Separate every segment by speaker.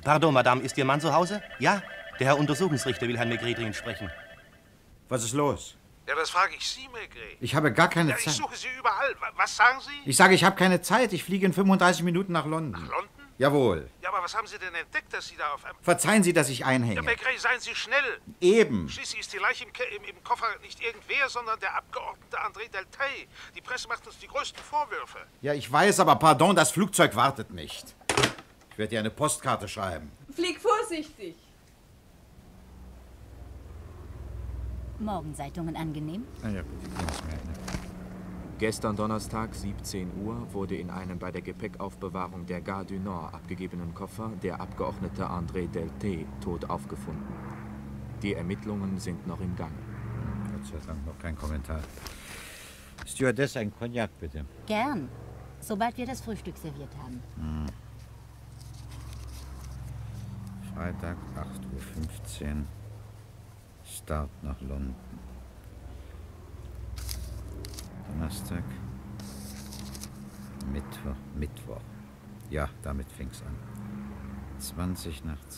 Speaker 1: Pardon, Madame, ist Ihr Mann zu Hause? Ja? Der Herr Untersuchungsrichter will Herrn Maigret dringend sprechen.
Speaker 2: Was ist los?
Speaker 3: Ja, das frage ich Sie, Maigret.
Speaker 2: Ich habe gar keine Zeit.
Speaker 3: Ich suche Sie überall. Was sagen Sie?
Speaker 2: Ich sage, ich habe keine Zeit. Ich fliege in 35 Minuten nach London.
Speaker 3: Nach London?
Speaker 2: Jawohl.
Speaker 3: Ja, aber was haben Sie denn entdeckt, dass Sie da auf einem...
Speaker 2: Verzeihen Sie, dass ich einhänge.
Speaker 3: Ja, Maigret, seien Sie schnell.
Speaker 2: Eben.
Speaker 3: Schließlich ist die Leiche im Koffer nicht irgendwer, sondern der Abgeordnete André Deltey. Die Presse macht uns die größten Vorwürfe.
Speaker 2: Ja, ich weiß, aber pardon, das Flugzeug wartet nicht. Ich werde dir eine Postkarte schreiben.
Speaker 4: Flieg vorsichtig.
Speaker 5: Morgenzeitungen angenehm?
Speaker 2: Ah ja, bitte, gehen Sie mir.
Speaker 6: Gestern Donnerstag, 17 Uhr, wurde in einem bei der Gepäckaufbewahrung der Gare du Nord abgegebenen Koffer der Abgeordnete André Deltey tot aufgefunden. Die Ermittlungen sind noch im Gange.
Speaker 2: Gott sei Dank noch kein Kommentar. Stewardess, ein Cognac, bitte.
Speaker 5: Gern, sobald wir das Frühstück serviert haben.
Speaker 2: Freitag, 8:15 Uhr. Start nach London. Donnerstag. Mittwoch. Ja, damit fing's an. 20 nach 12.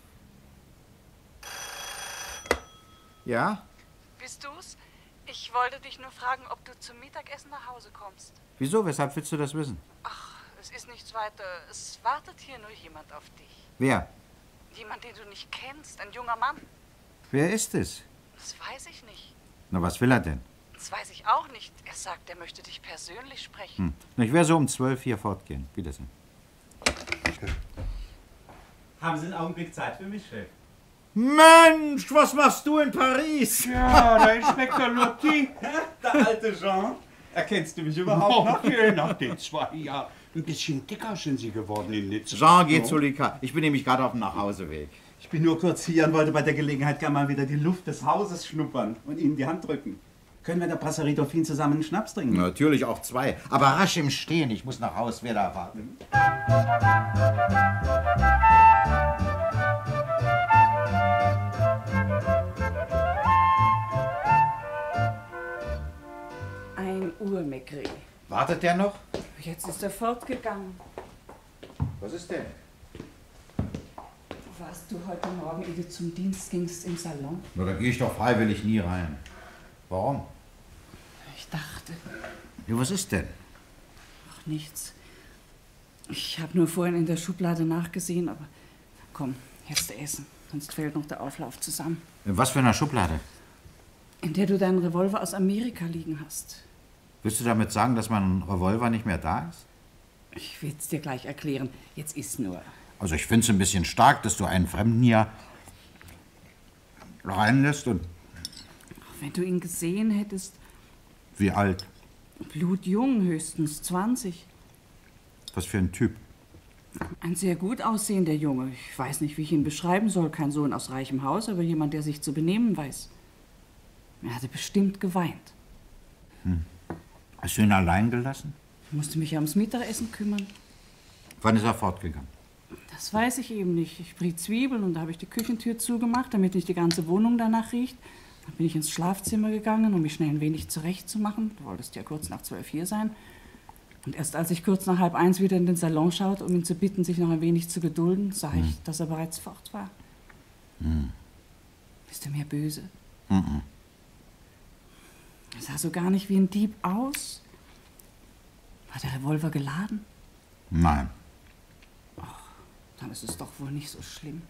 Speaker 2: Ja?
Speaker 4: Bist du's? Ich wollte dich nur fragen, ob du zum Mittagessen nach Hause kommst.
Speaker 2: Wieso? Weshalb willst du das wissen?
Speaker 4: Ach, es ist nichts weiter. Es wartet hier nur jemand auf dich.
Speaker 2: Wer?
Speaker 4: Jemand, den du nicht kennst. Ein junger Mann.
Speaker 2: Wer ist es?
Speaker 4: Das weiß ich nicht.
Speaker 2: Na, was will er denn?
Speaker 4: Das weiß ich auch nicht. Er sagt, er möchte dich persönlich sprechen.
Speaker 2: Na, ich werde so um 12 hier fortgehen. Wiedersehen.
Speaker 7: Haben Sie einen Augenblick Zeit für mich, Chef?
Speaker 2: Mensch, was machst du in Paris?
Speaker 7: Ja, da ist Inspektor Lotti, der alte Jean. Erkennst du mich überhaupt noch? Ja, nach den 2 Jahren. Ein bisschen dicker sind Sie geworden in Nizza.
Speaker 2: Jean geht zu Lika. Ich bin nämlich gerade auf dem Nachhauseweg.
Speaker 7: Ich bin nur kurz hier und wollte bei der Gelegenheit gerne mal wieder die Luft des Hauses schnuppern und Ihnen die Hand drücken. Können wir der Brasserie Dauphine zusammen einen Schnaps trinken?
Speaker 2: Natürlich auch 2. Aber rasch im Stehen. Ich muss nach Haus. Wer da erwarten?
Speaker 4: Uhr, Maigret.
Speaker 2: Wartet der noch?
Speaker 4: Jetzt ist er fortgegangen.
Speaker 2: Was ist denn?
Speaker 4: Warst du heute Morgen, ehe du zum Dienst gingst, im Salon?
Speaker 2: Na, da gehe ich doch freiwillig nie rein. Warum?
Speaker 4: Ich dachte.
Speaker 2: Ja, was ist denn?
Speaker 4: Ach, nichts. Ich habe nur vorhin in der Schublade nachgesehen, aber komm, jetzt essen, sonst fällt noch der Auflauf zusammen.
Speaker 2: In was für einer Schublade?
Speaker 4: In der du deinen Revolver aus Amerika liegen hast.
Speaker 2: Willst du damit sagen, dass mein Revolver nicht mehr da ist?
Speaker 4: Ich will es dir gleich erklären. Jetzt isst nur.
Speaker 2: Also ich finde es ein bisschen stark, dass du einen Fremden hier reinlässt und...
Speaker 4: Wenn du ihn gesehen hättest...
Speaker 2: Wie alt?
Speaker 4: Blutjung, höchstens 20.
Speaker 2: Was für ein Typ?
Speaker 4: Ein sehr gut aussehender Junge. Ich weiß nicht, wie ich ihn beschreiben soll. Kein Sohn aus reichem Haus, aber jemand, der sich zu benehmen weiß. Er hatte bestimmt geweint.
Speaker 2: Hast du ihn allein gelassen?
Speaker 4: Ich musste mich ja ums Mittagessen kümmern.
Speaker 2: Wann ist er fortgegangen?
Speaker 4: Das weiß ich eben nicht. Ich briet Zwiebeln und da habe ich die Küchentür zugemacht, damit nicht die ganze Wohnung danach riecht. Dann bin ich ins Schlafzimmer gegangen, um mich schnell ein wenig zurechtzumachen. Du wolltest ja kurz nach 12 hier sein. Und erst als ich kurz nach 12:30 wieder in den Salon schaute, um ihn zu bitten, sich noch ein wenig zu gedulden, sah ich, dass er bereits fort war. Bist du mir böse? Er sah so gar nicht wie ein Dieb aus. War der Revolver geladen?
Speaker 2: Nein.
Speaker 4: Ach, dann ist es doch wohl nicht so schlimm.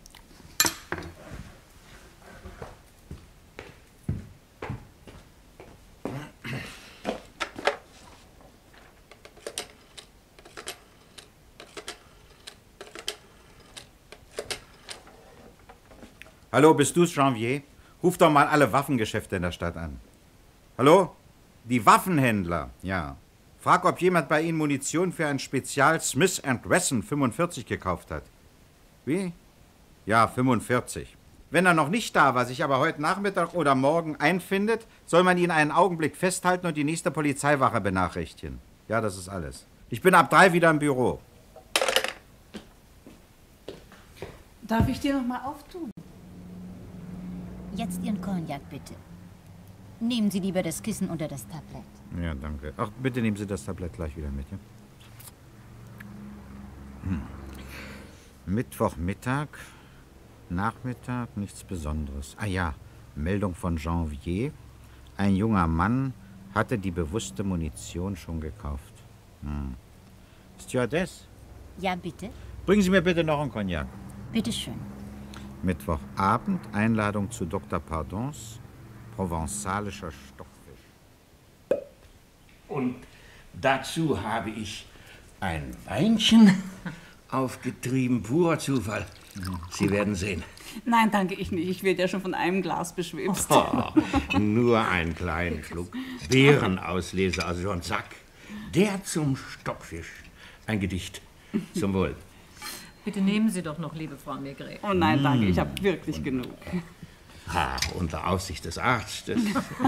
Speaker 2: Hallo, bist du's, Janvier? Ruf doch mal alle Waffengeschäfte in der Stadt an. Hallo? Die Waffenhändler, ja. Frag, ob jemand bei Ihnen Munition für ein Spezial Smith & Wesson 45 gekauft hat. Wie? Ja, 45. Wenn er noch nicht da war, sich aber heute Nachmittag oder morgen einfindet, soll man ihn einen Augenblick festhalten und die nächste Polizeiwache benachrichtigen. Ja, das ist alles. Ich bin ab 3 wieder im Büro.
Speaker 4: Darf ich dir noch mal auftun?
Speaker 5: Jetzt Ihren Cognac, bitte. Nehmen Sie lieber das Kissen unter das Tablett.
Speaker 2: Ja, danke. Ach, bitte nehmen Sie das Tablett gleich wieder mit, ja? Mittwochmittag, Nachmittag, nichts Besonderes. Ah ja, Meldung von Janvier. Ein junger Mann hatte die bewusste Munition schon gekauft. Stewardess,
Speaker 5: Ja, bitte.
Speaker 2: bringen Sie mir bitte noch einen Cognac.
Speaker 5: Bitte schön.
Speaker 2: Mittwochabend, Einladung zu Dr. Pardons, provenzalischer Stockfisch.
Speaker 8: Und dazu habe ich ein Weinchen aufgetrieben, purer Zufall. Sie werden sehen.
Speaker 4: Nein, danke ich nicht. Ich werde ja schon von einem Glas beschwipst.
Speaker 8: Oh, nur einen kleinen Schluck. Beerenauslese, also schon zack. Der zum Stockfisch. Ein Gedicht. Zum Wohl.
Speaker 9: Bitte nehmen Sie doch noch, liebe Frau Maigret.
Speaker 4: Oh nein, danke, ich habe wirklich genug.
Speaker 8: Unter Aufsicht des Arztes.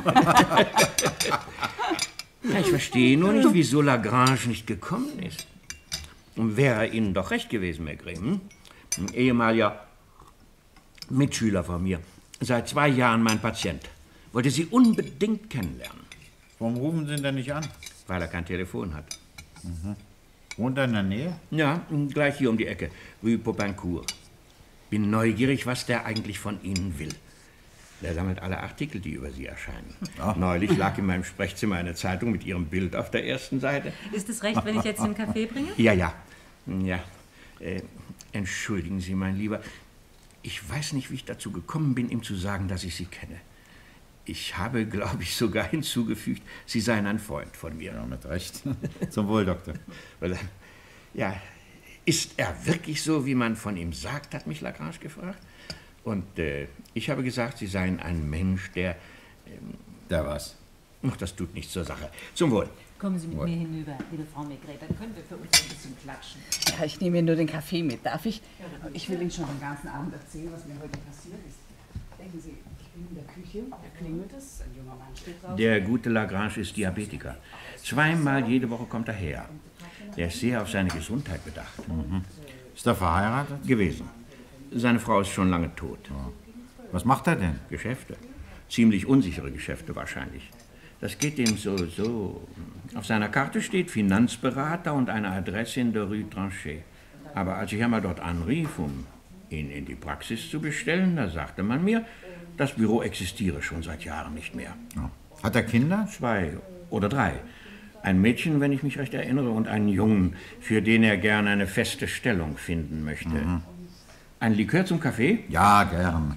Speaker 8: Ja, ich verstehe nur nicht, wieso Lagrange nicht gekommen ist. Und wäre Ihnen doch recht gewesen, Maigret. Ein ehemaliger Mitschüler von mir. Seit 2 Jahren mein Patient. Wollte Sie unbedingt kennenlernen.
Speaker 2: Warum rufen Sie ihn denn nicht an?
Speaker 8: Weil er kein Telefon hat.
Speaker 2: Wohnt er in der Nähe?
Speaker 8: Ja, gleich hier um die Ecke. Rue Popincourt. Bin neugierig, was der eigentlich von Ihnen will. Der sammelt alle Artikel, die über Sie erscheinen. Neulich lag in meinem Sprechzimmer eine Zeitung mit Ihrem Bild auf der ersten Seite.
Speaker 9: Ist es recht, wenn ich jetzt den Kaffee bringe?
Speaker 8: Ja. Entschuldigen Sie, mein Lieber. Ich weiß nicht, wie ich dazu gekommen bin, ihm zu sagen, dass ich Sie kenne. Ich habe, glaube ich, sogar hinzugefügt, Sie seien ein Freund von mir.
Speaker 2: Ja, mit Recht. Zum Wohl, Doktor.
Speaker 8: Ja, ist er wirklich so, wie man von ihm sagt, hat mich Lagrange gefragt. Und ich habe gesagt, Sie seien ein Mensch, der...
Speaker 2: Der was?
Speaker 8: Ach, das tut nichts zur Sache. Zum Wohl.
Speaker 9: Kommen Sie mit mir hinüber, liebe Frau Maigret, dann können wir für uns ein bisschen klatschen.
Speaker 4: Ja, ich nehme mir nur den Kaffee mit. Darf ich? Ich will Ihnen schon den ganzen Abend erzählen, was mir heute passiert ist. Denken Sie, ich bin in der Küche, da klingelt es, ein junger Mann steht draußen.
Speaker 8: Der gute Lagrange ist Diabetiker. 2-mal jede Woche kommt er her. Er ist sehr auf seine Gesundheit bedacht.
Speaker 2: Ist er verheiratet?
Speaker 8: Gewesen. Seine Frau ist schon lange tot.
Speaker 2: Was macht er denn?
Speaker 8: Geschäfte. Ziemlich unsichere Geschäfte wahrscheinlich. Das geht ihm so. Auf seiner Karte steht Finanzberater und eine Adresse in der Rue Tranchée. Aber als ich einmal dort anrief, um ihn in die Praxis zu bestellen, da sagte man mir, das Büro existiere schon seit Jahren nicht mehr.
Speaker 2: Hat er Kinder?
Speaker 8: 2 oder 3. Ein Mädchen, wenn ich mich recht erinnere, und einen Jungen, für den er gerne eine feste Stellung finden möchte. Ein Likör zum Kaffee?
Speaker 2: Ja, gern.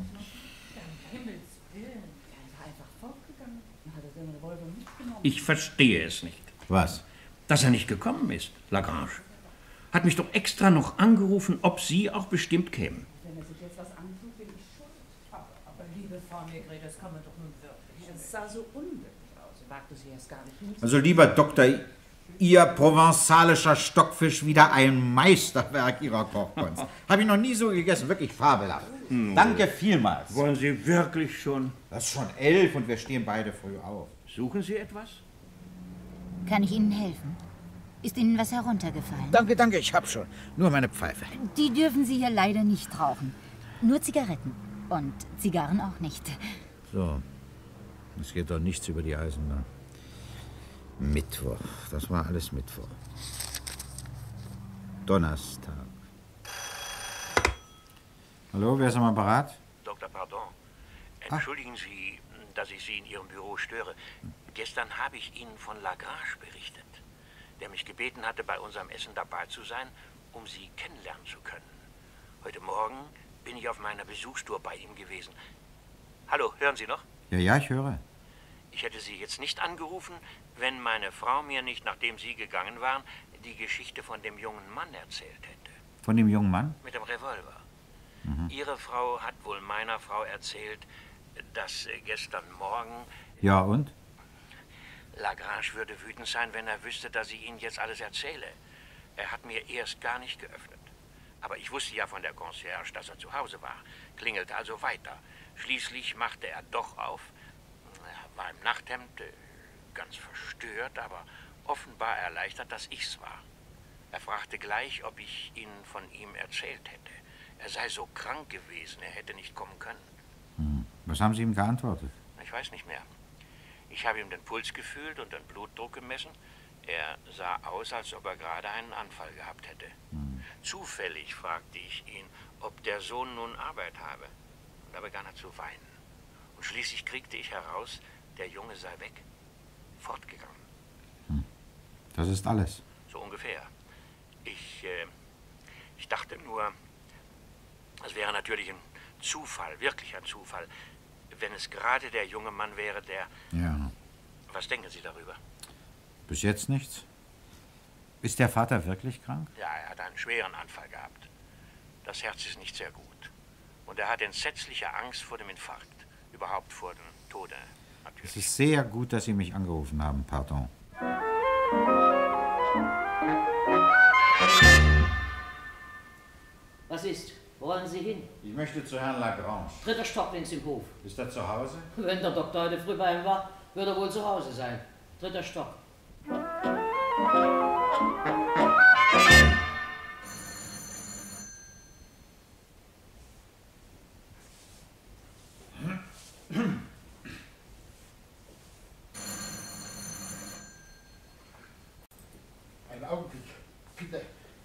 Speaker 8: Ich verstehe es nicht.
Speaker 2: Was?
Speaker 8: Dass er nicht gekommen ist, Lagrange. Hat mich doch extra noch angerufen, ob Sie auch bestimmt kämen.
Speaker 4: Wenn er sich jetzt was antut, bin ich schuld.
Speaker 9: Aber liebe Frau Maigret, das kann man doch nun wirklich.
Speaker 4: Es sah so unwirklich aus. Wagte sie erst gar nicht hin.
Speaker 2: Also, lieber Doktor, Ihr provenzalischer Stockfisch wieder ein Meisterwerk Ihrer Kochkunst. Habe ich noch nie so gegessen, wirklich fabelhaft. Danke vielmals.
Speaker 8: Wollen Sie wirklich schon?
Speaker 2: Das ist schon 11 und wir stehen beide früh auf.
Speaker 8: Suchen Sie etwas?
Speaker 5: Kann ich Ihnen helfen? Ist Ihnen was heruntergefallen?
Speaker 2: Danke, ich hab schon. Nur meine Pfeife.
Speaker 5: Die dürfen Sie hier leider nicht rauchen. Nur Zigaretten. Und Zigarren auch nicht.
Speaker 2: So, es geht doch nichts über die Eisenbahn. Mittwoch, das war alles Mittwoch. Donnerstag. Hallo, wer ist am Apparat?
Speaker 10: Dr. Pardon, entschuldigen Sie, dass ich Sie in Ihrem Büro störe. Gestern habe ich Ihnen von Lagrange berichtet, der mich gebeten hatte, bei unserem Essen dabei zu sein, um Sie kennenlernen zu können. Heute Morgen bin ich auf meiner Besuchstour bei ihm gewesen. Hallo, hören Sie noch?
Speaker 2: Ja, ich höre.
Speaker 10: Ich hätte Sie jetzt nicht angerufen, wenn meine Frau mir nicht, nachdem Sie gegangen waren, die Geschichte von dem jungen Mann erzählt hätte.
Speaker 2: Von dem jungen Mann?
Speaker 10: Mit dem Revolver. Ihre Frau hat wohl meiner Frau erzählt, dass gestern Morgen...
Speaker 2: Ja, und?
Speaker 10: Lagrange würde wütend sein, wenn er wüsste, dass ich Ihnen jetzt alles erzähle. Er hat mir erst gar nicht geöffnet. Aber ich wusste ja von der Concierge, dass er zu Hause war. Klingelte also weiter. Schließlich machte er doch auf. Er war im Nachthemd, ganz verstört, aber offenbar erleichtert, dass ich's war. Er fragte gleich, ob ich Ihnen von ihm erzählt hätte. Er sei so krank gewesen, er hätte nicht kommen können.
Speaker 2: Was haben Sie ihm geantwortet?
Speaker 10: Ich weiß nicht mehr. Ich habe ihm den Puls gefühlt und den Blutdruck gemessen. Er sah aus, als ob er gerade einen Anfall gehabt hätte. Zufällig fragte ich ihn, ob der Sohn nun Arbeit habe. Und da begann er zu weinen. Und schließlich kriegte ich heraus, der Junge sei weg, fortgegangen.
Speaker 2: Das ist alles.
Speaker 10: So ungefähr. Ich dachte nur, es wäre natürlich ein Zufall, wirklich ein Zufall, wenn es gerade der junge Mann wäre, der...
Speaker 2: Ja.
Speaker 10: Was denken Sie darüber?
Speaker 2: Bis jetzt nichts. Ist der Vater wirklich krank?
Speaker 10: Ja, er hat einen schweren Anfall gehabt. Das Herz ist nicht sehr gut. Und er hat entsetzliche Angst vor dem Infarkt. Überhaupt vor dem Tode, natürlich.
Speaker 2: Es ist sehr gut, dass Sie mich angerufen haben, pardon.
Speaker 9: Was ist? Wo wollen Sie hin?
Speaker 2: Ich möchte zu Herrn Lagrange.
Speaker 9: 3. Stock links im Hof.
Speaker 2: Ist er zu Hause?
Speaker 9: Wenn der Doktor heute früh bei ihm war, wird er wohl zu Hause sein. 3. Stock.
Speaker 11: Einen Augenblick, bitte.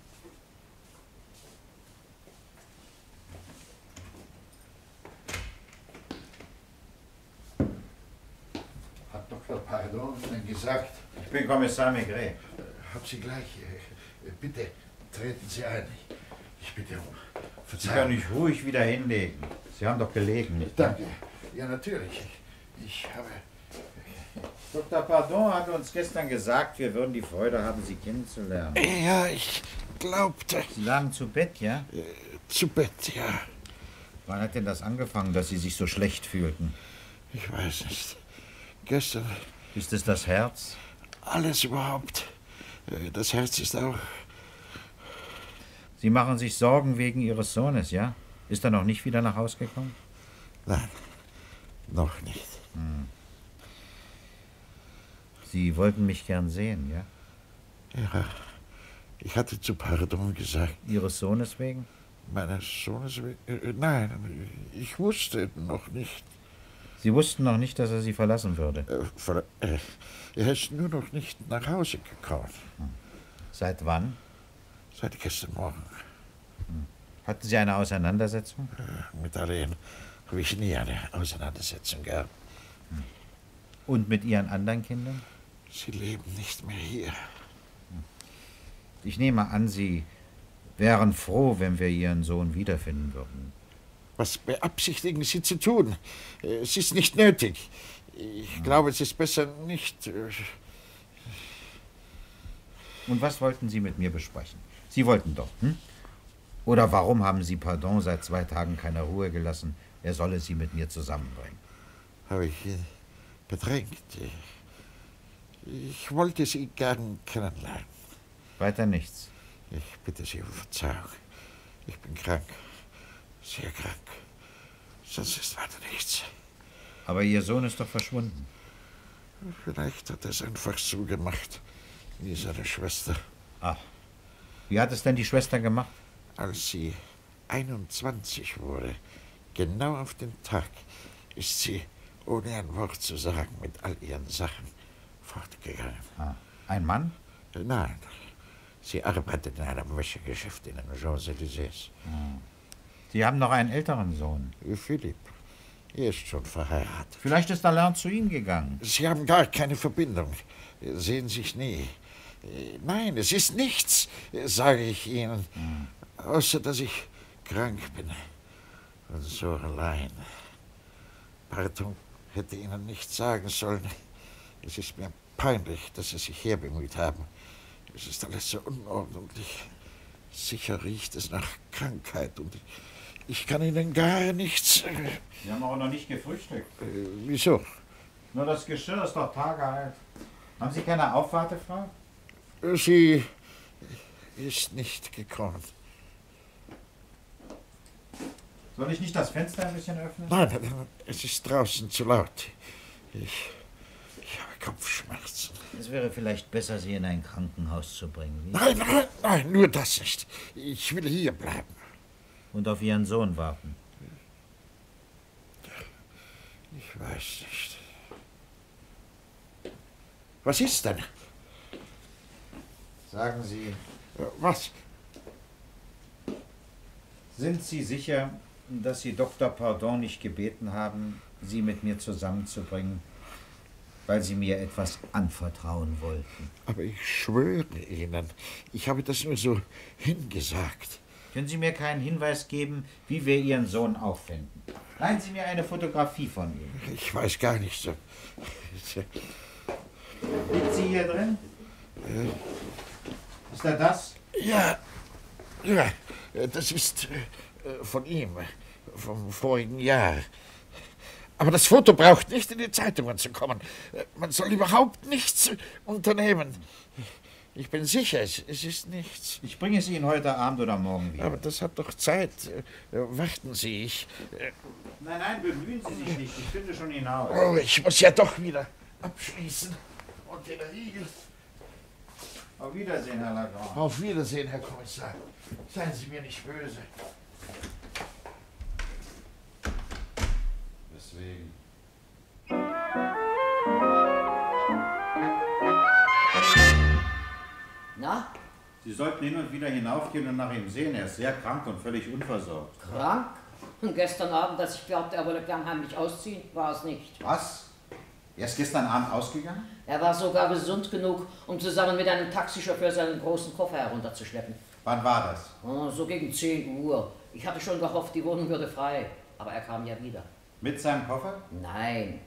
Speaker 11: Hat Dr. Pardon Ihnen gesagt?
Speaker 2: Ich bin Kommissar Maigret.
Speaker 11: Hab Sie gleich. Bitte, treten Sie ein. Ich bitte um
Speaker 2: Sie
Speaker 11: Verzeihung.
Speaker 2: können sich ruhig wieder hinlegen. Sie haben doch gelegen, nicht wahr?
Speaker 11: Danke. Ja, natürlich. Ich habe...
Speaker 2: Dr. Pardon hat uns gestern gesagt, wir würden die Freude haben, Sie kennenzulernen.
Speaker 11: Ja, ich glaubte...
Speaker 2: Sie lagen zu Bett, ja?
Speaker 11: Zu Bett, ja.
Speaker 2: Wann hat denn das angefangen, dass Sie sich so schlecht fühlten?
Speaker 11: Ich weiß nicht. Gestern...
Speaker 2: Ist es das Herz?
Speaker 11: Alles überhaupt. Das Herz ist auch...
Speaker 2: Sie machen sich Sorgen wegen Ihres Sohnes, ja? Ist er noch nicht wieder nach Hause gekommen?
Speaker 11: Nein, noch nicht.
Speaker 2: Sie wollten mich gern sehen, ja?
Speaker 11: Ja, ich hatte zu Pardon gesagt.
Speaker 2: Ihres Sohnes wegen?
Speaker 11: Meines Sohnes wegen? Nein, ich wusste noch nicht.
Speaker 2: Sie wussten noch nicht, dass er Sie verlassen würde?
Speaker 11: Er ist nur noch nicht nach Hause gekommen.
Speaker 2: Seit wann?
Speaker 11: Seit gestern Morgen.
Speaker 2: Hatten Sie eine Auseinandersetzung?
Speaker 11: Mit Alain habe ich nie eine Auseinandersetzung gehabt.
Speaker 2: Und mit Ihren anderen Kindern?
Speaker 11: Sie leben nicht mehr hier.
Speaker 2: Ich nehme an, Sie wären froh, wenn wir Ihren Sohn wiederfinden würden.
Speaker 11: Was beabsichtigen Sie zu tun? Es ist nicht nötig. Ich glaube, es ist besser nicht...
Speaker 2: Und was wollten Sie mit mir besprechen? Sie wollten doch, hm? Oder warum haben Sie Pardon seit 2 Tagen keine Ruhe gelassen? Er solle Sie mit mir zusammenbringen.
Speaker 11: Habe ich ihn bedrängt? Ich wollte Sie gern kennenlernen.
Speaker 2: Weiter nichts.
Speaker 11: Ich bitte Sie um Verzeihung. Ich bin krank. Sehr krank. Sonst ist weiter nichts.
Speaker 2: Aber Ihr Sohn ist doch verschwunden.
Speaker 11: Vielleicht hat er es einfach so gemacht, wie seine Schwester.
Speaker 2: Ach, wie hat es denn die Schwester gemacht?
Speaker 11: Als sie 21 wurde, genau auf den Tag, ist sie, ohne ein Wort zu sagen, mit all ihren Sachen fortgegangen.
Speaker 2: Ah, ein Mann?
Speaker 11: Nein, sie arbeitet in einem Wäschegeschäft in den Champs-Élysées.
Speaker 2: Sie haben noch einen älteren Sohn.
Speaker 11: Philipp, er ist schon verheiratet.
Speaker 2: Vielleicht ist Alain zu ihm gegangen.
Speaker 11: Sie haben gar keine Verbindung, sehen sich nie. Nein, es ist nichts, sage ich Ihnen, außer dass ich krank bin und so allein. Pardon hätte Ihnen nichts sagen sollen. Es ist mir peinlich, dass Sie sich herbemüht haben. Es ist alles so unordentlich. Sicher riecht es nach Krankheit und ich kann Ihnen gar nichts...
Speaker 2: Sie haben auch noch nicht gefrühstückt.
Speaker 11: Wieso?
Speaker 2: Nur das Geschirr ist doch tagealt. Haben Sie keine Aufwartefrau?
Speaker 11: Sie ist nicht gekommen.
Speaker 2: Soll ich nicht das Fenster ein bisschen öffnen?
Speaker 11: Nein, es ist draußen zu laut. Ich habe Kopfschmerzen.
Speaker 2: Es wäre vielleicht besser, Sie in ein Krankenhaus zu bringen. Wie?
Speaker 11: Nein, nur das nicht. Ich will hier bleiben.
Speaker 2: Und auf Ihren Sohn warten.
Speaker 11: Ich weiß nicht. Was ist denn?
Speaker 2: Sagen Sie,
Speaker 11: Was?
Speaker 2: Sind Sie sicher, dass Sie Dr. Pardon nicht gebeten haben, Sie mit mir zusammenzubringen, weil Sie mir etwas anvertrauen wollten?
Speaker 11: Aber ich schwöre Ihnen, ich habe das nur so hingesagt.
Speaker 2: Können Sie mir keinen Hinweis geben, wie wir Ihren Sohn auffinden? Leihen Sie mir eine Fotografie von ihm.
Speaker 11: Ich weiß gar nicht so.
Speaker 2: Liegt sie hier drin? Ist da das?
Speaker 11: Ja, das ist von ihm, vom vorigen Jahr. Aber das Foto braucht nicht in die Zeitungen zu kommen. Man soll überhaupt nichts unternehmen. Ich bin sicher, es ist nichts.
Speaker 2: Ich bringe es Ihnen heute Abend oder morgen wieder.
Speaker 11: Aber das hat doch Zeit. Warten Sie,
Speaker 2: Nein, bemühen Sie sich nicht. Ich finde schon hinaus.
Speaker 11: Oh, ich muss ja doch wieder abschließen. Und den Riegel.
Speaker 2: Auf Wiedersehen, Herr Lagrange.
Speaker 11: Auf Wiedersehen, Herr Kommissar. Seien Sie mir nicht böse.
Speaker 2: Deswegen.
Speaker 9: Na?
Speaker 2: Sie sollten hin und wieder hinaufgehen und nach ihm sehen. Er ist sehr krank und völlig unversorgt.
Speaker 9: Krank? Und gestern Abend, als ich glaubte, er wolle gern heimlich ausziehen, war es nicht.
Speaker 2: Was? Er ist gestern Abend ausgegangen?
Speaker 9: Er war sogar gesund genug, um zusammen mit einem Taxichauffeur seinen großen Koffer herunterzuschleppen.
Speaker 2: Wann war das?
Speaker 9: Oh, so gegen 10 Uhr. Ich hatte schon gehofft, die Wohnung würde frei. Aber er kam ja wieder.
Speaker 2: Mit seinem Koffer?
Speaker 9: Nein.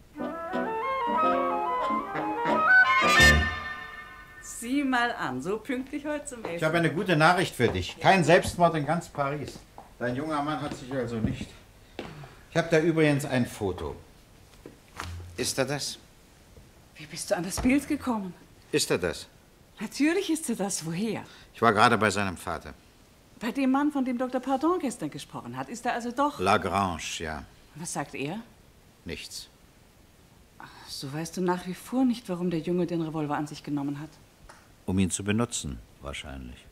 Speaker 4: Sieh mal an, so pünktlich heute zum Essen.
Speaker 2: Ich habe eine gute Nachricht für dich. Kein Selbstmord in ganz Paris. Dein junger Mann hat sich also nicht. Ich habe da übrigens ein Foto. Ist er das?
Speaker 4: Wie bist du an das Bild gekommen?
Speaker 2: Ist er das?
Speaker 4: Natürlich ist er das. Woher?
Speaker 2: Ich war gerade bei seinem Vater.
Speaker 4: Bei dem Mann, von dem Dr. Pardon gestern gesprochen hat. Ist er also doch...
Speaker 2: Lagrange, ja.
Speaker 4: Was sagt er?
Speaker 2: Nichts.
Speaker 4: So weißt du nach wie vor nicht, warum der Junge den Revolver an sich genommen hat.
Speaker 2: Um ihn zu benutzen, wahrscheinlich.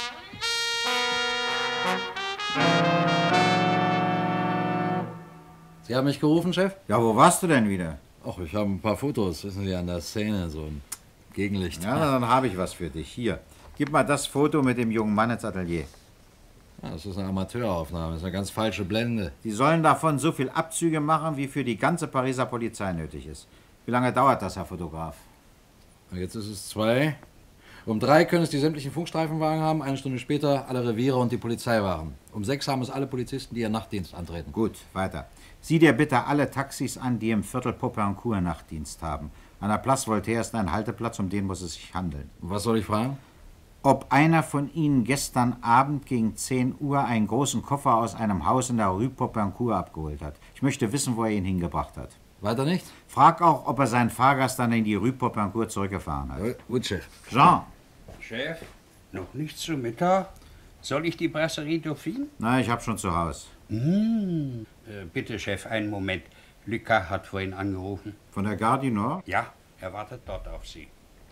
Speaker 12: Sie haben mich gerufen, Chef?
Speaker 2: Ja, wo warst du denn wieder?
Speaker 12: Ach, ich habe ein paar Fotos, wissen Sie, an der Szene, so ein Gegenlicht.
Speaker 2: Ja, dann habe ich was für dich. Hier, gib mal das Foto mit dem jungen Mann ins Atelier.
Speaker 12: Ja, das ist eine Amateuraufnahme, das ist eine ganz falsche Blende.
Speaker 2: Die sollen davon so viel Abzüge machen, wie für die ganze Pariser Polizei nötig ist. Wie lange dauert das, Herr Fotograf?
Speaker 12: Jetzt ist es 2. Um 3 können es die sämtlichen Funkstreifenwagen haben, 1 Stunde später alle Reviere und die Polizeiwagen. Um 6 haben es alle Polizisten, die ihren Nachtdienst antreten.
Speaker 2: Gut, weiter. Sieh dir bitte alle Taxis an, die im Viertel Popincourt Nachtdienst haben. An der Place Voltaire ist ein Halteplatz, um den muss es sich handeln.
Speaker 12: Was soll ich fragen?
Speaker 2: Ob einer von Ihnen gestern Abend gegen 10 Uhr einen großen Koffer aus einem Haus in der Rue Popincourt abgeholt hat. Ich möchte wissen, wo er ihn hingebracht hat.
Speaker 12: Weiter nicht?
Speaker 2: Frag auch, ob er seinen Fahrgast dann in die Rue Popincourt zurückgefahren hat.
Speaker 12: Gut, Chef.
Speaker 2: Jean.
Speaker 7: Chef, noch nicht zu Mittag? Soll ich die Brasserie Dauphine?
Speaker 2: Nein, ich hab schon zu Hause.
Speaker 7: Bitte, Chef, einen Moment. Lucas hat vorhin angerufen.
Speaker 2: Von der Gare du Nord?
Speaker 7: Ja, er wartet dort auf Sie.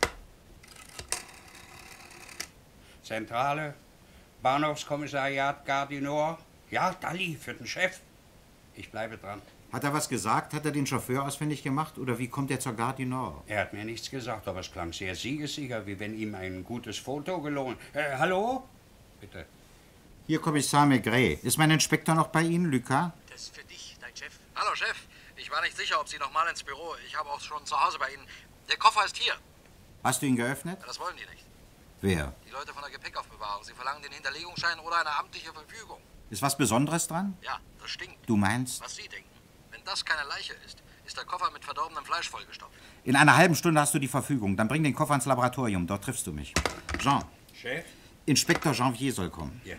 Speaker 7: Zentrale, Bahnhofskommissariat Gare du Nord. Ja, Dalli, für den Chef. Ich bleibe dran.
Speaker 2: Hat er was gesagt? Hat er den Chauffeur ausfindig gemacht? Oder wie kommt er zur Gare du Nord?
Speaker 7: Er hat mir nichts gesagt, aber es klang sehr siegessicher, wie wenn ihm ein gutes Foto gelohnt. Hallo? Bitte.
Speaker 2: Hier, Kommissar Maigret. Ist mein Inspektor noch bei Ihnen, Lucas?
Speaker 13: Das ist für dich, dein Chef. Hallo, Chef. Ich war nicht sicher, ob Sie noch mal ins Büro. Ich habe auch schon zu Hause bei Ihnen. Der Koffer ist hier.
Speaker 2: Hast du ihn geöffnet?
Speaker 13: Das wollen die nicht.
Speaker 2: Wer?
Speaker 13: Die Leute von der Gepäckaufbewahrung. Sie verlangen den Hinterlegungsschein oder eine amtliche Verfügung.
Speaker 2: Ist was Besonderes dran?
Speaker 13: Ja, das stinkt.
Speaker 2: Du meinst?
Speaker 13: Was Sie denken. Wenn das keine Leiche ist, ist der Koffer mit verdorbenem Fleisch vollgestopft.
Speaker 2: In einer halben Stunde hast du die Verfügung. Dann bring den Koffer ins Laboratorium. Dort triffst du mich. Jean.
Speaker 7: Chef?
Speaker 2: Inspektor Janvier soll kommen.
Speaker 7: Ja.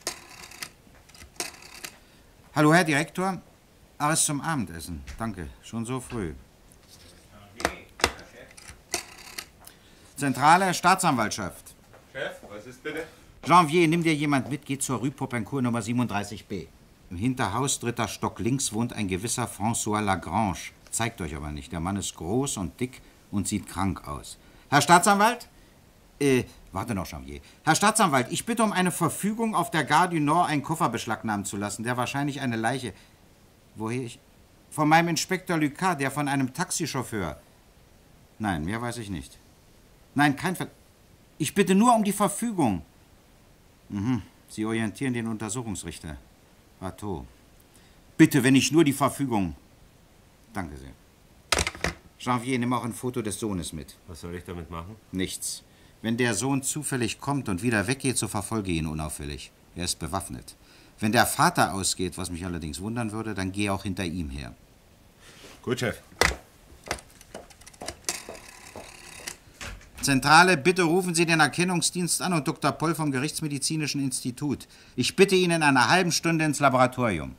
Speaker 2: Hallo, Herr Direktor. Alles zum Abendessen. Danke. Schon so früh. Zentrale Staatsanwaltschaft.
Speaker 14: Chef, was ist bitte?
Speaker 2: Janvier, nimm dir jemand mit, geh zur Rue Popincourt Nummer 37b. Im Hinterhaus, 3. Stock links, wohnt ein gewisser François Lagrange. Zeigt euch aber nicht. Der Mann ist groß und dick und sieht krank aus. Herr Staatsanwalt? Warte noch, Janvier. Herr Staatsanwalt, ich bitte um eine Verfügung, auf der Gare du Nord einen Koffer beschlagnahmen zu lassen, der wahrscheinlich eine Leiche... Woher ich... Von meinem Inspektor Lucas, der von einem Taxichauffeur... Nein, mehr weiß ich nicht. Nein, kein Ver... Ich bitte nur um die Verfügung. Mhm. Sie orientieren den Untersuchungsrichter. Watteau. Bitte, wenn ich nur die Verfügung... Danke sehr. Janvier, nimm auch ein Foto des Sohnes mit.
Speaker 14: Was soll ich damit machen?
Speaker 2: Nichts. Wenn der Sohn zufällig kommt und wieder weggeht, so verfolge ihn unauffällig. Er ist bewaffnet. Wenn der Vater ausgeht, was mich allerdings wundern würde, dann geh auch hinter ihm her.
Speaker 14: Gut, Chef.
Speaker 2: Zentrale, bitte rufen Sie den Erkennungsdienst an und Dr. Poll vom Gerichtsmedizinischen Institut. Ich bitte ihn in einer halben Stunde ins Laboratorium.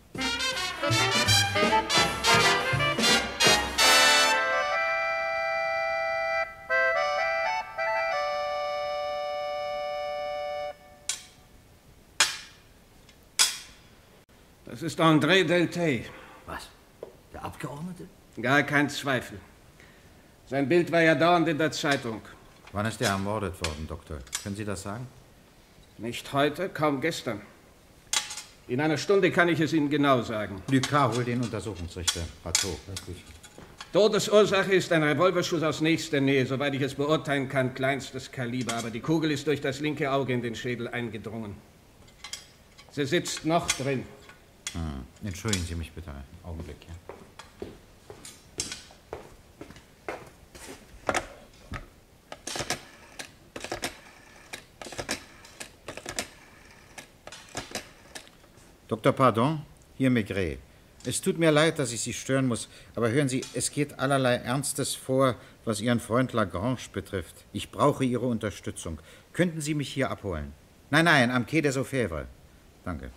Speaker 15: Das ist André Deltay.
Speaker 16: Was? Der Abgeordnete?
Speaker 15: Gar kein Zweifel. Sein Bild war ja dauernd in der Zeitung.
Speaker 2: Wann ist er ermordet worden, Doktor? Können Sie das sagen?
Speaker 15: Nicht heute, kaum gestern. In einer Stunde kann ich es Ihnen genau sagen.
Speaker 2: Lucas, hol den Untersuchungsrichter. Watteau.
Speaker 15: Todesursache ist ein Revolverschuss aus nächster Nähe, soweit ich es beurteilen kann, kleinstes Kaliber, aber die Kugel ist durch das linke Auge in den Schädel eingedrungen. Sie sitzt noch drin.
Speaker 2: Entschuldigen Sie mich bitte einen Augenblick. Ja. Dr. Pardon, hier Maigret. Es tut mir leid, dass ich Sie stören muss, aber hören Sie, es geht allerlei Ernstes vor, was Ihren Freund Lagrange betrifft. Ich brauche Ihre Unterstützung. Könnten Sie mich hier abholen? Nein, nein, am Quai des Orfèvres. Danke.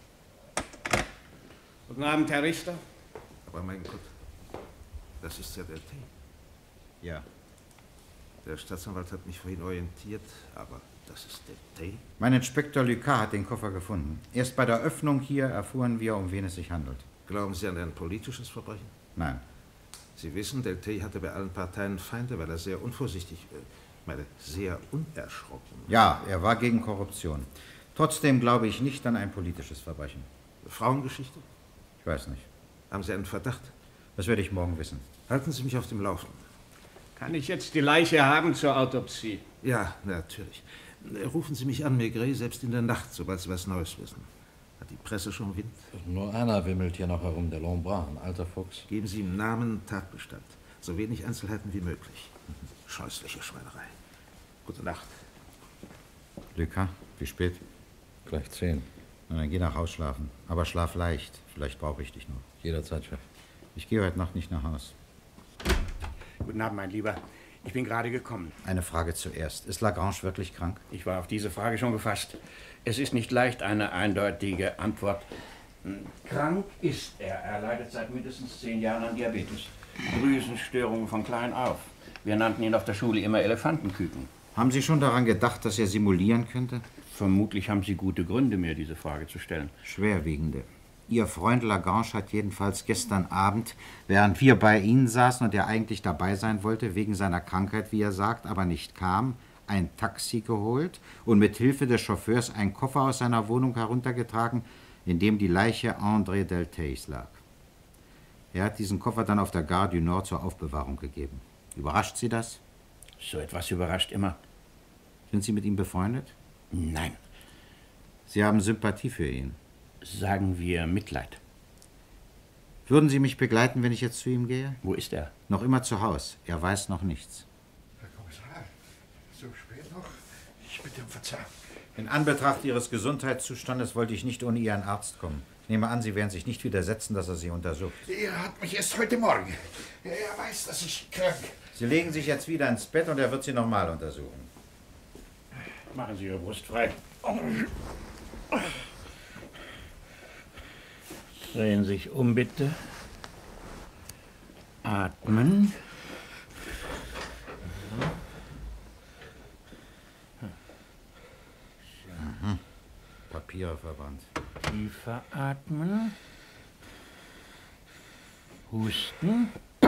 Speaker 15: Guten Abend, Herr Richter.
Speaker 3: Aber mein Gott, das ist ja Deltay.
Speaker 2: Ja.
Speaker 3: Der Staatsanwalt hat mich vorhin orientiert, aber das ist Deltay?
Speaker 2: Mein Inspektor Lucas hat den Koffer gefunden. Erst bei der Öffnung hier erfuhren wir, um wen es sich handelt.
Speaker 3: Glauben Sie an ein politisches Verbrechen?
Speaker 2: Nein.
Speaker 3: Sie wissen, Deltay hatte bei allen Parteien Feinde, weil er sehr unvorsichtig, sehr unerschrocken.
Speaker 2: Ja, er war gegen Korruption. Trotzdem glaube ich nicht an ein politisches Verbrechen.
Speaker 3: Frauengeschichte?
Speaker 2: Ich weiß nicht.
Speaker 3: Haben Sie einen Verdacht?
Speaker 2: Das werde ich morgen wissen.
Speaker 3: Halten Sie mich auf dem Laufenden.
Speaker 15: Kann ich jetzt die Leiche haben zur Autopsie?
Speaker 3: Ja, natürlich. Rufen Sie mich an, Maigret, selbst in der Nacht, sobald Sie was Neues wissen. Hat die Presse schon Wind?
Speaker 12: Nur einer wimmelt hier noch herum, der Lombard, ein alter Fuchs.
Speaker 3: Geben Sie ihm Namen, Tatbestand. So wenig Einzelheiten wie möglich. Scheußliche Schweinerei. Gute Nacht.
Speaker 2: Lucas, wie spät?
Speaker 12: Gleich 10.
Speaker 2: Na, dann geh nach Haus schlafen. Aber schlaf leicht. Vielleicht brauche ich dich noch.
Speaker 12: Jederzeit, Chef.
Speaker 2: Ich gehe heute Nacht nicht nach Haus.
Speaker 17: Guten Abend, mein Lieber. Ich bin gerade gekommen.
Speaker 2: Eine Frage zuerst. Ist Lagrange wirklich krank?
Speaker 17: Ich war auf diese Frage schon gefasst. Es ist nicht leicht, eine eindeutige Antwort. Krank ist er. Er leidet seit mindestens 10 Jahren an Diabetes. Drüsenstörungen von klein auf. Wir nannten ihn auf der Schule immer Elefantenküken.
Speaker 2: Haben Sie schon daran gedacht, dass er simulieren könnte?
Speaker 17: Vermutlich haben Sie gute Gründe, mir diese Frage zu stellen.
Speaker 2: Schwerwiegende. Ihr Freund Lagrange hat jedenfalls gestern Abend, während wir bei Ihnen saßen und er eigentlich dabei sein wollte, wegen seiner Krankheit, wie er sagt, aber nicht kam, ein Taxi geholt und mit Hilfe des Chauffeurs einen Koffer aus seiner Wohnung heruntergetragen, in dem die Leiche André Deltays lag. Er hat diesen Koffer dann auf der Gare du Nord zur Aufbewahrung gegeben. Überrascht Sie das?
Speaker 17: So etwas überrascht immer.
Speaker 2: Sind Sie mit ihm befreundet?
Speaker 17: Nein.
Speaker 2: Sie haben Sympathie für ihn?
Speaker 17: Sagen wir Mitleid.
Speaker 2: Würden Sie mich begleiten, wenn ich jetzt zu ihm gehe?
Speaker 17: Wo ist er?
Speaker 2: Noch immer zu Hause. Er weiß noch nichts.
Speaker 11: Herr Kommissar, so spät noch? Ich bitte um Verzeihung.
Speaker 2: In Anbetracht Ihres Gesundheitszustandes wollte ich nicht ohne Ihren Arzt kommen. Ich nehme an, Sie werden sich nicht widersetzen, dass er Sie untersucht.
Speaker 11: Er hat mich erst heute Morgen. Er weiß, dass ich krank bin.
Speaker 2: Sie legen sich jetzt wieder ins Bett und er wird Sie nochmal untersuchen.
Speaker 17: Machen Sie Ihre Brust frei. Drehen Sie sich um, bitte. Atmen.
Speaker 2: Mhm. Papiere verbrannt.
Speaker 17: Tiefer atmen. Husten.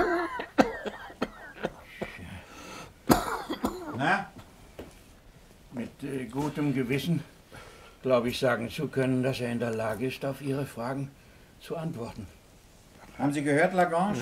Speaker 2: Na?
Speaker 17: Mit gutem Gewissen glaube ich sagen zu können, dass er in der Lage ist, auf Ihre Fragen zu antworten.
Speaker 2: Haben Sie gehört, Lagrange?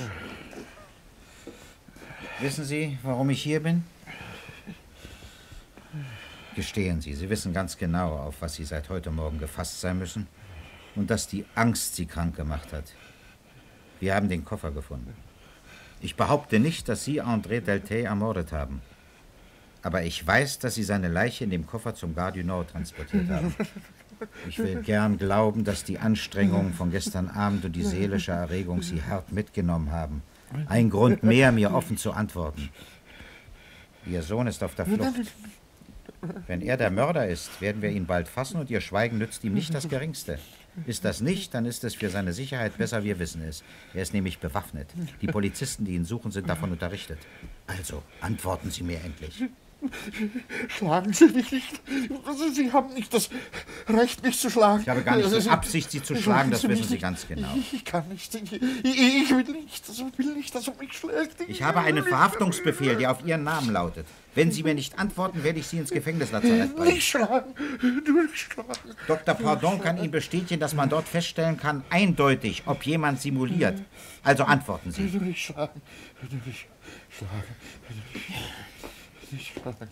Speaker 2: Wissen Sie, warum ich hier bin? Gestehen Sie, Sie wissen ganz genau, auf was Sie seit heute Morgen gefasst sein müssen und dass die Angst Sie krank gemacht hat. Wir haben den Koffer gefunden. Ich behaupte nicht, dass Sie André Deltay ermordet haben. Aber ich weiß, dass Sie seine Leiche in dem Koffer zum Gare du Nord transportiert haben. Ich will gern glauben, dass die Anstrengungen von gestern Abend und die seelische Erregung Sie hart mitgenommen haben. Ein Grund mehr, mir offen zu antworten. Ihr Sohn ist auf der Flucht. Wenn er der Mörder ist, werden wir ihn bald fassen und Ihr Schweigen nützt ihm nicht das Geringste. Ist das nicht, dann ist es für seine Sicherheit besser, wir wissen es. Er ist nämlich bewaffnet. Die Polizisten, die ihn suchen, sind davon unterrichtet. Also, antworten Sie mir endlich.
Speaker 11: Schlagen Sie mich nicht. Sie haben nicht das Recht, mich zu schlagen.
Speaker 2: Ich habe gar nicht die Absicht, Sie zu schlagen, das wissen Sie ganz genau.
Speaker 11: Ich kann nicht. Ich will nicht, dass er mich schlägt.
Speaker 2: Ich habe einen Verhaftungsbefehl, der auf Ihren Namen lautet. Wenn Sie mir nicht antworten, werde ich Sie ins Gefängnislazarett bringen.
Speaker 11: Nicht schlagen. Du willst schlagen.
Speaker 2: Dr. Pardon kann Ihnen bestätigen, dass man dort feststellen kann, eindeutig, ob jemand simuliert. Also antworten Sie.
Speaker 11: Du willst schlagen. Du willst schlagen. Nicht schlagen.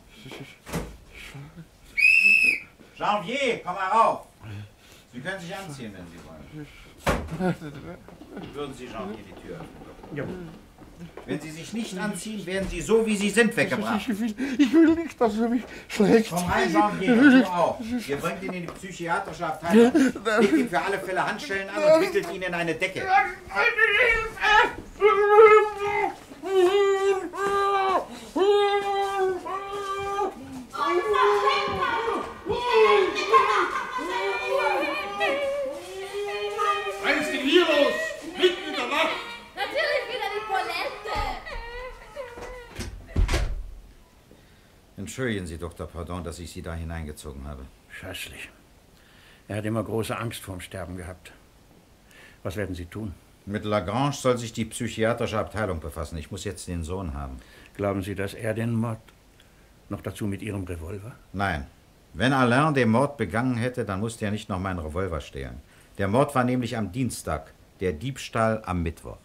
Speaker 2: Janvier, komm mal rauf. Sie können sich anziehen, wenn Sie wollen. Würden Sie Janvier die Tür öffnen? Ja. Wenn Sie sich nicht anziehen, werden Sie so, wie Sie sind, weggebracht.
Speaker 11: Ich will nicht, dass er mich schlägt.
Speaker 2: Komm rein, Janvier, und du auch. Ihr bringt ihn in die psychiatrische Abteilung. Legt ihm für alle Fälle Handschellen an und wickelt ihn in eine Decke.
Speaker 18: Was ist denn hier los? Mitten in der Nacht?
Speaker 19: Natürlich wieder die Polette.
Speaker 2: Entschuldigen Sie, Dr. Pardon, dass ich Sie da hineingezogen habe.
Speaker 17: Scheußlich. Er hat immer große Angst vorm Sterben gehabt. Was werden Sie tun?
Speaker 2: Mit Lagrange soll sich die psychiatrische Abteilung befassen. Ich muss jetzt den Sohn haben.
Speaker 17: Glauben Sie, dass er den Mord... Noch dazu mit Ihrem Revolver?
Speaker 2: Nein. Wenn Alain den Mord begangen hätte, dann musste er nicht noch meinen Revolver stehlen. Der Mord war nämlich am Dienstag, der Diebstahl am Mittwoch.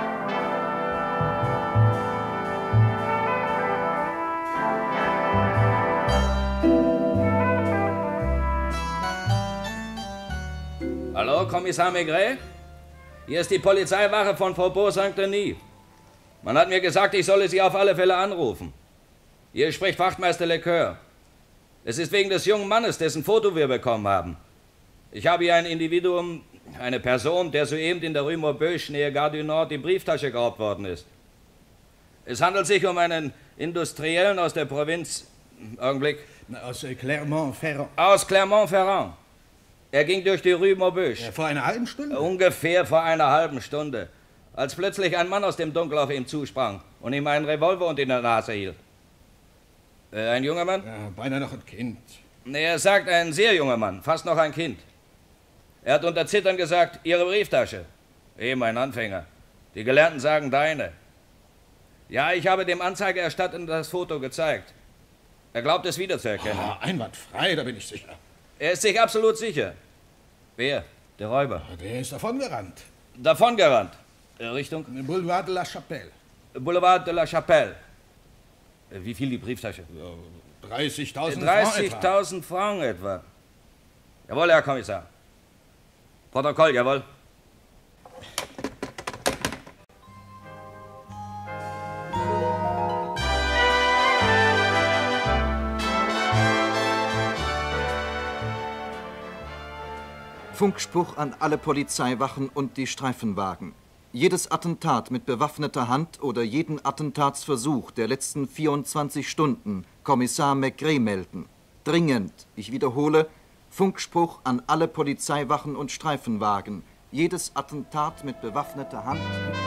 Speaker 20: Hallo, Kommissar Maigret? Hier ist die Polizeiwache von Faubourg Saint-Denis. Man hat mir gesagt, ich solle Sie auf alle Fälle anrufen. Hier spricht Wachtmeister Lecoeur. Es ist wegen des jungen Mannes, dessen Foto wir bekommen haben. Ich habe hier ein Individuum, eine Person, der soeben in der Rue Maubeuge nähe Gare du Nord die Brieftasche geraubt worden ist. Es handelt sich um einen Industriellen aus der Provinz... Augenblick.
Speaker 7: Aus Clermont-Ferrand.
Speaker 20: Aus Clermont-Ferrand. Er ging durch die Rue Maubeuge.
Speaker 7: Vor einer halben Stunde?
Speaker 20: Ungefähr vor einer halben Stunde. Als plötzlich ein Mann aus dem Dunkel auf ihn zusprang und ihm einen Revolver unter der Nase hielt. Ein junger Mann?
Speaker 7: Ja, beinahe noch ein Kind.
Speaker 20: Er sagt, ein sehr junger Mann, fast noch ein Kind. Er hat unter Zittern gesagt, Ihre Brieftasche. Eben ein Anfänger. Die Gelernten sagen, deine. Ja, ich habe dem Anzeigerstatter das Foto gezeigt. Er glaubt es wiederzuerkennen.
Speaker 7: Einwandfrei, da bin ich sicher.
Speaker 20: Er ist sich absolut sicher. Wer? Der Räuber?
Speaker 7: Der ist davongerannt.
Speaker 20: Davongerannt? Richtung?
Speaker 7: Boulevard de la Chapelle.
Speaker 20: Boulevard de la Chapelle. Wie viel die Brieftasche?
Speaker 7: 30.000 Francs
Speaker 20: 30.000 Francs etwa. Jawohl, Herr Kommissar. Protokoll, jawohl.
Speaker 21: Funkspruch an alle Polizeiwachen und die Streifenwagen. Jedes Attentat mit bewaffneter Hand oder jeden Attentatsversuch der letzten 24 Stunden Kommissar Maigret melden. Dringend, ich wiederhole, Funkspruch an alle Polizeiwachen und Streifenwagen. Jedes Attentat mit bewaffneter Hand...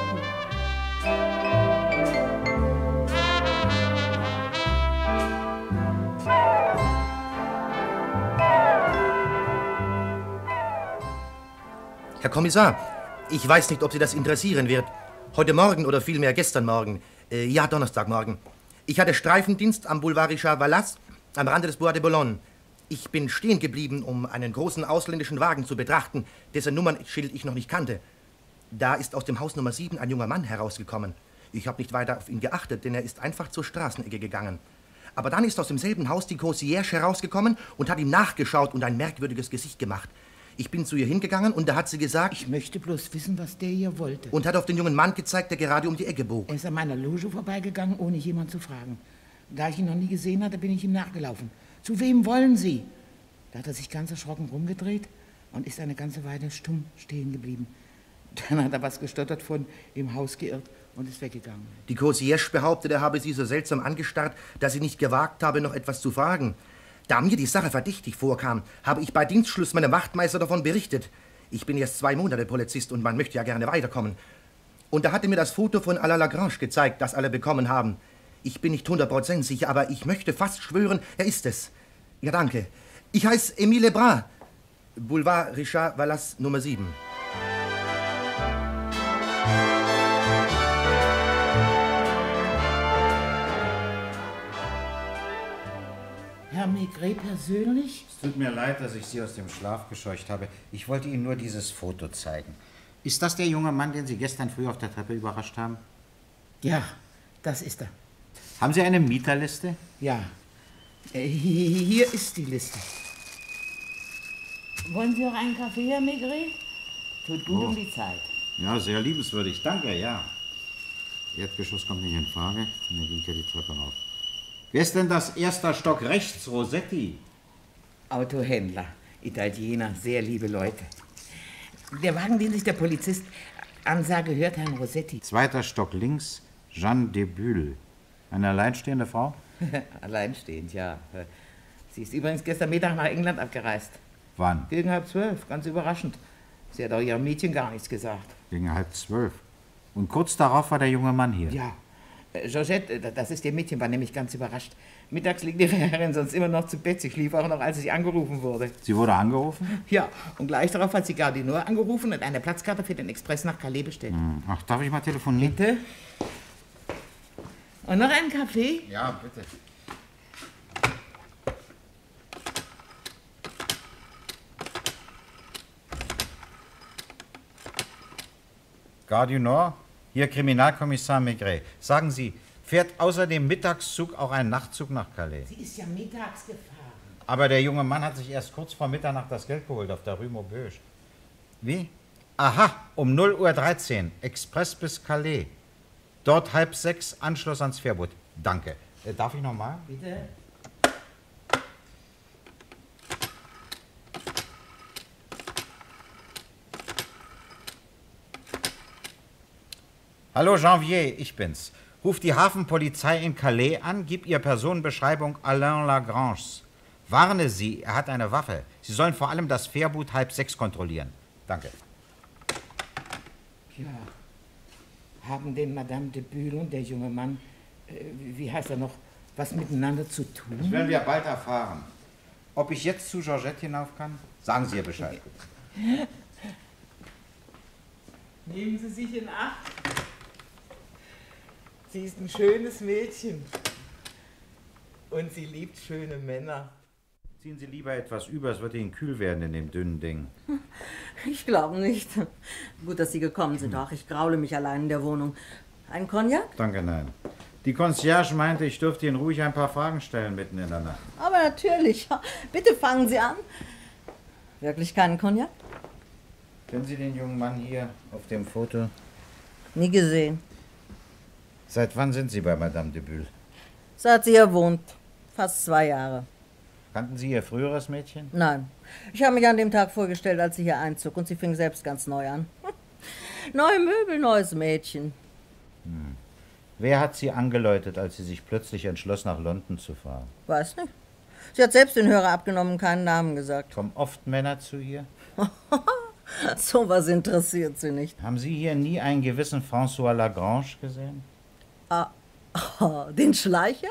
Speaker 1: Herr Kommissar, ich weiß nicht, ob Sie das interessieren wird. Heute Morgen oder vielmehr gestern Morgen, Donnerstagmorgen. Ich hatte Streifendienst am Boulevard Richard Vallas am Rande des Bois de Boulogne. Ich bin stehen geblieben, um einen großen ausländischen Wagen zu betrachten, dessen Nummernschild ich noch nicht kannte. Da ist aus dem Haus Nummer 7 ein junger Mann herausgekommen. Ich habe nicht weiter auf ihn geachtet, denn er ist einfach zur Straßenecke gegangen. Aber dann ist aus demselben Haus die Concierge herausgekommen und hat ihm nachgeschaut und ein merkwürdiges Gesicht gemacht. Ich bin zu ihr hingegangen und da hat sie gesagt...
Speaker 6: Ich möchte bloß wissen, was der hier wollte.
Speaker 1: Und hat auf den jungen Mann gezeigt, der gerade um die Ecke bog.
Speaker 6: Er ist an meiner Loge vorbeigegangen, ohne jemand zu fragen. Da ich ihn noch nie gesehen hatte, bin ich ihm nachgelaufen. Zu wem wollen Sie? Da hat er sich ganz erschrocken rumgedreht und ist eine ganze Weile stumm stehen geblieben. Dann hat er was gestottert, von im Haus geirrt und ist weggegangen.
Speaker 1: Die Concierge behauptet, er habe sie so seltsam angestarrt, dass sie nicht gewagt habe, noch etwas zu fragen. Da mir die Sache verdächtig vorkam, habe ich bei Dienstschluss meinem Wachtmeister davon berichtet. Ich bin erst 2 Monate Polizist und man möchte ja gerne weiterkommen. Und da hat er mir das Foto von Alain Lagrange gezeigt, das alle bekommen haben. Ich bin nicht 100% sicher, aber ich möchte fast schwören, er ist es. Ja, danke. Ich heiße Émile Lebrun. Boulevard Richard Wallace, Nummer 7.
Speaker 6: Herr Maigret persönlich?
Speaker 2: Es tut mir leid, dass ich Sie aus dem Schlaf gescheucht habe. Ich wollte Ihnen nur dieses Foto zeigen. Ist das der junge Mann, den Sie gestern früh auf der Treppe überrascht haben?
Speaker 6: Ja, das ist er.
Speaker 2: Haben Sie eine Mieterliste?
Speaker 6: Ja. Hier ist die Liste. Wollen Sie auch einen Kaffee, Herr Maigret? Tut gut um die Zeit.
Speaker 2: Ja, sehr liebenswürdig. Danke, ja. Erdgeschoss kommt nicht in Frage. Dann ging ja die Treppe rauf. Wer ist denn das? 1. Stock rechts, Rossetti?
Speaker 6: Autohändler, Italiener, sehr liebe Leute. Der Wagen, den sich der Polizist ansah, gehört Herrn Rossetti.
Speaker 2: 2. Stock links, Jeanne Debühl. Eine alleinstehende Frau?
Speaker 6: Alleinstehend, ja. Sie ist übrigens gestern Mittag nach England abgereist.
Speaker 2: Wann?
Speaker 6: Gegen 11:30, ganz überraschend. Sie hat auch ihrem Mädchen gar nichts gesagt.
Speaker 2: Gegen 11:30. Und kurz darauf war der junge Mann hier?
Speaker 6: Ja. Georgette, das ist ihr Mädchen, war nämlich ganz überrascht. Mittags liegt die Herrin sonst immer noch zu Bett. Sie schlief auch noch, als sie angerufen wurde.
Speaker 2: Sie wurde angerufen?
Speaker 6: Ja, und gleich darauf hat sie Gardinor angerufen und eine Platzkarte für den Express nach Calais bestellt.
Speaker 2: Ach, darf ich mal telefonieren?
Speaker 6: Bitte? Und noch einen Kaffee?
Speaker 2: Ja, bitte. Gardinor? Hier Kriminalkommissar Maigret. Sagen Sie, fährt außer dem Mittagszug auch ein Nachtzug nach Calais?
Speaker 6: Sie ist ja mittags gefahren.
Speaker 2: Aber der junge Mann hat sich erst kurz vor Mitternacht das Geld geholt auf der Rue Maubeuge. Wie? Aha, um 0:13 Uhr, Express bis Calais. Dort 5:30, Anschluss ans Fährboot. Danke. Darf ich nochmal?
Speaker 6: Bitte?
Speaker 2: Hallo Janvier, ich bin's. Ruf die Hafenpolizei in Calais an, gib ihr Personenbeschreibung Alain Lagrange. Warne sie, er hat eine Waffe. Sie sollen vor allem das Fährboot 5:30 kontrollieren. Danke.
Speaker 6: Ja. Haben denn Madame de Bühl und der junge Mann, wie heißt er noch, was miteinander zu tun?
Speaker 2: Das werden wir bald erfahren. Ob ich jetzt zu Georgette hinauf kann? Sagen Sie ihr Bescheid.
Speaker 6: Nehmen Sie sich in Acht. Sie ist ein schönes Mädchen. Und sie liebt schöne Männer.
Speaker 2: Ziehen Sie lieber etwas über, es wird Ihnen kühl werden in dem dünnen Ding.
Speaker 22: Ich glaube nicht. Gut, dass Sie gekommen sind. Ach, ich graule mich allein in der Wohnung. Ein Cognac?
Speaker 2: Danke, nein. Die Concierge meinte, ich dürfte Ihnen ruhig ein paar Fragen stellen mitten in der Nacht.
Speaker 22: Aber natürlich. Bitte fangen Sie an. Wirklich keinen Cognac?
Speaker 2: Kennen Sie den jungen Mann hier auf dem Foto?
Speaker 22: Nie gesehen.
Speaker 2: Seit wann sind Sie bei Madame de Bühl?
Speaker 22: Seit sie hier wohnt. Fast 2 Jahre.
Speaker 2: Kannten Sie Ihr früheres Mädchen?
Speaker 22: Nein. Ich habe mich an dem Tag vorgestellt, als sie hier einzog. Und sie fing selbst ganz neu an. Neue Möbel, neues Mädchen.
Speaker 2: Wer hat Sie angeläutet, als Sie sich plötzlich entschloss, nach London zu fahren?
Speaker 22: Weiß nicht. Sie hat selbst den Hörer abgenommen, keinen Namen gesagt.
Speaker 2: Kommen oft Männer zu ihr?
Speaker 22: So was interessiert sie nicht.
Speaker 2: Haben Sie hier nie einen gewissen François Lagrange gesehen?
Speaker 22: Den Schleicher?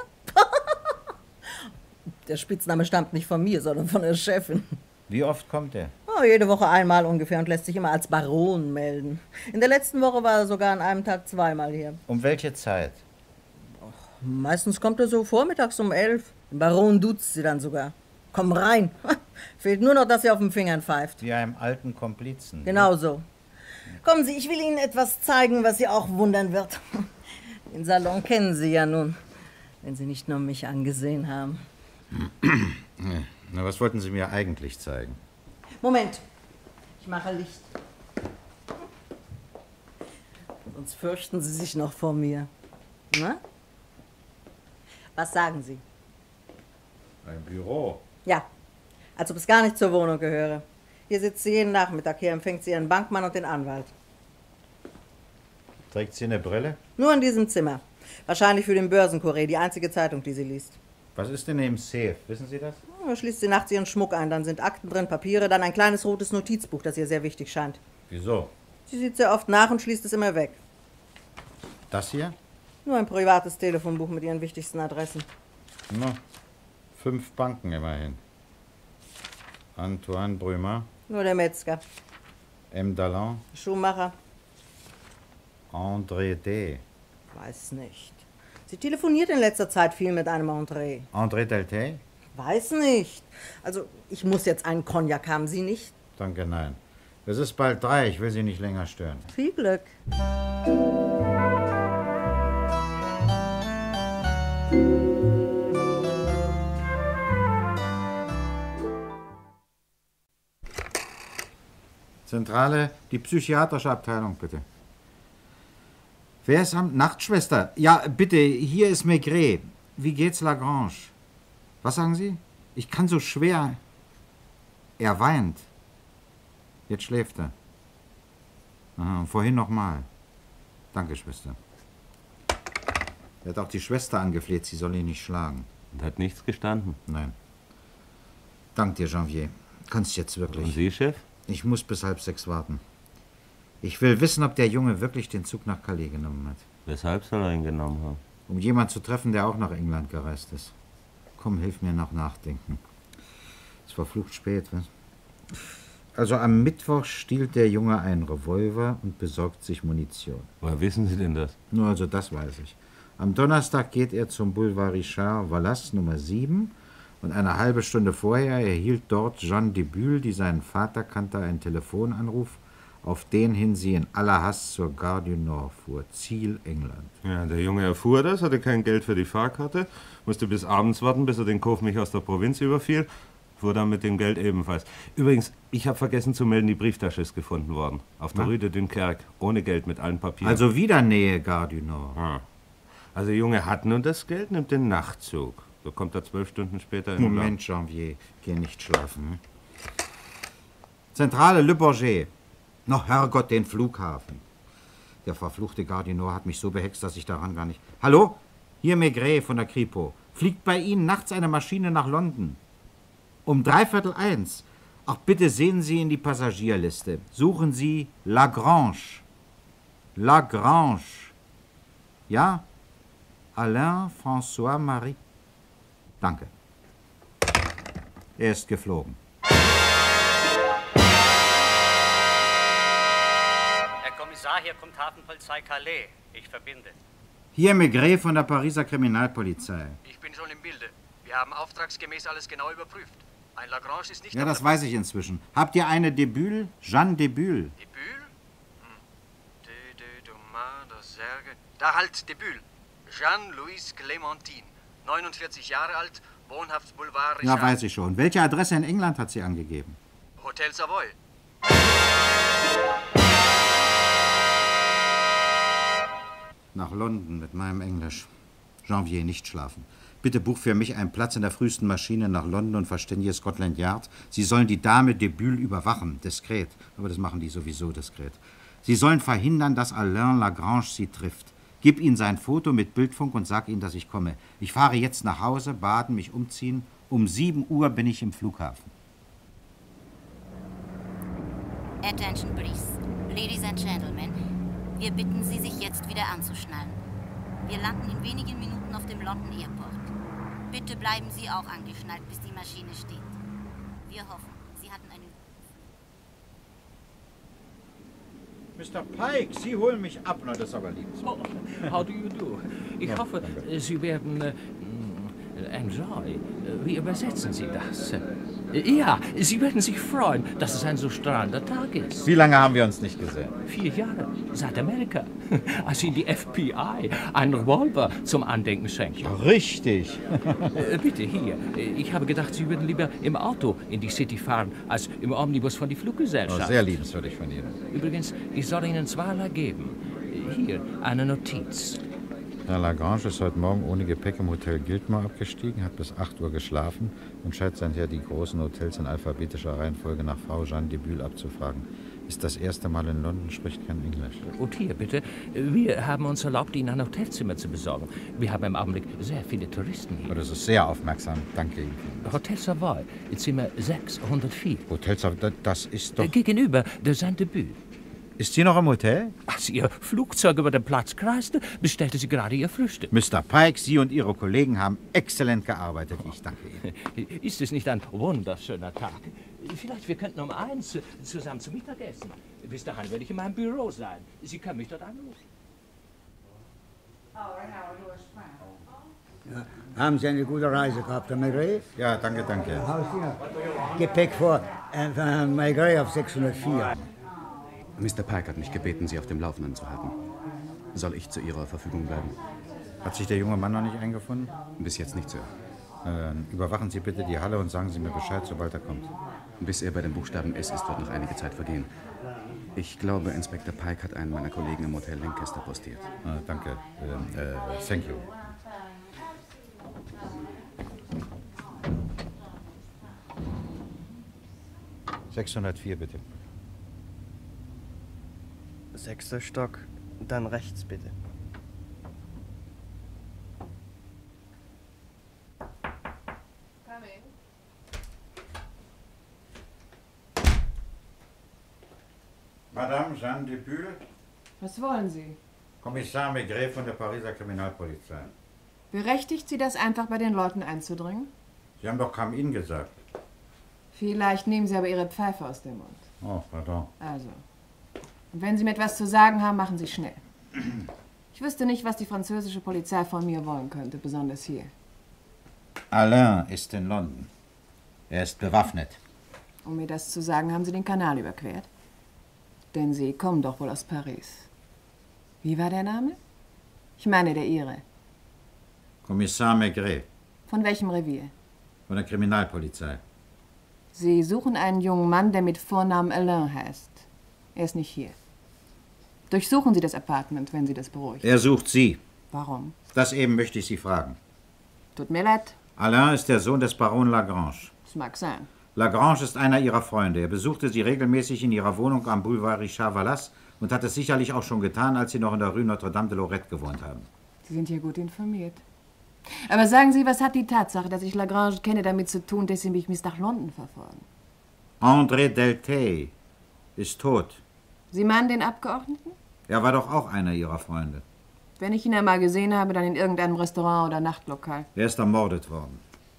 Speaker 22: Der Spitzname stammt nicht von mir, sondern von der Chefin.
Speaker 2: Wie oft kommt er?
Speaker 22: Oh, jede Woche einmal ungefähr und lässt sich immer als Baron melden. In der letzten Woche war er sogar an einem Tag 2-mal hier.
Speaker 2: Um welche Zeit?
Speaker 22: Meistens kommt er so vormittags um 11. Den Baron duzt sie dann sogar. Komm rein. Fehlt nur noch, dass sie auf den Fingern pfeift.
Speaker 2: Wie einem alten Komplizen.
Speaker 22: Genau so. Kommen Sie, ich will Ihnen etwas zeigen, was Sie auch wundern wird. Den Salon kennen Sie ja nun. wenn Sie nicht nur mich angesehen haben.
Speaker 2: Na, was wollten Sie mir eigentlich zeigen?
Speaker 22: Moment, ich mache Licht. Sonst fürchten Sie sich noch vor mir. Na? Was sagen Sie?
Speaker 2: Ein Büro.
Speaker 22: Ja, als ob es gar nicht zur Wohnung gehöre. Hier sitzt sie jeden Nachmittag, hier empfängt sie ihren Bankmann und den Anwalt.
Speaker 2: Trägt sie eine Brille?
Speaker 22: Nur in diesem Zimmer. Wahrscheinlich für den Börsenkurier, die einzige Zeitung, die sie liest.
Speaker 2: Was ist denn im Safe? Wissen Sie das?
Speaker 22: Da schließt sie nachts ihren Schmuck ein, dann sind Akten drin, Papiere, dann ein kleines rotes Notizbuch, das ihr sehr wichtig scheint.
Speaker 2: Wieso?
Speaker 22: Sie sieht sehr oft nach und schließt es immer weg.
Speaker 2: Das hier?
Speaker 22: Nur ein privates Telefonbuch mit ihren wichtigsten Adressen.
Speaker 2: Na, 5 Banken immerhin. Antoine Brümer,
Speaker 22: Nur der Metzger,
Speaker 2: M. Dalland,
Speaker 22: Schuhmacher,
Speaker 2: André D.
Speaker 22: weiß nicht. Sie telefoniert in letzter Zeit viel mit einem André.
Speaker 2: André Deltay?
Speaker 22: Weiß nicht. Also, ich muss jetzt einen Cognac haben, Sie nicht?
Speaker 2: Danke, nein. Es ist bald 3, ich will Sie nicht länger stören.
Speaker 22: Viel Glück.
Speaker 2: Zentrale, die psychiatrische Abteilung, bitte. Wer ist am... Nachtschwester? Ja, bitte, hier ist Maigret. Wie geht's Lagrange? Was sagen Sie? Ich kann so schwer... Er weint. Jetzt schläft er. Aha, und vorhin nochmal. Danke, Schwester. Er hat auch die Schwester angefleht, sie soll ihn nicht schlagen.
Speaker 14: Und hat nichts gestanden?
Speaker 2: Nein. Dank dir, Janvier. Kannst jetzt wirklich.
Speaker 14: Und Sie, Chef?
Speaker 2: Ich muss bis 5:30 warten. Ich will wissen, ob der Junge wirklich den Zug nach Calais genommen hat.
Speaker 14: Weshalb soll er ihn genommen haben?
Speaker 2: Um jemanden zu treffen, der auch nach England gereist ist. Komm, hilf mir noch nachdenken. Es war verflucht spät, was? Also am Mittwoch stiehlt der Junge einen Revolver und besorgt sich Munition.
Speaker 14: Woher wissen Sie denn das?
Speaker 2: Nur also das weiß ich. Am Donnerstag geht er zum Boulevard Richard, Wallace Nummer 7 und eine halbe Stunde vorher erhielt dort Jeanne Debühl, die seinen Vater kannte, einen Telefonanruf, auf den hin sie in aller Hast zur Gare du Nord fuhr, Ziel England.
Speaker 14: Ja, der Junge erfuhr das, hatte kein Geld für die Fahrkarte, musste bis abends warten, bis er den Kaufmich aus der Provinz überfiel, fuhr dann mit dem Geld ebenfalls. Übrigens, ich habe vergessen zu melden, die Brieftasche ist gefunden worden. Auf der Rue de Dunkerque, ohne Geld, mit allen Papieren.
Speaker 2: Also wieder Nähe Gare du Nord.
Speaker 14: Ah. Also der Junge hat nun das Geld, nimmt den Nachtzug. So kommt er 12 Stunden später in
Speaker 2: Moment, Janvier, geh nicht schlafen. Hm? Zentrale Le Bourget. Noch Herrgott, den Flughafen. Der verfluchte Gare du Nord hat mich so behext, dass ich daran gar nicht... Hallo? Hier Maigret von der Kripo. Fliegt bei Ihnen nachts eine Maschine nach London? Um 1:45. Ach, bitte sehen Sie in die Passagierliste. Suchen Sie Lagrange. Lagrange. Ja? Alain François Marie. Danke. Er ist geflogen.
Speaker 5: Herr Kommissar, hier kommt Hafenpolizei Calais. Ich verbinde.
Speaker 2: Hier Maigret von der Pariser Kriminalpolizei.
Speaker 13: Ich bin schon im Bilde. Wir haben auftragsgemäß alles genau überprüft. Ein Lagrange ist nicht...
Speaker 2: Ja, das weiß ich inzwischen. Habt ihr eine Debühl? Jeanne Debühl.
Speaker 13: Debühl? Da halt, Debühl. Jeanne-Louise Clémentine. 49 Jahre alt, wohnhaft Boulevard Richard.
Speaker 2: Ja, weiß ich schon. Welche Adresse in England hat sie angegeben?
Speaker 13: Hotel Savoy.
Speaker 2: Nach London mit meinem Englisch. Janvier, nicht schlafen. Bitte buch für mich einen Platz in der frühesten Maschine nach London und verständige Scotland Yard. Sie sollen die Dame Debühl überwachen, diskret. Aber das machen die sowieso diskret. Sie sollen verhindern, dass Alain Lagrange sie trifft. Gib ihm sein Foto mit Bildfunk und sag ihm, dass ich komme. Ich fahre jetzt nach Hause, baden, mich umziehen. Um 7 Uhr bin ich im Flughafen.
Speaker 8: Attention, please. Ladies and Gentlemen, wir bitten Sie, sich jetzt wieder anzuschnallen. Wir landen in wenigen Minuten auf dem London Airport. Bitte bleiben Sie auch angeschnallt, bis die Maschine steht. Wir hoffen, Sie hatten einen...
Speaker 2: Mr. Pike, Sie holen mich ab. Na, das ist aber lieb.
Speaker 23: Oh, how do you do? Ich hoffe, Sie werden... enjoy. Wie übersetzen Sie das? Ja, Sie werden sich freuen, dass es ein so strahlender Tag ist.
Speaker 2: Wie lange haben wir uns nicht gesehen?
Speaker 23: 4 Jahre, seit Amerika, als Ihnen die FBI einen Revolver zum Andenken schenkte.
Speaker 2: Richtig.
Speaker 23: Bitte, hier. Ich habe gedacht, Sie würden lieber im Auto in die City fahren, als im Omnibus von der Fluggesellschaft.
Speaker 2: Oh, sehr liebenswürdig von Ihnen.
Speaker 23: Übrigens, ich soll Ihnen zweierlei geben. Hier, eine Notiz.
Speaker 2: Herr Lagrange ist heute Morgen ohne Gepäck im Hotel Giltmore abgestiegen, hat bis 8 Uhr geschlafen und scheint seither die großen Hotels in alphabetischer Reihenfolge nach Frau Jeanne de Buhl abzufragen. Ist das erste Mal in London, spricht kein Englisch.
Speaker 23: Und hier, bitte. Wir haben uns erlaubt, Ihnen ein Hotelzimmer zu besorgen. Wir haben im Augenblick sehr viele Touristen hier.
Speaker 2: Oh, das ist sehr aufmerksam. Danke Ihnen.
Speaker 23: Hotel Savoy, Zimmer 604.
Speaker 2: Hotel Savoy, das ist doch...
Speaker 23: Gegenüber der Jeanne de Buhl.
Speaker 2: Ist sie noch im Hotel?
Speaker 23: Als Ihr Flugzeug über den Platz kreiste, bestellte sie gerade Ihr Frühstück.
Speaker 2: Mr. Pike, Sie und Ihre Kollegen haben exzellent gearbeitet. Ich danke Ihnen.
Speaker 23: Ist es nicht ein wunderschöner Tag? Vielleicht wir könnten um 1 zusammen zu Mittag essen. Bis dahin werde ich in meinem Büro sein. Sie können mich dort anrufen.
Speaker 4: Ja, haben Sie eine gute Reise gehabt, Herr Maigret?
Speaker 2: Ja, danke, danke.
Speaker 4: Gepäck vor Herrn Maigret auf 604.
Speaker 9: Mr. Pike hat mich gebeten, Sie auf dem Laufenden zu halten. Soll ich zu Ihrer Verfügung bleiben?
Speaker 2: Hat sich der junge Mann noch nicht eingefunden?
Speaker 9: Bis jetzt nicht, Sir.
Speaker 2: Dann überwachen Sie bitte die Halle und sagen Sie mir Bescheid, sobald er kommt.
Speaker 9: Bis er bei dem Buchstaben S ist, wird noch einige Zeit vergehen. Ich glaube, Inspektor Pike hat einen meiner Kollegen im Hotel Lancaster postiert.
Speaker 2: Danke. Thank you. »604, bitte.«
Speaker 10: 6. Stock, dann rechts, bitte.
Speaker 2: Madame Jeanne de Buhl?
Speaker 24: Was wollen Sie?
Speaker 2: Kommissar Maigret von der Pariser Kriminalpolizei.
Speaker 24: Berechtigt Sie das, einfach bei den Leuten einzudringen?
Speaker 2: Sie haben doch Come-In gesagt.
Speaker 24: Vielleicht nehmen Sie aber Ihre Pfeife aus dem Mund.
Speaker 2: Oh, pardon.
Speaker 24: Also. Und wenn Sie mir etwas zu sagen haben, machen Sie schnell. Ich wüsste nicht, was die französische Polizei von mir wollen könnte, besonders hier.
Speaker 2: Alain ist in London. Er ist bewaffnet.
Speaker 24: Um mir das zu sagen, haben Sie den Kanal überquert? Denn Sie kommen doch wohl aus Paris. Wie war der Name? Ich meine der Ihre.
Speaker 2: Kommissar Maigret.
Speaker 24: Von welchem Revier?
Speaker 2: Von der Kriminalpolizei.
Speaker 24: Sie suchen einen jungen Mann, der mit Vornamen Alain heißt. Er ist nicht hier. Durchsuchen Sie das Apartment, wenn Sie das beruhigen.
Speaker 2: Er sucht Sie.
Speaker 24: Warum?
Speaker 2: Das eben möchte ich Sie fragen.
Speaker 24: Tut mir leid.
Speaker 2: Alain ist der Sohn des Baron Lagrange.
Speaker 24: Das mag sein.
Speaker 2: Lagrange ist einer Ihrer Freunde. Er besuchte Sie regelmäßig in Ihrer Wohnung am Boulevard Richard Wallace und hat es sicherlich auch schon getan, als Sie noch in der Rue Notre-Dame de Lorette gewohnt haben.
Speaker 24: Sie sind hier gut informiert. Aber sagen Sie, was hat die Tatsache, dass ich Lagrange kenne, damit zu tun, dass Sie mich bis nach London verfolgen?
Speaker 2: André Deltey ist tot.
Speaker 24: Sie meinen den Abgeordneten?
Speaker 2: Er war doch auch einer Ihrer Freunde.
Speaker 24: Wenn ich ihn einmal gesehen habe, dann in irgendeinem Restaurant oder Nachtlokal.
Speaker 2: Er ist ermordet worden.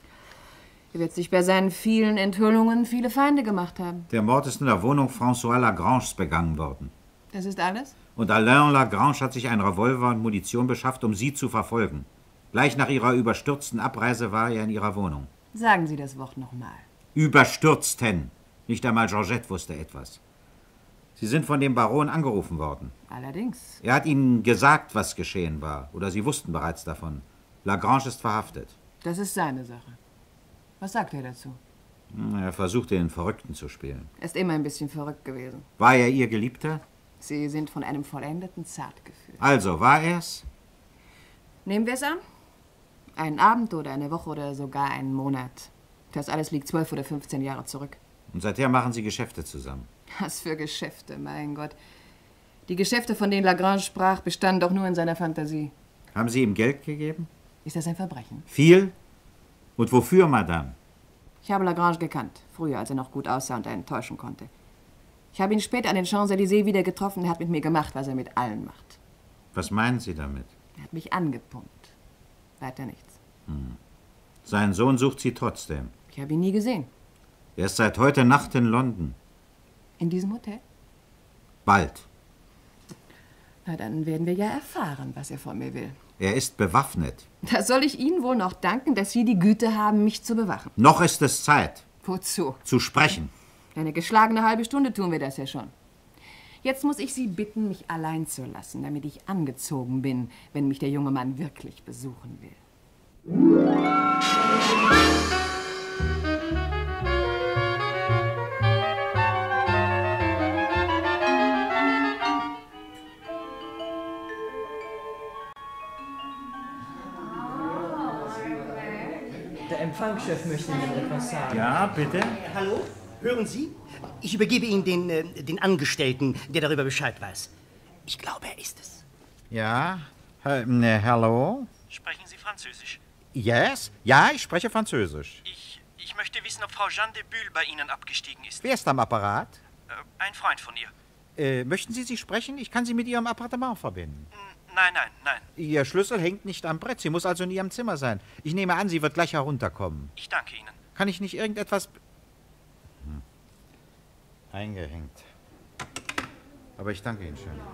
Speaker 24: Er wird sich bei seinen vielen Enthüllungen viele Feinde gemacht haben.
Speaker 2: Der Mord ist in der Wohnung François Lagranges begangen worden.
Speaker 24: Das ist alles?
Speaker 2: Und Alain Lagrange hat sich einen Revolver und Munition beschafft, um Sie zu verfolgen. Gleich nach Ihrer überstürzten Abreise war er in Ihrer Wohnung.
Speaker 24: Sagen Sie das Wort nochmal.
Speaker 2: Überstürzten. Nicht einmal Georgette wusste etwas. Sie sind von dem Baron angerufen worden.
Speaker 24: Allerdings.
Speaker 2: Er hat Ihnen gesagt, was geschehen war. Oder Sie wussten bereits davon. Lagrange ist verhaftet.
Speaker 24: Das ist seine Sache. Was sagt er dazu?
Speaker 2: Er versuchte, den Verrückten zu spielen.
Speaker 24: Er ist immer ein bisschen verrückt gewesen.
Speaker 2: War er Ihr Geliebter?
Speaker 24: Sie sind von einem vollendeten Zartgefühl.
Speaker 2: Also, war er's?
Speaker 24: Nehmen wir es an? Einen Abend oder eine Woche oder sogar einen Monat. Das alles liegt 12 oder 15 Jahre zurück.
Speaker 2: Und seither machen Sie Geschäfte zusammen.
Speaker 24: Was für Geschäfte, mein Gott. Die Geschäfte, von denen Lagrange sprach, bestanden doch nur in seiner Fantasie.
Speaker 2: Haben Sie ihm Geld gegeben?
Speaker 24: Ist das ein Verbrechen?
Speaker 2: Viel? Und wofür, Madame?
Speaker 24: Ich habe Lagrange gekannt, früher, als er noch gut aussah und einen täuschen konnte. Ich habe ihn später an den Champs-Élysées wieder getroffen. Er hat mit mir gemacht, was er mit allen macht.
Speaker 2: Was meinen Sie damit?
Speaker 24: Er hat mich angepumpt. Weiter nichts.
Speaker 2: Sein Sohn sucht Sie trotzdem.
Speaker 24: Ich habe ihn nie gesehen.
Speaker 2: Er ist seit heute Nacht in London.
Speaker 24: In diesem Hotel?
Speaker 2: Bald.
Speaker 24: Na, dann werden wir ja erfahren, was er von mir will.
Speaker 2: Er ist bewaffnet.
Speaker 24: Da soll ich Ihnen wohl noch danken, dass Sie die Güte haben, mich zu bewachen.
Speaker 2: Noch ist es Zeit.
Speaker 24: Wozu?
Speaker 2: Zu sprechen.
Speaker 24: Eine geschlagene halbe Stunde tun wir das ja schon. Jetzt muss ich Sie bitten, mich allein zu lassen, damit ich angezogen bin, wenn mich der junge Mann wirklich besuchen will.
Speaker 10: Der Empfangschef möchte Ihnen etwas sagen.
Speaker 2: Ja, bitte?
Speaker 3: Hallo? Hören Sie? Ich übergebe Ihnen den Angestellten, der darüber Bescheid weiß. Ich glaube, er ist es.
Speaker 2: Ja, hallo?
Speaker 12: Sprechen Sie Französisch?
Speaker 2: Yes? Ja, ich spreche Französisch.
Speaker 12: Ich möchte wissen, ob Frau Jeanne de Bühl bei Ihnen abgestiegen ist.
Speaker 2: Wer ist am Apparat?
Speaker 12: Ein Freund von ihr.
Speaker 2: Möchten Sie sie sprechen? Ich kann Sie mit Ihrem Appartement verbinden.
Speaker 12: Nein.
Speaker 2: Ihr Schlüssel hängt nicht am Brett. Sie muss also in Ihrem Zimmer sein. Ich nehme an, sie wird gleich herunterkommen.
Speaker 12: Ich danke Ihnen.
Speaker 2: Kann ich nicht irgendetwas... Eingehängt. Aber ich danke Ihnen schön.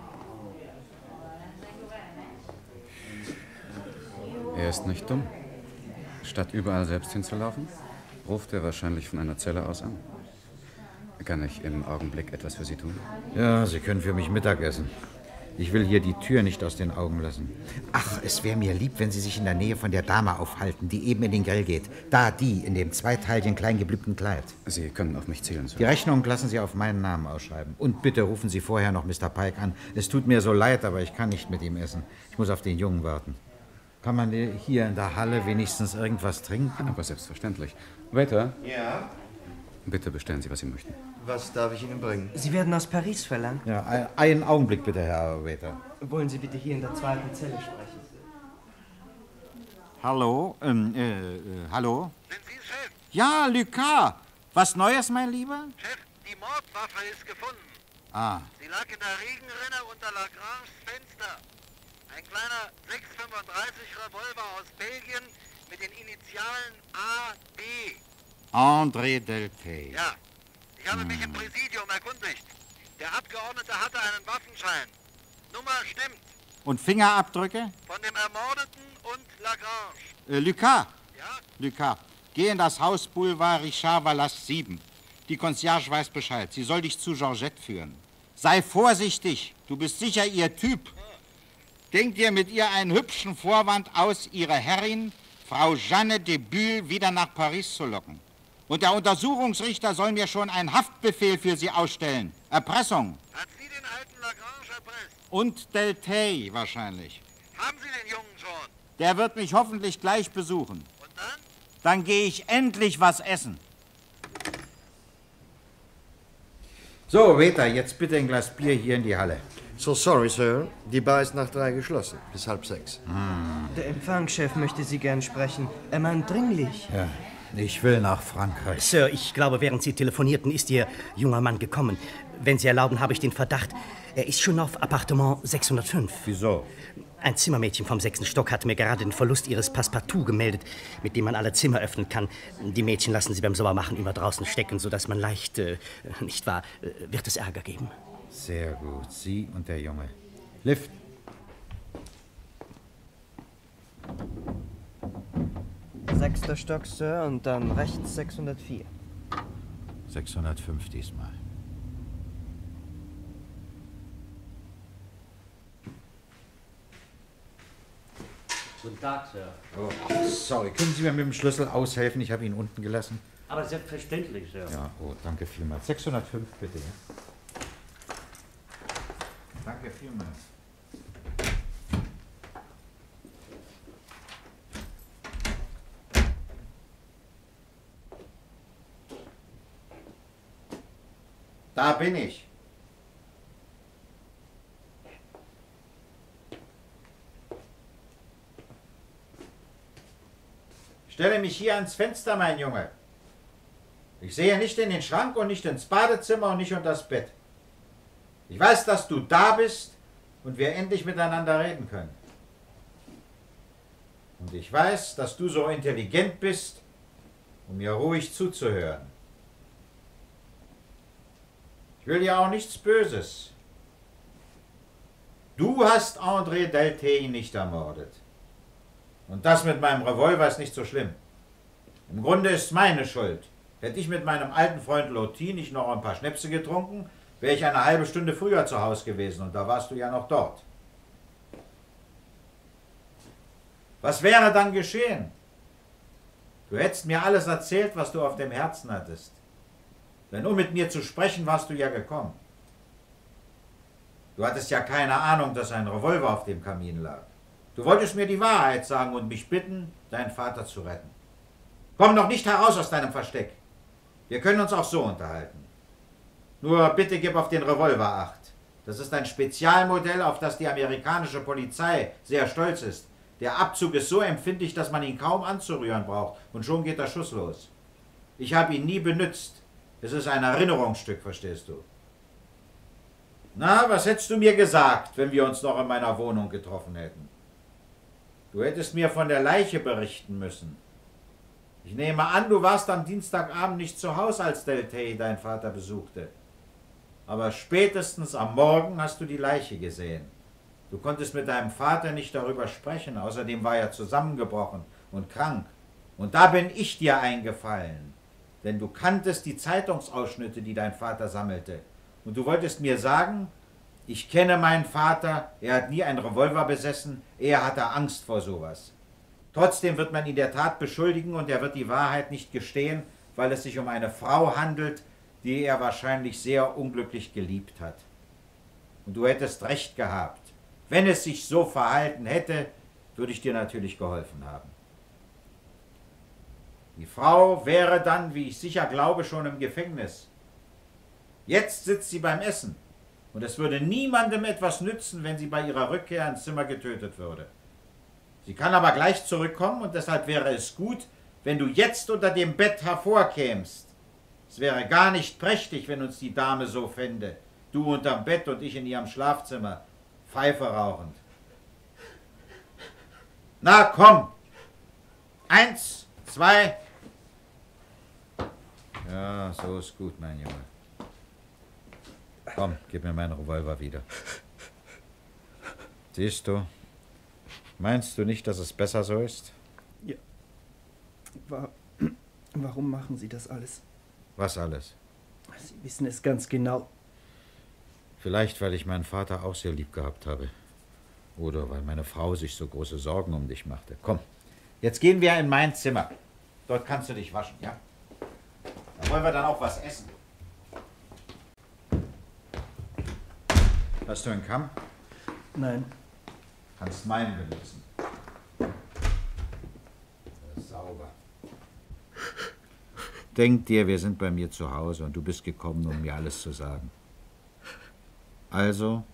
Speaker 9: Er ist nicht dumm. Statt überall selbst hinzulaufen, ruft er wahrscheinlich von einer Zelle aus an. Kann ich im Augenblick etwas für Sie tun?
Speaker 2: Ja, Sie können für mich Mittag essen. Ich will hier die Tür nicht aus den Augen lassen. Ach, es wäre mir lieb, wenn Sie sich in der Nähe von der Dame aufhalten, die eben in den Grill geht. Da, die, in dem zweiteiligen, klein geblümten Kleid.
Speaker 9: Sie können auf mich zählen, Sir.
Speaker 2: Die Rechnung lassen Sie auf meinen Namen ausschreiben. Und bitte rufen Sie vorher noch Mr. Pike an. Es tut mir so leid, aber ich kann nicht mit ihm essen. Ich muss auf den Jungen warten. Kann man hier in der Halle wenigstens irgendwas trinken?
Speaker 9: Aber selbstverständlich. Waiter?
Speaker 15: Ja?
Speaker 9: Bitte bestellen Sie, was Sie möchten.
Speaker 15: Was darf ich Ihnen bringen?
Speaker 10: Sie werden aus Paris verlangt.
Speaker 2: Ja, einen Augenblick bitte, Herr Waiter.
Speaker 10: Wollen Sie bitte hier in der zweiten Zelle sprechen?
Speaker 2: Hallo? Hallo? Sind Sie Chef? Ja, Lucas. Was Neues, mein Lieber?
Speaker 16: Chef, die Mordwaffe ist gefunden.
Speaker 2: Ah.
Speaker 16: Sie lag in der Regenrinne unter Lagranges Fenster. Ein kleiner 6,35 Revolver aus Belgien mit den Initialen AD.
Speaker 2: André Delpay.
Speaker 16: Ja. Ich habe mich im Präsidium erkundigt. Der Abgeordnete hatte einen Waffenschein. Nummer stimmt.
Speaker 2: Und Fingerabdrücke?
Speaker 16: Von dem Ermordeten und Lagrange.
Speaker 2: Lucas.
Speaker 16: Ja?
Speaker 2: Lucas, geh in das Haus Boulevard Richard Wallace 7. Die Concierge weiß Bescheid. Sie soll dich zu Georgette führen. Sei vorsichtig. Du bist sicher ihr Typ. Denk dir mit ihr einen hübschen Vorwand aus, ihre Herrin, Frau Jeanne de Bühl, wieder nach Paris zu locken. Und der Untersuchungsrichter soll mir schon einen Haftbefehl für sie ausstellen. Erpressung.
Speaker 16: Hat sie den alten Lagrange erpresst?
Speaker 2: Und Delpay wahrscheinlich.
Speaker 16: Haben Sie den Jungen schon?
Speaker 2: Der wird mich hoffentlich gleich besuchen.
Speaker 16: Und dann?
Speaker 2: Dann gehe ich endlich was essen. So, Waiter, jetzt bitte ein Glas Bier hier in die Halle.
Speaker 15: So sorry, Sir. Die Bar ist nach 3 geschlossen. Bis 5:30.
Speaker 10: Der Empfangschef möchte Sie gern sprechen. Er meint dringlich.
Speaker 2: Ja, ich will nach Frankreich.
Speaker 3: Sir, ich glaube, während Sie telefonierten, ist Ihr junger Mann gekommen. Wenn Sie erlauben, habe ich den Verdacht, er ist schon auf Appartement 605.
Speaker 2: Wieso?
Speaker 3: Ein Zimmermädchen vom 6. Stock hat mir gerade den Verlust ihres Passepartout gemeldet, mit dem man alle Zimmer öffnen kann. Die Mädchen lassen sie beim Saubermachen immer draußen stecken, sodass man leicht, nicht wahr, wird es Ärger geben.
Speaker 2: Sehr gut, Sie und der Junge. Lift.
Speaker 10: Sechster Stock, Sir, und dann rechts 604.
Speaker 2: 605 diesmal.
Speaker 25: Guten Tag, Sir.
Speaker 2: Oh, sorry, können Sie mir mit dem Schlüssel aushelfen? Ich habe ihn unten gelassen.
Speaker 25: Aber selbstverständlich, Sir.
Speaker 2: Ja, oh, danke vielmals. 605 bitte. Ja. Danke vielmals. Da bin ich. Stelle mich hier ans Fenster, mein Junge. Ich sehe nicht in den Schrank und nicht ins Badezimmer und nicht unter das Bett. Ich weiß, dass du da bist und wir endlich miteinander reden können. Und ich weiß, dass du so intelligent bist, um mir ruhig zuzuhören. Ich will dir auch nichts Böses. Du hast André Delpay nicht ermordet. Und das mit meinem Revolver ist nicht so schlimm. Im Grunde ist es meine Schuld. Hätte ich mit meinem alten Freund Lotti nicht noch ein paar Schnäpse getrunken, wäre ich eine halbe Stunde früher zu Hause gewesen und da warst du ja noch dort. Was wäre dann geschehen? Du hättest mir alles erzählt, was du auf dem Herzen hattest. Denn um mit mir zu sprechen, warst du ja gekommen. Du hattest ja keine Ahnung, dass ein Revolver auf dem Kamin lag. Du wolltest mir die Wahrheit sagen und mich bitten, deinen Vater zu retten. Komm noch nicht heraus aus deinem Versteck. Wir können uns auch so unterhalten. Nur bitte gib auf den Revolver Acht. Das ist ein Spezialmodell, auf das die amerikanische Polizei sehr stolz ist. Der Abzug ist so empfindlich, dass man ihn kaum anzurühren braucht. Und schon geht der Schuss los. Ich habe ihn nie benutzt. Es ist ein Erinnerungsstück, verstehst du? Na, was hättest du mir gesagt, wenn wir uns noch in meiner Wohnung getroffen hätten? Du hättest mir von der Leiche berichten müssen. Ich nehme an, du warst am Dienstagabend nicht zu Hause, als Deltay dein Vater besuchte. Aber spätestens am Morgen hast du die Leiche gesehen. Du konntest mit deinem Vater nicht darüber sprechen, außerdem war er zusammengebrochen und krank. Und da bin ich dir eingefallen, denn du kanntest die Zeitungsausschnitte, die dein Vater sammelte. Und du wolltest mir sagen, ich kenne meinen Vater, er hat nie einen Revolver besessen, er hatte Angst vor sowas. Trotzdem wird man ihn der Tat beschuldigen und er wird die Wahrheit nicht gestehen, weil es sich um eine Frau handelt, die er wahrscheinlich sehr unglücklich geliebt hat. Und du hättest recht gehabt. Wenn es sich so verhalten hätte, würde ich dir natürlich geholfen haben. Die Frau wäre dann, wie ich sicher glaube, schon im Gefängnis. Jetzt sitzt sie beim Essen und es würde niemandem etwas nützen, wenn sie bei ihrer Rückkehr ins Zimmer getötet würde. Sie kann aber gleich zurückkommen und deshalb wäre es gut, wenn du jetzt unter dem Bett hervorkämst. Es wäre gar nicht prächtig, wenn uns die Dame so fände. Du unterm Bett und ich in ihrem Schlafzimmer, Pfeife rauchend. Na, komm! 1, 2. Ja, so ist gut, mein Junge. Komm, gib mir meinen Revolver wieder. Siehst du, meinst du nicht, dass es besser so ist?
Speaker 7: Ja. Warum machen Sie das alles?
Speaker 2: Was alles?
Speaker 7: Sie wissen es ganz genau.
Speaker 2: Vielleicht, weil ich meinen Vater auch sehr lieb gehabt habe. Oder weil meine Frau sich so große Sorgen um dich machte. Komm, jetzt gehen wir in mein Zimmer. Dort kannst du dich waschen, ja? Da wollen wir dann auch was essen. Hast du einen Kamm?
Speaker 7: Nein.
Speaker 2: Kannst meinen benutzen. Der ist sauber. Denk dir, wir sind bei mir zu Hause und du bist gekommen, um mir alles zu sagen. Also?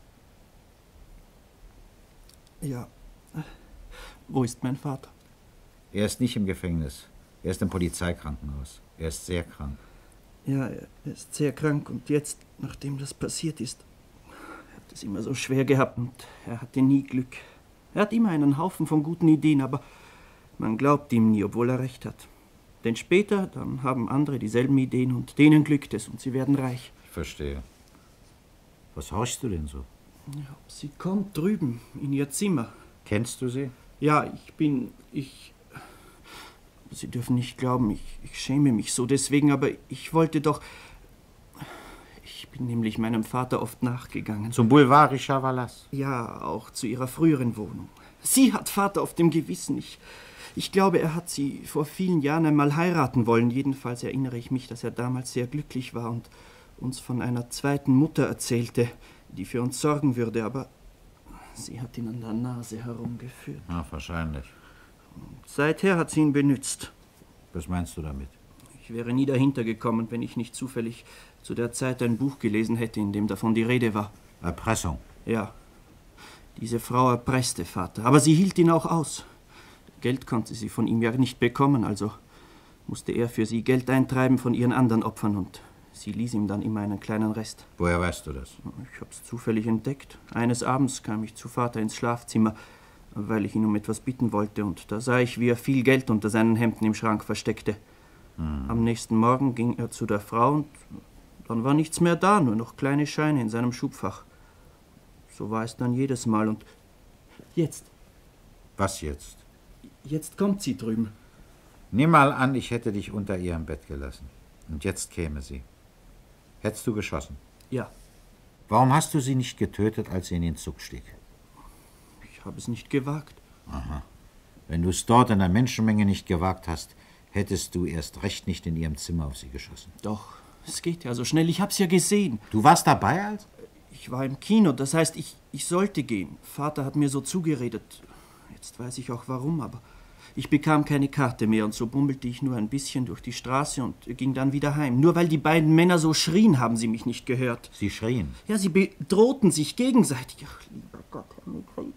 Speaker 7: Ja. Wo ist mein Vater?
Speaker 2: Er ist nicht im Gefängnis. Er ist im Polizeikrankenhaus. Er ist sehr krank.
Speaker 7: Ja, er ist sehr krank und jetzt, nachdem das passiert ist, er hat es immer so schwer gehabt und er hatte nie Glück. Er hat immer einen Haufen von guten Ideen, aber man glaubt ihm nie, obwohl er recht hat. Denn später, dann haben andere dieselben Ideen und denen glückt es und sie werden reich.
Speaker 2: Ich verstehe. Was horchst du denn so?
Speaker 7: Ja, sie kommt drüben in ihr Zimmer.
Speaker 2: Kennst du sie?
Speaker 7: Ja, Sie dürfen nicht glauben, ich schäme mich so deswegen, aber ich wollte doch... Ich bin nämlich meinem Vater oft nachgegangen.
Speaker 2: Zum Boulevard Richard Wallace?
Speaker 7: Ja, auch zu ihrer früheren Wohnung. Sie hat Vater auf dem Gewissen. Ich glaube, er hat sie vor vielen Jahren einmal heiraten wollen. Jedenfalls erinnere ich mich, dass er damals sehr glücklich war und uns von einer zweiten Mutter erzählte, die für uns sorgen würde, aber sie hat ihn an der Nase herumgeführt.
Speaker 2: Ja, wahrscheinlich.
Speaker 7: Seither hat sie ihn benützt.
Speaker 2: Was meinst du damit?
Speaker 7: Ich wäre nie dahinter gekommen, wenn ich nicht zufällig zu der Zeit ein Buch gelesen hätte, in dem davon die Rede war.
Speaker 2: Erpressung?
Speaker 7: Ja. Diese Frau erpresste Vater, aber sie hielt ihn auch aus. Geld konnte sie von ihm ja nicht bekommen, also musste er für sie Geld eintreiben von ihren anderen Opfern und sie ließ ihm dann immer einen kleinen Rest.
Speaker 2: Woher weißt du das?
Speaker 7: Ich hab's zufällig entdeckt. Eines Abends kam ich zu Vater ins Schlafzimmer, weil ich ihn um etwas bitten wollte, und da sah ich, wie er viel Geld unter seinen Hemden im Schrank versteckte. Am nächsten Morgen ging er zu der Frau und dann war nichts mehr da, nur noch kleine Scheine in seinem Schubfach. So war es dann jedes Mal und jetzt.
Speaker 2: Was jetzt?
Speaker 7: Jetzt kommt sie drüben.
Speaker 2: Nimm mal an, ich hätte dich unter ihrem Bett gelassen. Und jetzt käme sie. Hättest du geschossen?
Speaker 7: Ja.
Speaker 2: Warum hast du sie nicht getötet, als sie in den Zug stieg?
Speaker 7: Ich habe es nicht gewagt.
Speaker 2: Aha. Wenn du es dort in der Menschenmenge nicht gewagt hast, hättest du erst recht nicht in ihrem Zimmer auf sie geschossen.
Speaker 7: Doch, es geht ja so schnell. Ich hab's ja gesehen.
Speaker 2: Du warst dabei, als?
Speaker 7: Ich war im Kino, das heißt, ich sollte gehen. Vater hat mir so zugeredet. Jetzt weiß ich auch warum, aber ich bekam keine Karte mehr und so bummelte ich nur ein bisschen durch die Straße und ging dann wieder heim. Nur weil die beiden Männer so schrien, haben sie mich nicht gehört.
Speaker 2: Sie schrien?
Speaker 7: Ja, sie bedrohten sich gegenseitig. Ach, lieber Gott, Herr Maigret.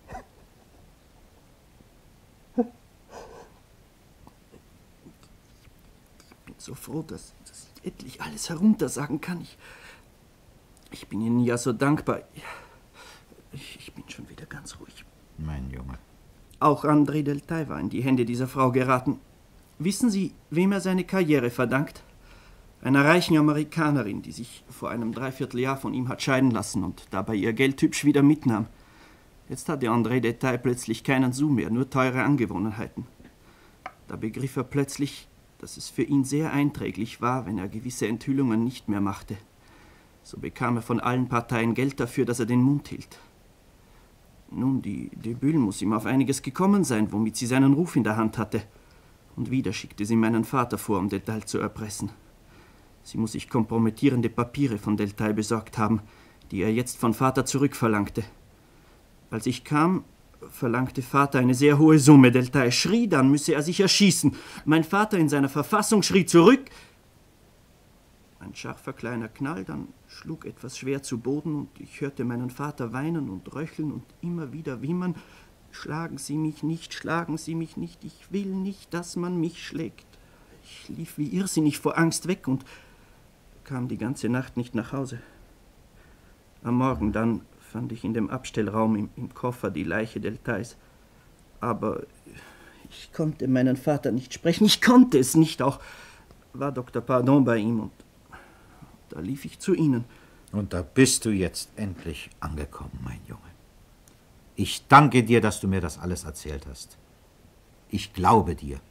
Speaker 7: Ich bin so froh, dass ich endlich alles heruntersagen kann. Ich bin Ihnen ja so dankbar. Ich bin schon wieder ganz ruhig.
Speaker 2: Mein Junge.
Speaker 7: Auch André Deltaille war in die Hände dieser Frau geraten. Wissen Sie, wem er seine Karriere verdankt? Einer reichen Amerikanerin, die sich vor einem Dreivierteljahr von ihm hat scheiden lassen und dabei ihr Geld hübsch wieder mitnahm. Jetzt hatte André Deltaille plötzlich keinen Sou mehr, nur teure Angewohnheiten. Da begriff er plötzlich, dass es für ihn sehr einträglich war, wenn er gewisse Enthüllungen nicht mehr machte. So bekam er von allen Parteien Geld dafür, dass er den Mund hielt. Nun, die de Bulle muss ihm auf einiges gekommen sein, womit sie seinen Ruf in der Hand hatte. Und wieder schickte sie meinen Vater vor, um Deltaille zu erpressen. Sie muss sich kompromittierende Papiere von Deltaille besorgt haben, die er jetzt von Vater zurückverlangte. Als ich kam, verlangte Vater eine sehr hohe Summe. Deltaille schrie, dann müsse er sich erschießen. Mein Vater in seiner Verfassung schrie zurück. Ein scharfer kleiner Knall, dann schlug etwas schwer zu Boden und ich hörte meinen Vater weinen und röcheln und immer wieder wimmern: Schlagen Sie mich nicht, schlagen Sie mich nicht, ich will nicht, dass man mich schlägt. Ich lief wie irrsinnig vor Angst weg und kam die ganze Nacht nicht nach Hause. Am Morgen dann fand ich in dem Abstellraum im Koffer die Leiche Deltailles. Aber ich konnte meinen Vater nicht sprechen, ich konnte es nicht. Auch war Dr. Pardon bei ihm und da lief ich zu Ihnen.
Speaker 2: Und da bist du jetzt endlich angekommen, mein Junge. Ich danke dir, dass du mir das alles erzählt hast. Ich glaube dir.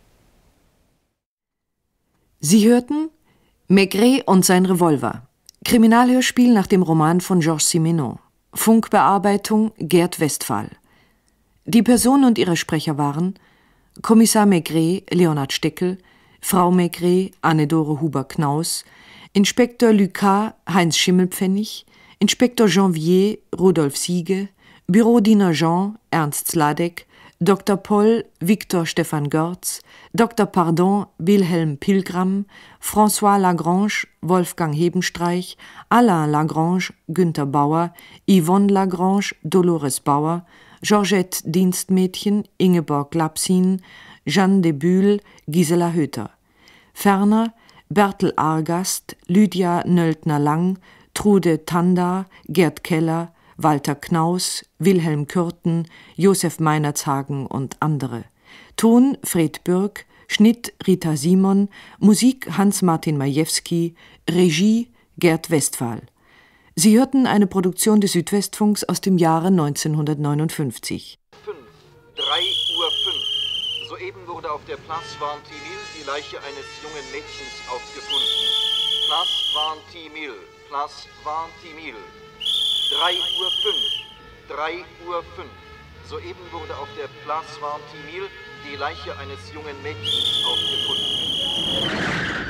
Speaker 24: Sie hörten Maigret und sein Revolver. Kriminalhörspiel nach dem Roman von Georges Simenon. Funkbearbeitung Gerd Westphal. Die Personen und ihre Sprecher waren Kommissar Maigret Leonhard Steckel, Frau Maigret Anne-Dore Huber-Knaus, Inspektor Lucas Heinz Schimmelpfennig, Inspektor Janvier Rudolf Siege, Bürodiener Jean Ernst Sladek, Dr. Poll Victor Stefan Görz, Dr. Pardon Wilhelm Pilgram, François Lagrange Wolfgang Hebenstreich, Alain Lagrange Günther Bauer, Yvonne Lagrange Dolores Bauer, Georgette Dienstmädchen Ingeborg Lapsin, Jeanne de Bulle Gisela Höter. Ferner Bertel Argast, Lydia Nöldner-Lang, Trude Tanda, Gerd Keller, Walter Knaus, Wilhelm Kürten, Josef Meinertshagen und andere. Ton Fred Bürg, Schnitt Rita Simon, Musik Hans-Martin Majewski, Regie Gerd Westphal. Sie hörten eine Produktion des Südwestfunks aus dem Jahre 1959.
Speaker 21: 3:05 Uhr. Soeben wurde auf der Place Ventimille die Leiche eines jungen Mädchens aufgefunden. Place Ventimille, Place Ventimille. 3:05 Uhr. 3:05 Uhr. Soeben wurde auf der Place Ventimille die Leiche eines jungen Mädchens aufgefunden.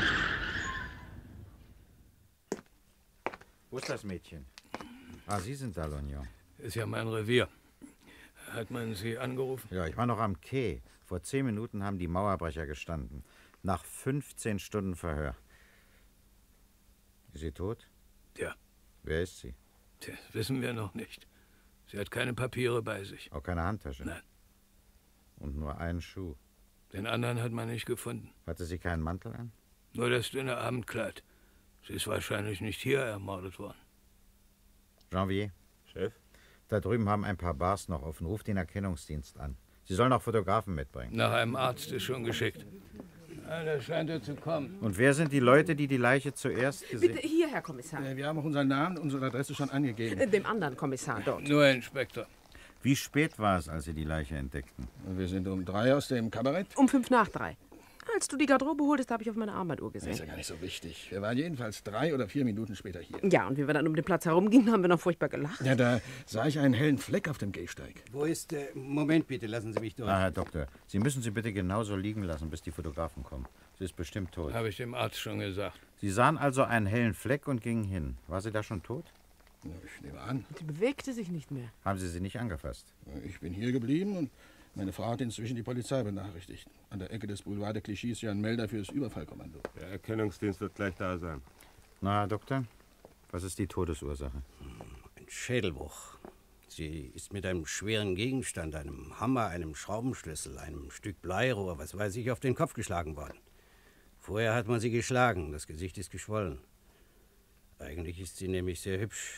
Speaker 2: Wo ist das Mädchen? Ah, Sie sind da, Lognon.
Speaker 11: Ist ja mein Revier. Hat man Sie angerufen?
Speaker 2: Ja, ich war noch am Quai. Vor 10 Minuten haben die Mauerbrecher gestanden. Nach 15 Stunden Verhör. Ist sie tot?
Speaker 11: Ja.
Speaker 2: Wer ist sie?
Speaker 11: Tja, wissen wir noch nicht. Sie hat keine Papiere bei sich.
Speaker 2: Auch keine Handtasche?
Speaker 11: Nein.
Speaker 2: Und nur einen Schuh?
Speaker 11: Den anderen hat man nicht gefunden.
Speaker 2: Hatte sie keinen Mantel an?
Speaker 11: Nur das dünne Abendkleid. Sie ist wahrscheinlich nicht hier ermordet worden.
Speaker 2: Janvier?
Speaker 11: Chef?
Speaker 2: Da drüben haben ein paar Bars noch offen. Ruf den Erkennungsdienst an. Sie sollen auch Fotografen mitbringen.
Speaker 11: Nach einem Arzt ist schon geschickt. Ja, der scheint ja zu kommen.
Speaker 2: Und wer sind die Leute, die die Leiche zuerst gesehen haben?
Speaker 24: Bitte hier, Herr Kommissar.
Speaker 17: Wir haben auch unseren Namen und unsere Adresse schon angegeben.
Speaker 24: Dem anderen Kommissar dort.
Speaker 11: Nur Inspektor.
Speaker 2: Wie spät war es, als Sie die Leiche entdeckten?
Speaker 17: Wir sind um 3 aus dem Kabarett.
Speaker 24: Um 5 nach 3.
Speaker 1: als du die Garderobe holtest, habe ich auf meine Armbanduhr gesehen.
Speaker 17: Das ist ja gar nicht so wichtig. Wir waren jedenfalls 3 oder 4 Minuten später hier.
Speaker 1: Ja, und wie wir dann um den Platz herumgingen, haben wir noch furchtbar gelacht.
Speaker 17: Ja, da sah ich einen hellen Fleck auf dem Gehsteig.
Speaker 6: Wo ist der... Moment bitte, lassen Sie mich durch.
Speaker 2: Herr Doktor, Sie müssen sie bitte genauso liegen lassen, bis die Fotografen kommen. Sie ist bestimmt tot.
Speaker 11: Habe ich dem Arzt schon gesagt.
Speaker 2: Sie sahen also einen hellen Fleck und gingen hin. War sie da schon tot?
Speaker 17: Ja, ich nehme an.
Speaker 1: Sie bewegte sich nicht mehr.
Speaker 2: Haben Sie sie nicht angefasst?
Speaker 17: Ich bin hier geblieben und meine Frau hat inzwischen die Polizei benachrichtigt. An der Ecke des Boulevard de Clichy ist ja ein Melder für das Überfallkommando.
Speaker 14: Der Erkennungsdienst wird gleich da sein.
Speaker 2: Na, Herr Doktor, was ist die Todesursache?
Speaker 6: Ein Schädelbruch. Sie ist mit einem schweren Gegenstand, einem Hammer, einem Schraubenschlüssel, einem Stück Bleirohr, was weiß ich, auf den Kopf geschlagen worden. Vorher hat man sie geschlagen, das Gesicht ist geschwollen. Eigentlich ist sie nämlich sehr hübsch.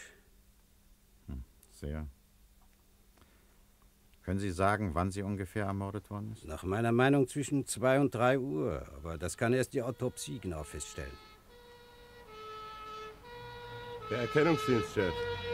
Speaker 2: Sehr. Können Sie sagen, wann sie ungefähr ermordet worden ist?
Speaker 6: Nach meiner Meinung zwischen 2 und 3 Uhr, aber das kann erst die Autopsie genau feststellen.
Speaker 14: Der Erkennungsdienstchef.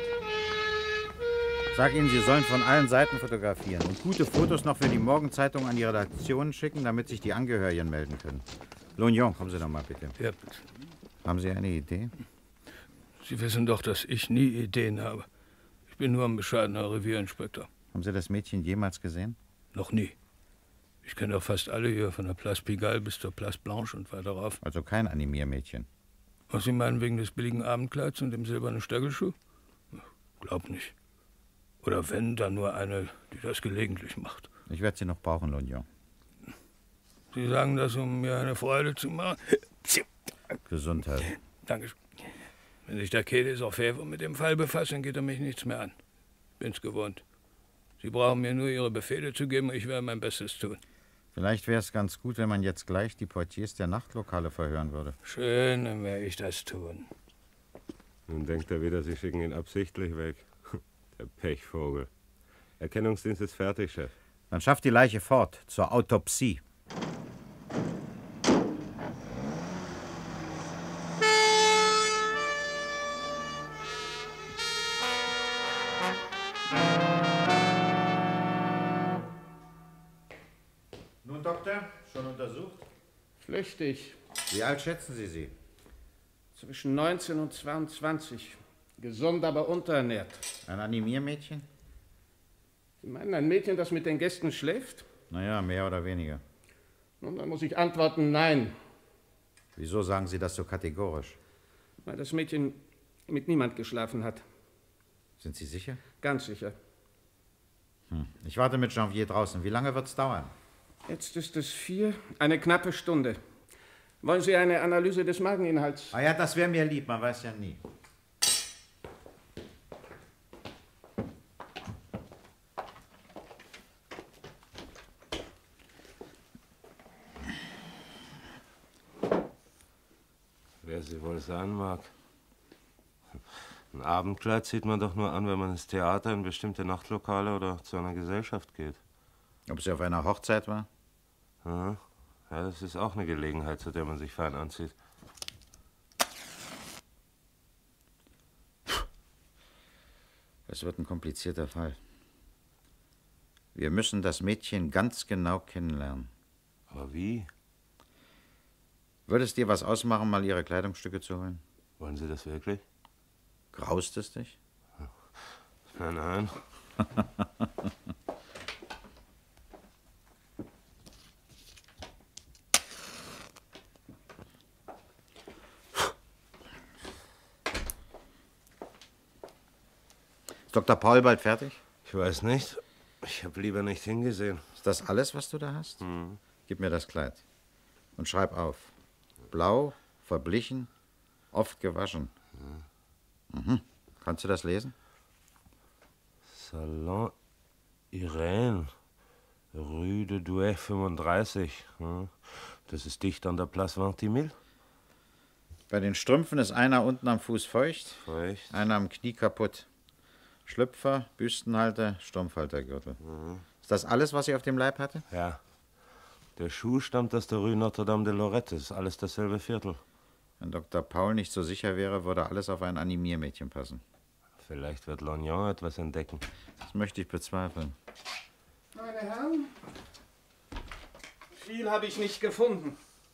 Speaker 2: Sag Ihnen, Sie sollen von allen Seiten fotografieren und gute Fotos noch für die Morgenzeitung an die Redaktion schicken, damit sich die Angehörigen melden können. Lognon, kommen Sie doch mal bitte.
Speaker 11: Ja, bitte.
Speaker 2: Haben Sie eine Idee?
Speaker 11: Sie wissen doch, dass ich nie Ideen habe. Ich bin nur ein bescheidener Revierinspektor.
Speaker 2: Haben Sie das Mädchen jemals gesehen?
Speaker 11: Noch nie. Ich kenne doch fast alle hier, von der Place Pigalle bis zur Place Blanche und weiter rauf.
Speaker 2: Also kein Animiermädchen?
Speaker 11: Was Sie meinen, wegen des billigen Abendkleids und dem silbernen Stöckelschuh? Glaub nicht. Oder wenn, dann nur eine, die das gelegentlich macht.
Speaker 2: Ich werde Sie noch brauchen, Lognon.
Speaker 11: Sie sagen das, um mir eine Freude zu machen?
Speaker 2: Gesundheit.
Speaker 11: Danke. Wenn sich der Kedes auf Häfer mit dem Fall befasst, dann geht er mich nichts mehr an. Bin's gewohnt. Sie brauchen mir nur Ihre Befehle zu geben, ich werde mein Bestes tun.
Speaker 2: Vielleicht wäre es ganz gut, wenn man jetzt gleich die Portiers der Nachtlokale verhören würde.
Speaker 11: Schön, dann werde ich das tun.
Speaker 14: Nun denkt er wieder, Sie schicken ihn absichtlich weg. Der Pechvogel. Erkennungsdienst ist fertig, Chef.
Speaker 2: Dann schafft die Leiche fort, zur Autopsie. Nun, Doktor, schon untersucht?
Speaker 17: Flüchtig.
Speaker 2: Wie alt schätzen Sie sie?
Speaker 17: Zwischen 19 und 22. Gesund, aber unterernährt.
Speaker 2: Ein Animiermädchen?
Speaker 17: Sie meinen ein Mädchen, das mit den Gästen schläft?
Speaker 2: Naja, mehr oder weniger.
Speaker 17: Nun, dann muss ich antworten, nein.
Speaker 2: Wieso sagen Sie das so kategorisch?
Speaker 17: Weil das Mädchen mit niemand geschlafen hat.
Speaker 2: Sind Sie sicher?
Speaker 17: Ganz sicher.
Speaker 2: Ich warte mit Janvier draußen. Wie lange wird's dauern?
Speaker 17: Jetzt ist es 4, eine knappe Stunde. Wollen Sie eine Analyse des Mageninhalts?
Speaker 2: Ah ja, das wäre mir lieb, man weiß ja nie.
Speaker 14: Wer sie wohl sein mag. Ein Abendkleid zieht man doch nur an, wenn man ins Theater, in bestimmte Nachtlokale oder zu einer Gesellschaft geht.
Speaker 2: Ob sie auf einer Hochzeit war?
Speaker 14: Ja, das ist auch eine Gelegenheit, zu der man sich fein anzieht.
Speaker 2: Es wird ein komplizierter Fall. Wir müssen das Mädchen ganz genau kennenlernen.
Speaker 14: Aber wie?
Speaker 2: Würde es dir was ausmachen, mal ihre Kleidungsstücke zu holen?
Speaker 14: Wollen Sie das wirklich?
Speaker 2: Graust es dich?
Speaker 14: Nein, nein.
Speaker 2: Ist Dr. Paul bald fertig?
Speaker 14: Ich weiß nicht. Ich habe lieber nicht hingesehen.
Speaker 2: Ist das alles, was du da hast? Gib mir das Kleid. Und schreib auf. Blau, verblichen, oft gewaschen. Kannst du das lesen?
Speaker 14: Salon Irene, Rue de Douai 35. Das ist dicht an der Place Ventimille.
Speaker 2: Bei den Strümpfen ist einer unten am Fuß feucht,
Speaker 14: Feucht.
Speaker 2: einer am Knie kaputt. Schlüpfer, Büstenhalter, Strumpfhaltergürtel. Ist das alles, was sie auf dem Leib hatte?
Speaker 14: Ja. Der Schuh stammt aus der Rue Notre-Dame de Lorette. Ist alles dasselbe Viertel.
Speaker 2: Wenn Dr. Paul nicht so sicher wäre, würde alles auf ein Animiermädchen passen.
Speaker 14: Vielleicht wird Lognon etwas entdecken.
Speaker 2: Das möchte ich bezweifeln.
Speaker 17: Meine Herren, viel habe ich nicht gefunden.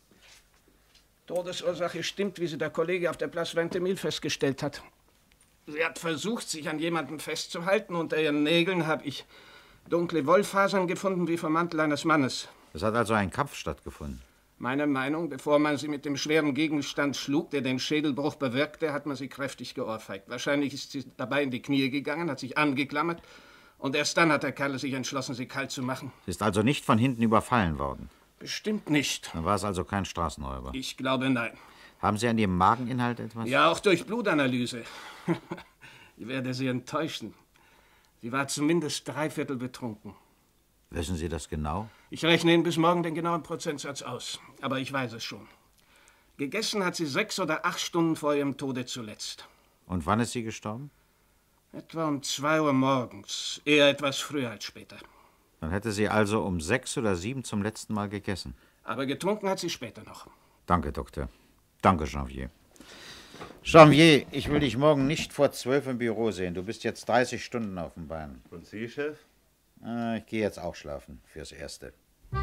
Speaker 5: Todesursache stimmt, wie sie der Kollege auf der Place Vingt-Mille festgestellt hat. Sie hat versucht, sich an jemandem festzuhalten. Unter ihren Nägeln habe ich dunkle Wollfasern gefunden, wie vom Mantel eines Mannes.
Speaker 2: Es hat also ein Kampf stattgefunden.
Speaker 5: Meine Meinung, bevor man sie mit dem schweren Gegenstand schlug, der den Schädelbruch bewirkte, hat man sie kräftig geohrfeigt. Wahrscheinlich ist sie dabei in die Knie gegangen, hat sich angeklammert und erst dann hat der Kerl sich entschlossen, sie kalt zu machen.
Speaker 2: Sie ist also nicht von hinten überfallen worden?
Speaker 5: Bestimmt nicht.
Speaker 2: Dann war es also kein Straßenräuber?
Speaker 5: Ich glaube, nein.
Speaker 2: Haben Sie an Ihrem Mageninhalt etwas?
Speaker 5: Ja, auch durch Blutanalyse. Ich werde Sie enttäuschen. Sie war zumindest 3/4 betrunken.
Speaker 2: Wissen Sie das genau?
Speaker 5: Ich rechne Ihnen bis morgen den genauen Prozentsatz aus. Aber ich weiß es schon. Gegessen hat sie 6 oder 8 Stunden vor ihrem Tode zuletzt.
Speaker 2: Und wann ist sie gestorben?
Speaker 5: Etwa um 2 Uhr morgens. Eher etwas früher als später.
Speaker 2: Dann hätte sie also um 6 oder 7 zum letzten Mal gegessen.
Speaker 5: Aber getrunken hat sie später noch.
Speaker 2: Danke, Doktor. Danke, Janvier. Janvier, ich will dich morgen nicht vor 12 im Büro sehen. Du bist jetzt 30 Stunden auf dem Bein.
Speaker 14: Und Sie, Chef?
Speaker 2: Ich gehe jetzt auch schlafen, fürs Erste.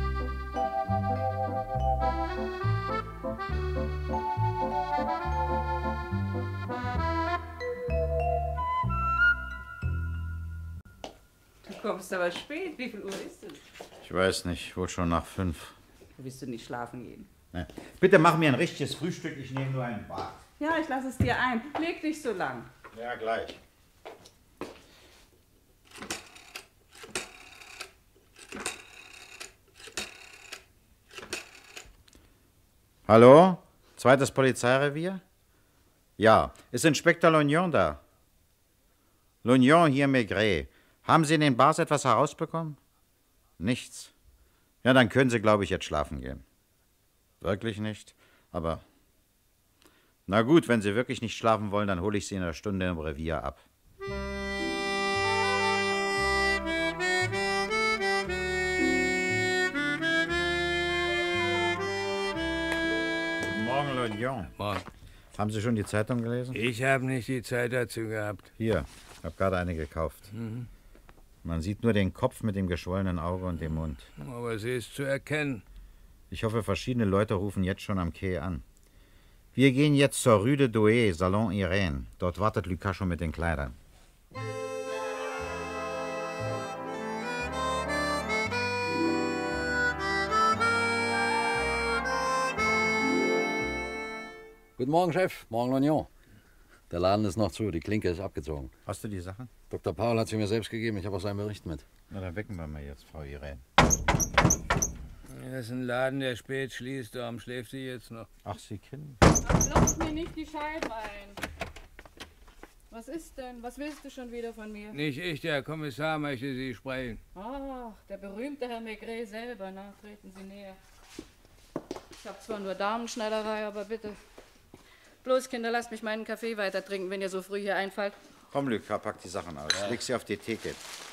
Speaker 18: Du kommst aber spät. Wie viel Uhr ist es?
Speaker 2: Ich weiß nicht, wohl schon nach 5.
Speaker 18: Willst du nicht schlafen gehen?
Speaker 2: Ne. Bitte mach mir ein richtiges Frühstück, ich nehme nur ein Bad.
Speaker 18: Ja, ich lasse es dir ein. Leg dich so lang.
Speaker 2: Ja, gleich. Hallo? Zweites Polizeirevier? Ja. Ist Inspektor Lognon da? Lognon, hier Maigret. Haben Sie in den Bars etwas herausbekommen? Nichts. Ja, dann können Sie, glaube ich, jetzt schlafen gehen. Wirklich nicht? Aber... Na gut, wenn Sie wirklich nicht schlafen wollen, dann hole ich Sie in einer Stunde im Revier ab. Guten Morgen, Lognon.
Speaker 11: Morgen.
Speaker 2: Haben Sie schon die Zeitung gelesen?
Speaker 11: Ich habe nicht die Zeit dazu gehabt.
Speaker 2: Hier, ich habe gerade eine gekauft. Man sieht nur den Kopf mit dem geschwollenen Auge und dem Mund.
Speaker 11: Aber sie ist zu erkennen.
Speaker 2: Ich hoffe, verschiedene Leute rufen jetzt schon am Quai an. Wir gehen jetzt zur Rue de Douai, Salon Irene. Dort wartet Lucas schon mit den Kleidern.
Speaker 19: Guten Morgen, Chef. Morgen, Lognon. Der Laden ist noch zu, die Klinke ist abgezogen.
Speaker 2: Hast du die Sachen?
Speaker 19: Dr. Paul hat sie mir selbst gegeben, ich habe auch seinen Bericht mit.
Speaker 2: Na, dann wecken wir mal jetzt, Frau Irene.
Speaker 11: Das ist ein Laden, der spät schließt, darum schläft sie jetzt noch.
Speaker 2: Ach, Sie kennen.
Speaker 18: Lass mir nicht die Scheiben ein. Was ist denn? Was willst du schon wieder von mir?
Speaker 11: Nicht ich, der Kommissar möchte Sie sprechen.
Speaker 18: Ach, der berühmte Herr Maigret selber. Na, treten Sie näher. Ich habe zwar nur Damenschneiderei, aber bitte. Bloß, Kinder, lasst mich meinen Kaffee weiter trinken, wenn ihr so früh hier einfallt.
Speaker 2: Komm, Lucas, pack die Sachen aus. Leg sie auf die Theke.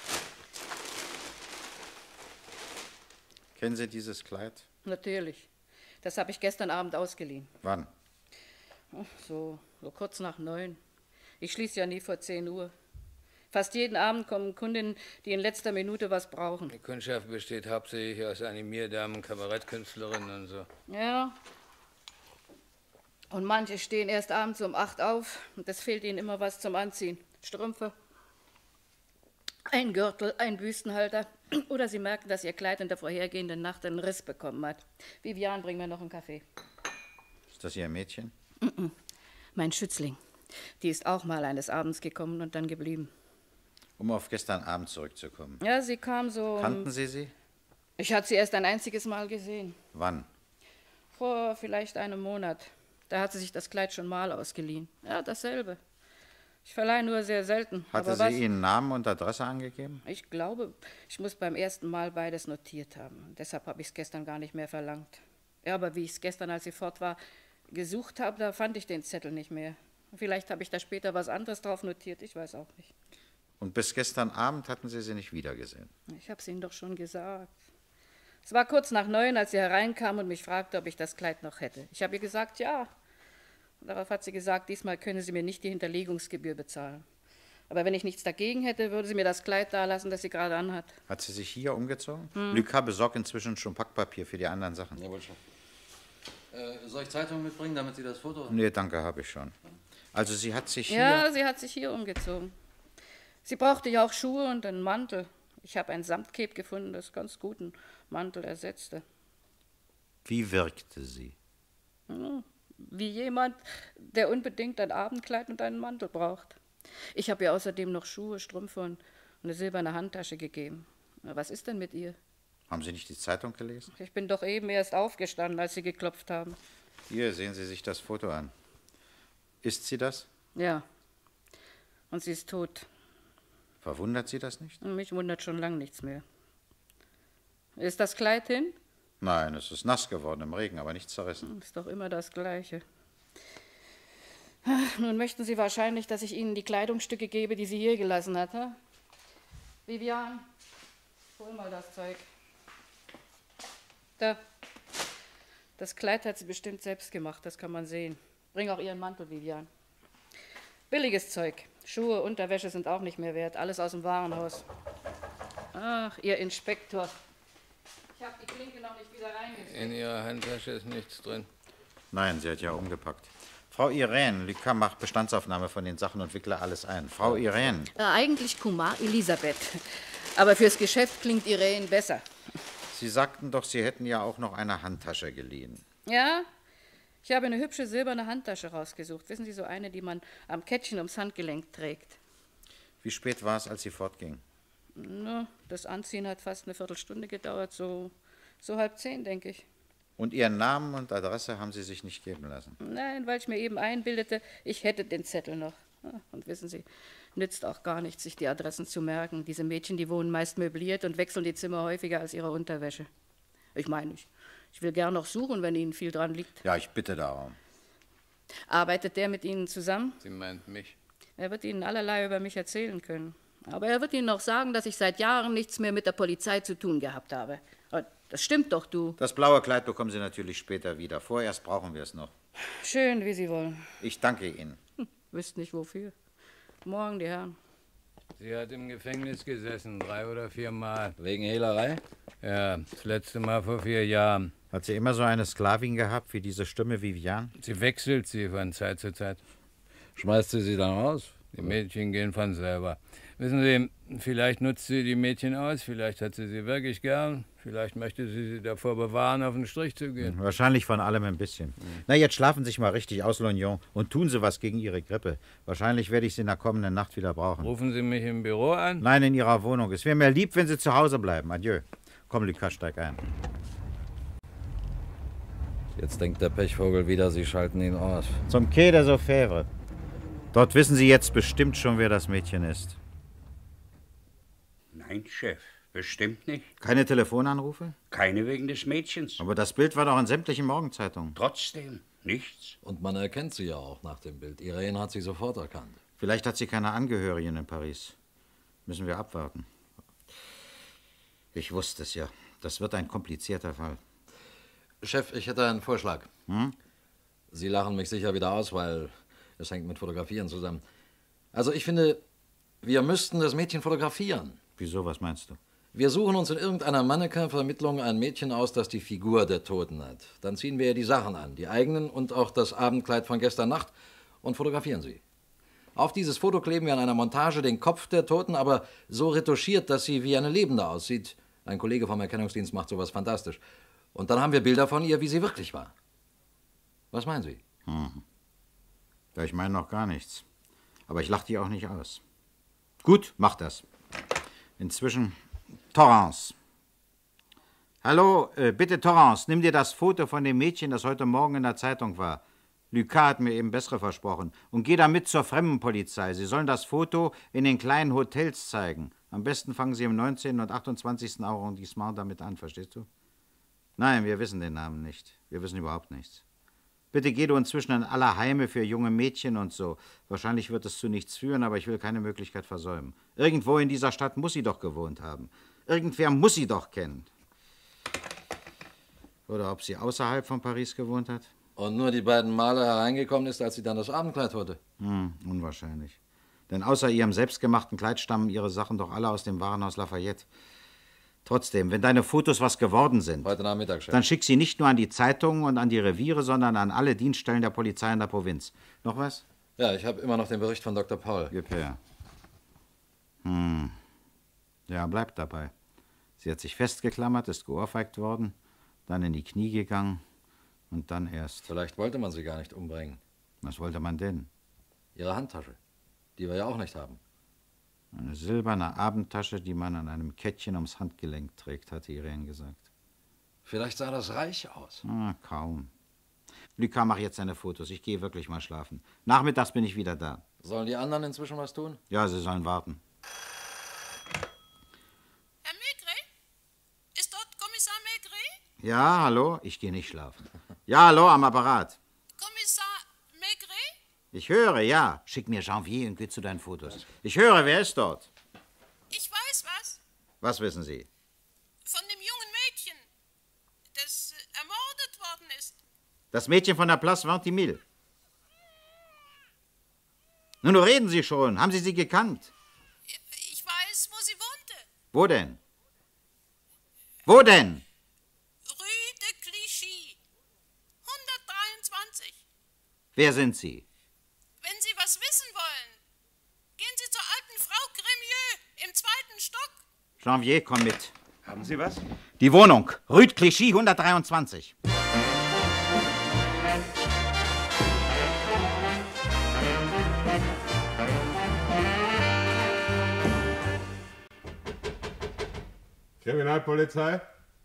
Speaker 2: Kennen Sie dieses Kleid?
Speaker 18: Natürlich. Das habe ich gestern Abend ausgeliehen.
Speaker 2: Wann?
Speaker 18: So kurz nach 9. Ich schließe ja nie vor 10 Uhr. Fast jeden Abend kommen Kundinnen, die in letzter Minute was brauchen.
Speaker 11: Die Kundschaft besteht hauptsächlich aus Animierdamen, Kabarettkünstlerinnen und so.
Speaker 18: Ja. Und manche stehen erst abends um 8 auf und es fehlt ihnen immer was zum Anziehen. Strümpfe, ein Gürtel, ein Büstenhalter. Oder sie merken, dass ihr Kleid in der vorhergehenden Nacht einen Riss bekommen hat. Vivian, bring mir noch einen Kaffee.
Speaker 2: Ist das Ihr Mädchen?
Speaker 18: Mein Schützling. Die ist auch mal eines Abends gekommen und dann geblieben.
Speaker 2: Um auf gestern Abend zurückzukommen.
Speaker 18: Ja, sie kam so...
Speaker 2: Kannten Sie sie?
Speaker 18: Ich hatte sie erst ein einziges Mal gesehen.
Speaker 2: Wann?
Speaker 18: Vor vielleicht einem Monat. Da hat sie sich das Kleid schon mal ausgeliehen. Ja, dasselbe. Ich verleihe nur sehr selten.
Speaker 2: Hatte sie Ihnen Namen und Adresse angegeben?
Speaker 18: Ich glaube, ich muss beim ersten Mal beides notiert haben. Deshalb habe ich es gestern gar nicht mehr verlangt. Ja, aber wie ich es gestern, als sie fort war, gesucht habe, da fand ich den Zettel nicht mehr. Vielleicht habe ich da später was anderes drauf notiert, ich weiß auch nicht.
Speaker 2: Und bis gestern Abend hatten Sie sie nicht wiedergesehen?
Speaker 18: Ich habe es Ihnen doch schon gesagt. Es war kurz nach 9, als sie hereinkam und mich fragte, ob ich das Kleid noch hätte. Ich habe ihr gesagt, ja. Und darauf hat sie gesagt, diesmal könne sie mir nicht die Hinterlegungsgebühr bezahlen. Aber wenn ich nichts dagegen hätte, würde sie mir das Kleid dalassen, das sie gerade anhat.
Speaker 2: Hat sie sich hier umgezogen? Lucas besorgt inzwischen schon Packpapier für die anderen Sachen.
Speaker 19: Jawohl schon. Soll ich Zeitung mitbringen, damit Sie das Foto...
Speaker 2: Nee, danke, habe ich schon. Also sie hat sich hier...
Speaker 18: Ja, sie hat sich hier umgezogen. Sie brauchte ja auch Schuhe und einen Mantel. Ich habe ein Samtcape gefunden, das ganz guten Mantel ersetzte.
Speaker 2: Wie wirkte sie?
Speaker 18: Wie jemand, der unbedingt ein Abendkleid und einen Mantel braucht. Ich habe ihr außerdem noch Schuhe, Strümpfe und eine silberne Handtasche gegeben. Was ist denn mit ihr?
Speaker 2: Haben Sie nicht die Zeitung gelesen?
Speaker 18: Ich bin doch eben erst aufgestanden, als Sie geklopft haben.
Speaker 2: Hier, sehen Sie sich das Foto an. Ist sie das?
Speaker 18: Ja. Und sie ist tot.
Speaker 2: Verwundert Sie das nicht?
Speaker 18: Mich wundert schon lange nichts mehr. Ist das Kleid hin?
Speaker 2: Nein, es ist nass geworden im Regen, aber nicht zerrissen.
Speaker 18: Ist doch immer das Gleiche. Nun möchten Sie wahrscheinlich, dass ich Ihnen die Kleidungsstücke gebe, die sie hier gelassen hat. He? Vivian, hol mal das Zeug. Da. Das Kleid hat sie bestimmt selbst gemacht, das kann man sehen. Bring auch Ihren Mantel, Vivian. Billiges Zeug. Schuhe, Unterwäsche sind auch nicht mehr wert. Alles aus dem Warenhaus. Ach, Ihr Inspektor. Ich habe die Klinke noch nicht wieder reingesteckt.
Speaker 11: In Ihrer Handtasche ist nichts drin.
Speaker 2: Nein, sie hat ja umgepackt. Frau Irene, Lucas macht Bestandsaufnahme von den Sachen und wickle alles ein. Frau Irene.
Speaker 18: Eigentlich Kumar Elisabeth. Aber fürs Geschäft klingt Irene besser.
Speaker 2: Sie sagten doch, Sie hätten ja auch noch eine Handtasche geliehen.
Speaker 18: Ja, ich habe eine hübsche silberne Handtasche rausgesucht. Wissen Sie, so eine, die man am Kettchen ums Handgelenk trägt.
Speaker 2: Wie spät war es, als sie fortging?
Speaker 18: Na, das Anziehen hat fast eine Viertelstunde gedauert, so 9:30, denke ich.
Speaker 2: Und Ihren Namen und Adresse haben Sie sich nicht geben lassen?
Speaker 18: Nein, weil ich mir eben einbildete, ich hätte den Zettel noch. Und wissen Sie, nützt auch gar nichts, sich die Adressen zu merken. Diese Mädchen, die wohnen meist möbliert und wechseln die Zimmer häufiger als ihre Unterwäsche. Ich meine, ich will gern noch suchen, wenn Ihnen viel dran liegt.
Speaker 2: Ja, ich bitte darum.
Speaker 18: Arbeitet der mit Ihnen zusammen?
Speaker 11: Sie meint mich.
Speaker 18: Er wird Ihnen allerlei über mich erzählen können. Aber er wird Ihnen auch sagen, dass ich seit Jahren nichts mehr mit der Polizei zu tun gehabt habe. Das stimmt doch, du.
Speaker 2: Das blaue Kleid bekommen Sie natürlich später wieder. Vorerst brauchen wir es noch.
Speaker 18: Schön, wie Sie wollen.
Speaker 2: Ich danke Ihnen.
Speaker 18: Wüsst nicht, wofür. Morgen, die Herren.
Speaker 11: Sie hat im Gefängnis gesessen, 3 oder 4 Mal.
Speaker 19: Wegen Hehlerei?
Speaker 11: Ja, das letzte Mal vor 4 Jahren.
Speaker 2: Hat sie immer so eine Sklavin gehabt, wie diese Stimme Vivian?
Speaker 11: Sie wechselt sie von Zeit zu Zeit.
Speaker 19: Schmeißt sie dann raus?
Speaker 11: Die Mädchen gehen von selber. Wissen Sie, vielleicht nutzt sie die Mädchen aus, vielleicht hat sie wirklich gern, vielleicht möchte sie davor bewahren, auf den Strich zu gehen.
Speaker 2: Wahrscheinlich von allem ein bisschen. Na, jetzt schlafen Sie sich mal richtig aus, Lognon, und tun Sie was gegen Ihre Grippe. Wahrscheinlich werde ich Sie in der kommenden Nacht wieder brauchen.
Speaker 11: Rufen Sie mich im Büro an?
Speaker 2: Nein, in Ihrer Wohnung. Es wäre mir lieb, wenn Sie zu Hause bleiben. Adieu. Komm, Lucas, steig ein.
Speaker 19: Jetzt denkt der Pechvogel wieder, Sie schalten ihn aus.
Speaker 2: Zum Quai des Orfèvres. Dort wissen Sie jetzt bestimmt schon, wer das Mädchen ist.
Speaker 8: Nein, Chef, bestimmt nicht.
Speaker 2: Keine Telefonanrufe?
Speaker 8: Keine wegen des Mädchens.
Speaker 2: Aber das Bild war doch in sämtlichen Morgenzeitungen.
Speaker 8: Trotzdem, nichts.
Speaker 19: Und man erkennt sie ja auch nach dem Bild. Irene hat sie sofort erkannt.
Speaker 2: Vielleicht hat sie keine Angehörigen in Paris. Müssen wir abwarten. Ich wusste es ja. Das wird ein komplizierter Fall.
Speaker 19: Chef, ich hätte einen Vorschlag.
Speaker 2: Hm?
Speaker 19: Sie lachen mich sicher wieder aus, weil es hängt mit Fotografieren zusammen. Also ich finde, wir müssten das Mädchen fotografieren.
Speaker 2: Wieso, was meinst du?
Speaker 19: Wir suchen uns in irgendeiner Mannequin-Vermittlung ein Mädchen aus, das die Figur der Toten hat. Dann ziehen wir ihr die Sachen an, die eigenen und auch das Abendkleid von gestern Nacht, und fotografieren sie. Auf dieses Foto kleben wir an einer Montage den Kopf der Toten, aber so retuschiert, dass sie wie eine Lebende aussieht. Ein Kollege vom Erkennungsdienst macht sowas fantastisch. Und dann haben wir Bilder von ihr, wie sie wirklich war. Was meinen Sie?
Speaker 2: Ja, ich meine noch gar nichts. Aber ich lache die auch nicht aus. Gut, mach das. Inzwischen Torrance. Hallo, bitte Torrance, nimm dir das Foto von dem Mädchen, das heute Morgen in der Zeitung war. Lucas hat mir eben bessere versprochen. Und geh damit zur Fremdenpolizei. Sie sollen das Foto in den kleinen Hotels zeigen. Am besten fangen Sie im 19. und 28. Arrondissement damit an, verstehst du? Nein, wir wissen den Namen nicht. Wir wissen überhaupt nichts. Bitte geh du inzwischen in alle Heime für junge Mädchen und so. Wahrscheinlich wird es zu nichts führen, aber ich will keine Möglichkeit versäumen. Irgendwo in dieser Stadt muss sie doch gewohnt haben. Irgendwer muss sie doch kennen. Oder ob sie außerhalb von Paris gewohnt hat?
Speaker 19: Und nur die beiden Male hereingekommen ist, als sie dann das Abendkleid holte?
Speaker 2: Unwahrscheinlich. Denn außer ihrem selbstgemachten Kleid stammen ihre Sachen doch alle aus dem Warenhaus Lafayette. Trotzdem, wenn deine Fotos was geworden sind,
Speaker 19: Heute Nachmittag, Chef.
Speaker 2: dann schick sie nicht nur an die Zeitungen und an die Reviere, sondern an alle Dienststellen der Polizei in der Provinz. Noch was?
Speaker 19: Ja, ich habe immer noch den Bericht von Dr. Paul.
Speaker 2: Gib her. Ja, bleibt dabei. Sie hat sich festgeklammert, ist geohrfeigt worden, dann in die Knie gegangen und dann erst...
Speaker 19: Vielleicht wollte man sie gar nicht umbringen.
Speaker 2: Was wollte man denn?
Speaker 19: Ihre Handtasche, die wir ja auch nicht haben.
Speaker 2: Eine silberne Abendtasche, die man an einem Kettchen ums Handgelenk trägt, hatte Irene gesagt.
Speaker 19: Vielleicht sah das reich aus.
Speaker 2: Kaum. Lucas, mach jetzt seine Fotos. Ich gehe wirklich mal schlafen. Nachmittags bin ich wieder da.
Speaker 19: Sollen die anderen inzwischen was tun?
Speaker 2: Ja, sie sollen warten.
Speaker 18: Herr Maigret? Ist dort Kommissar Maigret?
Speaker 2: Ja, hallo? Ich gehe nicht schlafen. Ja, hallo, am Apparat.
Speaker 18: Kommissar Maigret?
Speaker 2: Ich höre, ja. Schick mir Janvier und geh zu deinen Fotos. Ich höre, wer ist dort?
Speaker 18: Ich weiß was.
Speaker 2: Was wissen Sie?
Speaker 18: Von dem jungen Mädchen, das ermordet worden ist.
Speaker 2: Das Mädchen von der Place Vintimille. Nun, reden Sie schon. Haben Sie sie gekannt?
Speaker 18: Ich weiß, wo sie wohnte.
Speaker 2: Wo denn? Wo denn?
Speaker 18: Rue de Clichy. 123.
Speaker 2: Wer sind Sie?
Speaker 18: Wenn Sie was wissen wollen, gehen Sie zur alten Frau Gremieux im 2. Stock.
Speaker 2: Janvier, komm mit.
Speaker 14: Haben Sie was?
Speaker 2: Die Wohnung. Rue de Clichy 123.
Speaker 14: Kriminalpolizei?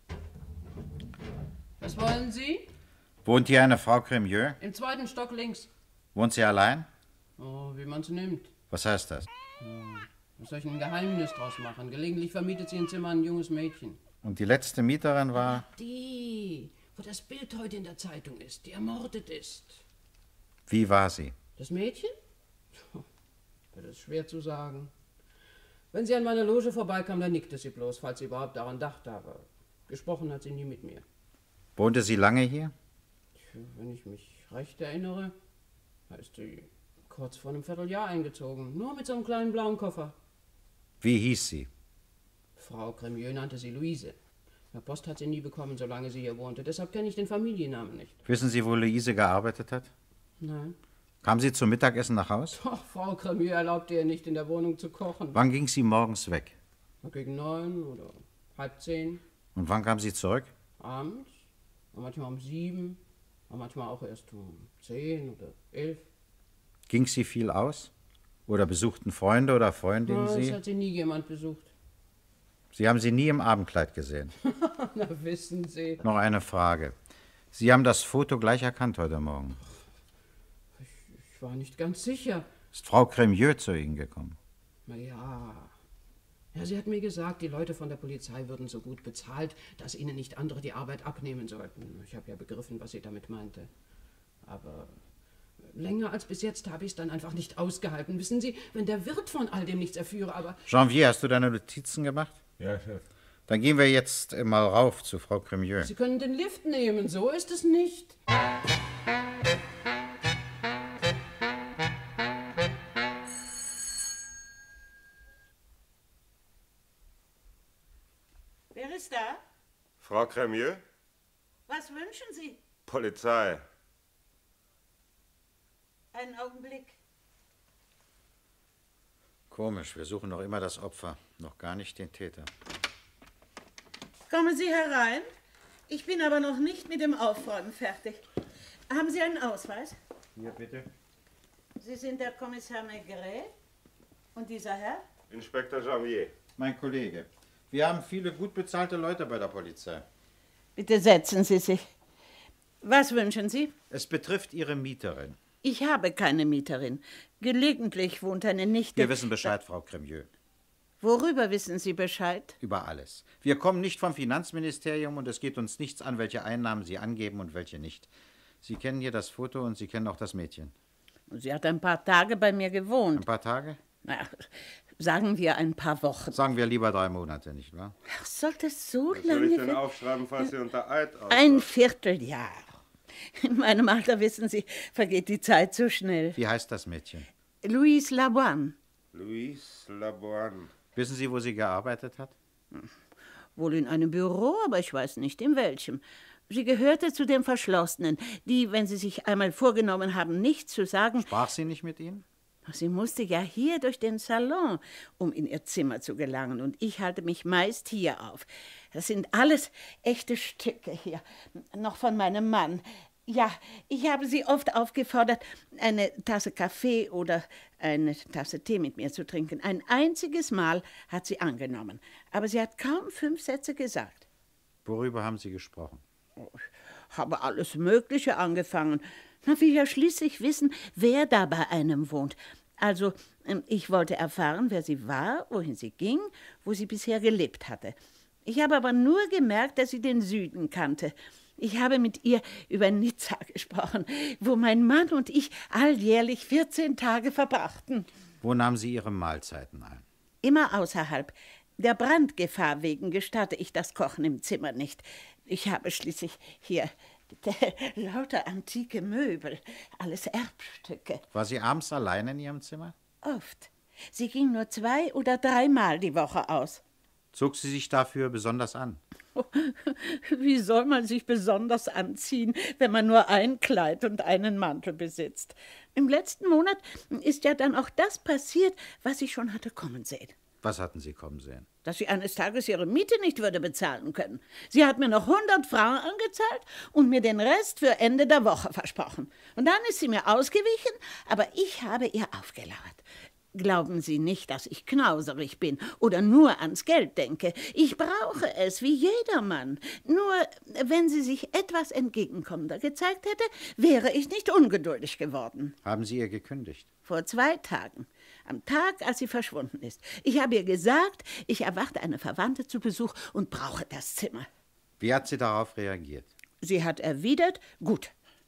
Speaker 4: Was wollen Sie?
Speaker 2: Wohnt hier eine Frau Cremieux?
Speaker 4: Im 2. Stock links.
Speaker 2: Wohnt sie allein?
Speaker 4: Oh, wie man's nimmt.
Speaker 2: Was heißt das?
Speaker 4: Was soll ich ein Geheimnis draus machen? Gelegentlich vermietet sie ein Zimmer an ein junges Mädchen.
Speaker 2: Und die letzte Mieterin war?
Speaker 4: Die, wo das Bild heute in der Zeitung ist, die ermordet ist.
Speaker 2: Wie war sie?
Speaker 4: Das Mädchen? Das ist schwer zu sagen. Wenn sie an meiner Loge vorbeikam, dann nickte sie bloß, falls sie überhaupt daran dachte, aber gesprochen hat sie nie mit mir.
Speaker 2: Wohnte sie lange hier?
Speaker 4: Wenn ich mich recht erinnere, ist sie kurz vor einem Vierteljahr eingezogen, nur mit so einem kleinen blauen Koffer.
Speaker 2: Wie hieß sie?
Speaker 4: Frau Cremieux nannte sie Luise. Eine Post hat sie nie bekommen, solange sie hier wohnte. Deshalb kenne ich den Familiennamen nicht.
Speaker 2: Wissen Sie, wo Luise gearbeitet hat?
Speaker 4: Nein.
Speaker 2: Kam sie zum Mittagessen nach Haus?
Speaker 4: Ach, Frau Cremieux erlaubte ihr nicht, in der Wohnung zu kochen.
Speaker 2: Wann ging sie morgens weg?
Speaker 4: Gegen 9 oder 9:30.
Speaker 2: Und wann kam sie zurück?
Speaker 4: Abends. Und manchmal um 7. Und manchmal auch erst um 10 oder 11.
Speaker 2: Ging sie viel aus? Oder besuchten Freunde oder Freundinnen
Speaker 4: Das
Speaker 2: sie?
Speaker 4: hat sie nie jemand besucht.
Speaker 2: Sie haben sie nie im Abendkleid gesehen.
Speaker 4: Na, wissen Sie.
Speaker 2: Noch eine Frage. Sie haben das Foto gleich erkannt heute Morgen.
Speaker 4: Ich war nicht ganz sicher.
Speaker 2: Ist Frau Cremieux zu Ihnen gekommen?
Speaker 4: Na ja. Ja, sie hat mir gesagt, die Leute von der Polizei würden so gut bezahlt, dass ihnen nicht andere die Arbeit abnehmen sollten. Ich habe ja begriffen, was sie damit meinte. Aber länger als bis jetzt habe ich es dann einfach nicht ausgehalten. Wissen Sie, wenn der Wirt von all dem nichts erführe, aber...
Speaker 2: Janvier, hast du deine Notizen gemacht?
Speaker 14: Ja, Chef.
Speaker 2: Dann gehen wir jetzt mal rauf zu Frau Cremieux.
Speaker 4: Sie können den Lift nehmen, so ist es nicht.
Speaker 13: Wer ist da?
Speaker 14: Frau Cremieux?
Speaker 13: Was wünschen Sie?
Speaker 14: Polizei.
Speaker 13: Einen Augenblick.
Speaker 2: Komisch, wir suchen noch immer das Opfer, noch gar nicht den Täter.
Speaker 13: Kommen Sie herein. Ich bin aber noch nicht mit dem Aufräumen fertig. Haben Sie einen Ausweis?
Speaker 2: Hier, bitte.
Speaker 13: Sie sind der Kommissar Maigret? Und dieser Herr?
Speaker 14: Inspektor Janvier.
Speaker 2: Mein Kollege. Wir haben viele gut bezahlte Leute bei der Polizei.
Speaker 13: Bitte setzen Sie sich. Was wünschen Sie?
Speaker 2: Es betrifft Ihre Mieterin.
Speaker 13: Ich habe keine Mieterin. Gelegentlich wohnt eine Nichte.
Speaker 2: Wir wissen Bescheid, Frau Cremieux.
Speaker 13: Worüber wissen Sie Bescheid?
Speaker 2: Über alles. Wir kommen nicht vom Finanzministerium und es geht uns nichts an, welche Einnahmen Sie angeben und welche nicht. Sie kennen hier das Foto und Sie kennen auch das Mädchen.
Speaker 13: Sie hat ein paar Tage bei mir gewohnt.
Speaker 2: Ein paar Tage?
Speaker 13: Na, sagen wir ein paar Wochen.
Speaker 2: Sagen wir lieber 3 Monate, nicht wahr?
Speaker 13: Ach, sollte es so
Speaker 14: Was
Speaker 13: lange...
Speaker 14: soll ich denn aufschreiben, falls Sie unter Eid aus?
Speaker 13: Ein Vierteljahr. In meinem Alter, wissen Sie, vergeht die Zeit so schnell.
Speaker 2: Wie heißt das Mädchen?
Speaker 13: Louise Laboine.
Speaker 14: Louise Laboine.
Speaker 2: Wissen Sie, wo sie gearbeitet hat?
Speaker 13: Wohl in einem Büro, aber ich weiß nicht in welchem. Sie gehörte zu den Verschlossenen, die, wenn sie sich einmal vorgenommen haben, nichts zu sagen...
Speaker 2: Sprach sie nicht mit Ihnen?
Speaker 13: Sie musste ja hier durch den Salon, um in ihr Zimmer zu gelangen. Und ich halte mich meist hier auf. Das sind alles echte Stücke hier, noch von meinem Mann. Ja, ich habe sie oft aufgefordert, eine Tasse Kaffee oder eine Tasse Tee mit mir zu trinken. Ein einziges Mal hat sie angenommen. Aber sie hat kaum 5 Sätze gesagt.
Speaker 2: Worüber haben Sie gesprochen?
Speaker 13: Ich habe alles Mögliche angefangen. Man will ja schließlich wissen, wer da bei einem wohnt. Also, ich wollte erfahren, wer sie war, wohin sie ging, wo sie bisher gelebt hatte. Ich habe aber nur gemerkt, dass sie den Süden kannte. Ich habe mit ihr über Nizza gesprochen, wo mein Mann und ich alljährlich 14 Tage verbrachten.
Speaker 2: Wo nahmen Sie Ihre Mahlzeiten ein?
Speaker 13: Immer außerhalb. Der Brandgefahr wegen gestatte ich das Kochen im Zimmer nicht. Ich habe schließlich hier lauter antike Möbel, alles Erbstücke.
Speaker 2: War sie abends allein in Ihrem Zimmer?
Speaker 13: Oft. Sie ging nur 2 oder 3 Mal die Woche aus.
Speaker 2: Zog sie sich dafür besonders an?
Speaker 13: Wie soll man sich besonders anziehen, wenn man nur ein Kleid und einen Mantel besitzt? Im letzten Monat ist ja dann auch das passiert, was ich schon hatte kommen sehen.
Speaker 2: Was hatten Sie kommen sehen?
Speaker 13: Dass sie eines Tages ihre Miete nicht würde bezahlen können. Sie hat mir noch 100 Francs angezahlt und mir den Rest für Ende der Woche versprochen. Und dann ist sie mir ausgewichen, aber ich habe ihr aufgelauert. Glauben Sie nicht, dass ich knauserig bin oder nur ans Geld denke. Ich brauche es, wie jedermann. Nur, wenn sie sich etwas entgegenkommender gezeigt hätte, wäre ich nicht ungeduldig geworden.
Speaker 2: Haben Sie ihr gekündigt?
Speaker 13: Vor 2 Tagen. Am Tag, als sie verschwunden ist. Ich habe ihr gesagt, ich erwarte eine Verwandte zu Besuch und brauche das Zimmer.
Speaker 2: Wie hat sie darauf reagiert?
Speaker 13: Sie hat erwidert, gut.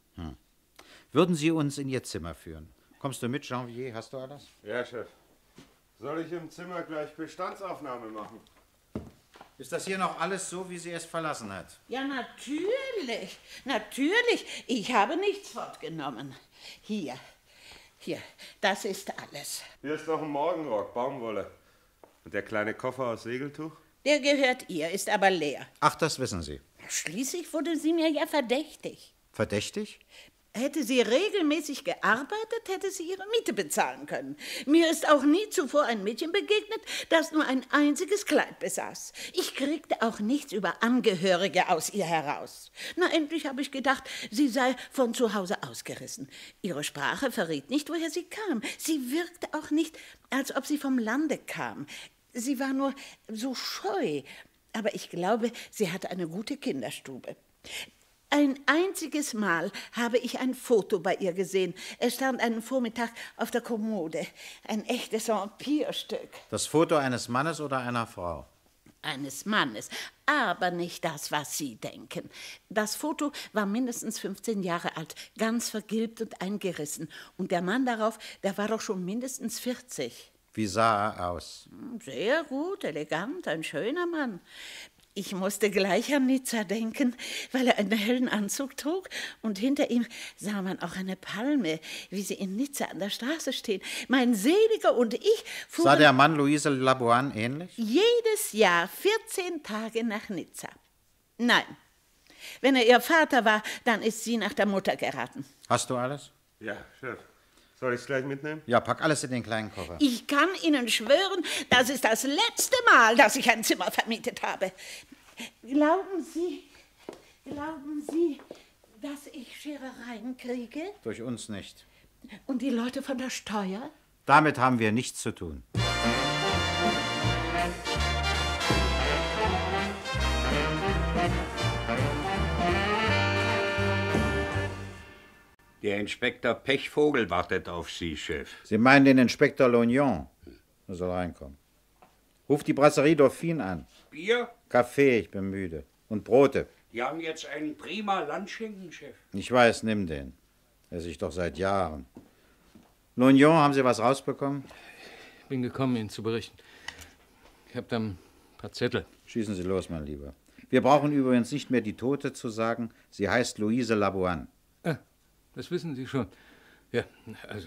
Speaker 2: Würden Sie uns in Ihr Zimmer führen? Kommst du mit, Janvier? Hast du alles?
Speaker 14: Ja, Chef. Soll ich im Zimmer gleich Bestandsaufnahme machen?
Speaker 2: Ist das hier noch alles so, wie sie es verlassen hat?
Speaker 13: Ja, natürlich. Natürlich. Ich habe nichts fortgenommen. Hier, das ist alles.
Speaker 14: Hier ist noch ein Morgenrock, Baumwolle. Und der kleine Koffer aus Segeltuch?
Speaker 13: Der gehört ihr, ist aber leer.
Speaker 2: Ach, das wissen Sie.
Speaker 13: Schließlich wurde sie mir ja verdächtig.
Speaker 2: Verdächtig?
Speaker 13: Hätte sie regelmäßig gearbeitet, hätte sie ihre Miete bezahlen können. Mir ist auch nie zuvor ein Mädchen begegnet, das nur ein einziges Kleid besaß. Ich kriegte auch nichts über Angehörige aus ihr heraus. Na, endlich habe ich gedacht, sie sei von zu Hause ausgerissen. Ihre Sprache verriet nicht, woher sie kam. Sie wirkte auch nicht, als ob sie vom Lande kam. Sie war nur so scheu. Aber ich glaube, sie hatte eine gute Kinderstube. Ein einziges Mal habe ich ein Foto bei ihr gesehen. Es stand einen Vormittag auf der Kommode. Ein echtes Empirestück.
Speaker 2: Das Foto eines Mannes oder einer Frau?
Speaker 13: Eines Mannes, aber nicht das, was Sie denken. Das Foto war mindestens 15 Jahre alt, ganz vergilbt und eingerissen. Und der Mann darauf, der war doch schon mindestens 40.
Speaker 2: Wie sah er aus?
Speaker 13: Sehr gut, elegant, ein schöner Mann. Ich musste gleich an Nizza denken, weil er einen hellen Anzug trug und hinter ihm sah man auch eine Palme, wie sie in Nizza an der Straße stehen. Mein Seliger und ich fuhren...
Speaker 2: Sah der Mann Louise Labuan ähnlich?
Speaker 13: Jedes Jahr 14 Tage nach Nizza. Nein, wenn er ihr Vater war, dann ist sie nach der Mutter geraten.
Speaker 2: Hast du alles?
Speaker 14: Ja, Chef. Soll ich es gleich mitnehmen?
Speaker 2: Ja, pack alles in den kleinen Koffer.
Speaker 13: Ich kann Ihnen schwören, das ist das letzte Mal, dass ich ein Zimmer vermietet habe. Glauben Sie, dass ich Scherereien kriege?
Speaker 2: Durch uns nicht.
Speaker 13: Und die Leute von der Steuer?
Speaker 2: Damit haben wir nichts zu tun.
Speaker 8: Der Inspektor Pechvogel wartet auf Sie, Chef.
Speaker 2: Sie meinen den Inspektor Lognon? Er soll reinkommen. Ruf die Brasserie Dauphine an.
Speaker 8: Bier?
Speaker 2: Kaffee, ich bin müde. Und Brote.
Speaker 8: Die haben jetzt einen prima Landschinken, Chef.
Speaker 2: Ich weiß, nimm den. Esse ich doch seit Jahren. Lognon, haben Sie was rausbekommen?
Speaker 11: Ich bin gekommen, Ihnen zu berichten. Ich habe da ein paar Zettel.
Speaker 2: Schießen Sie los, mein Lieber. Wir brauchen übrigens nicht mehr die Tote zu sagen. Sie heißt Louise Labuan.
Speaker 11: Das wissen Sie schon. Ja, also,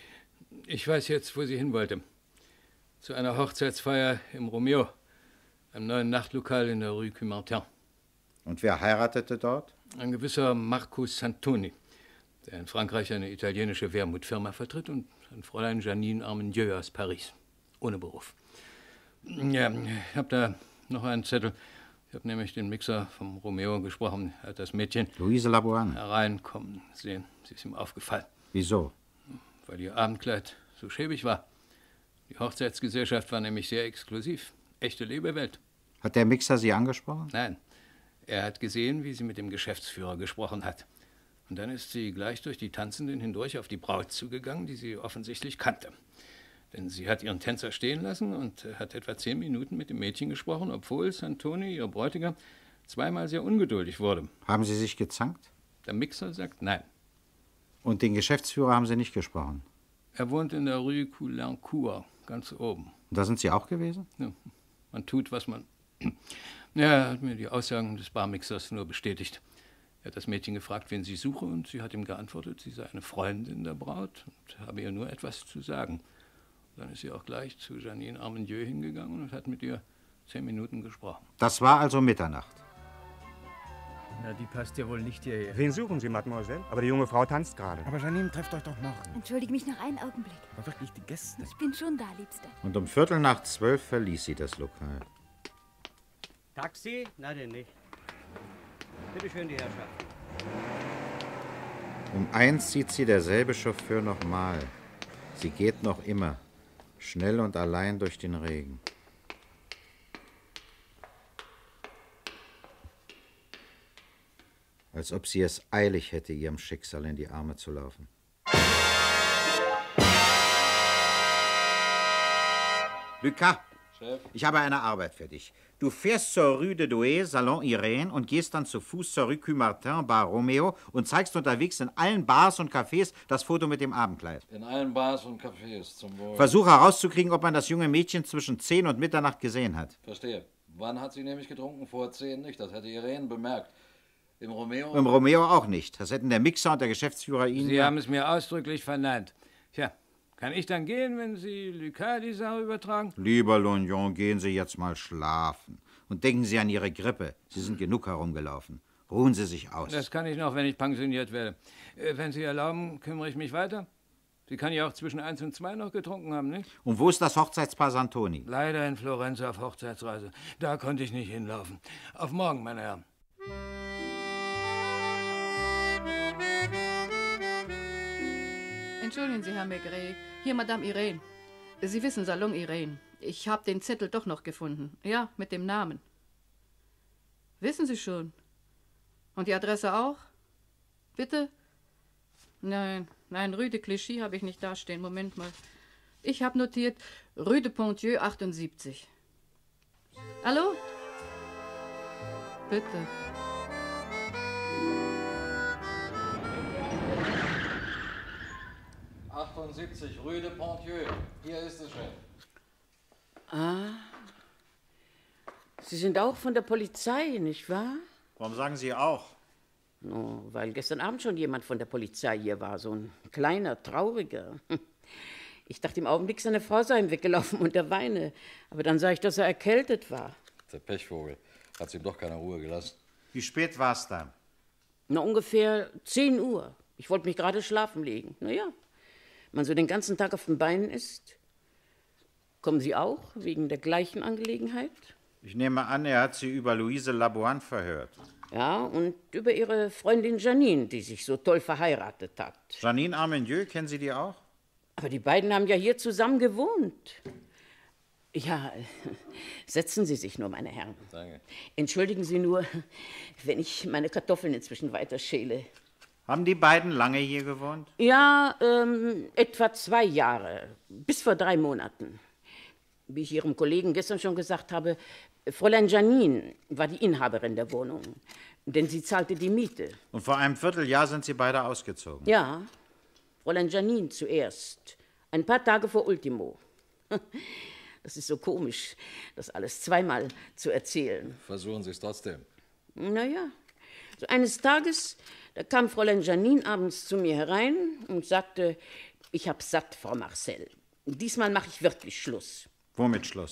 Speaker 11: ich weiß jetzt, wo sie hin wollte. Zu einer Hochzeitsfeier im Romeo. einem neuen Nachtlokal in der Rue Cumartin.
Speaker 2: Und wer heiratete dort?
Speaker 11: Ein gewisser Marco Santoni, der in Frankreich eine italienische Wermutfirma vertritt, und ein Fräulein Janine Armendieu aus Paris, ohne Beruf. Ja, ich habe da noch einen Zettel. Ich habe nämlich den Mixer vom Romeo gesprochen. Er hat das Mädchen
Speaker 2: Louise Laboine
Speaker 11: hereinkommen sehen. Sie ist ihm aufgefallen.
Speaker 2: Wieso?
Speaker 11: Weil ihr Abendkleid so schäbig war. Die Hochzeitsgesellschaft war nämlich sehr exklusiv. Echte Lebewelt.
Speaker 2: Hat der Mixer Sie angesprochen?
Speaker 11: Nein. Er hat gesehen, wie sie mit dem Geschäftsführer gesprochen hat. Und dann ist sie gleich durch die Tanzenden hindurch auf die Braut zugegangen, die sie offensichtlich kannte. Denn sie hat ihren Tänzer stehen lassen und hat etwa 10 Minuten mit dem Mädchen gesprochen, obwohl Santoni, ihr Bräutigam, zweimal sehr ungeduldig wurde.
Speaker 2: Haben Sie sich gezankt?
Speaker 11: Der Mixer sagt nein.
Speaker 2: Und den Geschäftsführer haben Sie nicht gesprochen?
Speaker 11: Er wohnt in der Rue Coulancourt, ganz oben.
Speaker 2: Und da sind Sie auch gewesen?
Speaker 11: Ja, man tut, was man... Ja, er hat mir die Aussagen des Barmixers nur bestätigt. Er hat das Mädchen gefragt, wen sie suche, und sie hat ihm geantwortet, sie sei eine Freundin der Braut und habe ihr nur etwas zu sagen. Dann ist sie auch gleich zu Janine Armendieu hingegangen und hat mit ihr 10 Minuten gesprochen.
Speaker 2: Das war also Mitternacht.
Speaker 9: Na, die passt ja wohl nicht hierher.
Speaker 12: Wen suchen Sie, Mademoiselle? Aber die junge Frau tanzt gerade.
Speaker 9: Aber Janine, trefft euch doch morgen.
Speaker 20: Entschuldige mich noch einen Augenblick.
Speaker 9: Aber wirklich die Gäste.
Speaker 20: Ich bin schon da, Liebste.
Speaker 2: Und um 11:45 verließ sie das Lokal.
Speaker 25: Taxi? Na denn nicht. Bitte schön, die Herrschaft.
Speaker 2: Um 1 sieht sie derselbe Chauffeur nochmal. Sie geht noch immer, schnell und allein durch den Regen. Als ob sie es eilig hätte, ihrem Schicksal in die Arme zu laufen. Lucas,
Speaker 19: Chef?
Speaker 2: Ich habe eine Arbeit für dich. Du fährst zur Rue de Douai, Salon Irene, und gehst dann zu Fuß zur Rue Cumartin, Bar Romeo, und zeigst unterwegs in allen Bars und Cafés das Foto mit dem Abendkleid.
Speaker 19: In allen Bars und Cafés, zum Wohl.
Speaker 2: Versuch herauszukriegen, ob man das junge Mädchen zwischen 10 und Mitternacht gesehen hat.
Speaker 19: Verstehe. Wann hat sie nämlich getrunken? Vor 10 nicht. Das hätte Irene bemerkt. Im Romeo?
Speaker 2: Im Romeo auch nicht. Das hätten der Mixer und der Geschäftsführer Ihnen...
Speaker 11: Sie haben es mir ausdrücklich verneint. Tja, kann ich dann gehen, wenn Sie Lucas die Sache übertragen?
Speaker 2: Lieber Lognon, gehen Sie jetzt mal schlafen. Und denken Sie an Ihre Grippe. Sie sind genug herumgelaufen. Ruhen Sie sich aus.
Speaker 11: Das kann ich noch, wenn ich pensioniert werde. Wenn Sie erlauben, kümmere ich mich weiter. Sie kann ja auch zwischen 1 und 2 noch getrunken haben, nicht?
Speaker 2: Und wo ist das Hochzeitspaar Santoni?
Speaker 11: Leider in Florenz auf Hochzeitsreise. Da konnte ich nicht hinlaufen. Auf morgen, meine Herren.
Speaker 18: Entschuldigen Sie, Herr Maigret. Hier, Madame Irene. Sie wissen, Salon Irene. Ich habe den Zettel doch noch gefunden. Ja, mit dem Namen. Wissen Sie schon? Und die Adresse auch? Bitte? Nein, Rue de Clichy habe ich nicht dastehen. Moment mal. Ich habe notiert Rue de Ponthieu 78. Hallo? Bitte.
Speaker 19: Rue de Ponthieu. Hier ist es, Chef.
Speaker 13: Ah, Sie sind auch von der Polizei, nicht wahr?
Speaker 2: Warum sagen Sie auch?
Speaker 13: Oh, weil gestern Abend schon jemand von der Polizei hier war, so ein kleiner, trauriger. Ich dachte im Augenblick, seine Frau sei ihm weggelaufen und er weine. Aber dann sah ich, dass er erkältet war.
Speaker 19: Der Pechvogel hat ihm doch keine Ruhe gelassen.
Speaker 2: Wie spät war es dann?
Speaker 13: Na, ungefähr 10 Uhr. Ich wollte mich gerade schlafen legen. Na ja, man so den ganzen Tag auf den Beinen ist. Kommen Sie auch wegen der gleichen Angelegenheit?
Speaker 2: Ich nehme an, er hat Sie über Louise Laboine verhört.
Speaker 13: Ja, und über Ihre Freundin Janine, die sich so toll verheiratet hat.
Speaker 2: Janine Armendieu, kennen Sie die auch?
Speaker 13: Aber die beiden haben ja hier zusammen gewohnt. Ja, setzen Sie sich nur, meine Herren.
Speaker 19: Danke.
Speaker 13: Entschuldigen Sie nur, wenn ich meine Kartoffeln inzwischen weiter schäle.
Speaker 2: Haben die beiden lange hier gewohnt?
Speaker 13: Ja, etwa 2 Jahre, bis vor 3 Monaten. Wie ich Ihrem Kollegen gestern schon gesagt habe, Fräulein Janine war die Inhaberin der Wohnung, denn sie zahlte die Miete.
Speaker 2: Und vor einem Vierteljahr sind Sie beide ausgezogen?
Speaker 13: Ja, Fräulein Janine zuerst, ein paar Tage vor Ultimo. Das ist so komisch, das alles zweimal zu erzählen.
Speaker 19: Versuchen Sie es trotzdem.
Speaker 13: Naja, so eines Tages, da kam Fräulein Janine abends zu mir herein und sagte, ich hab satt, Frau Marcel. Diesmal mache ich wirklich Schluss.
Speaker 2: Womit Schluss?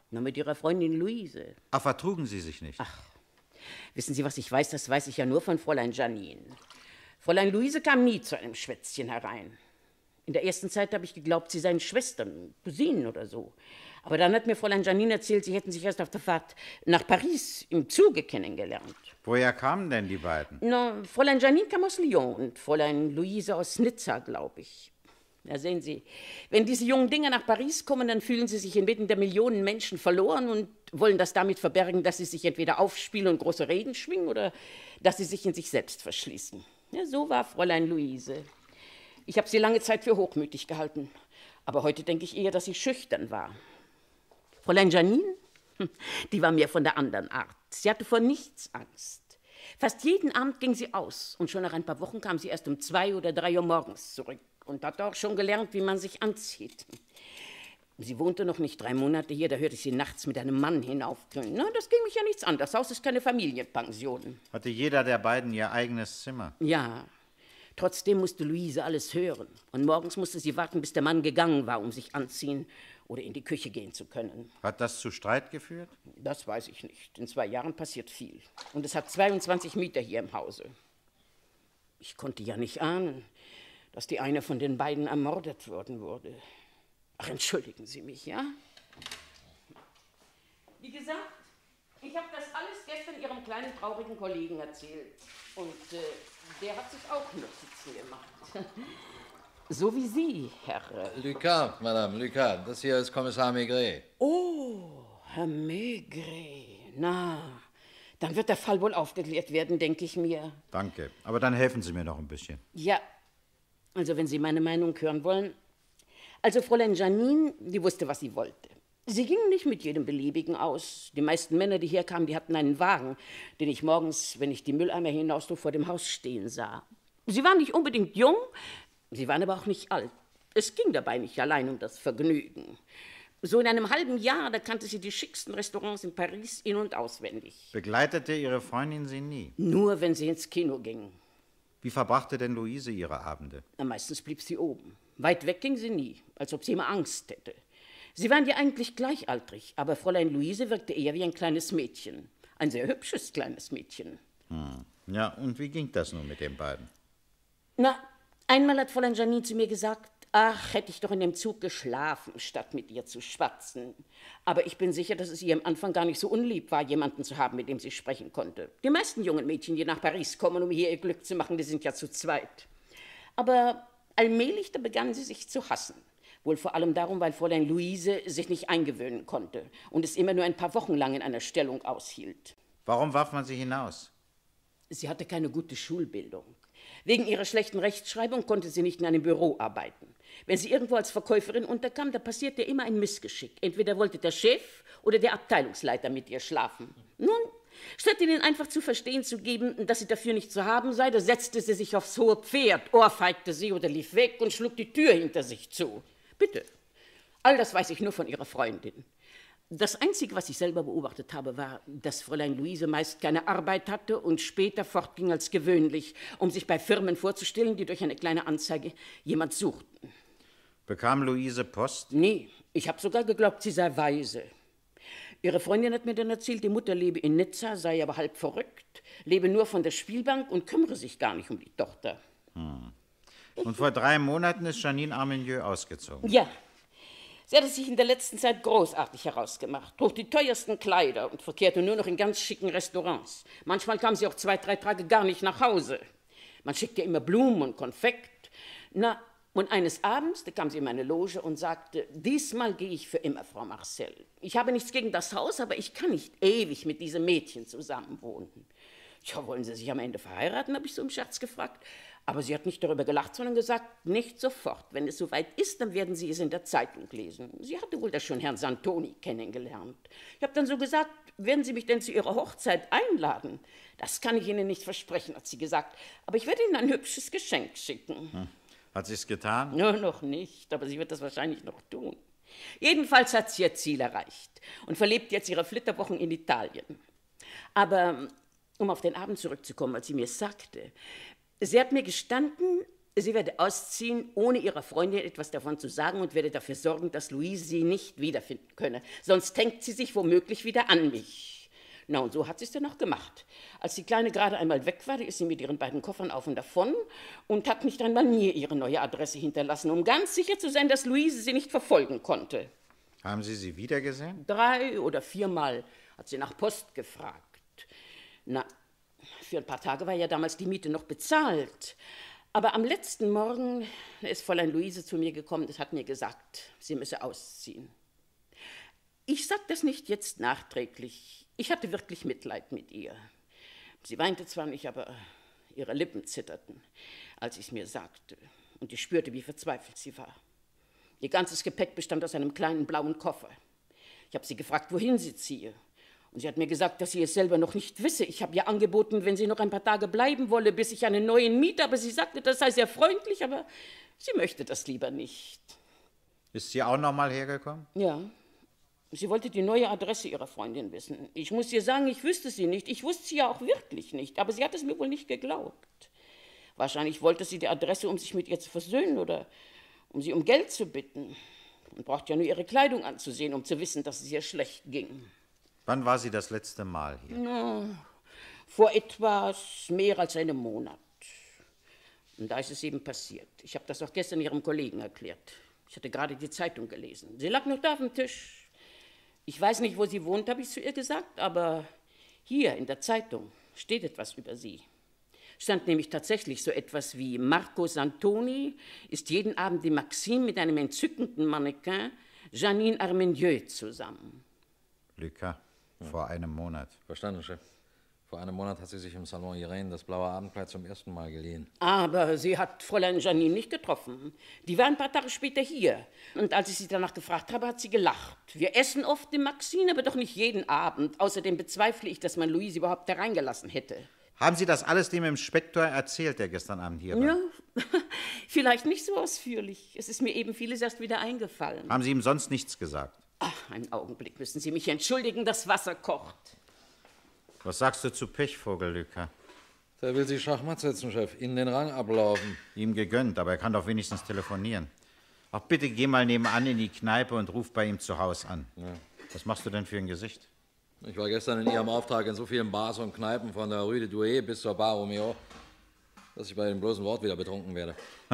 Speaker 3: Nur mit Ihrer Freundin Luise.
Speaker 2: Ach, vertrugen Sie sich nicht?
Speaker 3: Ach, wissen Sie, was ich weiß? Das weiß ich ja nur von Fräulein Janine. Fräulein Luise kam nie zu einem Schwätzchen herein. In der ersten Zeit habe ich geglaubt, sie seien Schwestern, Cousinen oder so. Aber dann hat mir Fräulein Janine erzählt, sie hätten sich erst auf der Fahrt nach Paris im Zuge kennengelernt.
Speaker 2: Woher kamen denn die beiden?
Speaker 3: Na, Fräulein Janine kam aus Lyon und Fräulein Luise aus Nizza, glaube ich. Ja, sehen Sie, wenn diese jungen Dinger nach Paris kommen, dann fühlen sie sich inmitten der Millionen Menschen verloren und wollen das damit verbergen, dass sie sich entweder aufspielen und große Reden schwingen oder dass sie sich in sich selbst verschließen. Ja, so war Fräulein Luise. Ich habe sie lange Zeit für hochmütig gehalten, aber heute denke ich eher, dass sie schüchtern war. Fräulein Janine, die war mehr von der anderen Art. Sie hatte vor nichts Angst. Fast jeden Abend ging sie aus und schon nach ein paar Wochen kam sie erst um 2 oder 3 Uhr morgens zurück und hatte auch schon gelernt, wie man sich anzieht. Sie wohnte noch nicht 3 Monate hier, da hörte ich sie nachts mit einem Mann hinauftönen. Na, das ging mich ja nichts an. Das Haus ist keine Familienpension.
Speaker 2: Hatte jeder der beiden ihr eigenes Zimmer?
Speaker 3: Ja. Trotzdem musste Luise alles hören. Und morgens musste sie warten, bis der Mann gegangen war, um sich anziehen oder in die Küche gehen zu können.
Speaker 2: Hat das zu Streit geführt?
Speaker 3: Das weiß ich nicht. In 2 Jahren passiert viel. Und es hat 22 Mieter hier im Hause. Ich konnte ja nicht ahnen, dass die eine von den beiden ermordet worden wurde. Ach, entschuldigen Sie mich, ja? Wie gesagt, ich habe das alles gestern Ihrem kleinen, traurigen Kollegen erzählt. Und der hat sich auch Notizen gemacht. So wie Sie, Herr...
Speaker 19: Lucas, Madame, Lucas. Das hier ist Kommissar Maigret.
Speaker 3: Oh, Herr Maigret. Na, dann wird der Fall wohl aufgeklärt werden, denke ich mir.
Speaker 2: Danke. Aber dann helfen Sie mir noch ein bisschen.
Speaker 3: Ja, also wenn Sie meine Meinung hören wollen. Also Fräulein Janine, die wusste, was sie wollte. Sie ging nicht mit jedem Beliebigen aus. Die meisten Männer, die herkamen, die hatten einen Wagen, den ich morgens, wenn ich die Mülleimer hinaustrug, vor dem Haus stehen sah. Sie waren nicht unbedingt jung, sie waren aber auch nicht alt. Es ging dabei nicht allein um das Vergnügen. So in einem halben Jahr, da kannte sie die schicksten Restaurants in Paris in- und auswendig.
Speaker 2: Begleitete Ihre Freundin Sie nie?
Speaker 3: Nur, wenn sie ins Kino ging.
Speaker 2: Wie verbrachte denn Luise ihre Abende?
Speaker 3: Na, meistens blieb sie oben. Weit weg ging sie nie, als ob sie immer Angst hätte. Sie waren ja eigentlich gleichaltrig, aber Fräulein Luise wirkte eher wie ein kleines Mädchen. Ein sehr hübsches kleines Mädchen.
Speaker 2: Ja, und wie ging das nun mit den beiden?
Speaker 3: Na, einmal hat Fräulein Janine zu mir gesagt, ach, hätte ich doch in dem Zug geschlafen, statt mit ihr zu schwatzen. Aber ich bin sicher, dass es ihr am Anfang gar nicht so unlieb war, jemanden zu haben, mit dem sie sprechen konnte. Die meisten jungen Mädchen, die nach Paris kommen, um hier ihr Glück zu machen, die sind ja zu zweit. Aber allmählich, da begannen sie sich zu hassen. Wohl vor allem darum, weil Fräulein Luise sich nicht eingewöhnen konnte und es immer nur ein paar Wochen lang in einer Stellung aushielt.
Speaker 2: Warum warf man sie hinaus?
Speaker 3: Sie hatte keine gute Schulbildung. Wegen ihrer schlechten Rechtschreibung konnte sie nicht in einem Büro arbeiten. Wenn sie irgendwo als Verkäuferin unterkam, da passierte immer ein Missgeschick. Entweder wollte der Chef oder der Abteilungsleiter mit ihr schlafen. Nun, statt ihnen einfach zu verstehen zu geben, dass sie dafür nicht zu haben sei, da setzte sie sich aufs hohe Pferd, ohrfeigte sie oder lief weg und schlug die Tür hinter sich zu. Bitte. All das weiß ich nur von ihrer Freundin. Das Einzige, was ich selber beobachtet habe, war, dass Fräulein Luise meist keine Arbeit hatte und später fortging als gewöhnlich, um sich bei Firmen vorzustellen, die durch eine kleine Anzeige jemand suchten.
Speaker 2: Bekam Luise Post?
Speaker 3: Nee, ich habe sogar geglaubt, sie sei Waise. Ihre Freundin hat mir dann erzählt, die Mutter lebe in Nizza, sei aber halb verrückt, lebe nur von der Spielbank und kümmere sich gar nicht um die Tochter.
Speaker 2: Und vor 3 Monaten ist Janine Armenieux ausgezogen?
Speaker 3: Ja. Sie hatte sich in der letzten Zeit großartig herausgemacht, trug die teuersten Kleider und verkehrte nur noch in ganz schicken Restaurants. Manchmal kam sie auch 2, 3 Tage gar nicht nach Hause. Man schickte ihr immer Blumen und Konfekt. Na, und eines Abends, da kam sie in meine Loge und sagte, diesmal gehe ich für immer, Frau Marcel. Ich habe nichts gegen das Haus, aber ich kann nicht ewig mit diesem Mädchen zusammenwohnen. Ja, wollen Sie sich am Ende verheiraten, habe ich so im Scherz gefragt. Aber sie hat nicht darüber gelacht, sondern gesagt, nicht sofort. Wenn es soweit ist, dann werden Sie es in der Zeitung lesen. Sie hatte wohl da schon Herrn Santoni kennengelernt. Ich habe dann so gesagt, werden Sie mich denn zu Ihrer Hochzeit einladen? Das kann ich Ihnen nicht versprechen, hat sie gesagt. Aber ich werde Ihnen ein hübsches Geschenk schicken.
Speaker 2: Hat sie es getan?
Speaker 3: No, noch nicht, aber sie wird das wahrscheinlich noch tun. Jedenfalls hat sie ihr Ziel erreicht und verlebt jetzt ihre Flitterwochen in Italien. Aber um auf den Abend zurückzukommen, als sie mir sagte, sie hat mir gestanden, Sie werde ausziehen, ohne ihrer Freundin etwas davon zu sagen und werde dafür sorgen, dass Luise sie nicht wiederfinden könne. Sonst hängt sie sich womöglich wieder an mich. Na, und so hat sie es dann auch gemacht. Als die Kleine gerade einmal weg war, ist sie mit ihren beiden Koffern auf und davon und hat nicht einmal mir ihre neue Adresse hinterlassen, um ganz sicher zu sein, dass Luise sie nicht verfolgen konnte.
Speaker 2: Haben Sie sie wiedergesehen?
Speaker 3: 3 oder 4 Mal hat sie nach Post gefragt. Na, für ein paar Tage war ja damals die Miete noch bezahlt. Aber am letzten Morgen ist Fräulein Luise zu mir gekommen und hat mir gesagt, sie müsse ausziehen. Ich sage das nicht jetzt nachträglich. Ich hatte wirklich Mitleid mit ihr. Sie weinte zwar nicht, aber ihre Lippen zitterten, als ich es mir sagte. Und ich spürte, wie verzweifelt sie war. Ihr ganzes Gepäck bestand aus einem kleinen blauen Koffer. Ich habe sie gefragt, wohin sie ziehe. Und sie hat mir gesagt, dass sie es selber noch nicht wisse. Ich habe ihr angeboten, wenn sie noch ein paar Tage bleiben wolle, bis ich einen neuen miete. Aber sie sagte, das sei sehr freundlich, aber sie möchte das lieber nicht.
Speaker 2: Ist sie auch noch mal hergekommen?
Speaker 3: Ja. Sie wollte die neue Adresse ihrer Freundin wissen. Ich muss ihr sagen, ich wüsste sie nicht. Ich wusste sie ja auch wirklich nicht. Aber sie hat es mir wohl nicht geglaubt. Wahrscheinlich wollte sie die Adresse, um sich mit ihr zu versöhnen oder um sie um Geld zu bitten. Man braucht ja nur ihre Kleidung anzusehen, um zu wissen, dass es ihr schlecht ging.
Speaker 2: Wann war sie das letzte Mal hier?
Speaker 3: Na, vor etwas mehr als einem Monat. Und da ist es eben passiert. Ich habe das auch gestern Ihrem Kollegen erklärt. Ich hatte gerade die Zeitung gelesen. Sie lag noch da auf dem Tisch. Ich weiß nicht, wo sie wohnt, habe ich zu ihr gesagt, aber hier in der Zeitung steht etwas über sie. Stand nämlich tatsächlich so etwas wie Marco Santoni ist jeden Abend im Maxim mit einem entzückenden Mannequin Janine Armenieux zusammen.
Speaker 2: Lucas, vor einem Monat.
Speaker 19: Verstanden, Chef. Vor einem Monat hat sie sich im Salon Irene das blaue Abendkleid zum ersten Mal geliehen.
Speaker 3: Aber sie hat Fräulein Janine nicht getroffen. Die war ein paar Tage später hier. Und als ich sie danach gefragt habe, hat sie gelacht. Wir essen oft im Maxim, aber doch nicht jeden Abend. Außerdem bezweifle ich, dass man Luise überhaupt hereingelassen hätte.
Speaker 2: Haben Sie das alles dem Inspektor erzählt, der gestern Abend hier war?
Speaker 3: Ja, vielleicht nicht so ausführlich. Es ist mir eben vieles erst wieder eingefallen.
Speaker 2: Haben Sie ihm sonst nichts gesagt?
Speaker 3: Ach, einen Augenblick, müssen Sie mich entschuldigen, das Wasser kocht.
Speaker 2: Was sagst du zu Pechvogel, Lucas?
Speaker 19: Der will sich Schachmatt setzen, Chef. Ihnen den Rang ablaufen.
Speaker 2: Ihm gegönnt, aber er kann doch wenigstens telefonieren. Ach, bitte geh mal nebenan in die Kneipe und ruf bei ihm zu Hause an.
Speaker 19: Ja.
Speaker 2: Was machst du denn für ein Gesicht?
Speaker 19: Ich war gestern in Ihrem Auftrag in so vielen Bars und Kneipen, von der Rue de Douai bis zur Bar Romeo, dass ich bei dem bloßen Wort wieder betrunken werde.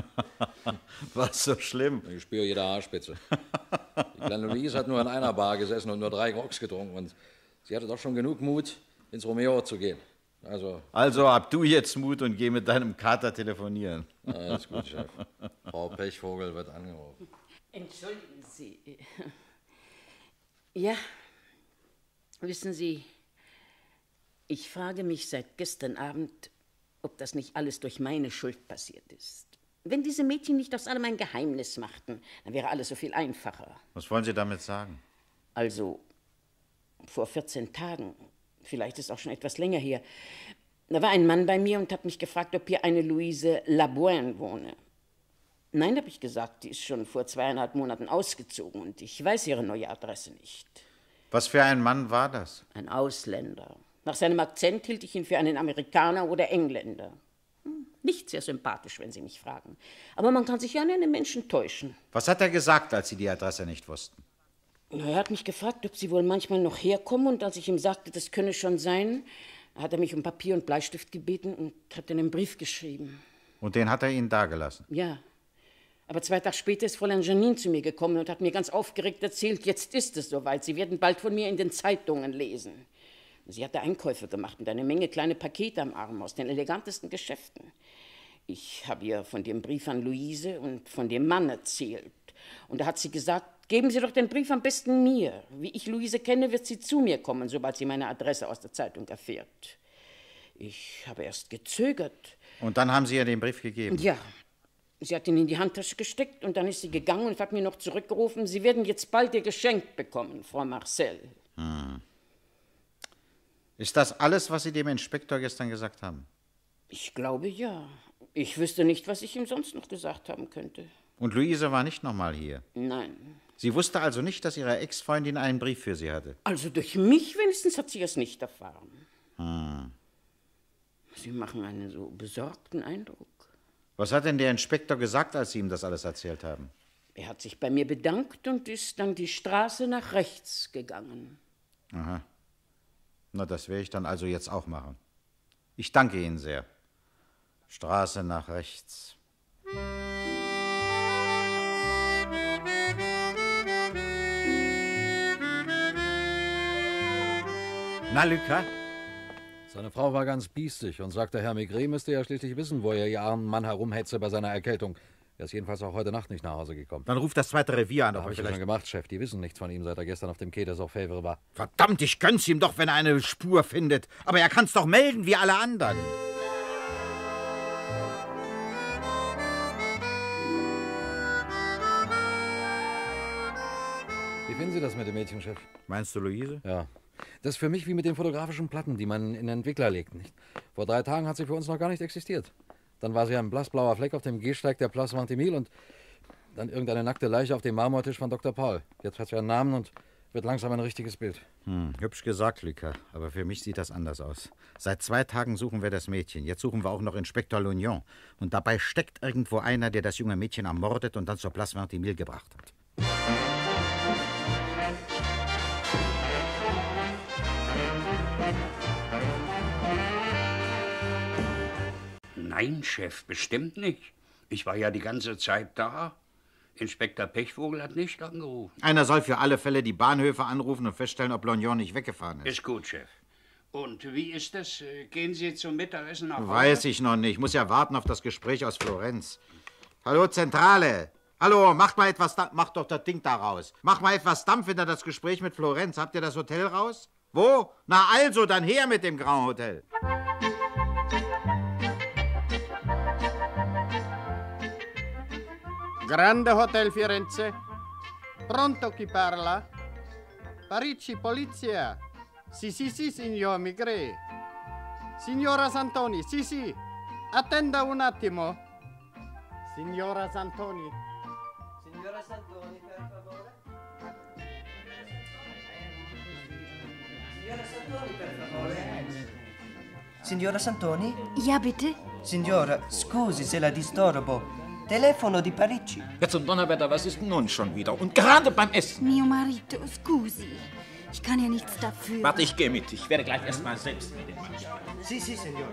Speaker 2: Was so schlimm?
Speaker 19: Ich spüre jede Haarspitze. Die kleine Louise hat nur in einer Bar gesessen und nur 3 Grogs getrunken. Und sie hatte doch schon genug Mut, ins Romeo zu gehen.
Speaker 2: Also hab du jetzt Mut und geh mit deinem Kater telefonieren.
Speaker 19: Alles gut, Chef. Frau Pechvogel wird angerufen.
Speaker 3: Entschuldigen Sie. Ja, wissen Sie, ich frage mich seit gestern Abend, ob das nicht alles durch meine Schuld passiert ist. Wenn diese Mädchen nicht aus allem ein Geheimnis machten, dann wäre alles so viel einfacher.
Speaker 2: Was wollen Sie damit sagen?
Speaker 3: Also, vor 14 Tagen, vielleicht ist auch schon etwas länger her, da war ein Mann bei mir und hat mich gefragt, ob hier eine Louise Laboine wohne. Nein, habe ich gesagt, die ist schon vor 2,5 Monaten ausgezogen und ich weiß ihre neue Adresse nicht.
Speaker 2: Was für ein Mann war das?
Speaker 3: Ein Ausländer. Nach seinem Akzent hielt ich ihn für einen Amerikaner oder Engländer. Nicht sehr sympathisch, wenn Sie mich fragen. Aber man kann sich ja an einem Menschen täuschen.
Speaker 2: Was hat er gesagt, als Sie die Adresse nicht wussten?
Speaker 3: Er hat mich gefragt, ob Sie wohl manchmal noch herkommen. Und als ich ihm sagte, das könne schon sein, hat er mich um Papier und Bleistift gebeten und hat einen Brief geschrieben.
Speaker 2: Und den hat er Ihnen dagelassen?
Speaker 3: Ja. Aber 2 Tage später ist Fräulein Janine zu mir gekommen und hat mir ganz aufgeregt erzählt, jetzt ist es soweit. Sie werden bald von mir in den Zeitungen lesen. Sie hatte Einkäufe gemacht und eine Menge kleine Pakete am Arm aus den elegantesten Geschäften. Ich habe ihr von dem Brief an Luise und von dem Mann erzählt. Und da hat sie gesagt, geben Sie doch den Brief am besten mir. Wie ich Luise kenne, wird sie zu mir kommen, sobald sie meine Adresse aus der Zeitung erfährt. Ich habe erst gezögert.
Speaker 2: Und dann haben Sie ihr den Brief gegeben?
Speaker 3: Ja. Sie hat ihn in die Handtasche gesteckt und dann ist sie gegangen und hat mir noch zurückgerufen, Sie werden jetzt bald Ihr Geschenk bekommen, Frau Marcel.
Speaker 2: Ist das alles, was Sie dem Inspektor gestern gesagt haben?
Speaker 3: Ich glaube, ja. Ich wüsste nicht, was ich ihm sonst noch gesagt haben könnte.
Speaker 2: Und Luise war nicht noch mal hier?
Speaker 3: Nein.
Speaker 2: Sie wusste also nicht, dass Ihre Ex-Freundin einen Brief für Sie hatte?
Speaker 3: Also durch mich wenigstens hat sie es nicht erfahren. Sie machen einen so besorgten Eindruck.
Speaker 2: Was hat denn der Inspektor gesagt, als Sie ihm das alles erzählt haben?
Speaker 3: Er hat sich bei mir bedankt und ist dann die Straße nach rechts gegangen.
Speaker 2: Aha. Na, das werde ich dann also jetzt auch machen. Ich danke Ihnen sehr. Straße nach rechts. Na, Lucas?
Speaker 19: Seine Frau war ganz biestig und sagte, Herr Maigret müsste ja schließlich wissen, wo er ihr armen Mann herumhetze bei seiner Erkältung. Er ist jedenfalls auch heute Nacht nicht nach Hause gekommen.
Speaker 2: Dann ruft das zweite Revier an.
Speaker 19: Habe ich ja schon gemacht, Chef. Die wissen nichts von ihm, seit er gestern auf dem Quai des Orfèvres war.
Speaker 2: Verdammt, ich gönn's ihm doch, wenn er eine Spur findet. Aber er kann's doch melden, wie alle anderen.
Speaker 19: Wie finden Sie das mit dem Mädchen, Chef?
Speaker 2: Meinst du Luise?
Speaker 19: Ja. Das ist für mich wie mit den fotografischen Platten, die man in den Entwickler legt. Nicht? Vor 3 Tagen hat sie für uns noch gar nicht existiert. Dann war sie ein blassblauer Fleck auf dem Gehsteig der Place Vintimille und dann irgendeine nackte Leiche auf dem Marmortisch von Dr. Paul. Jetzt hat sie einen Namen und wird langsam ein richtiges Bild.
Speaker 2: Hübsch gesagt, Lucas. Aber für mich sieht das anders aus. Seit 2 Tagen suchen wir das Mädchen. Jetzt suchen wir auch noch Inspektor Lognon. Und dabei steckt irgendwo einer, der das junge Mädchen ermordet und dann zur Place Vintimille gebracht hat.
Speaker 8: Nein, Chef, bestimmt nicht. Ich war ja die ganze Zeit da. Inspektor Pechvogel hat nicht angerufen.
Speaker 2: Einer soll für alle Fälle die Bahnhöfe anrufen und feststellen, ob Lognon nicht weggefahren ist.
Speaker 8: Ist gut, Chef. Und wie ist das? Gehen Sie zum Mittagessen nach Hause?
Speaker 2: Weiß ich noch nicht. Ich muss ja warten auf das Gespräch aus Florenz. Hallo, Zentrale. Hallo, macht doch das Ding da raus. Mach mal etwas Dampf hinter das Gespräch mit Florenz. Habt ihr das Hotel raus? Wo? Na also, dann her mit dem Grand Hotel.
Speaker 10: Grande Hotel Firenze. Pronto chi parla? Parigi, polizia. Sì, signor Maigret. Signora Santoni, sì. Attenda un attimo. Signora Santoni.
Speaker 15: Signora Santoni, per favore. Signora Santoni, per favore.
Speaker 16: Signora Santoni?
Speaker 20: Ja, bitte?
Speaker 16: Signora, scusi se la disturbo. Telefono di Parigi.
Speaker 22: Ja, zum Donnerwetter, was ist nun schon wieder? Und gerade beim Essen.
Speaker 20: Mio marito, scusi. Ich kann ja nichts dafür.
Speaker 22: Warte, ich gehe mit. Ich werde gleich erst mal selbst mit dem Mann sprechen.
Speaker 16: Sì, signora.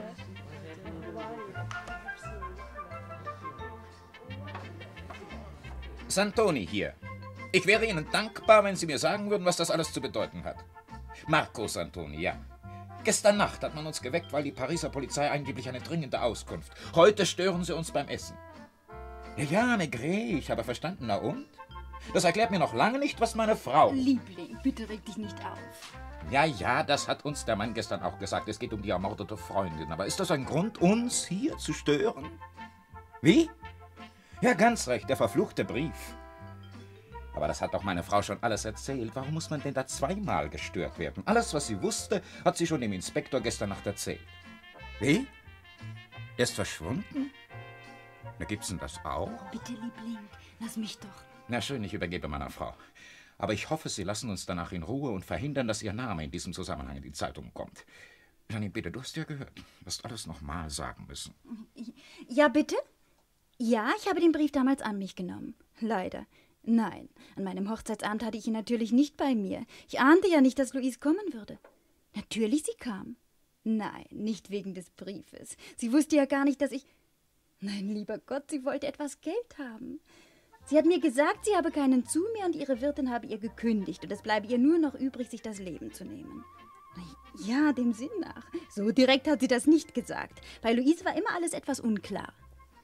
Speaker 22: Santoni hier. Ich wäre Ihnen dankbar, wenn Sie mir sagen würden, was das alles zu bedeuten hat. Marco Santoni, ja. Gestern Nacht hat man uns geweckt, weil die Pariser Polizei angeblich eine dringende Auskunft. Heute stören sie uns beim Essen. Ja, Maigret, ich habe verstanden. Na und? Das erklärt mir noch lange nicht, was meine Frau...
Speaker 20: Liebling, bitte reg dich nicht auf.
Speaker 22: Ja, das hat uns der Mann gestern auch gesagt. Es geht um die ermordete Freundin. Aber ist das ein Grund, uns hier zu stören? Wie? Ja, ganz recht, der verfluchte Brief. Aber das hat doch meine Frau schon alles erzählt. Warum muss man denn da 2-mal gestört werden? Alles, was sie wusste, hat sie schon dem Inspektor gestern Nacht erzählt. Wie? Er ist verschwunden? Na, gibt's denn das auch?
Speaker 20: Bitte, Liebling, lass mich doch.
Speaker 22: Na schön, ich übergebe meiner Frau. Aber ich hoffe, Sie lassen uns danach in Ruhe und verhindern, dass Ihr Name in diesem Zusammenhang in die Zeitung kommt. Janine, bitte, du hast ja gehört. Du wirst alles nochmal sagen müssen.
Speaker 20: Ja, bitte? Ja, ich habe den Brief damals an mich genommen. Leider. Nein, an meinem Hochzeitsabend hatte ich ihn natürlich nicht bei mir. Ich ahnte ja nicht, dass Louise kommen würde. Natürlich, sie kam. Nein, nicht wegen des Briefes. Sie wusste ja gar nicht, dass ich... Nein, lieber Gott, sie wollte etwas Geld haben. Sie hat mir gesagt, sie habe keinen zu mehr und ihre Wirtin habe ihr gekündigt und es bleibe ihr nur noch übrig, sich das Leben zu nehmen. Ja, dem Sinn nach. So direkt hat sie das nicht gesagt. Bei Louise war immer alles etwas unklar.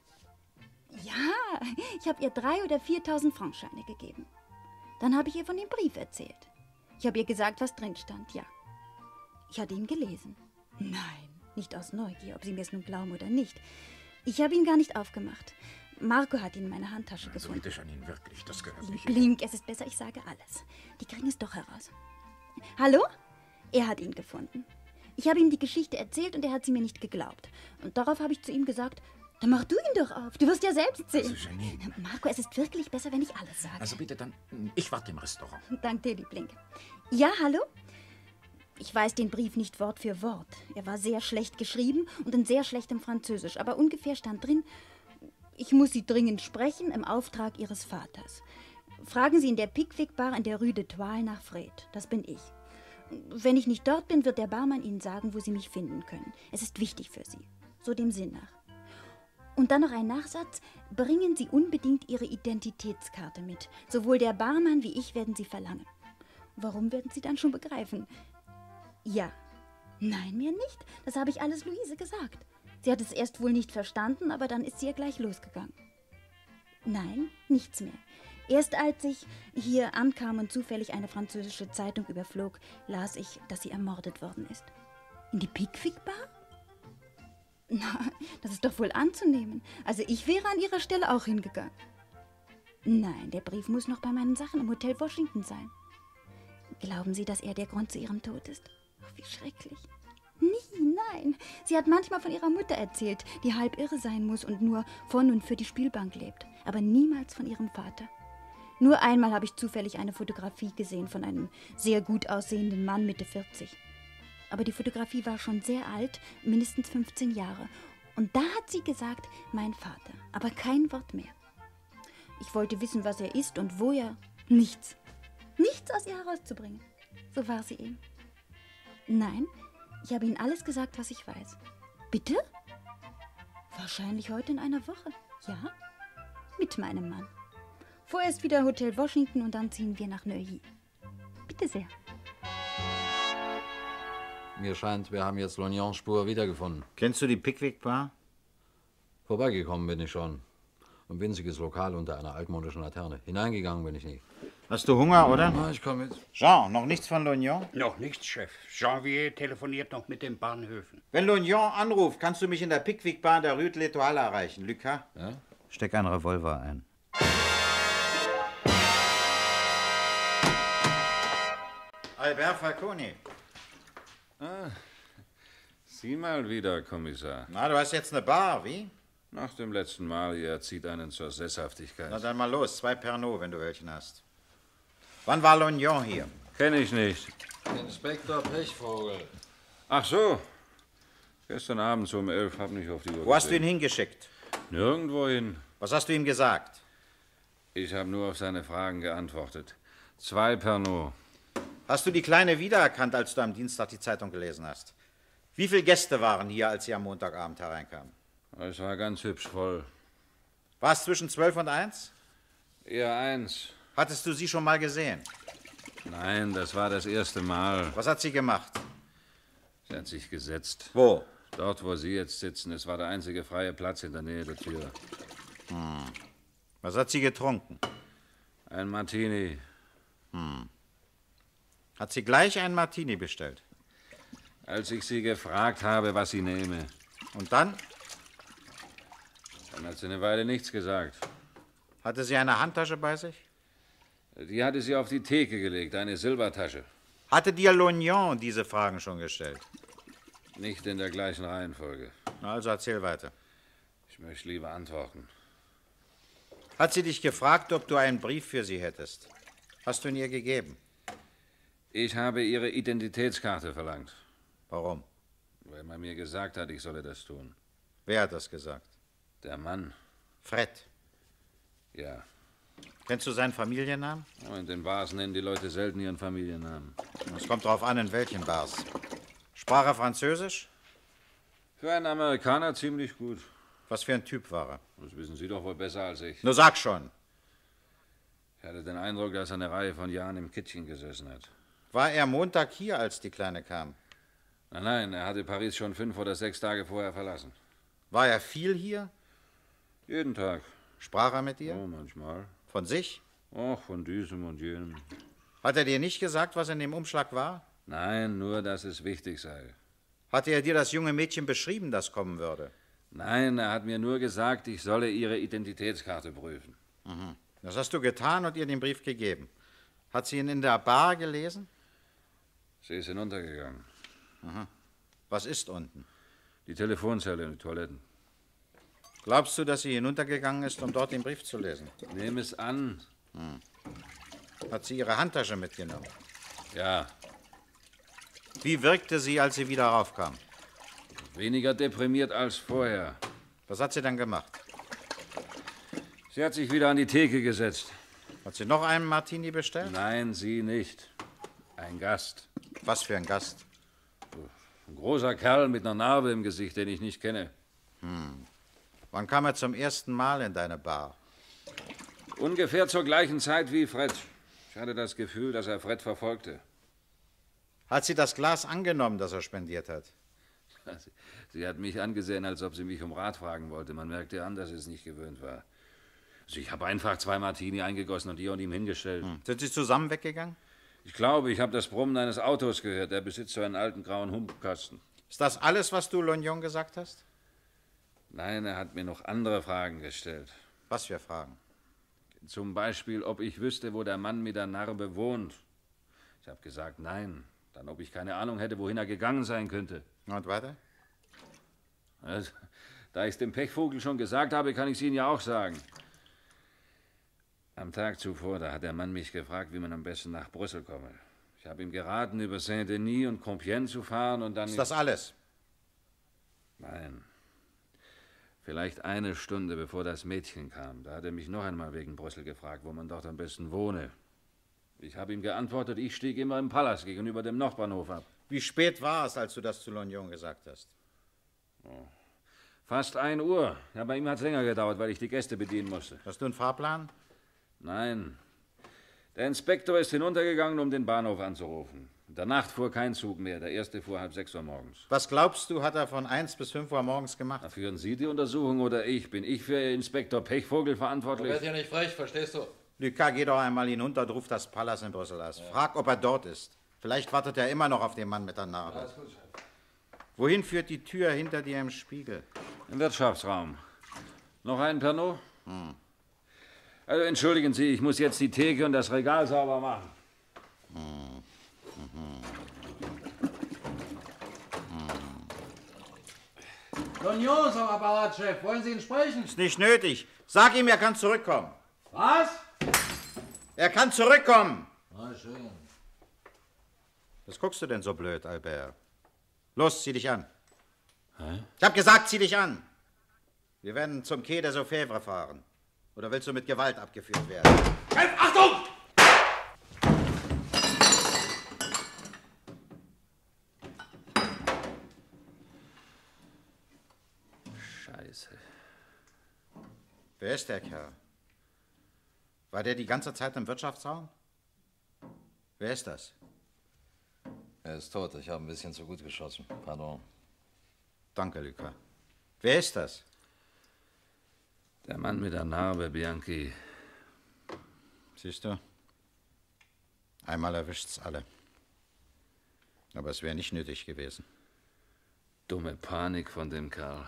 Speaker 20: Ja, ich habe ihr 3.000 oder 4.000 Frankscheine gegeben. Dann habe ich ihr von dem Brief erzählt. Ich habe ihr gesagt, was drin stand, ja. Ich hatte ihn gelesen. Nein, nicht aus Neugier, ob Sie mir es nun glauben oder nicht. Ich habe ihn gar nicht aufgemacht. Marco hat ihn in meiner Handtasche gefunden.
Speaker 22: Bitte, Janine, wirklich, das gehört nicht.
Speaker 20: Blink, es ist besser, ich sage alles. Die kriegen es doch heraus. Hallo? Er hat ihn gefunden. Ich habe ihm die Geschichte erzählt und er hat sie mir nicht geglaubt. Und darauf habe ich zu ihm gesagt, dann mach du ihn doch auf. Du wirst ja selbst sehen.
Speaker 22: Also, Janine.
Speaker 20: Marco, es ist wirklich besser, wenn ich alles sage.
Speaker 22: Also bitte dann, ich warte im Restaurant.
Speaker 20: Dank dir, Liebling. Ja, hallo? Ich weiß den Brief nicht Wort für Wort. Er war sehr schlecht geschrieben und in sehr schlechtem Französisch. Aber ungefähr stand drin, Ich muss Sie dringend sprechen im Auftrag Ihres Vaters. Fragen Sie in der Pickwick Bar in der Rue d'Etoile nach Fred. Das bin ich. Wenn ich nicht dort bin, wird der Barmann Ihnen sagen, wo Sie mich finden können. Es ist wichtig für Sie. So dem Sinn nach. Und dann noch ein Nachsatz. Bringen Sie unbedingt Ihre Identitätskarte mit. Sowohl der Barmann wie ich werden sie verlangen. Warum, werden Sie dann schon begreifen? Ja. Nein, mir nicht. Das habe ich alles Luise gesagt. Sie hat es erst wohl nicht verstanden, aber dann ist sie ja gleich losgegangen. Nein, nichts mehr. Erst als ich hier ankam und zufällig eine französische Zeitung überflog, las ich, dass sie ermordet worden ist. In die Pickwick Bar? Na, das ist doch wohl anzunehmen. Also ich wäre an ihrer Stelle auch hingegangen. Nein, der Brief muss noch bei meinen Sachen im Hotel Washington sein. Glauben Sie, dass er der Grund zu ihrem Tod ist? Ach, wie schrecklich. Nie, nein. Sie hat manchmal von ihrer Mutter erzählt, die halb irre sein muss und nur von und für die Spielbank lebt. Aber niemals von ihrem Vater. Nur einmal habe ich zufällig eine Fotografie gesehen von einem sehr gut aussehenden Mann Mitte 40. Aber die Fotografie war schon sehr alt, mindestens 15 Jahre. Und da hat sie gesagt, mein Vater. Aber kein Wort mehr. Ich wollte wissen, was er ist und wo er... Nichts. Nichts aus ihr herauszubringen. So war sie eben. Nein, ich habe Ihnen alles gesagt, was ich weiß. Bitte? Wahrscheinlich heute in einer Woche. Ja? Mit meinem Mann. Vorerst wieder Hotel Washington und dann ziehen wir nach Neuilly. Bitte sehr.
Speaker 19: Mir scheint, wir haben jetzt Lognons Spur wiedergefunden.
Speaker 2: Kennst du die Pickwick Bar?
Speaker 19: Vorbeigekommen bin ich schon. Ein winziges Lokal unter einer altmodischen Laterne. Hineingegangen bin ich nie.
Speaker 2: Hast du Hunger, oder?
Speaker 19: Na, ich komme mit.
Speaker 2: Jean, noch nichts von Lognon?
Speaker 8: Noch nichts, Chef. Janvier telefoniert noch mit den Bahnhöfen.
Speaker 2: Wenn Lognon anruft, kannst du mich in der Pickwick Bar in der Rue d'Etoile erreichen. Lucas?
Speaker 19: Ja?
Speaker 2: Steck einen Revolver ein. Albert Falconi.
Speaker 1: Ah, Sie mal wieder, Kommissar.
Speaker 2: Na, du hast jetzt eine Bar, wie?
Speaker 1: Nach dem letzten Mal, er zieht einen zur Sesshaftigkeit.
Speaker 2: Na dann mal los, 2 Pernod, wenn du welchen hast. Wann war Lognon hier?
Speaker 1: Kenn ich nicht.
Speaker 19: Inspektor Pechvogel.
Speaker 1: Ach so. Gestern Abend so um 11 hab nicht auf die Uhr
Speaker 2: Wo hast du ihn
Speaker 1: gesehen.
Speaker 2: hingeschickt?
Speaker 1: Nirgendwohin.
Speaker 2: Was hast du ihm gesagt?
Speaker 1: Ich habe nur auf seine Fragen geantwortet. 2 Pernod.
Speaker 2: Hast du die Kleine wiedererkannt, als du am Dienstag die Zeitung gelesen hast? Wie viele Gäste waren hier, als sie am Montagabend hereinkamen?
Speaker 1: Es war ganz hübsch voll.
Speaker 2: War es zwischen 12 und 1?
Speaker 1: Eher 1.
Speaker 2: Hattest du sie schon mal gesehen?
Speaker 1: Nein, das war das erste Mal.
Speaker 2: Was hat sie gemacht?
Speaker 1: Sie hat sich gesetzt.
Speaker 2: Wo?
Speaker 1: Dort, wo Sie jetzt sitzen. Es war der einzige freie Platz in der Nähe der Tür.
Speaker 2: Was hat sie getrunken?
Speaker 1: Ein Martini.
Speaker 2: Hat sie gleich einen Martini bestellt?
Speaker 1: Als ich sie gefragt habe, was sie nehme.
Speaker 2: Und dann?
Speaker 1: Dann hat sie eine Weile nichts gesagt.
Speaker 2: Hatte sie eine Handtasche bei sich?
Speaker 1: Die hatte sie auf die Theke gelegt, eine Silbertasche.
Speaker 2: Hatte dir Lognon diese Fragen schon gestellt?
Speaker 1: Nicht in der gleichen Reihenfolge.
Speaker 2: Na, also erzähl weiter.
Speaker 1: Ich möchte lieber antworten.
Speaker 2: Hat sie dich gefragt, ob du einen Brief für sie hättest? Hast du ihn ihr gegeben?
Speaker 1: Ich habe ihre Identitätskarte verlangt.
Speaker 2: Warum?
Speaker 1: Weil man mir gesagt hat, ich solle das tun.
Speaker 2: Wer hat das gesagt?
Speaker 1: Der Mann.
Speaker 2: Fred.
Speaker 1: Ja.
Speaker 2: Kennst du seinen Familiennamen?
Speaker 1: Oh, in den Bars nennen die Leute selten ihren Familiennamen.
Speaker 2: Es kommt darauf an, in welchen Bars. Sprach er Französisch?
Speaker 1: Für einen Amerikaner ziemlich gut.
Speaker 2: Was für ein Typ war er?
Speaker 1: Das wissen Sie doch wohl besser als ich.
Speaker 2: Nur sag schon.
Speaker 1: Ich hatte den Eindruck, dass er eine Reihe von Jahren im Kittchen gesessen hat.
Speaker 2: War er Montag hier, als die Kleine kam?
Speaker 1: Nein, er hatte Paris schon 5 oder 6 Tage vorher verlassen.
Speaker 2: War er viel hier?
Speaker 1: Jeden Tag.
Speaker 2: Sprach er mit dir?
Speaker 1: Oh, manchmal.
Speaker 2: Von sich?
Speaker 1: Och, von diesem und jenem.
Speaker 2: Hat er dir nicht gesagt, was in dem Umschlag war?
Speaker 1: Nein, nur, dass es wichtig sei.
Speaker 2: Hatte er dir das junge Mädchen beschrieben, das kommen würde?
Speaker 1: Nein, er hat mir nur gesagt, ich solle ihre Identitätskarte prüfen.
Speaker 2: Das hast du getan und ihr den Brief gegeben. Hat sie ihn in der Bar gelesen?
Speaker 1: Sie ist hinuntergegangen.
Speaker 2: Was ist unten?
Speaker 1: Die Telefonzelle und die Toiletten.
Speaker 2: Glaubst du, dass sie hinuntergegangen ist, um dort den Brief zu lesen?
Speaker 1: Nehm es an.
Speaker 2: Hat sie ihre Handtasche mitgenommen?
Speaker 1: Ja.
Speaker 2: Wie wirkte sie, als sie wieder raufkam?
Speaker 1: Weniger deprimiert als vorher.
Speaker 2: Was hat sie dann gemacht?
Speaker 1: Sie hat sich wieder an die Theke gesetzt.
Speaker 2: Hat sie noch einen Martini bestellt?
Speaker 1: Nein, sie nicht. Ein Gast.
Speaker 2: Was für ein Gast?
Speaker 1: Ein großer Kerl mit einer Narbe im Gesicht, den ich nicht kenne.
Speaker 2: Wann kam er zum ersten Mal in deine Bar?
Speaker 1: Ungefähr zur gleichen Zeit wie Fred. Ich hatte das Gefühl, dass er Fred verfolgte.
Speaker 2: Hat sie das Glas angenommen, das er spendiert hat?
Speaker 1: Sie hat mich angesehen, als ob sie mich um Rat fragen wollte. Man merkte an, dass sie es nicht gewöhnt war. Also ich habe einfach 2 Martini eingegossen und ihr und ihm hingestellt.
Speaker 2: Sind Sie zusammen weggegangen?
Speaker 1: Ich glaube, ich habe das Brummen eines Autos gehört. Der besitzt so einen alten grauen Humpkasten.
Speaker 2: Ist das alles, was du Lognon gesagt hast?
Speaker 1: Nein, er hat mir noch andere Fragen gestellt.
Speaker 2: Was für Fragen?
Speaker 1: Zum Beispiel, ob ich wüsste, wo der Mann mit der Narbe wohnt. Ich habe gesagt, nein. Dann, ob ich keine Ahnung hätte, wohin er gegangen sein könnte.
Speaker 2: Und weiter?
Speaker 1: Also, da ich es dem Pechvogel schon gesagt habe, kann ich es Ihnen ja auch sagen. Am Tag zuvor, da hat der Mann mich gefragt, wie man am besten nach Brüssel komme. Ich habe ihm geraten, über Saint-Denis und Compiègne zu fahren und dann...
Speaker 2: Ist das alles?
Speaker 1: Nein. Vielleicht eine Stunde, bevor das Mädchen kam. Da hat er mich noch einmal wegen Brüssel gefragt, wo man dort am besten wohne. Ich habe ihm geantwortet, ich stieg immer im Palast gegenüber dem Nordbahnhof ab.
Speaker 2: Wie spät war es, als du das zu Lognon gesagt hast?
Speaker 1: Fast 1 Uhr. Ja, bei ihm hat es länger gedauert, weil ich die Gäste bedienen musste.
Speaker 2: Hast du einen Fahrplan?
Speaker 1: Nein. Der Inspektor ist hinuntergegangen, um den Bahnhof anzurufen. In der Nacht fuhr kein Zug mehr. Der erste fuhr 5:30 Uhr morgens.
Speaker 2: Was glaubst du, hat er von 1 bis 5 Uhr morgens gemacht?
Speaker 1: Na, führen Sie die Untersuchung oder ich? Bin ich für Inspektor Pechvogel verantwortlich?
Speaker 19: Du wirst ja nicht frech, verstehst du?
Speaker 2: Lucas, geh doch einmal hinunter und ruf das Palast in Brüssel aus. Frag, ob er dort ist. Vielleicht wartet er immer noch auf den Mann mit der Narbe.
Speaker 1: Ja, ist gut, Chef.
Speaker 2: Wohin führt die Tür hinter dir im Spiegel?
Speaker 1: Im Wirtschaftsraum. Noch einen Pernod? Also entschuldigen Sie, ich muss jetzt die Theke und das Regal sauber machen.
Speaker 2: Lognon, Apparatchef, wollen Sie ihn sprechen? Ist nicht nötig. Sag ihm, er kann zurückkommen.
Speaker 15: Was?
Speaker 2: Er kann zurückkommen.
Speaker 19: Na schön.
Speaker 2: Was guckst du denn so blöd, Albert? Los, zieh dich an.
Speaker 1: Hä?
Speaker 2: Ich hab gesagt, zieh dich an. Wir werden zum Quai des Orfèvres fahren. Oder willst du mit Gewalt abgeführt werden?
Speaker 15: Achtung!
Speaker 1: Scheiße.
Speaker 2: Wer ist der Kerl? War der die ganze Zeit im Wirtschaftsraum? Wer ist das?
Speaker 19: Er ist tot. Ich habe ein bisschen zu gut geschossen. Pardon.
Speaker 2: Danke, Lucas. Wer ist das?
Speaker 1: Der Mann mit der Narbe, Bianchi.
Speaker 2: Siehst du? Einmal erwischt's alle. Aber es wäre nicht nötig gewesen.
Speaker 1: Dumme Panik von dem Kerl.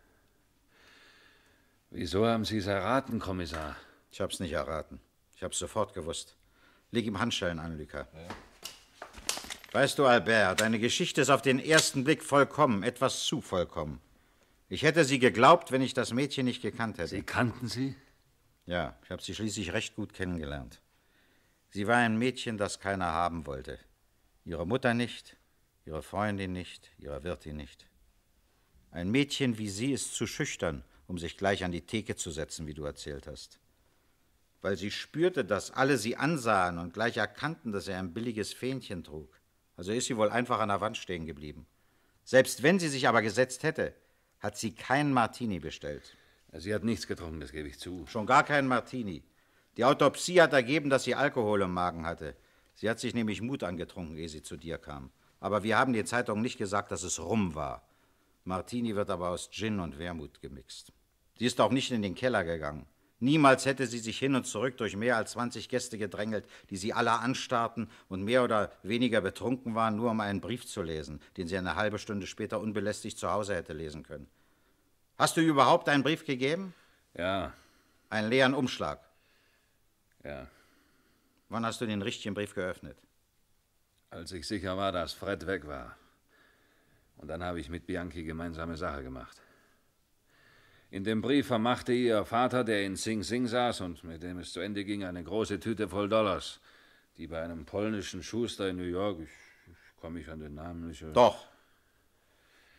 Speaker 1: Wieso haben Sie es erraten, Kommissar?
Speaker 2: Ich hab's nicht erraten. Ich hab's sofort gewusst. Leg ihm Handschellen an, Lucas.
Speaker 19: Ja.
Speaker 2: Weißt du, Albert, deine Geschichte ist auf den ersten Blick vollkommen, etwas zu vollkommen. Ich hätte sie geglaubt, wenn ich das Mädchen nicht gekannt hätte.
Speaker 1: Sie kannten sie?
Speaker 2: Ja, ich habe sie schließlich recht gut kennengelernt. Sie war ein Mädchen, das keiner haben wollte. Ihre Mutter nicht, ihre Freundin nicht, ihre Wirtin nicht. Ein Mädchen wie sie ist zu schüchtern, um sich gleich an die Theke zu setzen, wie du erzählt hast. Weil sie spürte, dass alle sie ansahen und gleich erkannten, dass er ein billiges Fähnchen trug. Also ist sie wohl einfach an der Wand stehen geblieben. Selbst wenn sie sich aber gesetzt hätte, hat sie keinen Martini bestellt.
Speaker 1: Sie hat nichts getrunken, das gebe ich zu.
Speaker 2: Schon gar keinen Martini. Die Autopsie hat ergeben, dass sie Alkohol im Magen hatte. Sie hat sich nämlich Mut angetrunken, ehe sie zu dir kam. Aber wir haben die Zeitung nicht gesagt, dass es Rum war. Martini wird aber aus Gin und Wermut gemixt. Sie ist auch nicht in den Keller gegangen. Niemals hätte sie sich hin und zurück durch mehr als 20 Gäste gedrängelt, die sie alle anstarrten und mehr oder weniger betrunken waren, nur um einen Brief zu lesen, den sie eine halbe Stunde später unbelästigt zu Hause hätte lesen können. Hast du überhaupt einen Brief gegeben?
Speaker 1: Ja.
Speaker 2: Einen leeren Umschlag?
Speaker 1: Ja.
Speaker 2: Wann hast du den richtigen Brief geöffnet?
Speaker 1: Als ich sicher war, dass Fred weg war. Und dann habe ich mit Bianchi gemeinsame Sache gemacht. In dem Brief vermachte ihr Vater, der in Sing Sing saß und mit dem es zu Ende ging, eine große Tüte voll Dollars, die bei einem polnischen Schuster in New York, ich komme mich an den Namen nicht...
Speaker 2: Doch.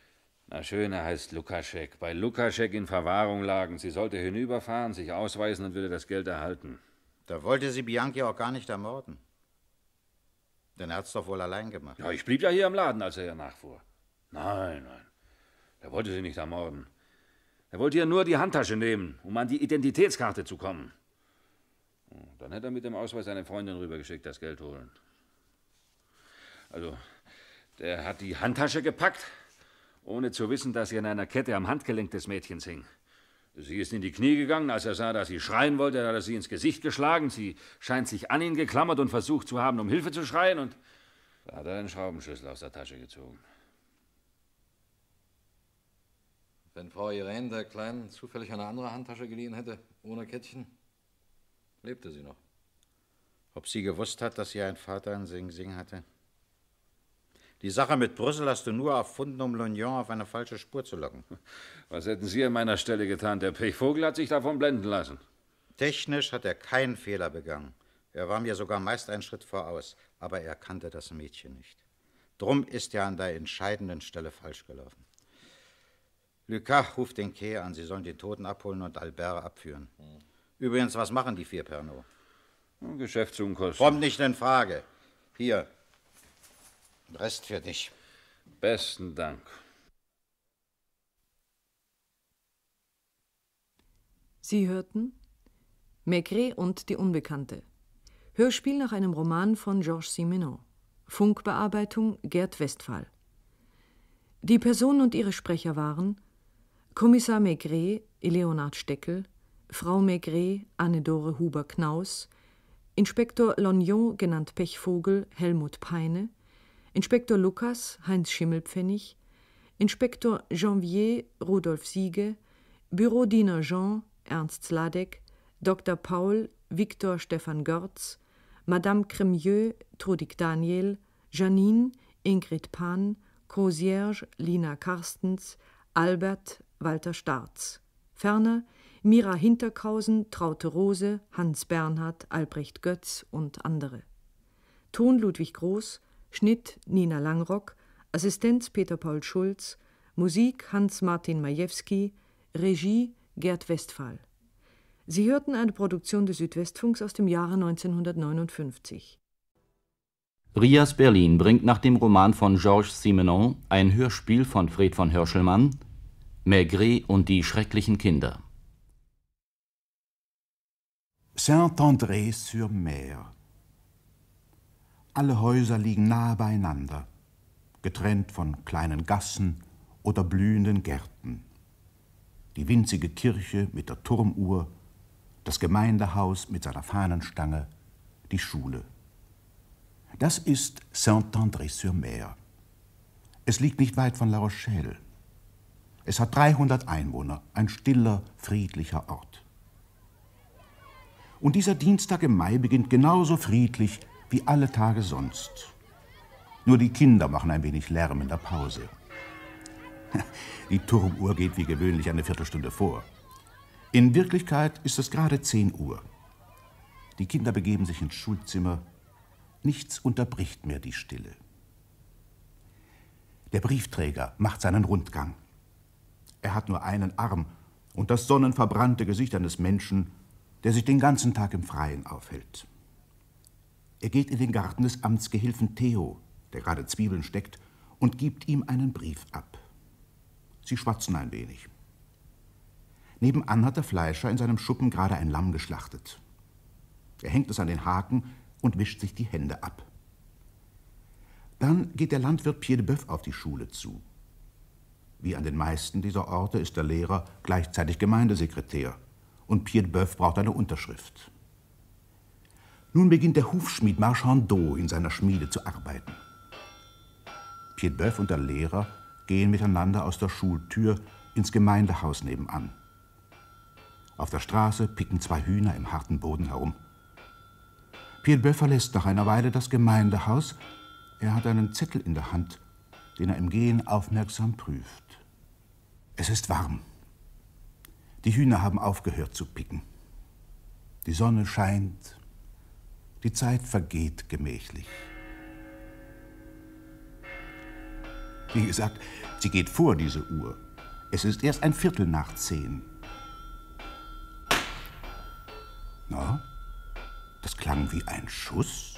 Speaker 1: Na, Schöne heißt Lukaschek. Bei Lukaschek in Verwahrung lagen. Sie sollte hinüberfahren, sich ausweisen und würde das Geld erhalten.
Speaker 2: Da wollte sie Bianchi auch gar nicht ermorden. Denn er hat's doch wohl allein gemacht.
Speaker 1: Ja, ich blieb ja hier im Laden, als er ihr nachfuhr. Nein. Er wollte sie nicht ermorden. Er wollte ihr nur die Handtasche nehmen, um an die Identitätskarte zu kommen. Dann hätte er mit dem Ausweis seine Freundin rübergeschickt, das Geld holen. Also, der hat die Handtasche gepackt, ohne zu wissen, dass sie an einer Kette am Handgelenk des Mädchens hing. Sie ist in die Knie gegangen, als er sah, dass sie schreien wollte, hat er sie ins Gesicht geschlagen. Sie scheint sich an ihn geklammert und versucht zu haben, um Hilfe zu schreien, und da hat er einen Schraubenschlüssel aus der Tasche gezogen.
Speaker 19: Wenn Frau Irene der Kleinen zufällig eine andere Handtasche geliehen hätte, ohne Kettchen, lebte sie noch.
Speaker 2: Ob sie gewusst hat, dass sie einen Vater in Sing Sing hatte? Die Sache mit Brüssel hast du nur erfunden, um Lognon auf eine falsche Spur zu locken.
Speaker 1: Was hätten Sie an meiner Stelle getan? Der Pechvogel hat sich davon blenden lassen.
Speaker 2: Technisch hat er keinen Fehler begangen. Er war mir sogar meist einen Schritt voraus, aber er kannte das Mädchen nicht. Drum ist er an der entscheidenden Stelle falsch gelaufen. Lucas ruft den Quai an, sie sollen den Toten abholen und Albert abführen. Übrigens, was machen die 4 Pernod?
Speaker 1: Geschäftsunkosten.
Speaker 2: Kommt nicht in Frage. Hier, Rest für dich.
Speaker 1: Besten Dank.
Speaker 6: Sie hörten Maigret und die Unbekannte. Hörspiel nach einem Roman von Georges Simenon. Funkbearbeitung Gerd Westphal. Die Personen und ihre Sprecher waren Kommissar Maigret, Leonhard Steckel, Frau Maigret, Anne-Dore Huber-Knaus, Inspektor Lognon, genannt Pechvogel, Helmut Peine, Inspektor Lukas, Heinz Schimmelpfennig, Inspektor Janvier, Rudolf Siege, Bürodiener Jean, Ernst Sladek, Dr. Paul, Viktor Stefan Görz, Madame Cremieux, Trudig Daniel, Janine, Ingrid Pan, Concierge, Lina Karstens, Albert, Walter Starz. Ferner Mira Hinterkhausen, Traute Rose, Hans Bernhard, Albrecht Götz und andere. Ton Ludwig Groß, Schnitt Nina Langrock, Assistenz Peter Paul Schulz, Musik Hans-Martin Majewski, Regie Gerd Westphal. Sie hörten eine Produktion des Südwestfunks aus dem Jahre 1959.
Speaker 7: Rias Berlin bringt nach dem Roman von Georges Simenon ein Hörspiel von Fred von Hörschelmann, Maigret und die schrecklichen Kinder.
Speaker 21: Saint-André-sur-Mer. Alle Häuser liegen nahe beieinander, getrennt von kleinen Gassen oder blühenden Gärten. Die winzige Kirche mit der Turmuhr, das Gemeindehaus mit seiner Fahnenstange, die Schule. Das ist Saint-André-sur-Mer. Es liegt nicht weit von La Rochelle. Es hat 300 Einwohner, ein stiller, friedlicher Ort. Und dieser Dienstag im Mai beginnt genauso friedlich wie alle Tage sonst. Nur die Kinder machen ein wenig Lärm in der Pause. Die Turmuhr geht wie gewöhnlich eine Viertelstunde vor. In Wirklichkeit ist es gerade 10 Uhr. Die Kinder begeben sich ins Schulzimmer. Nichts unterbricht mehr die Stille. Der Briefträger macht seinen Rundgang. Er hat nur einen Arm und das sonnenverbrannte Gesicht eines Menschen, der sich den ganzen Tag im Freien aufhält. Er geht in den Garten des Amtsgehilfen Theo, der gerade Zwiebeln steckt, und gibt ihm einen Brief ab. Sie schwatzen ein wenig. Nebenan hat der Fleischer in seinem Schuppen gerade ein Lamm geschlachtet. Er hängt es an den Haken und wischt sich die Hände ab. Dann geht der Landwirt Pierre de Boeuf auf die Schule zu. Wie an den meisten dieser Orte ist der Lehrer gleichzeitig Gemeindesekretär und Pierre de Boeuf braucht eine Unterschrift. Nun beginnt der Hufschmied Marchandot in seiner Schmiede zu arbeiten. Pierre de Boeuf und der Lehrer gehen miteinander aus der Schultür ins Gemeindehaus nebenan. Auf der Straße picken 2 Hühner im harten Boden herum. Pierre de Boeuf verlässt nach einer Weile das Gemeindehaus. Er hat einen Zettel in der Hand, den er im Gehen aufmerksam prüft. Es ist warm. Die Hühner haben aufgehört zu picken. Die Sonne scheint. Die Zeit vergeht gemächlich. Wie gesagt, sie geht vor diese Uhr. Es ist erst 9:15. Na, das klang wie ein Schuss.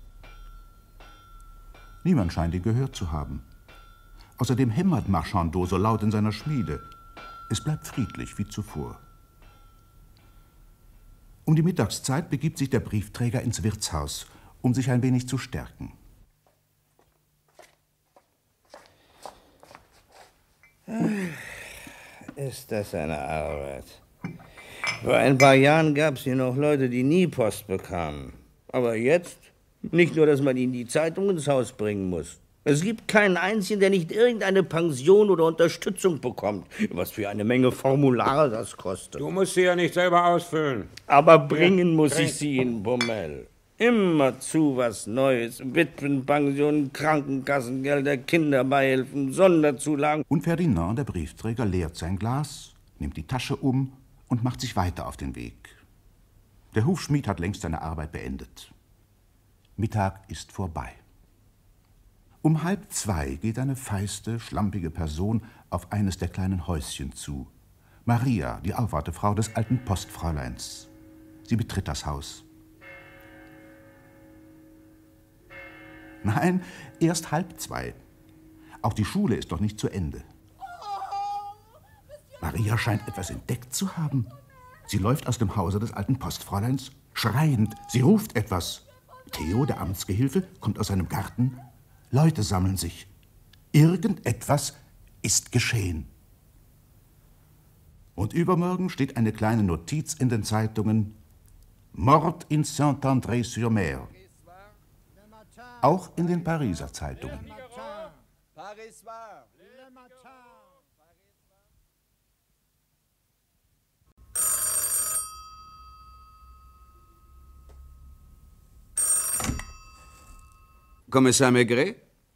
Speaker 21: Niemand scheint ihn gehört zu haben. Außerdem hämmert Marchandeau so laut in seiner Schmiede. Es bleibt friedlich wie zuvor. Um die Mittagszeit begibt sich der Briefträger ins Wirtshaus, um sich ein wenig zu stärken.
Speaker 4: Ist das eine Arbeit? Vor ein paar Jahren gab es hier noch Leute, die nie Post bekamen. Aber jetzt? Nicht nur, dass man ihnen die Zeitung ins Haus bringen muss. Es gibt keinen einzigen, der nicht irgendeine Pension oder Unterstützung bekommt. Was für eine Menge Formulare das kostet.
Speaker 8: Du musst sie ja nicht selber ausfüllen.
Speaker 4: Aber bringen muss ich sie in Bummel. Immerzu was Neues. Witwenpensionen, Krankenkassengelder, Kinderbeihilfen, Sonderzulagen.
Speaker 21: Und Ferdinand, der Briefträger, leert sein Glas, nimmt die Tasche um und macht sich weiter auf den Weg. Der Hufschmied hat längst seine Arbeit beendet. Mittag ist vorbei. Um 1:30 geht eine feiste, schlampige Person auf eines der kleinen Häuschen zu. Maria, die Aufwartefrau des alten Postfräuleins. Sie betritt das Haus. Nein, erst 1:30. Auch die Schule ist noch nicht zu Ende. Maria scheint etwas entdeckt zu haben. Sie läuft aus dem Hause des alten Postfräuleins, schreiend. Sie ruft etwas. Theo, der Amtsgehilfe, kommt aus seinem Garten. Leute sammeln sich. Irgendetwas ist geschehen. Und übermorgen steht eine kleine Notiz in den Zeitungen: Mord in Saint-André-sur-Mer. Auch in den Pariser Zeitungen.
Speaker 5: Kommissar Maigret?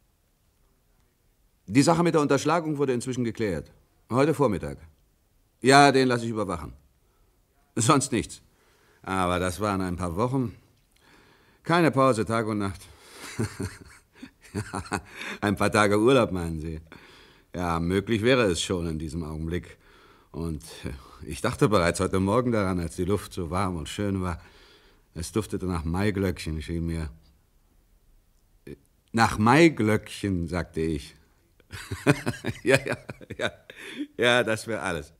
Speaker 5: Die Sache mit der Unterschlagung wurde inzwischen geklärt. Heute Vormittag. Ja, den lasse ich überwachen. Sonst nichts. Aber das waren ein paar Wochen. Keine Pause, Tag und Nacht. Ja, ein paar Tage Urlaub, meinen Sie? Ja, möglich wäre es schon in diesem Augenblick. Und ich dachte bereits heute Morgen daran, als die Luft so warm und schön war. Es duftete nach Maiglöckchen, schien mir. Nach Maiglöckchen, sagte ich. Ja, das wäre alles.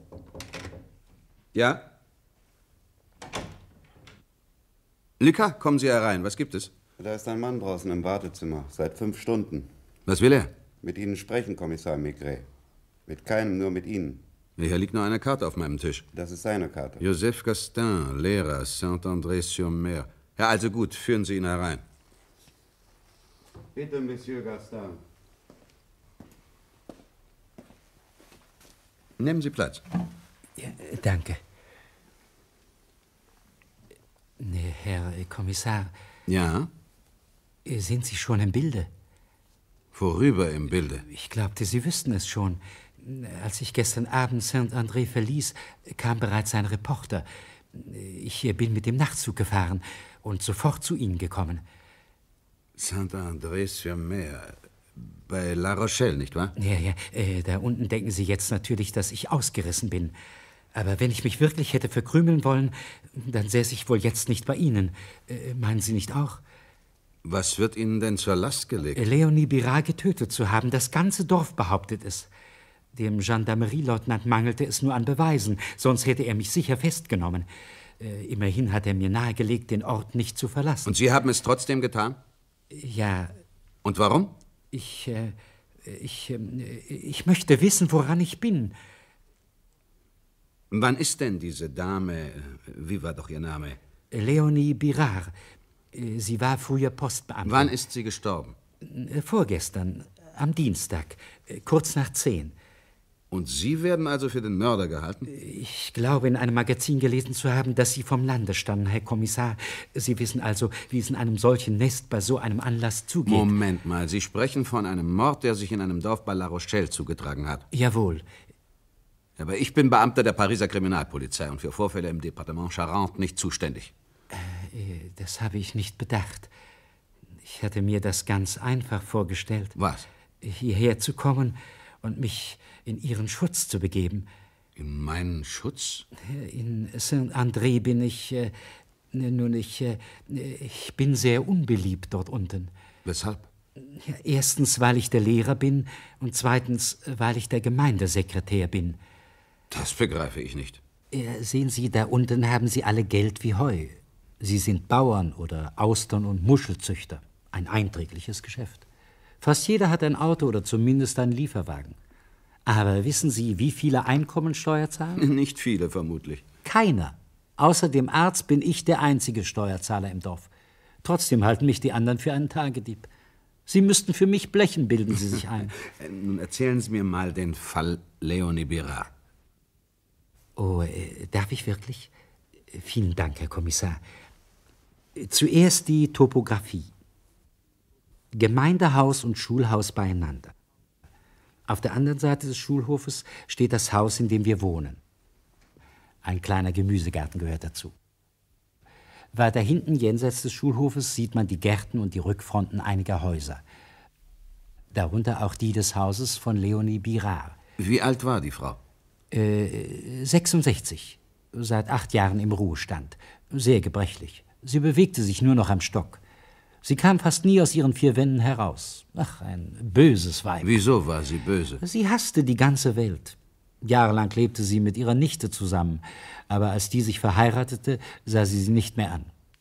Speaker 5: Ja? Lika, kommen Sie herein. Was gibt es?
Speaker 17: Da ist ein Mann draußen im Wartezimmer, seit 5 Stunden.
Speaker 5: Was will er?
Speaker 17: Mit Ihnen sprechen, Kommissar Maigret. Mit keinem, nur mit Ihnen.
Speaker 5: Hier liegt noch eine Karte auf meinem Tisch.
Speaker 17: Das ist seine Karte.
Speaker 5: Joseph Castin, Lehrer, Saint-André-sur-Mer. Ja, also gut, führen Sie ihn herein.
Speaker 17: Bitte, Monsieur Gastin.
Speaker 5: Nehmen Sie Platz.
Speaker 23: Ja, danke. Herr Kommissar.
Speaker 5: Ja?
Speaker 23: Sind Sie schon im Bilde?
Speaker 5: Worüber im Bilde?
Speaker 23: Ich glaubte, Sie wüssten es schon. Als ich gestern Abend Saint-André verließ, kam bereits ein Reporter. Ich bin mit dem Nachtzug gefahren und sofort zu Ihnen gekommen.
Speaker 5: Saint-André-sur-Mer. Bei La Rochelle, nicht wahr?
Speaker 23: Ja. Da unten denken Sie jetzt natürlich, dass ich ausgerissen bin. Aber wenn ich mich wirklich hätte verkrümeln wollen, dann säße ich wohl jetzt nicht bei Ihnen. Meinen Sie nicht auch?
Speaker 5: Was wird Ihnen denn zur Last gelegt?
Speaker 23: Leonie Birard getötet zu haben. Das ganze Dorf behauptet es. Dem Gendarmerieleutnant mangelte es nur an Beweisen, sonst hätte er mich sicher festgenommen. Immerhin hat er mir nahegelegt, den Ort nicht zu verlassen.
Speaker 5: Und Sie haben es trotzdem getan?
Speaker 23: Ja.
Speaker 5: Und warum?
Speaker 23: Ich möchte wissen, woran ich bin.
Speaker 5: Wann ist denn diese Dame, wie war doch ihr Name?
Speaker 23: Leonie Birard. Sie war früher Postbeamtin.
Speaker 5: Wann ist sie gestorben?
Speaker 23: Vorgestern, am Dienstag, kurz nach 10.
Speaker 5: Und Sie werden also für den Mörder gehalten?
Speaker 23: Ich glaube, in einem Magazin gelesen zu haben, dass Sie vom Lande stammen, Herr Kommissar. Sie wissen also, wie es in einem solchen Nest bei so einem Anlass zugeht.
Speaker 5: Moment mal, Sie sprechen von einem Mord, der sich in einem Dorf bei La Rochelle zugetragen hat.
Speaker 23: Jawohl.
Speaker 5: Aber ich bin Beamter der Pariser Kriminalpolizei und für Vorfälle im Departement Charente nicht zuständig.
Speaker 23: Das habe ich nicht bedacht. Ich hatte mir das ganz einfach vorgestellt.
Speaker 5: Was?
Speaker 23: hierher zu kommen und mich in Ihren Schutz zu begeben.
Speaker 5: In meinen Schutz?
Speaker 23: In Saint-André bin ich... ich bin sehr unbeliebt dort unten.
Speaker 5: Weshalb?
Speaker 23: Ja, erstens, weil ich der Lehrer bin und zweitens, weil ich der Gemeindesekretär bin.
Speaker 5: Das begreife ich nicht.
Speaker 23: Sehen Sie, da unten haben Sie alle Geld wie Heu. Sie sind Bauern oder Austern- und Muschelzüchter. Ein einträgliches Geschäft. Fast jeder hat ein Auto oder zumindest einen Lieferwagen. Aber wissen Sie, wie viele Einkommensteuer zahlen?
Speaker 5: Nicht viele, vermutlich.
Speaker 23: Keiner. Außer dem Arzt bin ich der einzige Steuerzahler im Dorf. Trotzdem halten mich die anderen für einen Tagedieb. Sie müssten für mich blechen, bilden Sie sich ein.
Speaker 5: Nun erzählen Sie mir mal den Fall Leonie Birard.
Speaker 23: Oh, darf ich wirklich? Vielen Dank, Herr Kommissar. Zuerst die Topographie. Gemeindehaus und Schulhaus beieinander. Auf der anderen Seite des Schulhofes steht das Haus, in dem wir wohnen. Ein kleiner Gemüsegarten gehört dazu. Weiter hinten, jenseits des Schulhofes, sieht man die Gärten und die Rückfronten einiger Häuser. Darunter auch die des Hauses von Leonie Birard.
Speaker 5: Wie alt war die Frau?
Speaker 23: 66. Seit 8 Jahren im Ruhestand. Sehr gebrechlich. Sie bewegte sich nur noch am Stock. Sie kam fast nie aus ihren 4 Wänden heraus. Ach, ein böses Weib.
Speaker 5: Wieso war sie böse?
Speaker 23: Sie hasste die ganze Welt. Jahrelang lebte sie mit ihrer Nichte zusammen, aber als die sich verheiratete, sah sie nicht mehr an.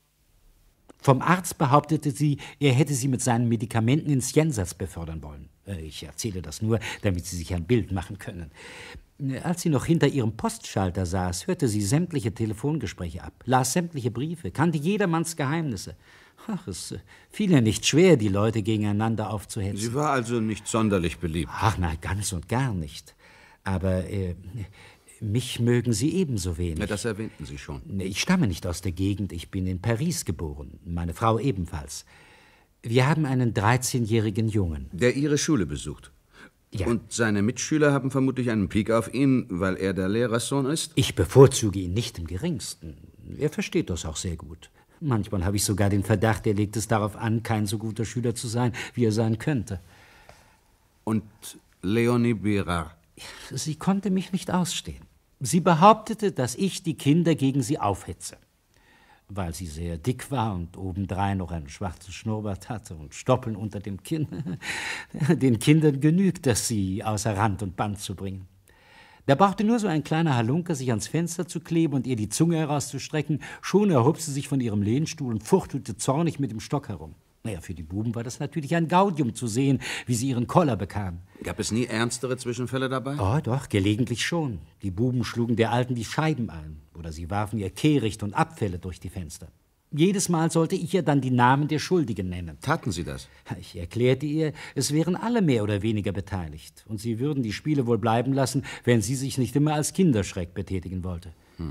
Speaker 23: Vom Arzt behauptete sie, er hätte sie mit seinen Medikamenten ins Jenseits befördern wollen. Ich erzähle das nur, damit Sie sich ein Bild machen können. Als sie noch hinter ihrem Postschalter saß, hörte sie sämtliche Telefongespräche ab, las sämtliche Briefe, kannte jedermanns Geheimnisse. Ach, es fiel ihr nicht schwer, die Leute gegeneinander aufzuhetzen.
Speaker 5: Sie war also nicht sonderlich beliebt?
Speaker 23: Ach, nein, ganz und gar nicht. Aber mich mögen Sie ebenso wenig.
Speaker 5: Ja, das erwähnten Sie schon.
Speaker 23: Ich stamme nicht aus der Gegend, ich bin in Paris geboren, meine Frau ebenfalls. Wir haben einen 13-jährigen Jungen.
Speaker 5: Der Ihre Schule besucht?
Speaker 23: Ja.
Speaker 5: Und seine Mitschüler haben vermutlich einen Pik auf ihn, weil er der Lehrerssohn ist?
Speaker 23: Ich bevorzuge ihn nicht im Geringsten. Er versteht das auch sehr gut. Manchmal habe ich sogar den Verdacht, er legt es darauf an, kein so guter Schüler zu sein, wie er sein könnte.
Speaker 5: Und Leonie Birard?
Speaker 23: Sie konnte mich nicht ausstehen. Sie behauptete, dass ich die Kinder gegen sie aufhetze. Weil sie sehr dick war und obendrein noch einen schwarzen Schnurrbart hatte und Stoppeln unter dem Kinn. Den Kindern genügt das, sie außer Rand und Band zu bringen. Da brauchte nur so ein kleiner Halunker, sich ans Fenster zu kleben und ihr die Zunge herauszustrecken. Schon erhob sie sich von ihrem Lehnstuhl und fuchtelte zornig mit dem Stock herum. Naja, für die Buben war das natürlich ein Gaudium zu sehen, wie sie ihren Koller bekamen.
Speaker 5: Gab es nie ernstere Zwischenfälle dabei?
Speaker 23: Oh, doch, gelegentlich schon. Die Buben schlugen der Alten die Scheiben ein oder sie warfen ihr Kehricht und Abfälle durch die Fenster. Jedes Mal sollte ich ihr dann die Namen der Schuldigen nennen.
Speaker 5: Taten Sie das?
Speaker 23: Ich erklärte ihr, es wären alle mehr oder weniger beteiligt. Und sie würden die Spiele wohl bleiben lassen, wenn sie sich nicht immer als Kinderschreck betätigen wollte.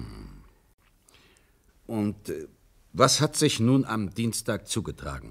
Speaker 5: Und was hat sich nun am Dienstag zugetragen?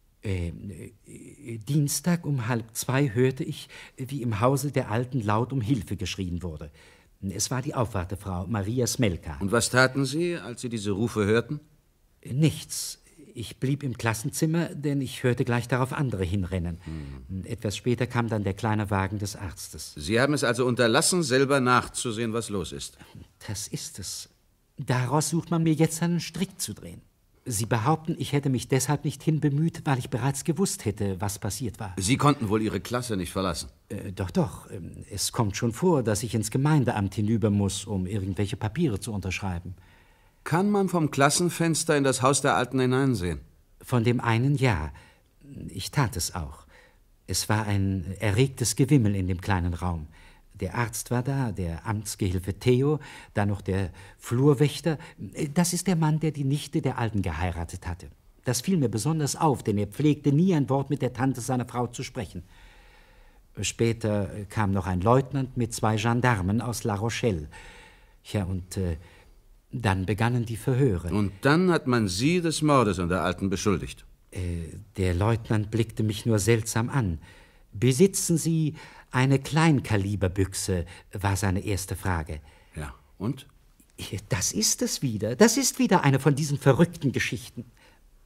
Speaker 23: Dienstag um 1:30 hörte ich, wie im Hause der Alten laut um Hilfe geschrien wurde. Es war die Aufwartefrau Maria Smelka.
Speaker 5: Und was taten Sie, als Sie diese Rufe hörten?
Speaker 23: Nichts. Ich blieb im Klassenzimmer, denn ich hörte gleich darauf andere hinrennen. Etwas später kam dann der kleine Wagen des Arztes.
Speaker 5: Sie haben es also unterlassen, selber nachzusehen, was los ist.
Speaker 23: Das ist es. Daraus sucht man mir jetzt einen Strick zu drehen. Sie behaupten, ich hätte mich deshalb nicht hinbemüht, weil ich bereits gewusst hätte, was passiert war.
Speaker 5: Sie konnten wohl Ihre Klasse nicht verlassen?
Speaker 23: Doch. Es kommt schon vor, dass ich ins Gemeindeamt hinüber muss, um irgendwelche Papiere zu unterschreiben.
Speaker 5: Kann man vom Klassenfenster in das Haus der Alten hineinsehen?
Speaker 23: Von dem einen ja. Ich tat es auch. Es war ein erregtes Gewimmel in dem kleinen Raum. Der Arzt war da, der Amtsgehilfe Theo, dann noch der Flurwächter. Das ist der Mann, der die Nichte der Alten geheiratet hatte. Das fiel mir besonders auf, denn er pflegte nie ein Wort mit der Tante seiner Frau zu sprechen. Später kam noch ein Leutnant mit 2 Gendarmen aus La Rochelle. Ja, und dann begannen die Verhöre.
Speaker 5: Und dann hat man Sie des Mordes an der Alten beschuldigt?
Speaker 23: Der Leutnant blickte mich nur seltsam an. Besitzen Sie eine Kleinkaliberbüchse, war seine erste Frage.
Speaker 5: Ja, und?
Speaker 23: Das ist es wieder. Das ist wieder eine von diesen verrückten Geschichten.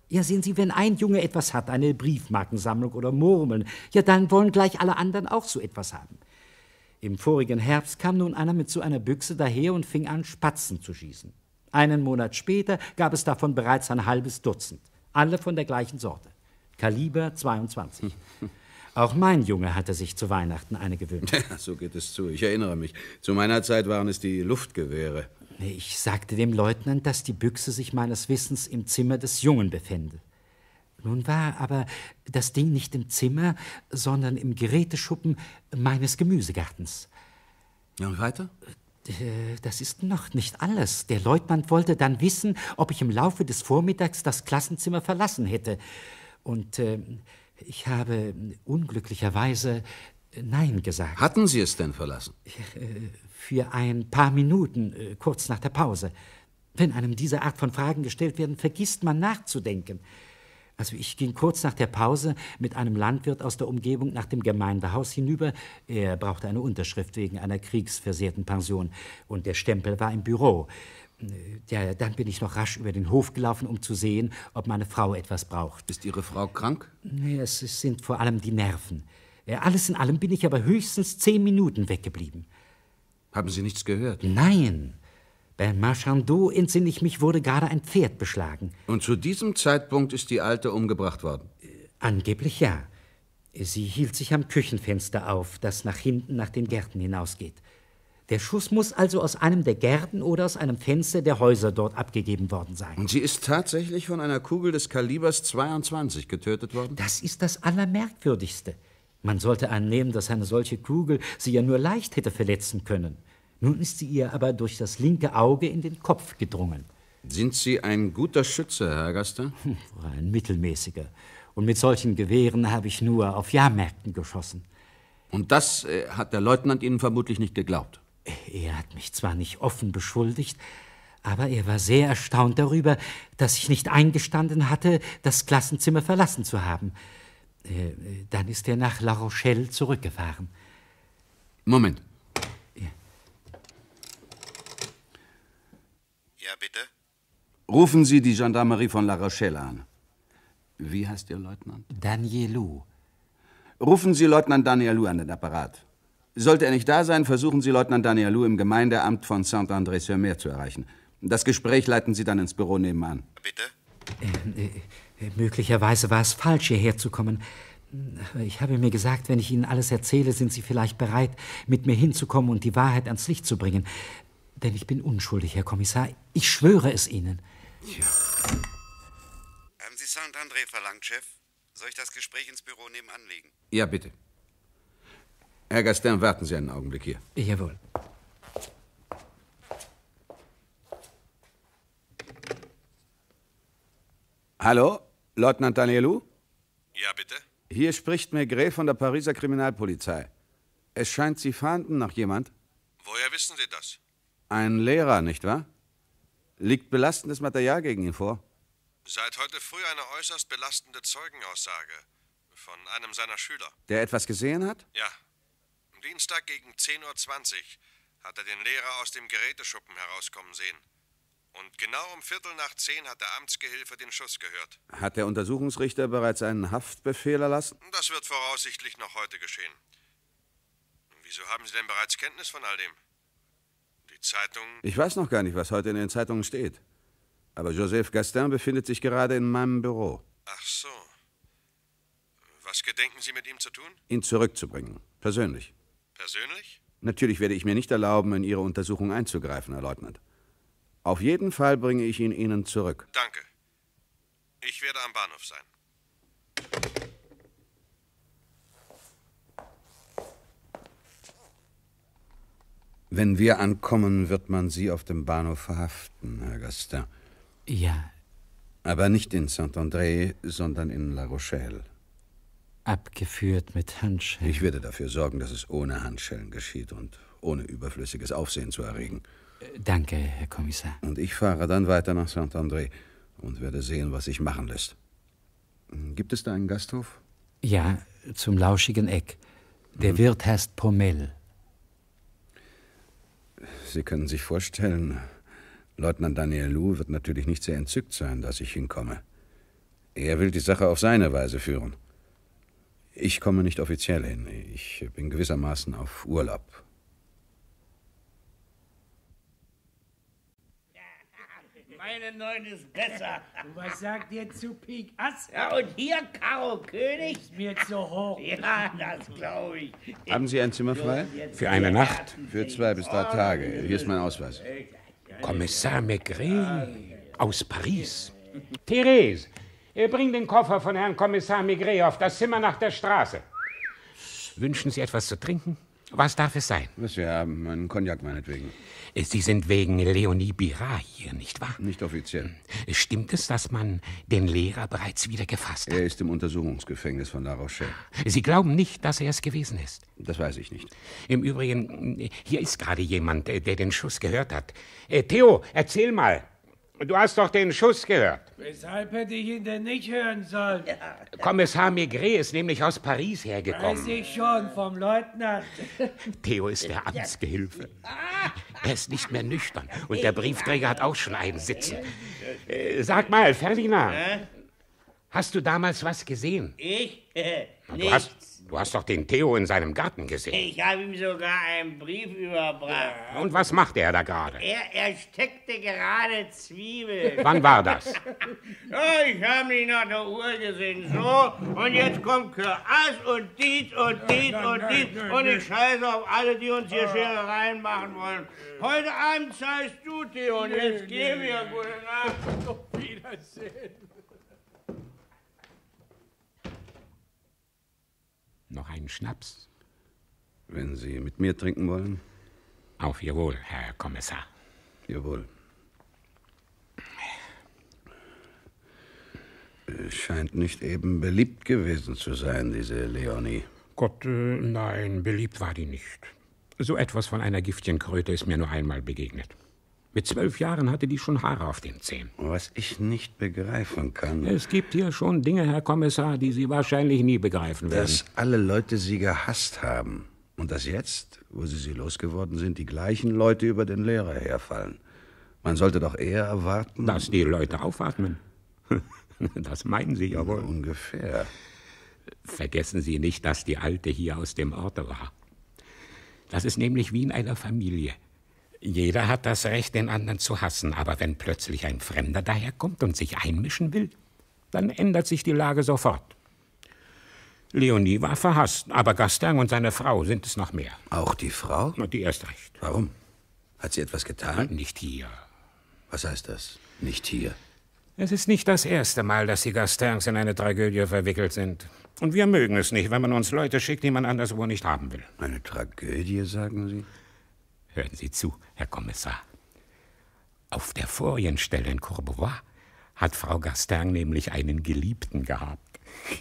Speaker 23: Ja, sehen Sie, wenn ein Junge etwas hat, eine Briefmarkensammlung oder Murmeln, ja, dann wollen gleich alle anderen auch so etwas haben. Im vorigen Herbst kam nun einer mit so einer Büchse daher und fing an, Spatzen zu schießen. Einen Monat später gab es davon bereits ein halbes Dutzend. Alle von der gleichen Sorte. Kaliber 22. Auch mein Junge hatte sich zu Weihnachten eine gewünscht.
Speaker 5: Ja, so geht es zu. Ich erinnere mich. Zu meiner Zeit waren es die Luftgewehre.
Speaker 23: Ich sagte dem Leutnant, dass die Büchse sich meines Wissens im Zimmer des Jungen befände. Nun war aber das Ding nicht im Zimmer, sondern im Geräteschuppen meines Gemüsegartens.
Speaker 5: Ja, und weiter?
Speaker 23: Das ist noch nicht alles. Der Leutnant wollte dann wissen, ob ich im Laufe des Vormittags das Klassenzimmer verlassen hätte. Und ich habe unglücklicherweise Nein gesagt.
Speaker 5: Hatten Sie es denn verlassen?
Speaker 23: Für ein paar Minuten, kurz nach der Pause. Wenn einem diese Art von Fragen gestellt werden, vergisst man nachzudenken. Also ich ging kurz nach der Pause mit einem Landwirt aus der Umgebung nach dem Gemeindehaus hinüber. Er brauchte eine Unterschrift wegen einer kriegsversehrten Pension. Und der Stempel war im Büro. Ja, dann bin ich noch rasch über den Hof gelaufen, um zu sehen, ob meine Frau etwas braucht.
Speaker 5: Ist Ihre Frau krank?
Speaker 23: Nee, es sind vor allem die Nerven. Alles in allem bin ich aber höchstens 10 Minuten weggeblieben.
Speaker 5: Haben Sie nichts gehört?
Speaker 23: Nein. Bei Marchandeau, entsinne ich mich, wurde gerade ein Pferd beschlagen.
Speaker 5: Und zu diesem Zeitpunkt ist die Alte umgebracht worden?
Speaker 23: Angeblich ja. Sie hielt sich am Küchenfenster auf, das nach hinten nach den Gärten hinausgeht. Der Schuss muss also aus einem der Gärten oder aus einem Fenster der Häuser dort abgegeben worden sein.
Speaker 5: Und sie ist tatsächlich von einer Kugel des Kalibers 22 getötet worden?
Speaker 23: Das ist das Allermerkwürdigste. Man sollte annehmen, dass eine solche Kugel sie ja nur leicht hätte verletzen können. Nun ist sie ihr aber durch das linke Auge in den Kopf gedrungen.
Speaker 5: Sind Sie ein guter Schütze, Herr Gaston?
Speaker 23: Ein mittelmäßiger. Und mit solchen Gewehren habe ich nur auf Jahrmärkten geschossen.
Speaker 5: Und das hat der Leutnant Ihnen vermutlich nicht geglaubt?
Speaker 23: Er hat mich zwar nicht offen beschuldigt, aber er war sehr erstaunt darüber, dass ich nicht eingestanden hatte, das Klassenzimmer verlassen zu haben. Dann ist er nach La Rochelle zurückgefahren.
Speaker 5: Moment.
Speaker 21: Ja, bitte?
Speaker 5: Rufen Sie die Gendarmerie von La Rochelle an. Wie heißt Ihr Leutnant?
Speaker 23: Danielou.
Speaker 5: Rufen Sie Leutnant Danielou an den Apparat. Sollte er nicht da sein, versuchen Sie Leutnant Danielou im Gemeindeamt von Saint-André-sur-Mer zu erreichen. Das Gespräch leiten Sie dann ins Büro nebenan.
Speaker 21: Bitte?
Speaker 23: Möglicherweise war es falsch, hierher zu kommen. Ich habe mir gesagt, wenn ich Ihnen alles erzähle, sind Sie vielleicht bereit, mit mir hinzukommen und die Wahrheit ans Licht zu bringen. Denn ich bin unschuldig, Herr Kommissar. Ich schwöre es Ihnen.
Speaker 21: Ja. Haben Sie Saint-André verlangt, Chef? Soll ich das Gespräch ins Büro nebenan legen?
Speaker 5: Ja, bitte. Herr Gaston, warten Sie einen Augenblick hier.
Speaker 23: Jawohl.
Speaker 5: Hallo, Leutnant Danielou?
Speaker 21: Ja, bitte?
Speaker 5: Hier spricht Maigret von der Pariser Kriminalpolizei. Es scheint, Sie fahnden nach jemand.
Speaker 21: Woher wissen Sie das?
Speaker 5: Ein Lehrer, nicht wahr? Liegt belastendes Material gegen ihn vor?
Speaker 21: Seit heute früh eine äußerst belastende Zeugenaussage von einem seiner Schüler.
Speaker 5: Der etwas gesehen hat?
Speaker 21: Ja. Am Dienstag gegen 10:20 Uhr hat er den Lehrer aus dem Geräteschuppen herauskommen sehen. Und genau um 9:15 hat der Amtsgehilfe den Schuss gehört.
Speaker 5: Hat der Untersuchungsrichter bereits einen Haftbefehl erlassen?
Speaker 21: Das wird voraussichtlich noch heute geschehen. Wieso haben Sie denn bereits Kenntnis von all dem? Die Zeitung...
Speaker 5: Ich weiß noch gar nicht, was heute in den Zeitungen steht. Aber Joseph Gaston befindet sich gerade in meinem Büro.
Speaker 21: Ach so. Was gedenken Sie mit ihm zu tun?
Speaker 5: Ihn zurückzubringen. Persönlich.
Speaker 21: Persönlich?
Speaker 5: Natürlich werde ich mir nicht erlauben, in Ihre Untersuchung einzugreifen, Herr Leutnant. Auf jeden Fall bringe ich ihn Ihnen zurück.
Speaker 21: Danke. Ich werde am Bahnhof sein.
Speaker 5: Wenn wir ankommen, wird man Sie auf dem Bahnhof verhaften, Herr Gaston.
Speaker 23: Ja.
Speaker 5: Aber nicht in Saint-André, sondern in La Rochelle.
Speaker 23: Abgeführt mit Handschellen.
Speaker 5: Ich werde dafür sorgen, dass es ohne Handschellen geschieht und ohne überflüssiges Aufsehen zu erregen.
Speaker 23: Danke, Herr Kommissar.
Speaker 5: Und ich fahre dann weiter nach Saint-André und werde sehen, was sich machen lässt. Gibt es da einen Gasthof?
Speaker 23: Ja, zum lauschigen Eck. Der Wirt heißt Pommel.
Speaker 5: Sie können sich vorstellen, Leutnant Danielou wird natürlich nicht sehr entzückt sein, dass ich hinkomme. Er will die Sache auf seine Weise führen. Ich komme nicht offiziell hin. Ich bin gewissermaßen auf Urlaub.
Speaker 4: Meine Neun ist besser.
Speaker 15: Und was sagt ihr zu Pik Ass?
Speaker 4: Ja, und hier Karo König?
Speaker 15: Ist mir zu hoch.
Speaker 4: Ja, das glaube ich.
Speaker 5: Haben Sie ein Zimmer frei?
Speaker 1: Für eine Nacht?
Speaker 5: Für 2 bis 3 Tage. Hier ist mein Ausweis.
Speaker 9: Kommissar Maigret aus Paris. Therese, bring den Koffer von Herrn Kommissar Maigret auf das Zimmer nach der Straße. Wünschen Sie etwas zu trinken? Was darf es sein?
Speaker 5: Was wir haben, einen Cognac meinetwegen.
Speaker 9: Sie sind wegen Leonie Birat hier, nicht wahr?
Speaker 5: Nicht offiziell.
Speaker 9: Stimmt es, dass man den Lehrer bereits wieder gefasst hat?
Speaker 5: Er ist im Untersuchungsgefängnis von La Rochelle.
Speaker 9: Sie glauben nicht, dass er es gewesen ist?
Speaker 5: Das weiß ich nicht.
Speaker 9: Im Übrigen, hier ist gerade jemand, der den Schuss gehört hat. Theo, erzähl mal. Du hast doch den Schuss gehört.
Speaker 15: Weshalb hätte ich ihn denn nicht hören sollen?
Speaker 9: Kommissar Maigret ist nämlich aus Paris hergekommen.
Speaker 15: Weiß ich schon, vom Leutnant.
Speaker 9: Theo ist der Amtsgehilfe. Er ist nicht mehr nüchtern und der Briefträger hat auch schon einen sitzen. Sag mal, Ferdinand, hast du damals was gesehen?
Speaker 4: Ich?
Speaker 9: Du hast doch den Theo in seinem Garten gesehen.
Speaker 4: Ich habe ihm sogar einen Brief überbracht.
Speaker 9: Und was macht er da gerade?
Speaker 4: Er steckte gerade Zwiebeln.
Speaker 9: Wann war das?
Speaker 4: Ja, ich habe nicht nach der Uhr gesehen. So, und jetzt kommt Ass und Diet und Diet und Diet. Und ich scheiße auf alle, die uns hier Scherereien machen wollen. Heute Abend zahlst du, Theo, und jetzt geh wir. Gute Nacht.
Speaker 15: Auf Wiedersehen.
Speaker 9: Noch einen Schnaps?
Speaker 5: Wenn Sie mit mir trinken wollen?
Speaker 9: Auf Ihr Wohl, Herr Kommissar.
Speaker 5: Ihr Wohl. Scheint nicht eben beliebt gewesen zu sein, diese Leonie.
Speaker 9: Gott, nein, beliebt war die nicht. So etwas von einer Giftchenkröte ist mir nur einmal begegnet. Mit 12 Jahren hatte die schon Haare auf den Zähnen.
Speaker 5: Was ich nicht begreifen kann...
Speaker 9: Es gibt hier schon Dinge, Herr Kommissar, die Sie wahrscheinlich nie begreifen werden.
Speaker 5: Dass alle Leute sie gehasst haben. Und dass jetzt, wo sie losgeworden sind, die gleichen Leute über den Lehrer herfallen. Man sollte doch eher erwarten...
Speaker 9: Dass die Leute aufatmen. Das meinen Sie ja wohl.
Speaker 5: Ungefähr.
Speaker 9: Vergessen Sie nicht, dass die Alte hier aus dem Orte war. Das ist nämlich wie in einer Familie. Jeder hat das Recht, den anderen zu hassen, aber wenn plötzlich ein Fremder daherkommt und sich einmischen will, dann ändert sich die Lage sofort. Leonie war verhasst, aber Gastin und seine Frau sind es noch mehr.
Speaker 5: Auch die Frau?
Speaker 9: Die erst recht.
Speaker 5: Warum? Hat sie etwas getan?
Speaker 9: Nicht hier.
Speaker 5: Was heißt das? Nicht hier?
Speaker 9: Es ist nicht das erste Mal, dass die Gastins in eine Tragödie verwickelt sind. Und wir mögen es nicht, wenn man uns Leute schickt, die man anderswo nicht haben will.
Speaker 5: Eine Tragödie, sagen Sie?
Speaker 9: Hören Sie zu, Herr Kommissar. Auf der Forienstelle in Courbevoie hat Frau Gastin nämlich einen Geliebten gehabt.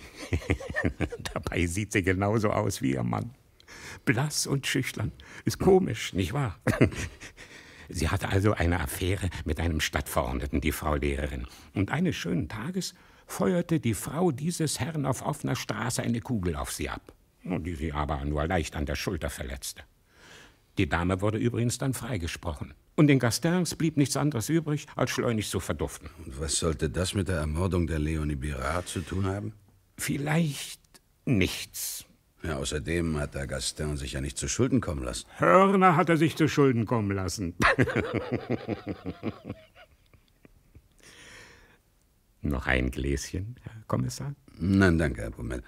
Speaker 9: Dabei sieht sie genauso aus wie ihr Mann. Blass und schüchtern. Ist komisch, nicht wahr? Sie hatte also eine Affäre mit einem Stadtverordneten, die Frau Lehrerin. Und eines schönen Tages feuerte die Frau dieses Herrn auf offener Straße eine Kugel auf sie ab, die sie aber nur leicht an der Schulter verletzte. Die Dame wurde übrigens dann freigesprochen. Und den Gastins blieb nichts anderes übrig, als schleunigst zu verduften.
Speaker 5: Und was sollte das mit der Ermordung der Leonie Birat zu tun haben?
Speaker 9: Vielleicht nichts.
Speaker 5: Ja, außerdem hat der Gastin sich ja nicht zu Schulden kommen lassen.
Speaker 9: Hörner hat er sich zu Schulden kommen lassen. Noch ein Gläschen, Herr Kommissar?
Speaker 5: Nein, danke, Herr Pommel.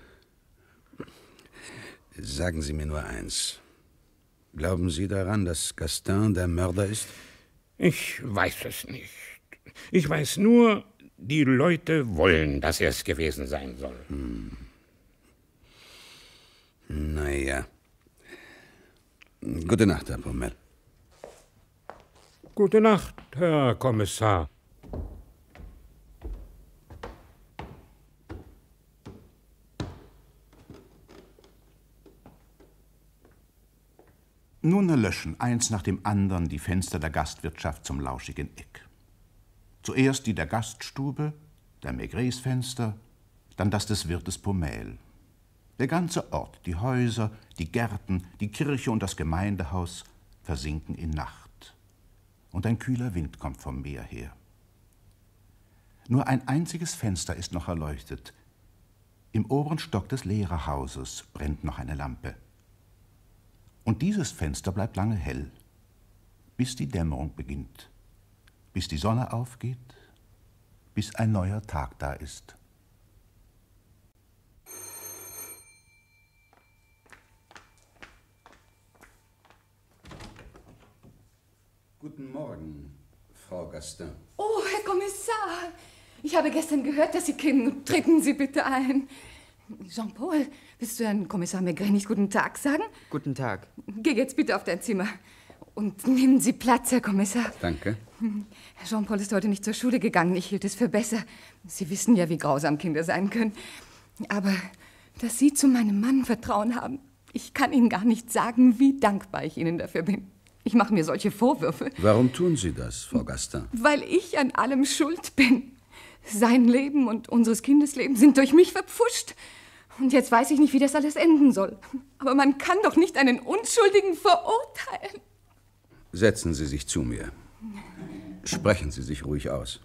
Speaker 5: Sagen Sie mir nur eins. Glauben Sie daran, dass Gastin der Mörder ist?
Speaker 9: Ich weiß es nicht. Ich weiß nur, die Leute wollen, dass er es gewesen sein soll.
Speaker 5: Naja. Gute Nacht, Herr Pommel.
Speaker 9: Gute Nacht, Herr Kommissar.
Speaker 21: Nun erlöschen eins nach dem anderen die Fenster der Gastwirtschaft zum lauschigen Eck. Zuerst die der Gaststube, der Maigrets Fenster, dann das des Wirtes Pommel. Der ganze Ort, die Häuser, die Gärten, die Kirche und das Gemeindehaus versinken in Nacht. Und ein kühler Wind kommt vom Meer her. Nur ein einziges Fenster ist noch erleuchtet. Im oberen Stock des Lehrerhauses brennt noch eine Lampe. Und dieses Fenster bleibt lange hell, bis die Dämmerung beginnt, bis die Sonne aufgeht, bis ein neuer Tag da ist.
Speaker 5: Guten Morgen, Frau Gastin.
Speaker 11: Oh, Herr Kommissar, ich habe gestern gehört, dass Sie kämen. Treten Sie bitte ein. Jean-Paul, willst du Herrn Kommissar Maigret nicht guten Tag sagen?
Speaker 12: Guten Tag.
Speaker 11: Geh jetzt bitte auf dein Zimmer. Und nehmen Sie Platz, Herr Kommissar.
Speaker 5: Danke.
Speaker 11: Jean-Paul ist heute nicht zur Schule gegangen. Ich hielt es für besser. Sie wissen ja, wie grausam Kinder sein können. Aber dass Sie zu meinem Mann Vertrauen haben, ich kann Ihnen gar nicht sagen, wie dankbar ich Ihnen dafür bin. Ich mache mir solche Vorwürfe.
Speaker 5: Warum tun Sie das, Frau Gastin?
Speaker 11: Weil ich an allem schuld bin. Sein Leben und unseres Kindes Leben sind durch mich verpfuscht. Und jetzt weiß ich nicht, wie das alles enden soll. Aber man kann doch nicht einen Unschuldigen verurteilen.
Speaker 5: Setzen Sie sich zu mir. Sprechen Sie sich ruhig aus.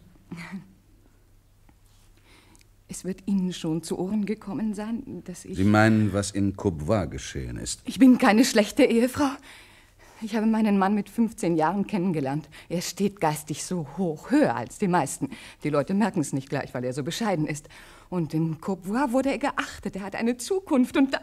Speaker 11: Es wird Ihnen schon zu Ohren gekommen sein, dass ich...
Speaker 5: Sie meinen, was in Courbevoie geschehen ist?
Speaker 11: Ich bin keine schlechte Ehefrau. Ich habe meinen Mann mit 15 Jahren kennengelernt. Er steht geistig so hoch, höher als die meisten. Die Leute merken es nicht gleich, weil er so bescheiden ist. Und in Courbevoie wurde er geachtet. Er hat eine Zukunft. Und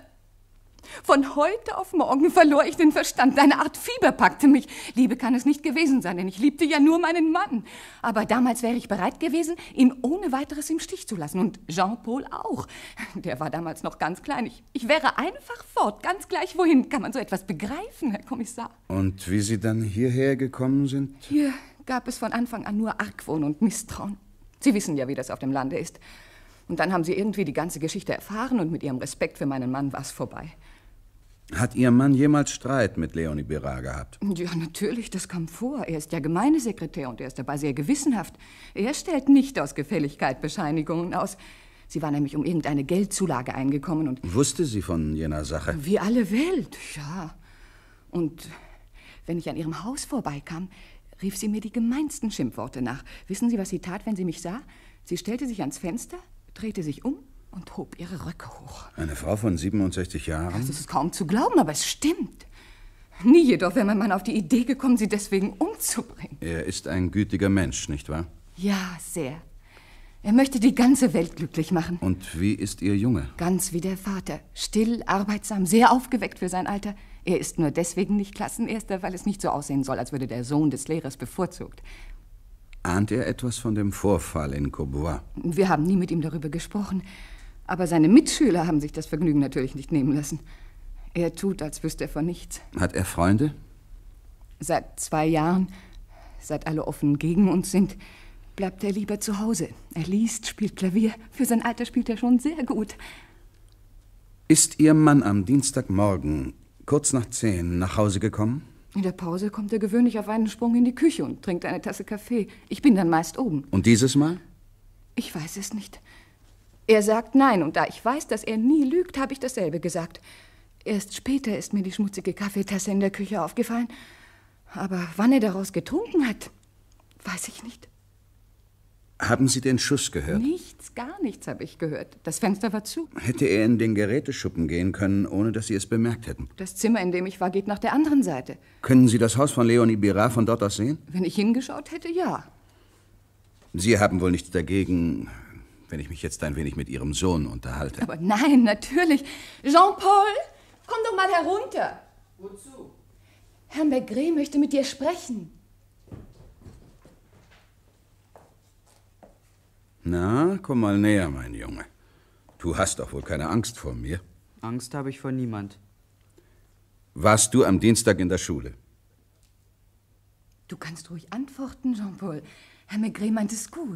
Speaker 11: von heute auf morgen verlor ich den Verstand. Eine Art Fieber packte mich. Liebe kann es nicht gewesen sein, denn ich liebte ja nur meinen Mann. Aber damals wäre ich bereit gewesen, ihn ohne weiteres im Stich zu lassen. Und Jean-Paul auch. Der war damals noch ganz klein. Ich wäre einfach fort, ganz gleich wohin. Kann man so etwas begreifen, Herr Kommissar?
Speaker 5: Und wie Sie dann hierher gekommen sind?
Speaker 11: Hier gab es von Anfang an nur Argwohn und Misstrauen. Sie wissen ja, wie das auf dem Lande ist. Und dann haben Sie irgendwie die ganze Geschichte erfahren und mit Ihrem Respekt für meinen Mann war es vorbei.
Speaker 5: Hat Ihr Mann jemals Streit mit Leonie Bérard gehabt?
Speaker 11: Ja, natürlich, das kam vor. Er ist ja Gemeindesekretär und er ist dabei sehr gewissenhaft. Er stellt nicht aus Gefälligkeit Bescheinigungen aus. Sie war nämlich um irgendeine Geldzulage eingekommen und...
Speaker 5: Wusste sie von jener Sache?
Speaker 11: Wie alle Welt, ja. Und wenn ich an ihrem Haus vorbeikam, rief sie mir die gemeinsten Schimpfworte nach. Wissen Sie, was sie tat, wenn sie mich sah? Sie stellte sich ans Fenster, drehte sich um und hob ihre Röcke hoch.
Speaker 5: Eine Frau von 67 Jahren?
Speaker 11: Das ist kaum zu glauben, aber es stimmt. Nie jedoch wäre mein Mann auf die Idee gekommen, sie deswegen umzubringen.
Speaker 5: Er ist ein gütiger Mensch, nicht wahr?
Speaker 11: Ja, sehr. Er möchte die ganze Welt glücklich machen.
Speaker 5: Und wie ist Ihr Junge?
Speaker 11: Ganz wie der Vater. Still, arbeitsam, sehr aufgeweckt für sein Alter. Er ist nur deswegen nicht Klassenerster, weil es nicht so aussehen soll, als würde der Sohn des Lehrers bevorzugt.
Speaker 5: Ahnt er etwas von dem Vorfall in Courbevoie?
Speaker 11: Wir haben nie mit ihm darüber gesprochen. Aber seine Mitschüler haben sich das Vergnügen natürlich nicht nehmen lassen. Er tut, als wüsste er von nichts.
Speaker 5: Hat er Freunde?
Speaker 11: Seit 2 Jahren, seit alle offen gegen uns sind, bleibt er lieber zu Hause. Er liest, spielt Klavier. Für sein Alter spielt er schon sehr gut.
Speaker 5: Ist Ihr Mann am Dienstagmorgen kurz nach 10 nach Hause gekommen?
Speaker 11: In der Pause kommt er gewöhnlich auf einen Sprung in die Küche und trinkt eine Tasse Kaffee. Ich bin dann meist oben.
Speaker 5: Und dieses Mal?
Speaker 11: Ich weiß es nicht. Er sagt nein, und da ich weiß, dass er nie lügt, habe ich dasselbe gesagt. Erst später ist mir die schmutzige Kaffeetasse in der Küche aufgefallen. Aber wann er daraus getrunken hat, weiß ich nicht.
Speaker 5: Haben Sie den Schuss gehört?
Speaker 11: Nichts, gar nichts habe ich gehört. Das Fenster war zu.
Speaker 5: Hätte er in den Geräteschuppen gehen können, ohne dass Sie es bemerkt hätten?
Speaker 11: Das Zimmer, in dem ich war, geht nach der anderen Seite.
Speaker 5: Können Sie das Haus von Leonie Bérard von dort aus sehen?
Speaker 11: Wenn ich hingeschaut hätte, ja.
Speaker 5: Sie haben wohl nichts dagegen, wenn ich mich jetzt ein wenig mit Ihrem Sohn unterhalte.
Speaker 11: Aber nein, natürlich. Jean-Paul, komm doch mal herunter.
Speaker 12: Wozu?
Speaker 11: Herr Maigret möchte mit dir sprechen.
Speaker 5: Na, komm mal näher, mein Junge. Du hast doch wohl keine Angst vor mir.
Speaker 12: Angst habe ich vor niemand.
Speaker 5: Warst du am Dienstag in der Schule?
Speaker 11: Du kannst ruhig antworten, Jean-Paul. Herr Maigret meint es gut.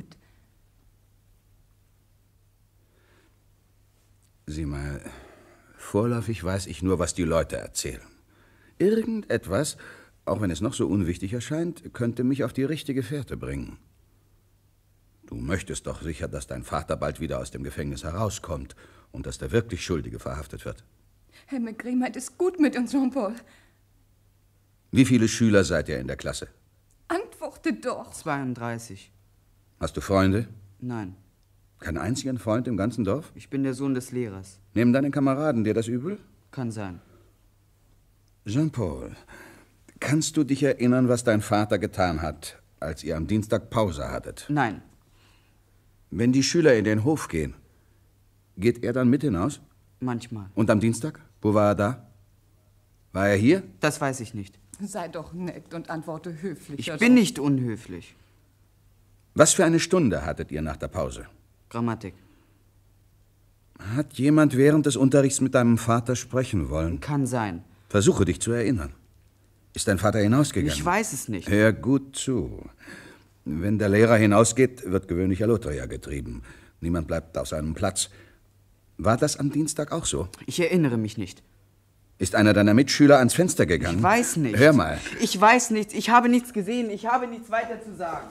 Speaker 5: Sieh mal, vorläufig weiß ich nur, was die Leute erzählen. Irgendetwas, auch wenn es noch so unwichtig erscheint, könnte mich auf die richtige Fährte bringen. Du möchtest doch sicher, dass dein Vater bald wieder aus dem Gefängnis herauskommt und dass der wirklich Schuldige verhaftet wird.
Speaker 11: Herr Maigret meint es gut mit uns, Jean-Paul.
Speaker 5: Wie viele Schüler seid ihr in der Klasse?
Speaker 11: Antworte doch.
Speaker 12: 32.
Speaker 5: Hast du Freunde?
Speaker 12: Nein.
Speaker 5: Keinen einzigen Freund im ganzen Dorf?
Speaker 12: Ich bin der Sohn des Lehrers.
Speaker 5: Nehmen deine Kameraden dir das übel?
Speaker 12: Kann sein.
Speaker 5: Jean-Paul, kannst du dich erinnern, was dein Vater getan hat, als ihr am Dienstag Pause hattet?
Speaker 12: Nein.
Speaker 5: Wenn die Schüler in den Hof gehen, geht er dann mit hinaus?
Speaker 12: Manchmal.
Speaker 5: Und am Dienstag? Wo war er da? War er hier?
Speaker 12: Das weiß ich nicht.
Speaker 11: Sei doch nett und antworte höflich.
Speaker 12: Ich bin nicht unhöflich.
Speaker 5: Was für eine Stunde hattet ihr nach der Pause?
Speaker 12: Grammatik.
Speaker 5: Hat jemand während des Unterrichts mit deinem Vater sprechen wollen?
Speaker 12: Kann sein.
Speaker 5: Versuche dich zu erinnern. Ist dein Vater hinausgegangen?
Speaker 12: Ich weiß es nicht.
Speaker 5: Hör gut zu. Wenn der Lehrer hinausgeht, wird gewöhnlich Lotteria getrieben. Niemand bleibt auf seinem Platz. War das am Dienstag auch so?
Speaker 12: Ich erinnere mich nicht.
Speaker 5: Ist einer deiner Mitschüler ans Fenster gegangen?
Speaker 12: Ich weiß nicht.
Speaker 5: Hör mal.
Speaker 12: Ich weiß nichts. Ich habe nichts gesehen. Ich habe nichts weiter zu sagen.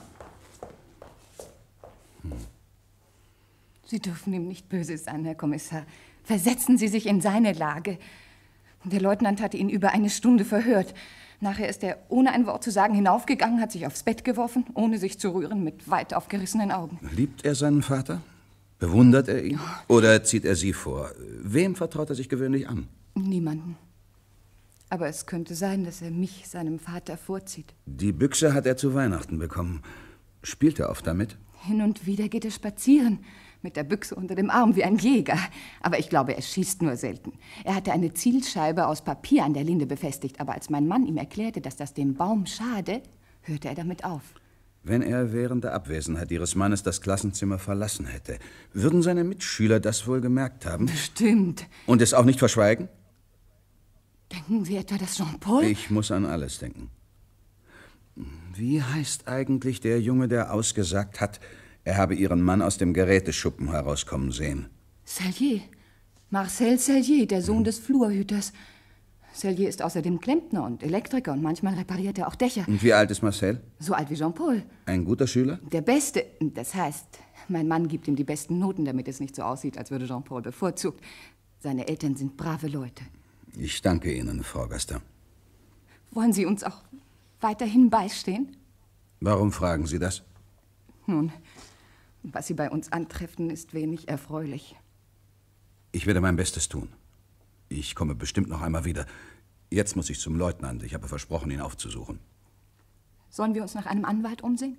Speaker 11: Sie dürfen ihm nicht böse sein, Herr Kommissar. Versetzen Sie sich in seine Lage. Der Leutnant hatte ihn über eine Stunde verhört. Nachher ist er, ohne ein Wort zu sagen, hinaufgegangen, hat sich aufs Bett geworfen, ohne sich zu rühren, mit weit aufgerissenen Augen.
Speaker 5: Liebt er seinen Vater? Bewundert er ihn? Oder zieht er sie vor? Wem vertraut er sich gewöhnlich an?
Speaker 11: Niemanden. Aber es könnte sein, dass er mich seinem Vater vorzieht.
Speaker 5: Die Büchse hat er zu Weihnachten bekommen. Spielt er oft damit?
Speaker 11: Hin und wieder geht er spazieren, mit der Büchse unter dem Arm wie ein Jäger. Aber ich glaube, er schießt nur selten. Er hatte eine Zielscheibe aus Papier an der Linde befestigt, aber als mein Mann ihm erklärte, dass das dem Baum schade, hörte er damit auf.
Speaker 5: Wenn er während der Abwesenheit Ihres Mannes das Klassenzimmer verlassen hätte, würden seine Mitschüler das wohl gemerkt haben?
Speaker 11: Bestimmt.
Speaker 5: Und es auch nicht verschweigen?
Speaker 11: Denken Sie etwa, dass Jean-Paul...
Speaker 5: Ich muss an alles denken. Wie heißt eigentlich der Junge, der ausgesagt hat, er habe Ihren Mann aus dem Geräteschuppen herauskommen sehen?
Speaker 11: Sellier. Marcel Sellier, der Sohn des Flurhüters. Sellier ist außerdem Klempner und Elektriker und manchmal repariert er auch Dächer.
Speaker 5: Und wie alt ist Marcel?
Speaker 11: So alt wie Jean-Paul.
Speaker 5: Ein guter Schüler?
Speaker 11: Der Beste. Das heißt, mein Mann gibt ihm die besten Noten, damit es nicht so aussieht, als würde Jean-Paul bevorzugt. Seine Eltern sind brave Leute.
Speaker 5: Ich danke Ihnen, Frau Gastin.
Speaker 11: Wollen Sie uns auch weiterhin beistehen?
Speaker 5: Warum fragen Sie das?
Speaker 11: Nun, was Sie bei uns antreffen, ist wenig erfreulich.
Speaker 5: Ich werde mein Bestes tun. Ich komme bestimmt noch einmal wieder. Jetzt muss ich zum Leutnant. Ich habe versprochen, ihn aufzusuchen.
Speaker 11: Sollen wir uns nach einem Anwalt umsehen?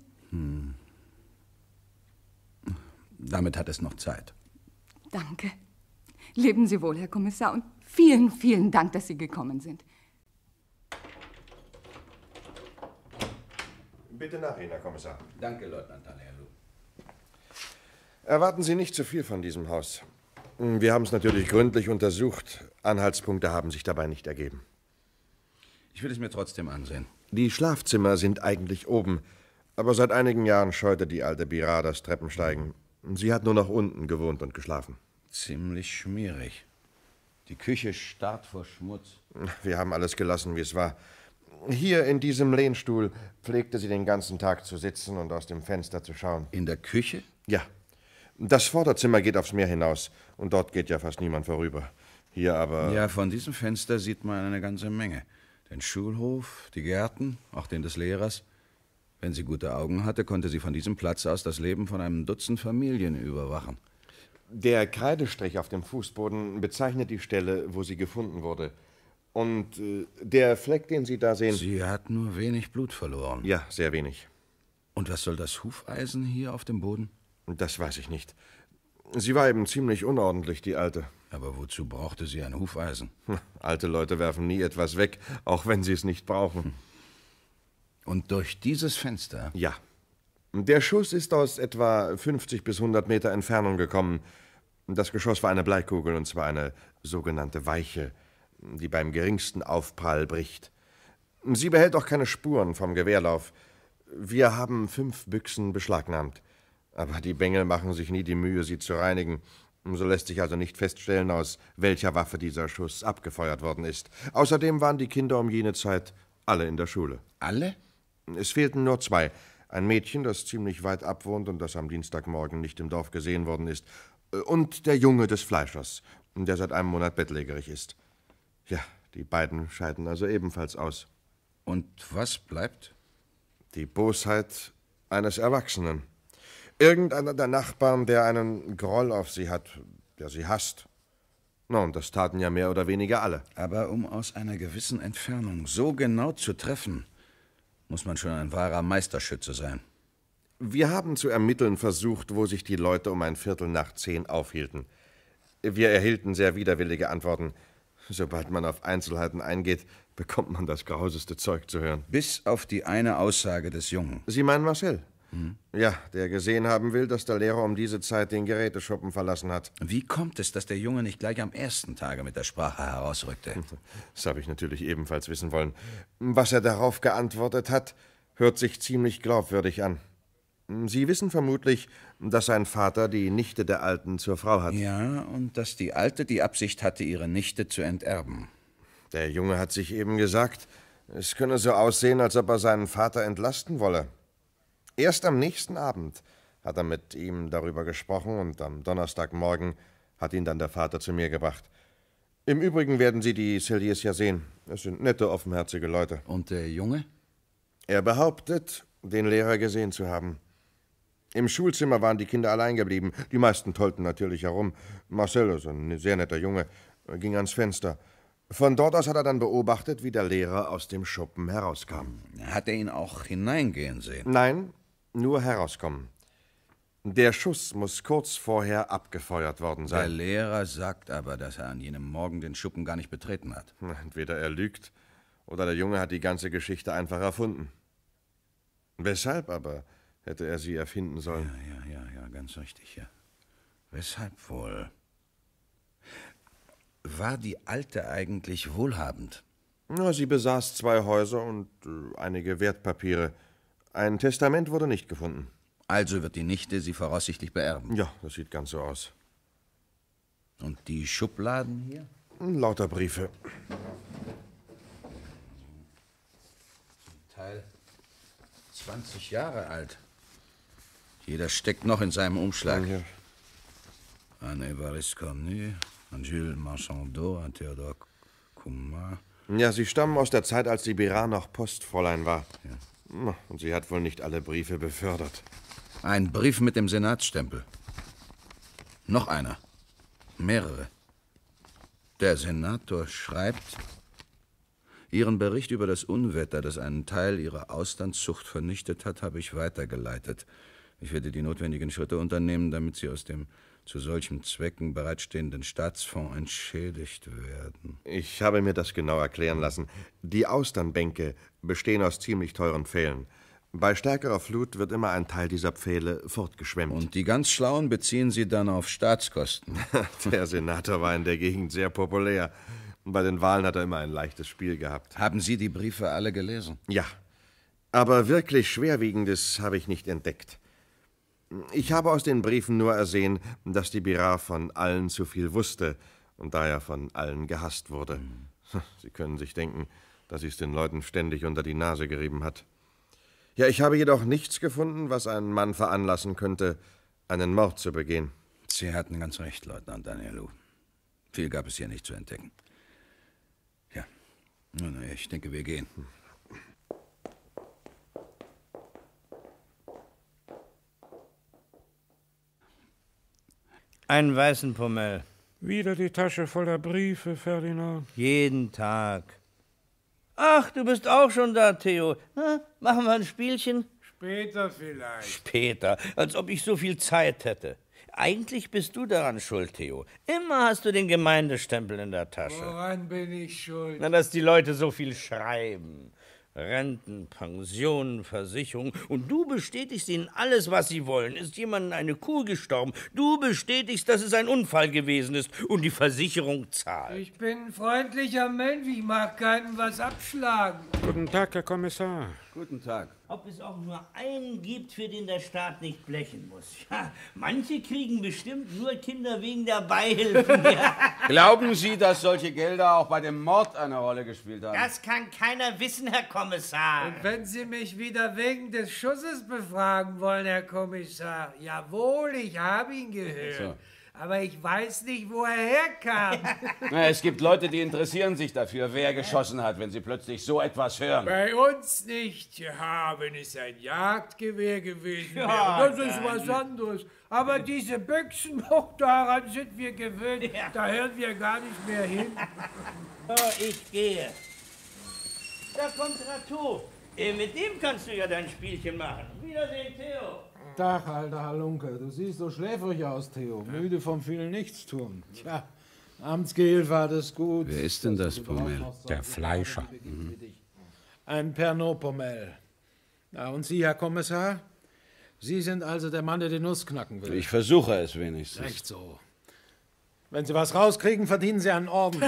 Speaker 5: Damit hat es noch Zeit.
Speaker 11: Danke. Leben Sie wohl, Herr Kommissar, und vielen, vielen Dank, dass Sie gekommen sind.
Speaker 13: Bitte nach Ihnen, Herr Kommissar.
Speaker 5: Danke, Leutnant Talerlu.
Speaker 13: Erwarten Sie nicht zu viel von diesem Haus. Wir haben es natürlich gründlich untersucht. Anhaltspunkte haben sich dabei nicht ergeben.
Speaker 5: Ich will es mir trotzdem ansehen.
Speaker 13: Die Schlafzimmer sind eigentlich oben, aber seit einigen Jahren scheute die alte Bira das Treppensteigen. Sie hat nur noch unten gewohnt und geschlafen.
Speaker 5: Ziemlich schmierig. Die Küche starrt vor Schmutz.
Speaker 13: Wir haben alles gelassen, wie es war. Hier in diesem Lehnstuhl pflegte sie den ganzen Tag zu sitzen und aus dem Fenster zu schauen.
Speaker 5: In der Küche?
Speaker 13: Ja. Das Vorderzimmer geht aufs Meer hinaus und dort geht ja fast niemand vorüber. Hier aber...
Speaker 5: Ja, von diesem Fenster sieht man eine ganze Menge. Den Schulhof, die Gärten, auch den des Lehrers. Wenn sie gute Augen hatte, konnte sie von diesem Platz aus das Leben von einem Dutzend Familien überwachen.
Speaker 13: Der Kreidestrich auf dem Fußboden bezeichnet die Stelle, wo sie gefunden wurde. Und der Fleck, den Sie da sehen...
Speaker 5: Sie hat nur wenig Blut verloren.
Speaker 13: Ja, sehr wenig.
Speaker 5: Und was soll das Hufeisen hier auf dem Boden?
Speaker 13: Das weiß ich nicht. Sie war eben ziemlich unordentlich, die Alte.
Speaker 5: Aber wozu brauchte sie ein Hufeisen?
Speaker 13: Alte Leute werfen nie etwas weg, auch wenn sie es nicht brauchen.
Speaker 5: Und durch dieses Fenster?
Speaker 13: Ja. Der Schuss ist aus etwa 50 bis 100 Meter Entfernung gekommen. Das Geschoss war eine Bleikugel, und zwar eine sogenannte Weiche, die beim geringsten Aufprall bricht. Sie behält auch keine Spuren vom Gewehrlauf. Wir haben 5 Büchsen beschlagnahmt. Aber die Bengel machen sich nie die Mühe, sie zu reinigen. So lässt sich also nicht feststellen, aus welcher Waffe dieser Schuss abgefeuert worden ist. Außerdem waren die Kinder um jene Zeit alle in der Schule.
Speaker 5: Alle?
Speaker 13: Es fehlten nur 2. Ein Mädchen, das ziemlich weit ab wohnt und das am Dienstagmorgen nicht im Dorf gesehen worden ist. Und der Junge des Fleischers, der seit einem Monat bettlägerig ist. Ja, die beiden scheiden also ebenfalls aus.
Speaker 5: Und was bleibt?
Speaker 13: Die Bosheit eines Erwachsenen. Irgendeiner der Nachbarn, der einen Groll auf sie hat, der sie hasst. Na, und das taten ja mehr oder weniger alle.
Speaker 21: Aber um aus einer gewissen Entfernung so genau zu treffen, muss man schon ein wahrer Meisterschütze sein.
Speaker 13: Wir haben zu ermitteln versucht, wo sich die Leute um 9:15 aufhielten. Wir erhielten sehr widerwillige Antworten. Sobald man auf Einzelheiten eingeht, bekommt man das grauseste Zeug zu hören.
Speaker 21: Bis auf die eine Aussage des Jungen.
Speaker 13: Sie meinen Marcel? Ja, der gesehen haben will, dass der Lehrer um diese Zeit den Geräteschuppen verlassen hat.
Speaker 21: Wie kommt es, dass der Junge nicht gleich am ersten Tage mit der Sprache herausrückte?
Speaker 13: Das habe ich natürlich ebenfalls wissen wollen. Was er darauf geantwortet hat, hört sich ziemlich glaubwürdig an. Sie wissen vermutlich, dass sein Vater die Nichte der Alten zur Frau hat.
Speaker 21: Ja, und dass die Alte die Absicht hatte, ihre Nichte zu enterben.
Speaker 13: Der Junge hat sich eben gesagt, es könne so aussehen, als ob er seinen Vater entlasten wolle. Erst am nächsten Abend hat er mit ihm darüber gesprochen und am Donnerstagmorgen hat ihn dann der Vater zu mir gebracht. Im Übrigen werden Sie die Celliers ja sehen. Es sind nette, offenherzige Leute.
Speaker 21: Und der Junge?
Speaker 13: Er behauptet, den Lehrer gesehen zu haben. Im Schulzimmer waren die Kinder allein geblieben. Die meisten tollten natürlich herum. Marcel, also ein sehr netter Junge, ging ans Fenster. Von dort aus hat er dann beobachtet, wie der Lehrer aus dem Schuppen herauskam.
Speaker 21: Hat er ihn auch hineingehen sehen?
Speaker 13: Nein, nur herauskommen. Der Schuss muss kurz vorher abgefeuert worden sein.
Speaker 21: Der Lehrer sagt aber, dass er an jenem Morgen den Schuppen gar nicht betreten hat.
Speaker 13: Entweder er lügt, oder der Junge hat die ganze Geschichte einfach erfunden. Weshalb aber hätte er sie erfinden sollen?
Speaker 21: Ja, ganz richtig, ja. Weshalb wohl? War die Alte eigentlich wohlhabend?
Speaker 13: Na, sie besaß 2 Häuser und einige Wertpapiere. Ein Testament wurde nicht gefunden.
Speaker 21: Also wird die Nichte sie voraussichtlich beerben?
Speaker 13: Ja, das sieht ganz so aus.
Speaker 21: Und die Schubladen hier?
Speaker 13: Lauter Briefe.
Speaker 21: Zum Teil 20 Jahre alt. Jeder steckt noch in seinem Umschlag.
Speaker 13: Ja.
Speaker 21: An Évariste Cornu, an Jules Marchandot, an Theodore Coumar.
Speaker 13: Ja, sie stammen aus der Zeit, als die Bérard noch Postfräulein war. Ja. Und sie hat wohl nicht alle Briefe befördert.
Speaker 21: Ein Brief mit dem Senatsstempel. Noch einer. Mehrere. Der Senator schreibt: Ihren Bericht über das Unwetter, das einen Teil Ihrer Auslandszucht vernichtet hat, habe ich weitergeleitet. Ich werde die notwendigen Schritte unternehmen, damit Sie aus dem zu solchen Zwecken bereitstehenden Staatsfonds entschädigt werden.
Speaker 13: Ich habe mir das genau erklären lassen. Die Austernbänke bestehen aus ziemlich teuren Pfählen. Bei stärkerer Flut wird immer ein Teil dieser Pfähle fortgeschwemmt.
Speaker 21: Und die ganz Schlauen beziehen Sie dann auf Staatskosten.
Speaker 13: Der Senator war in der Gegend sehr populär. Bei den Wahlen hat er immer ein leichtes Spiel gehabt.
Speaker 21: Haben Sie die Briefe alle gelesen?
Speaker 13: Ja. Aber wirklich Schwerwiegendes habe ich nicht entdeckt. Ich habe aus den Briefen nur ersehen, dass die Bérard von allen zu viel wusste und daher von allen gehasst wurde. Sie können sich denken, dass sie es den Leuten ständig unter die Nase gerieben hat. Ja, ich habe jedoch nichts gefunden, was einen Mann veranlassen könnte, einen Mord zu begehen.
Speaker 21: Sie hatten ganz recht, Leutnant Danielou. Viel gab es hier nicht zu entdecken. Ja, nun, ich denke, wir gehen.
Speaker 4: Einen weißen Pommel.
Speaker 9: Wieder die Tasche voller Briefe, Ferdinand.
Speaker 4: Jeden Tag. Ach, du bist auch schon da, Theo. Na, machen wir ein Spielchen?
Speaker 15: Später vielleicht.
Speaker 4: Später, als ob ich so viel Zeit hätte. Eigentlich bist du daran schuld, Theo. Immer hast du den Gemeindestempel in der Tasche.
Speaker 15: Woran bin ich schuld?
Speaker 4: Na, dass die Leute so viel schreiben. Renten, Pensionen, Versicherungen. Und du bestätigst ihnen alles, was sie wollen. Ist jemandem eine Kuh gestorben? Du bestätigst, dass es ein Unfall gewesen ist und die Versicherung zahlt.
Speaker 15: Ich bin ein freundlicher Mensch, ich mag keinem was abschlagen.
Speaker 9: Guten Tag, Herr Kommissar.
Speaker 21: Guten Tag.
Speaker 4: Ob es auch nur einen gibt, für den der Staat nicht blechen muss. Ja, manche kriegen bestimmt nur Kinder wegen der Beihilfen. Ja.
Speaker 5: Glauben Sie, dass solche Gelder auch bei dem Mord eine Rolle gespielt haben?
Speaker 4: Das kann keiner wissen, Herr Kommissar.
Speaker 15: Und wenn Sie mich wieder wegen des Schusses befragen wollen, Herr Kommissar, jawohl, ich habe ihn gehört.
Speaker 5: So.
Speaker 15: Aber ich weiß nicht, wo er herkam.
Speaker 5: Na, es gibt Leute, die interessieren sich dafür, wer geschossen hat, wenn sie plötzlich so etwas hören.
Speaker 15: Bei uns nicht. Ja, wenn es ein Jagdgewehr gewesen wäre,
Speaker 5: Ja,
Speaker 15: das ist was anderes. Aber diese Büchsen, auch daran sind wir gewöhnt. Da hören wir gar nicht mehr hin.
Speaker 4: So, ich gehe. Da kommt Ratou. Mit dem kannst du ja dein Spielchen machen. Wiedersehen, Theo.
Speaker 3: Tag, alter Halunke. Du siehst so schläfrig aus, Theo. Müde vom vielen Nichtstun. Tja, Amtsgehilfe hat es gut.
Speaker 5: Wer ist denn das, Pommel?
Speaker 9: Der Fleischer.
Speaker 3: Ein Pernod Pommel. Ja, und Sie, Herr Kommissar? Sie sind also der Mann, der die Nuss knacken will.
Speaker 5: Ich versuche es wenigstens.
Speaker 3: Echt so. Wenn Sie was rauskriegen, verdienen Sie einen Orden.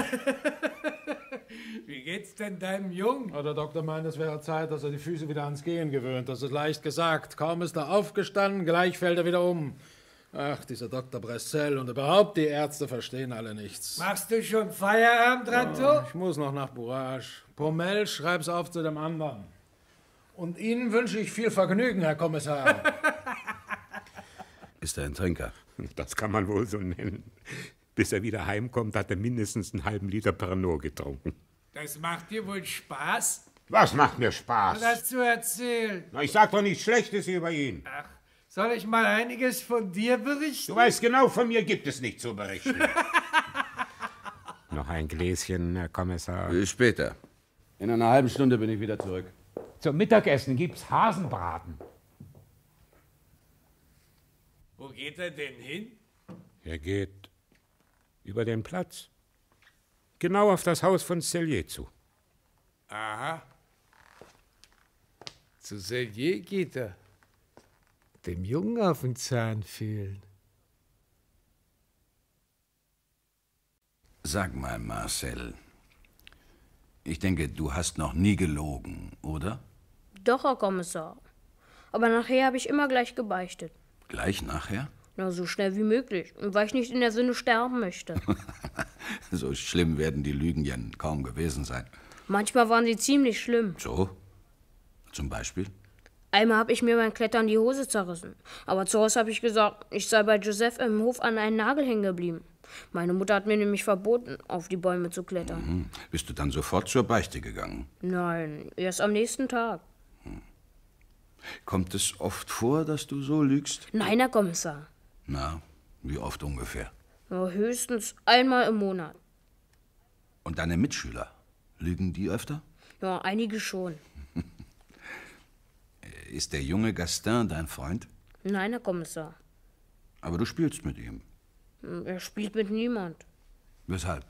Speaker 15: Wie geht's denn deinem Jungen?
Speaker 3: Der Doktor meint, es wäre Zeit, dass er die Füße wieder ans Gehen gewöhnt. Das ist leicht gesagt. Kaum ist er aufgestanden, gleich fällt er wieder um. Ach, dieser Dr. Bressel und überhaupt die Ärzte verstehen alle nichts.
Speaker 15: Machst du schon Feierabend, Ratou?
Speaker 3: Ich muss noch nach Bourage. Pommel, schreib's auf zu dem anderen. Und Ihnen wünsche ich viel Vergnügen, Herr Kommissar.
Speaker 5: Ist er ein Trinker?
Speaker 9: Das kann man wohl so nennen. Bis er wieder heimkommt, hat er mindestens einen halben Liter Pernod getrunken.
Speaker 15: Das macht dir wohl Spaß?
Speaker 9: Was macht mir Spaß?
Speaker 15: Das zu erzählen.
Speaker 9: Na, ich sag doch nichts Schlechtes über ihn.
Speaker 15: Ach, soll ich mal einiges von dir berichten?
Speaker 9: Du weißt genau, von mir gibt es nichts zu berichten. Noch ein Gläschen, Herr Kommissar.
Speaker 5: Später. In einer halben Stunde bin ich wieder zurück.
Speaker 22: Zum Mittagessen gibt's Hasenbraten.
Speaker 15: Wo geht er denn hin?
Speaker 9: Er geht über den Platz. Genau auf das Haus von Cellier zu.
Speaker 15: Aha. Zu Cellier geht er. Dem Jungen auf den Zahn fühlen.
Speaker 5: Sag mal, Marcel. Ich denke, du hast noch nie gelogen, oder?
Speaker 14: Doch, Herr Kommissar. Aber nachher habe ich immer gleich gebeichtet.
Speaker 5: Gleich nachher?
Speaker 14: Na, so schnell wie möglich. Und weil ich nicht in der Sünde sterben möchte.
Speaker 5: So schlimm werden die Lügen ja kaum gewesen sein.
Speaker 14: Manchmal waren sie ziemlich schlimm.
Speaker 5: So? Zum Beispiel?
Speaker 14: Einmal habe ich mir beim Klettern die Hose zerrissen. Aber zu Hause habe ich gesagt, ich sei bei Joseph im Hof an einen Nagel hängen geblieben. Meine Mutter hat mir nämlich verboten, auf die Bäume zu klettern.
Speaker 5: Mhm. Bist du dann sofort zur Beichte gegangen?
Speaker 14: Nein, erst am nächsten Tag.
Speaker 5: Kommt es oft vor, dass du so lügst?
Speaker 14: Nein, Herr Kommissar.
Speaker 5: Na, wie oft ungefähr?
Speaker 14: Ja, höchstens einmal im Monat.
Speaker 5: Und deine Mitschüler, lügen die öfter?
Speaker 14: Ja, einige schon.
Speaker 5: Ist der junge Gastin dein Freund?
Speaker 14: Nein, Herr Kommissar.
Speaker 5: Aber du spielst mit ihm.
Speaker 14: Er spielt mit niemand.
Speaker 5: Weshalb?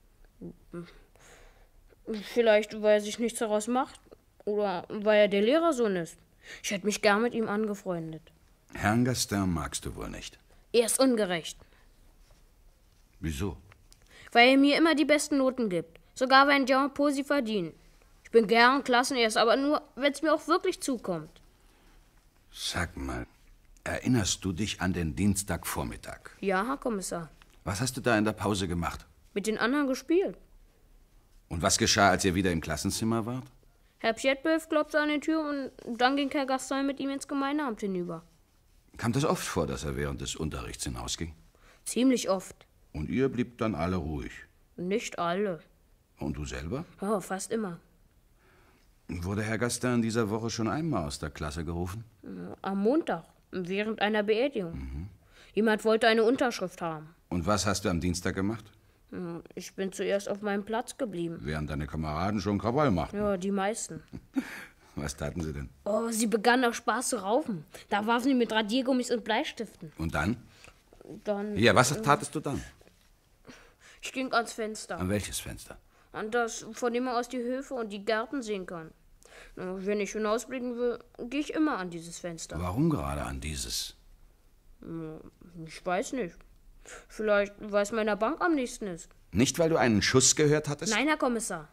Speaker 14: Vielleicht, weil er sich nichts daraus macht. Oder weil er der Lehrersohn ist. Ich hätte mich gern mit ihm angefreundet.
Speaker 5: Herrn Gastin magst du wohl nicht.
Speaker 14: Er ist ungerecht.
Speaker 5: Wieso?
Speaker 14: Weil er mir immer die besten Noten gibt. Sogar wenn Jean Paul sie verdienen. Ich bin gern Klassenerst, aber nur, wenn es mir auch wirklich zukommt.
Speaker 5: Sag mal, erinnerst du dich an den Dienstagvormittag?
Speaker 14: Ja, Herr Kommissar.
Speaker 5: Was hast du da in der Pause gemacht?
Speaker 14: Mit den anderen gespielt.
Speaker 5: Und was geschah, als ihr wieder im Klassenzimmer wart?
Speaker 14: Herr Pietbeuf klopfte an die Tür und dann ging Herr Gaston mit ihm ins Gemeindeamt hinüber.
Speaker 5: Kam das oft vor, dass er während des Unterrichts hinausging?
Speaker 14: Ziemlich oft.
Speaker 5: Und ihr blieb dann alle ruhig?
Speaker 14: Nicht alle.
Speaker 5: Und du selber?
Speaker 14: Oh, fast immer.
Speaker 5: Wurde Herr Gastin in dieser Woche schon einmal aus der Klasse gerufen?
Speaker 14: Am Montag, während einer Beerdigung. Jemand wollte eine Unterschrift haben.
Speaker 5: Und was hast du am Dienstag gemacht?
Speaker 14: Ich bin zuerst auf meinem Platz geblieben.
Speaker 5: Während deine Kameraden schon Krawall machten?
Speaker 14: Ja, die meisten.
Speaker 5: Was taten sie denn?
Speaker 14: Oh, sie begannen aus Spaß zu raufen. Da warfen sie mit Radiergummis und Bleistiften.
Speaker 5: Und dann?
Speaker 14: Dann...
Speaker 5: Ja, was tatest du dann?
Speaker 14: Ich ging ans Fenster.
Speaker 5: An welches Fenster?
Speaker 14: An das, von dem man aus die Höfe und die Gärten sehen kann. Wenn ich hinausblicken will, gehe ich immer an dieses Fenster.
Speaker 5: Warum gerade an dieses?
Speaker 14: Ich weiß nicht. Vielleicht, weil es meiner Bank am nächsten ist.
Speaker 5: Nicht, weil du einen Schuss gehört hattest?
Speaker 14: Nein, Herr Kommissar.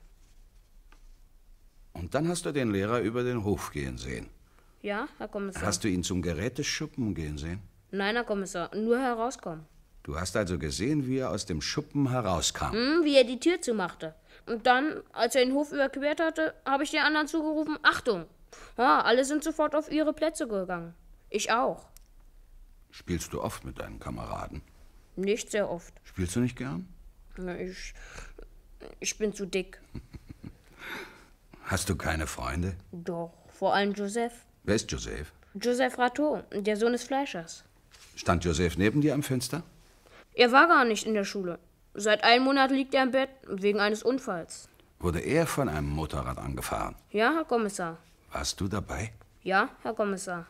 Speaker 5: Und dann hast du den Lehrer über den Hof gehen sehen?
Speaker 14: Ja, Herr Kommissar.
Speaker 5: Hast du ihn zum Geräteschuppen gehen sehen?
Speaker 14: Nein, Herr Kommissar, nur herauskommen.
Speaker 5: Du hast also gesehen, wie er aus dem Schuppen herauskam?
Speaker 14: Wie er die Tür zumachte. Und dann, als er den Hof überquert hatte, habe ich den anderen zugerufen, Achtung! Ja, alle sind sofort auf ihre Plätze gegangen. Ich auch.
Speaker 5: Spielst du oft mit deinen Kameraden?
Speaker 14: Nicht sehr oft.
Speaker 5: Spielst du nicht gern?
Speaker 14: Ich bin zu dick.
Speaker 5: Hast du keine Freunde?
Speaker 14: Doch, vor allem Joseph.
Speaker 5: Wer ist Joseph?
Speaker 14: Joseph Rateau, der Sohn des Fleischers.
Speaker 5: Stand Joseph neben dir am Fenster?
Speaker 14: Er war gar nicht in der Schule. Seit einem Monat liegt er im Bett, wegen eines Unfalls.
Speaker 5: Wurde er von einem Motorrad angefahren?
Speaker 14: Ja, Herr Kommissar.
Speaker 5: Warst du dabei?
Speaker 14: Ja, Herr Kommissar.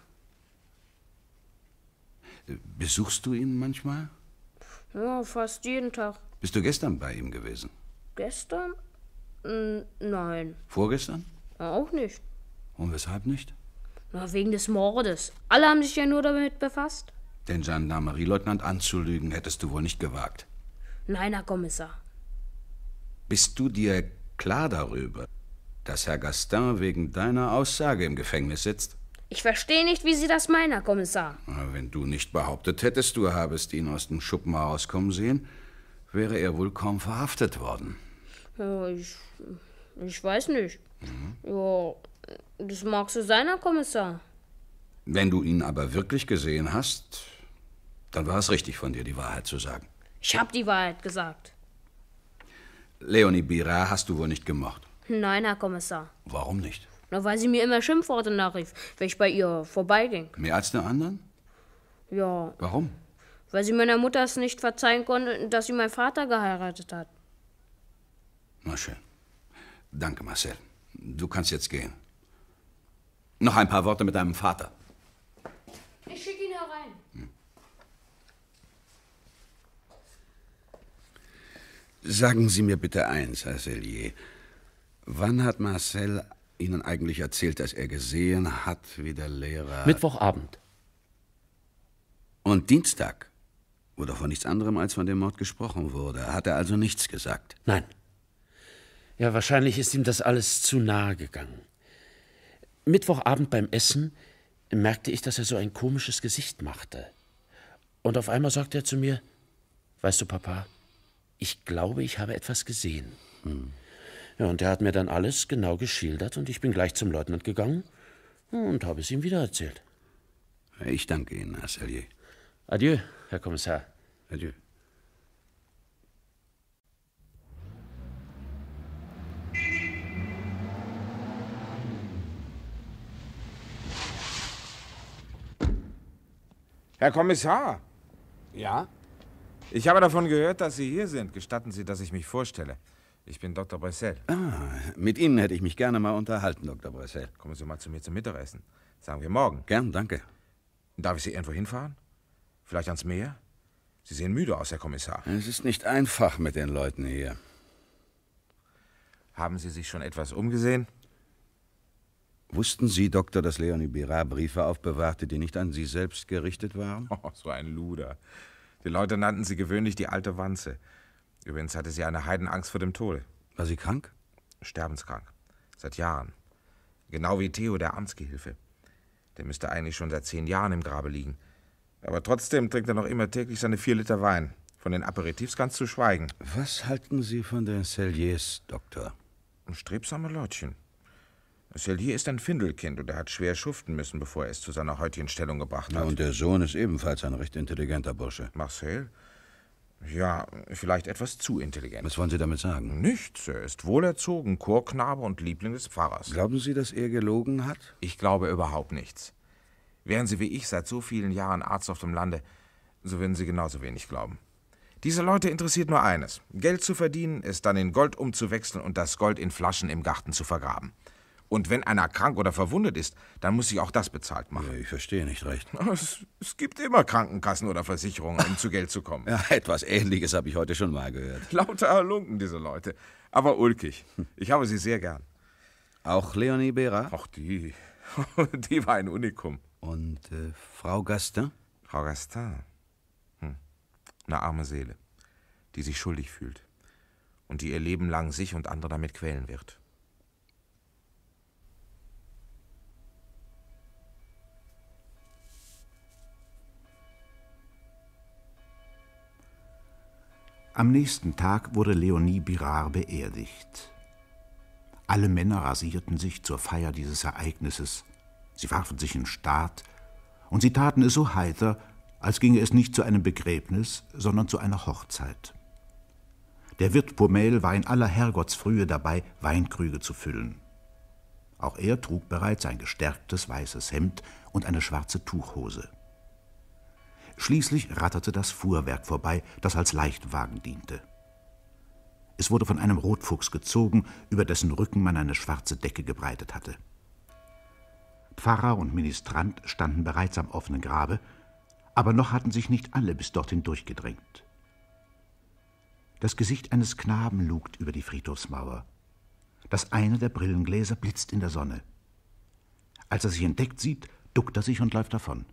Speaker 5: Besuchst du ihn manchmal?
Speaker 14: Ja, fast jeden Tag.
Speaker 5: Bist du gestern bei ihm gewesen?
Speaker 14: Gestern? Nein.
Speaker 5: Vorgestern?
Speaker 14: Auch nicht.
Speaker 5: Und weshalb nicht?
Speaker 14: Na, wegen des Mordes. Alle haben sich ja nur damit befasst.
Speaker 5: Den Gendarmerieleutnant anzulügen, hättest du wohl nicht gewagt.
Speaker 14: Nein, Herr Kommissar.
Speaker 5: Bist du dir klar darüber, dass Herr Gastin wegen deiner Aussage im Gefängnis sitzt?
Speaker 14: Ich verstehe nicht, wie Sie das meinen, Herr Kommissar.
Speaker 5: Wenn du nicht behauptet hättest, du habest ihn aus dem Schuppen herauskommen sehen, wäre er wohl kaum verhaftet worden.
Speaker 14: Ja, ich weiß nicht. Ja, das mag so sein, Herr Kommissar.
Speaker 5: Wenn du ihn aber wirklich gesehen hast, dann war es richtig von dir, die Wahrheit zu sagen.
Speaker 14: Ich habe die Wahrheit gesagt.
Speaker 5: Leonie Bira hast du wohl nicht gemocht.
Speaker 14: Nein, Herr Kommissar.
Speaker 5: Warum nicht?
Speaker 14: Na, weil sie mir immer Schimpfworte nachrief, wenn ich bei ihr vorbeiging.
Speaker 5: Mehr als den anderen?
Speaker 14: Ja.
Speaker 5: Warum?
Speaker 14: Weil sie meiner Mutter es nicht verzeihen konnte, dass sie meinen Vater geheiratet hat.
Speaker 5: Na schön. Danke, Marcel. Du kannst jetzt gehen. Noch ein paar Worte mit deinem Vater.
Speaker 14: Ich schicke ihn herein.
Speaker 5: Sagen Sie mir bitte eins, Herr Sellier. Wann hat Marcel Ihnen eigentlich erzählt, dass er gesehen hat, wie der Lehrer...
Speaker 10: Mittwochabend.
Speaker 5: Und Dienstag, wo doch von nichts anderem als von dem Mord gesprochen wurde, hat er also nichts gesagt?
Speaker 10: Nein. Ja, wahrscheinlich ist ihm das alles zu nahe gegangen. Mittwochabend beim Essen merkte ich, dass er so ein komisches Gesicht machte. Und auf einmal sagte er zu mir, weißt du, Papa, ich glaube, ich habe etwas gesehen. Ja, und er hat mir dann alles genau geschildert und ich bin gleich zum Leutnant gegangen und habe es ihm wieder erzählt.
Speaker 5: Ich danke Ihnen, Herr Sellier.
Speaker 10: Adieu, Herr Kommissar.
Speaker 5: Adieu.
Speaker 16: Herr Kommissar!
Speaker 22: Ja?
Speaker 16: Ich habe davon gehört, dass Sie hier sind. Gestatten Sie, dass ich mich vorstelle. Ich bin Dr. Bressel.
Speaker 5: Mit Ihnen hätte ich mich gerne mal unterhalten, Dr. Bressel.
Speaker 16: Kommen Sie mal zu mir zum Mittagessen. Sagen wir morgen.
Speaker 5: Gern, danke.
Speaker 16: Darf ich Sie irgendwo hinfahren? Vielleicht ans Meer? Sie sehen müde aus, Herr Kommissar.
Speaker 5: Es ist nicht einfach mit den Leuten hier.
Speaker 16: Haben Sie sich schon etwas umgesehen?
Speaker 5: Wussten Sie, Doktor, dass Leonie Bira Briefe aufbewahrte, die nicht an Sie selbst gerichtet waren?
Speaker 16: Oh, so ein Luder. Die Leute nannten sie gewöhnlich die alte Wanze. Übrigens hatte sie eine Heidenangst vor dem Tode.
Speaker 5: War sie krank?
Speaker 16: Sterbenskrank. Seit Jahren. Genau wie Theo, der Amtsgehilfe. Der müsste eigentlich schon seit 10 Jahren im Grabe liegen. Aber trotzdem trinkt er noch immer täglich seine 4 Liter Wein. Von den Aperitifs ganz zu schweigen.
Speaker 5: Was halten Sie von den Selliers, Doktor?
Speaker 16: Strebsame Leutchen. Sellier ist ein Findelkind und er hat schwer schuften müssen, bevor er es zu seiner heutigen Stellung gebracht hat.
Speaker 5: Und der Sohn ist ebenfalls ein recht intelligenter Bursche.
Speaker 16: Marcel? Ja, vielleicht etwas zu intelligent.
Speaker 5: Was wollen Sie damit sagen?
Speaker 16: Nichts. Er ist wohlerzogen, Chorknabe und Liebling des Pfarrers.
Speaker 5: Glauben Sie, dass er gelogen hat?
Speaker 16: Ich glaube überhaupt nichts. Wären Sie wie ich seit so vielen Jahren Arzt auf dem Lande, so würden Sie genauso wenig glauben. Diese Leute interessiert nur eines: Geld zu verdienen, es dann in Gold umzuwechseln und das Gold in Flaschen im Garten zu vergraben. Und wenn einer krank oder verwundet ist, dann muss sich auch das bezahlt machen.
Speaker 5: Ja, ich verstehe nicht recht.
Speaker 16: Es gibt immer Krankenkassen oder Versicherungen, um zu Geld zu kommen.
Speaker 5: Ja, etwas Ähnliches habe ich heute schon mal gehört.
Speaker 16: Lauter Halunken, diese Leute. Aber ulkig. Ich habe sie sehr gern.
Speaker 5: Auch Leonie Bira?
Speaker 16: Ach, die war ein Unikum.
Speaker 5: Und Frau Gastin?
Speaker 16: Frau Gastin? Eine arme Seele, die sich schuldig fühlt und die ihr Leben lang sich und andere damit quälen wird.
Speaker 21: Am nächsten Tag wurde Leonie Bira beerdigt. Alle Männer rasierten sich zur Feier dieses Ereignisses. Sie warfen sich in Staat und sie taten es so heiter, als ginge es nicht zu einem Begräbnis, sondern zu einer Hochzeit. Der Wirt Paumelle war in aller Herrgottsfrühe dabei, Weinkrüge zu füllen. Auch er trug bereits ein gestärktes weißes Hemd und eine schwarze Tuchhose. Schließlich ratterte das Fuhrwerk vorbei, das als Leichtwagen diente. Es wurde von einem Rotfuchs gezogen, über dessen Rücken man eine schwarze Decke gebreitet hatte. Pfarrer und Ministrant standen bereits am offenen Grabe, aber noch hatten sich nicht alle bis dorthin durchgedrängt. Das Gesicht eines Knaben lugt über die Friedhofsmauer. Das eine der Brillengläser blitzt in der Sonne. Als er sich entdeckt sieht, duckt er sich und läuft davon.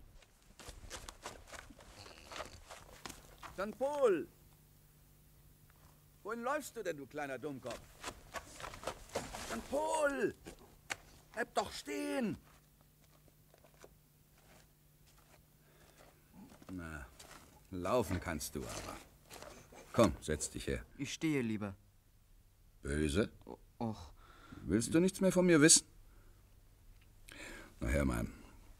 Speaker 5: Dann Paul! Wohin läufst du denn, du kleiner Dummkopf? Dann Paul! Bleib doch stehen! Na, laufen kannst du aber. Komm, setz dich her.
Speaker 12: Ich stehe lieber.
Speaker 5: Böse?
Speaker 12: Och.
Speaker 5: Willst du nichts mehr von mir wissen? Na, hör mal.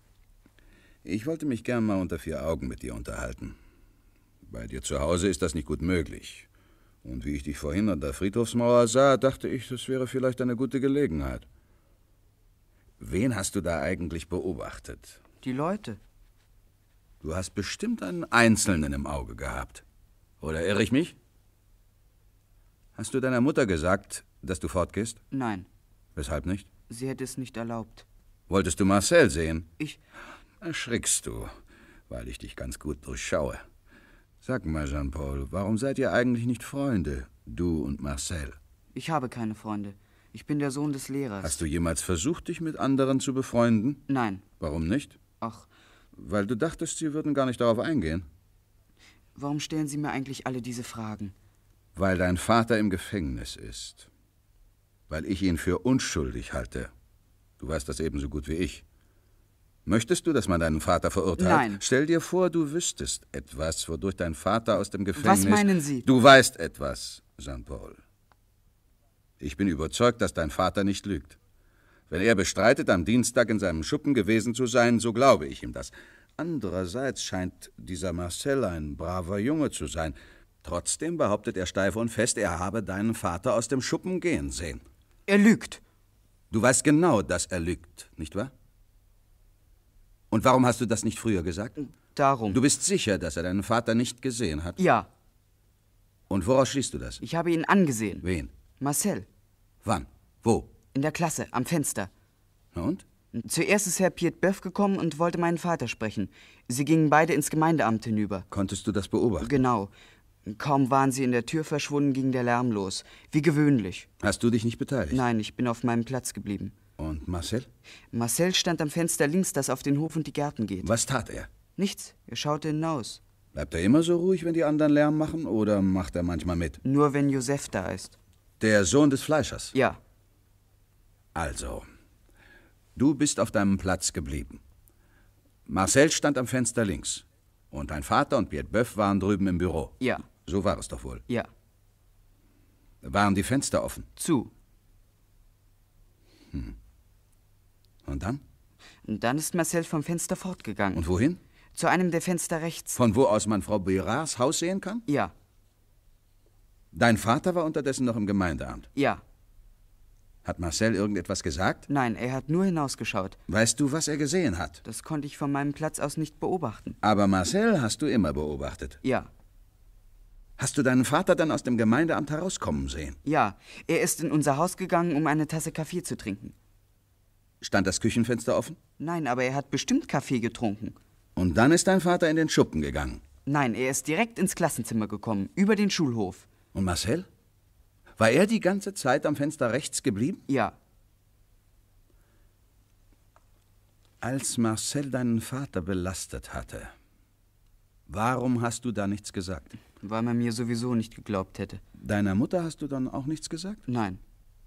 Speaker 5: Ich wollte mich gern mal unter vier Augen mit dir unterhalten. Bei dir zu Hause ist das nicht gut möglich. Und wie ich dich vorhin an der Friedhofsmauer sah, dachte ich, das wäre vielleicht eine gute Gelegenheit. Wen hast du da eigentlich beobachtet?
Speaker 12: Die Leute.
Speaker 5: Du hast bestimmt einen Einzelnen im Auge gehabt. Oder irre ich mich? Hast du deiner Mutter gesagt, dass du fortgehst?
Speaker 12: Nein.
Speaker 5: Weshalb nicht?
Speaker 12: Sie hätte es nicht erlaubt.
Speaker 5: Wolltest du Marcel sehen?
Speaker 12: Ich...
Speaker 5: Erschrickst du, weil ich dich ganz gut durchschaue. Sag mal, Jean-Paul, warum seid ihr eigentlich nicht Freunde, du und Marcel?
Speaker 12: Ich habe keine Freunde. Ich bin der Sohn des Lehrers.
Speaker 5: Hast du jemals versucht, dich mit anderen zu befreunden?
Speaker 12: Nein.
Speaker 5: Warum nicht?
Speaker 12: Ach.
Speaker 5: Weil du dachtest, sie würden gar nicht darauf eingehen.
Speaker 12: Warum stellen Sie mir eigentlich alle diese Fragen?
Speaker 5: Weil dein Vater im Gefängnis ist. Weil ich ihn für unschuldig halte. Du weißt das ebenso gut wie ich. Möchtest du, dass man deinen Vater verurteilt?
Speaker 12: Nein.
Speaker 5: Stell dir vor, du wüsstest etwas, wodurch dein Vater aus dem Gefängnis...
Speaker 12: Was meinen Sie?
Speaker 5: Du weißt etwas, Jean-Paul. Ich bin überzeugt, dass dein Vater nicht lügt. Wenn er bestreitet, am Dienstag in seinem Schuppen gewesen zu sein, so glaube ich ihm das. Andererseits scheint dieser Marcel ein braver Junge zu sein. Trotzdem behauptet er steif und fest, er habe deinen Vater aus dem Schuppen gehen sehen.
Speaker 12: Er lügt.
Speaker 5: Du weißt genau, dass er lügt, nicht wahr? Und warum hast du das nicht früher gesagt?
Speaker 12: Darum.
Speaker 5: Du bist sicher, dass er deinen Vater nicht gesehen hat?
Speaker 12: Ja.
Speaker 5: Und woraus schließt du das?
Speaker 12: Ich habe ihn angesehen.
Speaker 5: Wen?
Speaker 12: Marcel.
Speaker 5: Wann? Wo?
Speaker 12: In der Klasse, am Fenster.
Speaker 5: Und?
Speaker 12: Zuerst ist Herr Piet-Bœuf gekommen und wollte meinen Vater sprechen. Sie gingen beide ins Gemeindeamt hinüber.
Speaker 5: Konntest du das beobachten?
Speaker 12: Genau. Kaum waren sie in der Tür verschwunden, ging der Lärm los. Wie gewöhnlich.
Speaker 5: Hast du dich nicht beteiligt?
Speaker 12: Nein, ich bin auf meinem Platz geblieben.
Speaker 5: Und Marcel?
Speaker 12: Marcel stand am Fenster links, das auf den Hof und die Gärten geht.
Speaker 5: Was tat er?
Speaker 12: Nichts. Er schaute hinaus.
Speaker 5: Bleibt er immer so ruhig, wenn die anderen Lärm machen, oder macht er manchmal mit?
Speaker 12: Nur wenn Joseph da ist.
Speaker 5: Der Sohn des Fleischers?
Speaker 12: Ja.
Speaker 5: Also, du bist auf deinem Platz geblieben. Marcel stand am Fenster links. Und dein Vater und Piet-Bœuf waren drüben im Büro.
Speaker 12: Ja.
Speaker 5: So war es doch wohl.
Speaker 12: Ja.
Speaker 5: Waren die Fenster offen?
Speaker 12: Zu.
Speaker 5: Und dann?
Speaker 12: Und dann ist Marcel vom Fenster fortgegangen.
Speaker 5: Und wohin?
Speaker 12: Zu einem der Fenster rechts.
Speaker 5: Von wo aus man Frau Bérards Haus sehen kann?
Speaker 12: Ja.
Speaker 5: Dein Vater war unterdessen noch im Gemeindeamt?
Speaker 12: Ja.
Speaker 5: Hat Marcel irgendetwas gesagt?
Speaker 12: Nein, er hat nur hinausgeschaut.
Speaker 5: Weißt du, was er gesehen hat?
Speaker 12: Das konnte ich von meinem Platz aus nicht beobachten.
Speaker 5: Aber Marcel hast du immer beobachtet?
Speaker 12: Ja.
Speaker 5: Hast du deinen Vater dann aus dem Gemeindeamt herauskommen sehen?
Speaker 12: Ja, er ist in unser Haus gegangen, um eine Tasse Kaffee zu trinken.
Speaker 5: Stand das Küchenfenster offen?
Speaker 12: Nein, aber er hat bestimmt Kaffee getrunken.
Speaker 5: Und dann ist dein Vater in den Schuppen gegangen?
Speaker 12: Nein, er ist direkt ins Klassenzimmer gekommen, über den Schulhof.
Speaker 5: Und Marcel? War er die ganze Zeit am Fenster rechts geblieben?
Speaker 12: Ja.
Speaker 5: Als Marcel deinen Vater belastet hatte, warum hast du da nichts gesagt?
Speaker 12: Weil man mir sowieso nicht geglaubt hätte.
Speaker 5: Deiner Mutter hast du dann auch nichts gesagt?
Speaker 12: Nein.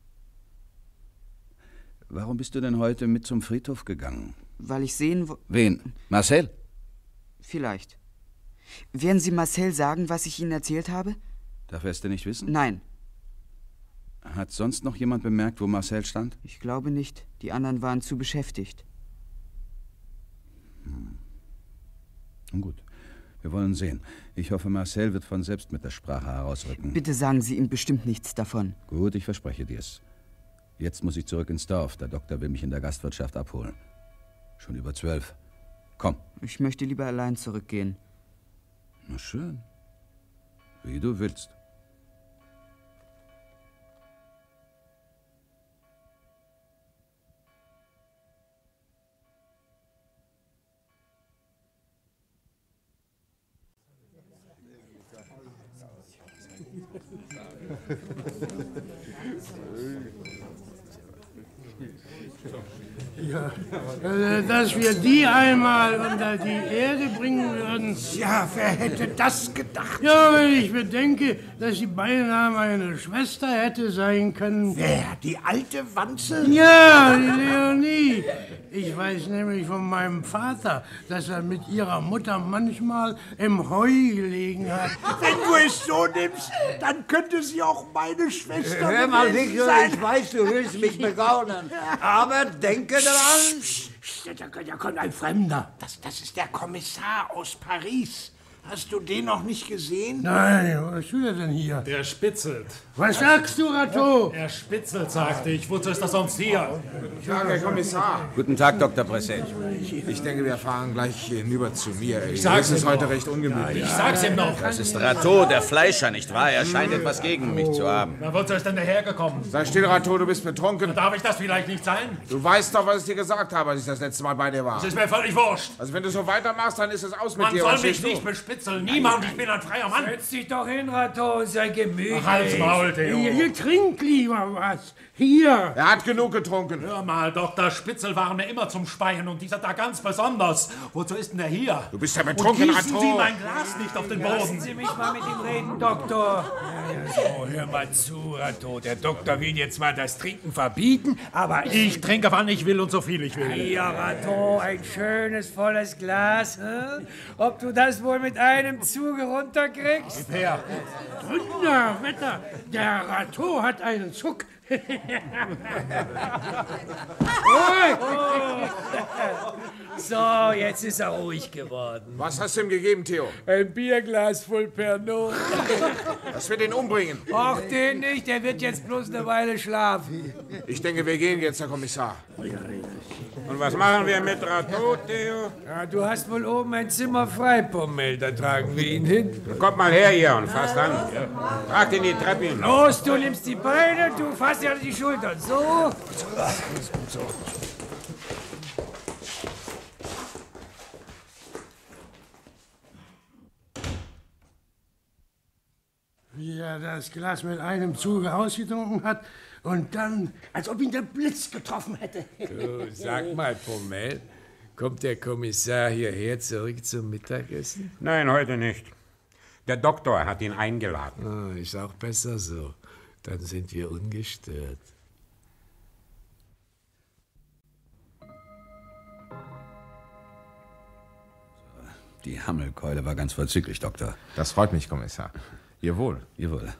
Speaker 5: Warum bist du denn heute mit zum Friedhof gegangen?
Speaker 12: Weil ich sehen wollte...
Speaker 5: Wen? Marcel?
Speaker 12: Vielleicht. Werden Sie Marcel sagen, was ich Ihnen erzählt habe?
Speaker 5: Darf er es denn nicht wissen?
Speaker 12: Nein.
Speaker 5: Hat sonst noch jemand bemerkt, wo Marcel stand?
Speaker 12: Ich glaube nicht. Die anderen waren zu beschäftigt.
Speaker 5: Nun gut.
Speaker 21: Wir wollen sehen. Ich hoffe, Marcel wird von selbst mit der Sprache herausrücken.
Speaker 12: Bitte sagen Sie ihm bestimmt nichts davon.
Speaker 21: Gut, ich verspreche dir's. Jetzt muss ich zurück ins Dorf. Der Doktor will mich in der Gastwirtschaft abholen. Schon über 12. Komm.
Speaker 12: Ich möchte lieber allein zurückgehen.
Speaker 21: Na schön. Wie du willst.
Speaker 15: Ja, dass wir die einmal unter die Erde bringen würden.
Speaker 18: Ja, wer hätte das gedacht?
Speaker 15: Ja, wenn ich bedenke, dass sie beinahe meine Schwester hätte sein können.
Speaker 18: Wer? Die alte Wanze?
Speaker 15: Ja, die Leonie. Ich weiß nämlich von meinem Vater, dass er mit ihrer Mutter manchmal im Heu gelegen hat.
Speaker 18: Wenn du es so nimmst, dann könnte sie auch meine Schwester
Speaker 19: Hör mal,
Speaker 18: gewesen
Speaker 19: Victor,
Speaker 18: sein.
Speaker 19: ich weiß, du willst mich begaunen. Aber denke daran.
Speaker 18: Da kommt ein Fremder. Das ist der Kommissar aus Paris. Hast du den noch nicht gesehen?
Speaker 15: Nein, was tut er denn hier?
Speaker 3: Der spitzelt.
Speaker 15: Was sagst du, Rateau?
Speaker 3: Er spitzelt, sagte ich. Wozu ist er sonst hier?
Speaker 16: Guten Tag, Herr Kommissar.
Speaker 21: Guten Tag, Dr. Bressel.
Speaker 16: Ich denke, wir fahren gleich hinüber zu mir.
Speaker 3: Ich sag's
Speaker 16: Es ist
Speaker 3: ihm
Speaker 16: heute
Speaker 3: noch.
Speaker 16: recht ungemütlich.
Speaker 3: Ich sag's ihm noch.
Speaker 2: Das ist Rateau, der Fleischer, nicht wahr? Er scheint etwas gegen mich zu haben.
Speaker 3: Na, wozu ist denn der hergekommen?
Speaker 16: Sei still, Rateau, du bist betrunken.
Speaker 3: Darf ich das vielleicht nicht sein?
Speaker 16: Du weißt doch, was ich dir gesagt habe, als ich das letzte Mal bei dir war.
Speaker 3: Das ist mir völlig wurscht.
Speaker 16: Also wenn du so weitermachst, dann ist es aus mit
Speaker 3: Man
Speaker 16: dir.
Speaker 3: soll
Speaker 16: verstehst
Speaker 3: mich nicht bespitzeln. Niemand. Ich bin ein freier Mann.
Speaker 15: Setz dich doch hin, Rateau, sei gemütlich.
Speaker 3: Ach, halt's Maul, Theo.
Speaker 15: Hier, trink lieber was. Hier.
Speaker 16: Er hat genug getrunken.
Speaker 3: Hör mal, Dr. Spitzel waren mir immer zum Speien und dieser da ganz besonders. Wozu ist denn der hier?
Speaker 16: Du bist ja betrunken,
Speaker 3: und gießen
Speaker 16: Rateau.
Speaker 3: Sie mein Glas nicht auf den Boden.
Speaker 15: Lassen Sie mich mal mit ihm reden, Doktor. So, hör mal zu, Rateau. Der Doktor will jetzt mal das Trinken verbieten, aber
Speaker 3: Ich trinke, wann ich will und so viel ich will.
Speaker 15: Ja, Rateau, ein schönes, volles Glas. Ob du das wohl mit einem Zuge runterkriegst?
Speaker 3: Her.
Speaker 15: Donnerwetter, der Rateau hat einen Zuck. So, jetzt ist er ruhig geworden.
Speaker 16: Was hast du ihm gegeben, Theo?
Speaker 15: Ein Bierglas voll Pernod.
Speaker 16: Das wird ihn umbringen.
Speaker 15: Ach, den nicht, der wird jetzt bloß eine Weile schlafen.
Speaker 16: Ich denke, wir gehen jetzt, Herr Kommissar.
Speaker 9: Und was machen wir mit Rateau, Theo?
Speaker 15: Ja, du hast wohl oben ein Zimmer frei, Pommel. Da tragen wir ihn hin.
Speaker 9: Kommt mal her hier und fasst an. Tragt ihn die Treppe hin.
Speaker 15: Los, du nimmst die Beine, du fasst ja die Schultern. So. Wie er das Glas mit einem Zuge ausgetrunken hat und dann, als ob ihn der Blitz getroffen hätte.
Speaker 3: Du, sag mal, Pommel, kommt der Kommissar hierher zurück zum Mittagessen?
Speaker 9: Nein, heute nicht. Der Doktor hat ihn eingeladen.
Speaker 3: Ah, ist auch besser so. Dann sind wir ungestört.
Speaker 21: Die Hammelkeule war ganz vorzüglich, Doktor.
Speaker 16: Das freut mich, Kommissar. Ihr Wohl.
Speaker 21: Ihr Wohl.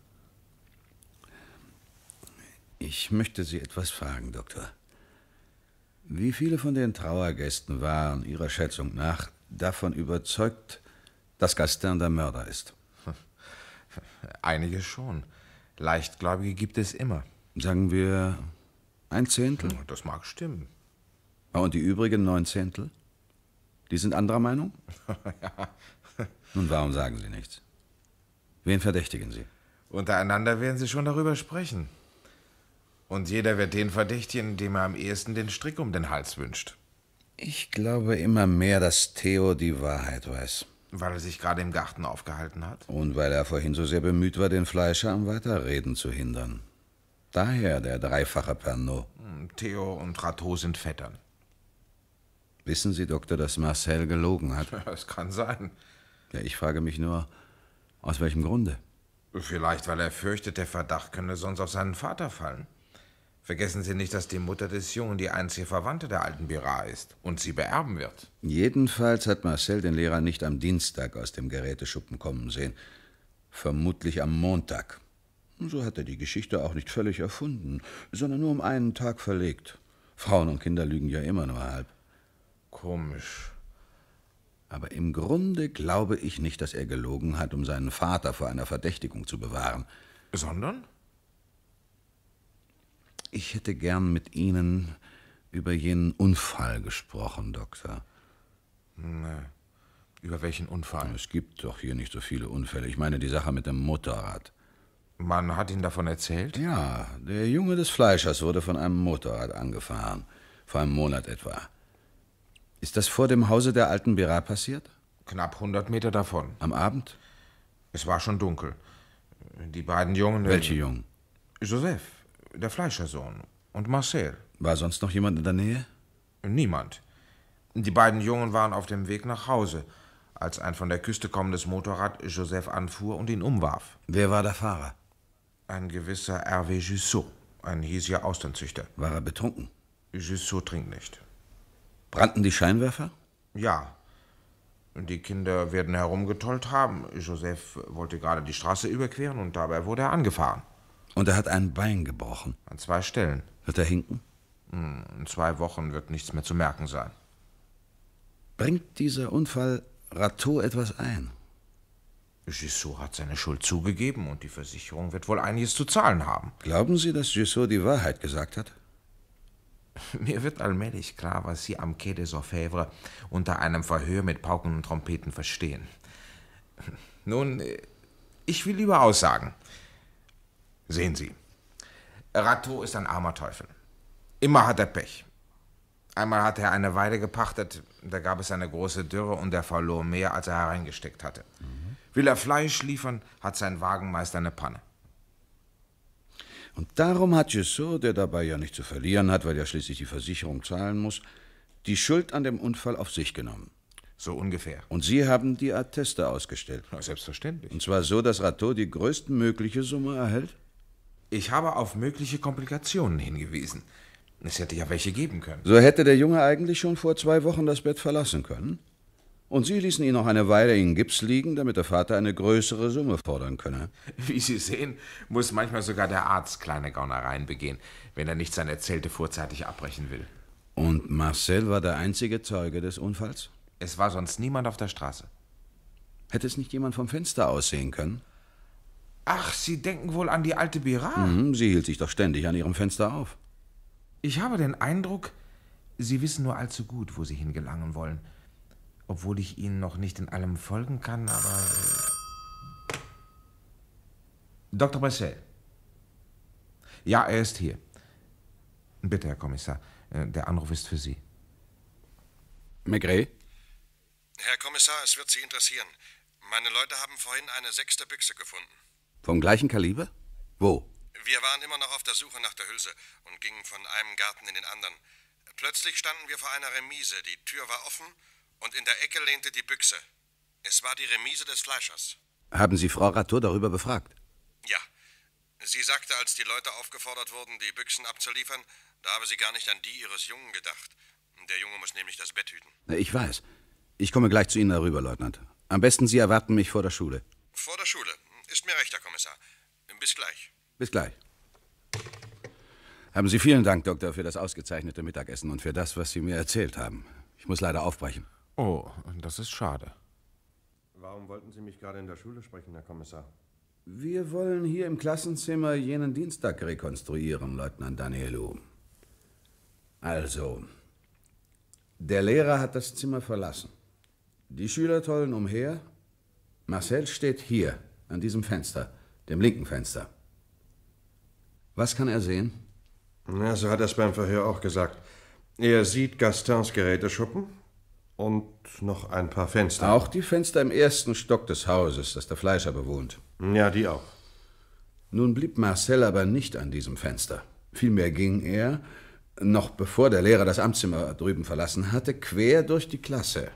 Speaker 21: Ich möchte Sie etwas fragen, Doktor. Wie viele von den Trauergästen waren Ihrer Schätzung nach davon überzeugt, dass Gastin der Mörder ist?
Speaker 16: Einige schon. Leichtgläubige gibt es immer.
Speaker 21: Sagen wir 1/10?
Speaker 16: Das mag stimmen.
Speaker 21: Und die übrigen 9/10? Die sind anderer Meinung?
Speaker 16: Ja.
Speaker 21: Nun, warum sagen Sie nichts? Wen verdächtigen Sie?
Speaker 16: Untereinander werden sie schon darüber sprechen. Und jeder wird den verdächtigen, dem er am ehesten den Strick um den Hals wünscht.
Speaker 21: Ich glaube immer mehr, dass Theo die Wahrheit weiß.
Speaker 16: Weil er sich gerade im Garten aufgehalten hat?
Speaker 21: Und weil er vorhin so sehr bemüht war, den Fleischer am Weiterreden zu hindern. Daher der dreifache Pernod.
Speaker 16: Theo und Rateau sind Vettern.
Speaker 21: Wissen Sie, Doktor, dass Marcel gelogen hat?
Speaker 16: Das kann sein.
Speaker 21: Ja, ich frage mich nur, aus welchem Grunde?
Speaker 16: Vielleicht, weil er fürchtet, der Verdacht könne sonst auf seinen Vater fallen. Vergessen Sie nicht, dass die Mutter des Jungen die einzige Verwandte der alten Bérard ist und sie beerben wird.
Speaker 21: Jedenfalls hat Marcel den Lehrer nicht am Dienstag aus dem Geräteschuppen kommen sehen. Vermutlich am Montag. So hat er die Geschichte auch nicht völlig erfunden, sondern nur um einen Tag verlegt. Frauen und Kinder lügen ja immer nur halb.
Speaker 16: Komisch.
Speaker 21: Aber im Grunde glaube ich nicht, dass er gelogen hat, um seinen Vater vor einer Verdächtigung zu bewahren.
Speaker 16: Sondern?
Speaker 21: Ich hätte gern mit Ihnen über jenen Unfall gesprochen, Doktor.
Speaker 16: Na, über welchen Unfall?
Speaker 21: Es gibt doch hier nicht so viele Unfälle. Ich meine die Sache mit dem Motorrad.
Speaker 16: Man hat Ihnen davon erzählt?
Speaker 21: Ja, der Junge des Fleischers wurde von einem Motorrad angefahren. Vor einem Monat etwa. Ist das vor dem Hause der alten Bira passiert?
Speaker 16: Knapp 100 Meter davon.
Speaker 21: Am Abend?
Speaker 16: Es war schon dunkel. Die beiden Jungen...
Speaker 21: Welche Jungen?
Speaker 16: Joseph, der Fleischersohn, und Marcel.
Speaker 21: War sonst noch jemand in der Nähe?
Speaker 16: Niemand. Die beiden Jungen waren auf dem Weg nach Hause, als ein von der Küste kommendes Motorrad Joseph anfuhr und ihn umwarf.
Speaker 21: Wer war der Fahrer?
Speaker 16: Ein gewisser Hervé Jussot, ein hiesiger Austernzüchter.
Speaker 21: War er betrunken?
Speaker 16: Jussot trinkt nicht.
Speaker 21: Brannten die Scheinwerfer?
Speaker 16: Ja. Die Kinder werden herumgetollt haben. Joseph wollte gerade die Straße überqueren und dabei wurde er angefahren.
Speaker 21: Und er hat ein Bein gebrochen?
Speaker 16: An 2 Stellen.
Speaker 21: Wird er hinken?
Speaker 16: In 2 Wochen wird nichts mehr zu merken sein.
Speaker 21: Bringt dieser Unfall Rateau etwas ein?
Speaker 16: Jussot hat seine Schuld zugegeben und die Versicherung wird wohl einiges zu zahlen haben.
Speaker 21: Glauben Sie, dass Jussot die Wahrheit gesagt hat?
Speaker 16: Mir wird allmählich klar, was Sie am Quai des Orfèvres unter einem Verhör mit Pauken und Trompeten verstehen. Nun, ich will lieber aussagen. Sehen Sie, Rateau ist ein armer Teufel. Immer hat er Pech. Einmal hatte er eine Weide gepachtet, da gab es eine große Dürre und er verlor mehr, als er hereingesteckt hatte. Will er Fleisch liefern, hat sein Wagenmeister eine Panne.
Speaker 21: Und darum hat Jussot, der dabei ja nicht zu verlieren hat, weil ja schließlich die Versicherung zahlen muss, die Schuld an dem Unfall auf sich genommen.
Speaker 16: So ungefähr.
Speaker 21: Und Sie haben die Atteste ausgestellt.
Speaker 16: Na, selbstverständlich.
Speaker 21: Und zwar so, dass Rateau die größtmögliche Summe erhält?
Speaker 16: Ich habe auf mögliche Komplikationen hingewiesen. Es hätte ja welche geben können.
Speaker 21: So hätte der Junge eigentlich schon vor 2 Wochen das Bett verlassen können. Und Sie ließen ihn noch eine Weile in Gips liegen, damit der Vater eine größere Summe fordern könne.
Speaker 16: Wie Sie sehen, muss manchmal sogar der Arzt kleine Gaunereien begehen, wenn er nicht sein Erzählte vorzeitig abbrechen will.
Speaker 21: Und Marcel war der einzige Zeuge des Unfalls?
Speaker 16: Es war sonst niemand auf der Straße.
Speaker 21: Hätte es nicht jemand vom Fenster aussehen können?
Speaker 16: Ach, Sie denken wohl an die alte Bira?
Speaker 21: Sie hielt sich doch ständig an ihrem Fenster auf.
Speaker 16: Ich habe den Eindruck, Sie wissen nur allzu gut, wo Sie hingelangen wollen. Obwohl ich Ihnen noch nicht in allem folgen kann, aber... Dr. Bressel. Ja, er ist hier. Bitte, Herr Kommissar, der Anruf ist für Sie.
Speaker 21: Maigret?
Speaker 13: Herr Kommissar, es wird Sie interessieren. Meine Leute haben vorhin eine 6. Büchse gefunden.
Speaker 21: Vom gleichen Kaliber? Wo?
Speaker 13: Wir waren immer noch auf der Suche nach der Hülse und gingen von einem Garten in den anderen. Plötzlich standen wir vor einer Remise. Die Tür war offen und in der Ecke lehnte die Büchse. Es war die Remise des Fleischers.
Speaker 21: Haben Sie Frau Rateau darüber befragt?
Speaker 13: Ja. Sie sagte, als die Leute aufgefordert wurden, die Büchsen abzuliefern, da habe sie gar nicht an die ihres Jungen gedacht. Der Junge muss nämlich das Bett hüten.
Speaker 21: Ich weiß. Ich komme gleich zu Ihnen darüber, Leutnant. Am besten Sie erwarten mich vor der Schule.
Speaker 13: Vor der Schule. Ist mir recht, Herr Kommissar. Bis gleich.
Speaker 21: Bis gleich. Haben Sie vielen Dank, Doktor, für das ausgezeichnete Mittagessen und für das, was Sie mir erzählt haben. Ich muss leider aufbrechen.
Speaker 16: Oh, das ist schade.
Speaker 13: Warum wollten Sie mich gerade in der Schule sprechen, Herr Kommissar?
Speaker 21: Wir wollen hier im Klassenzimmer jenen Dienstag rekonstruieren, Leutnant Danielou. Also, der Lehrer hat das Zimmer verlassen. Die Schüler tollen umher. Marcel steht hier, an diesem Fenster, dem linken Fenster. Was kann er sehen?
Speaker 13: Ja, so hat er es beim Verhör auch gesagt. Er sieht Gastins Geräteschuppen und noch ein paar Fenster.
Speaker 21: Auch die Fenster im 1. Stock des Hauses, das der Fleischer bewohnt.
Speaker 13: Ja, die auch.
Speaker 21: Nun blieb Marcel aber nicht an diesem Fenster. Vielmehr ging er, noch bevor der Lehrer das Amtszimmer drüben verlassen hatte, quer durch die Klasse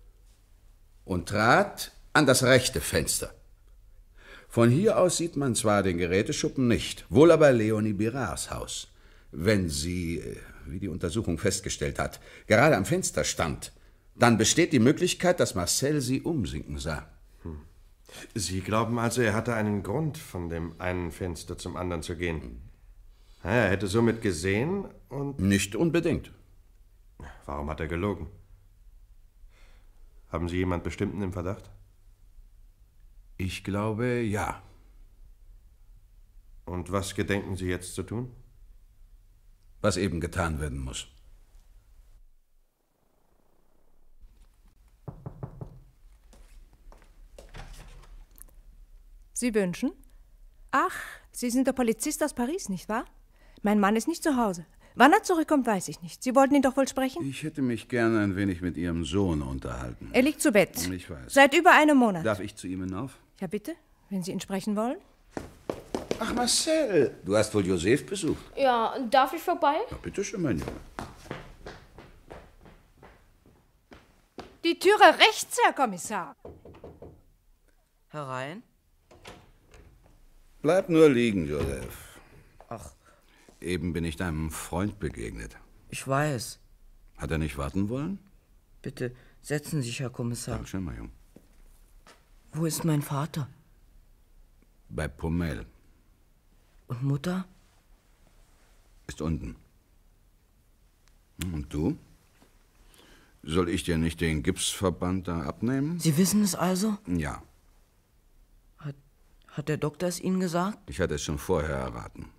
Speaker 21: und trat an das rechte Fenster. Von hier aus sieht man zwar den Geräteschuppen nicht, wohl aber Leonie Birards Haus. Wenn sie, wie die Untersuchung festgestellt hat, gerade am Fenster stand, dann besteht die Möglichkeit, dass Marcel sie umsinken sah.
Speaker 13: Sie glauben also, er hatte einen Grund, von dem einen Fenster zum anderen zu gehen? Er hätte somit gesehen und...
Speaker 21: Nicht unbedingt.
Speaker 13: Warum hat er gelogen? Haben Sie jemand Bestimmten im Verdacht?
Speaker 5: Ich glaube, ja.
Speaker 13: Und was gedenken Sie jetzt zu tun?
Speaker 5: Was eben getan werden muss.
Speaker 6: Sie wünschen? Ach, Sie sind der Polizist aus Paris, nicht wahr? Mein Mann ist nicht zu Hause. Wann er zurückkommt, weiß ich nicht. Sie wollten ihn doch wohl sprechen?
Speaker 5: Ich hätte mich gerne ein wenig mit Ihrem Sohn unterhalten.
Speaker 6: Er liegt zu Bett.
Speaker 5: Ich weiß.
Speaker 6: Seit über einem Monat.
Speaker 5: Darf ich zu ihm hinauf?
Speaker 6: Ja, bitte, wenn Sie ihn sprechen wollen.
Speaker 5: Ach, Marcel, du hast wohl Joseph besucht?
Speaker 14: Ja, darf ich vorbei?
Speaker 5: Na, bitte schön, mein Junge.
Speaker 6: Die Türe rechts, Herr Kommissar.
Speaker 12: Herein?
Speaker 5: Bleib nur liegen, Joseph.
Speaker 12: Ach.
Speaker 5: Eben bin ich deinem Freund begegnet.
Speaker 12: Ich weiß.
Speaker 5: Hat er nicht warten wollen?
Speaker 12: Bitte, setzen Sie sich, Herr Kommissar.
Speaker 5: Dankeschön, mein Junge.
Speaker 12: Wo ist mein Vater?
Speaker 5: Bei Pommel.
Speaker 12: Und Mutter?
Speaker 5: Ist unten. Und du? Soll ich dir nicht den Gipsverband da abnehmen?
Speaker 12: Sie wissen es also?
Speaker 5: Ja.
Speaker 12: Hat der Doktor es Ihnen gesagt?
Speaker 5: Ich hatte es schon vorher erraten.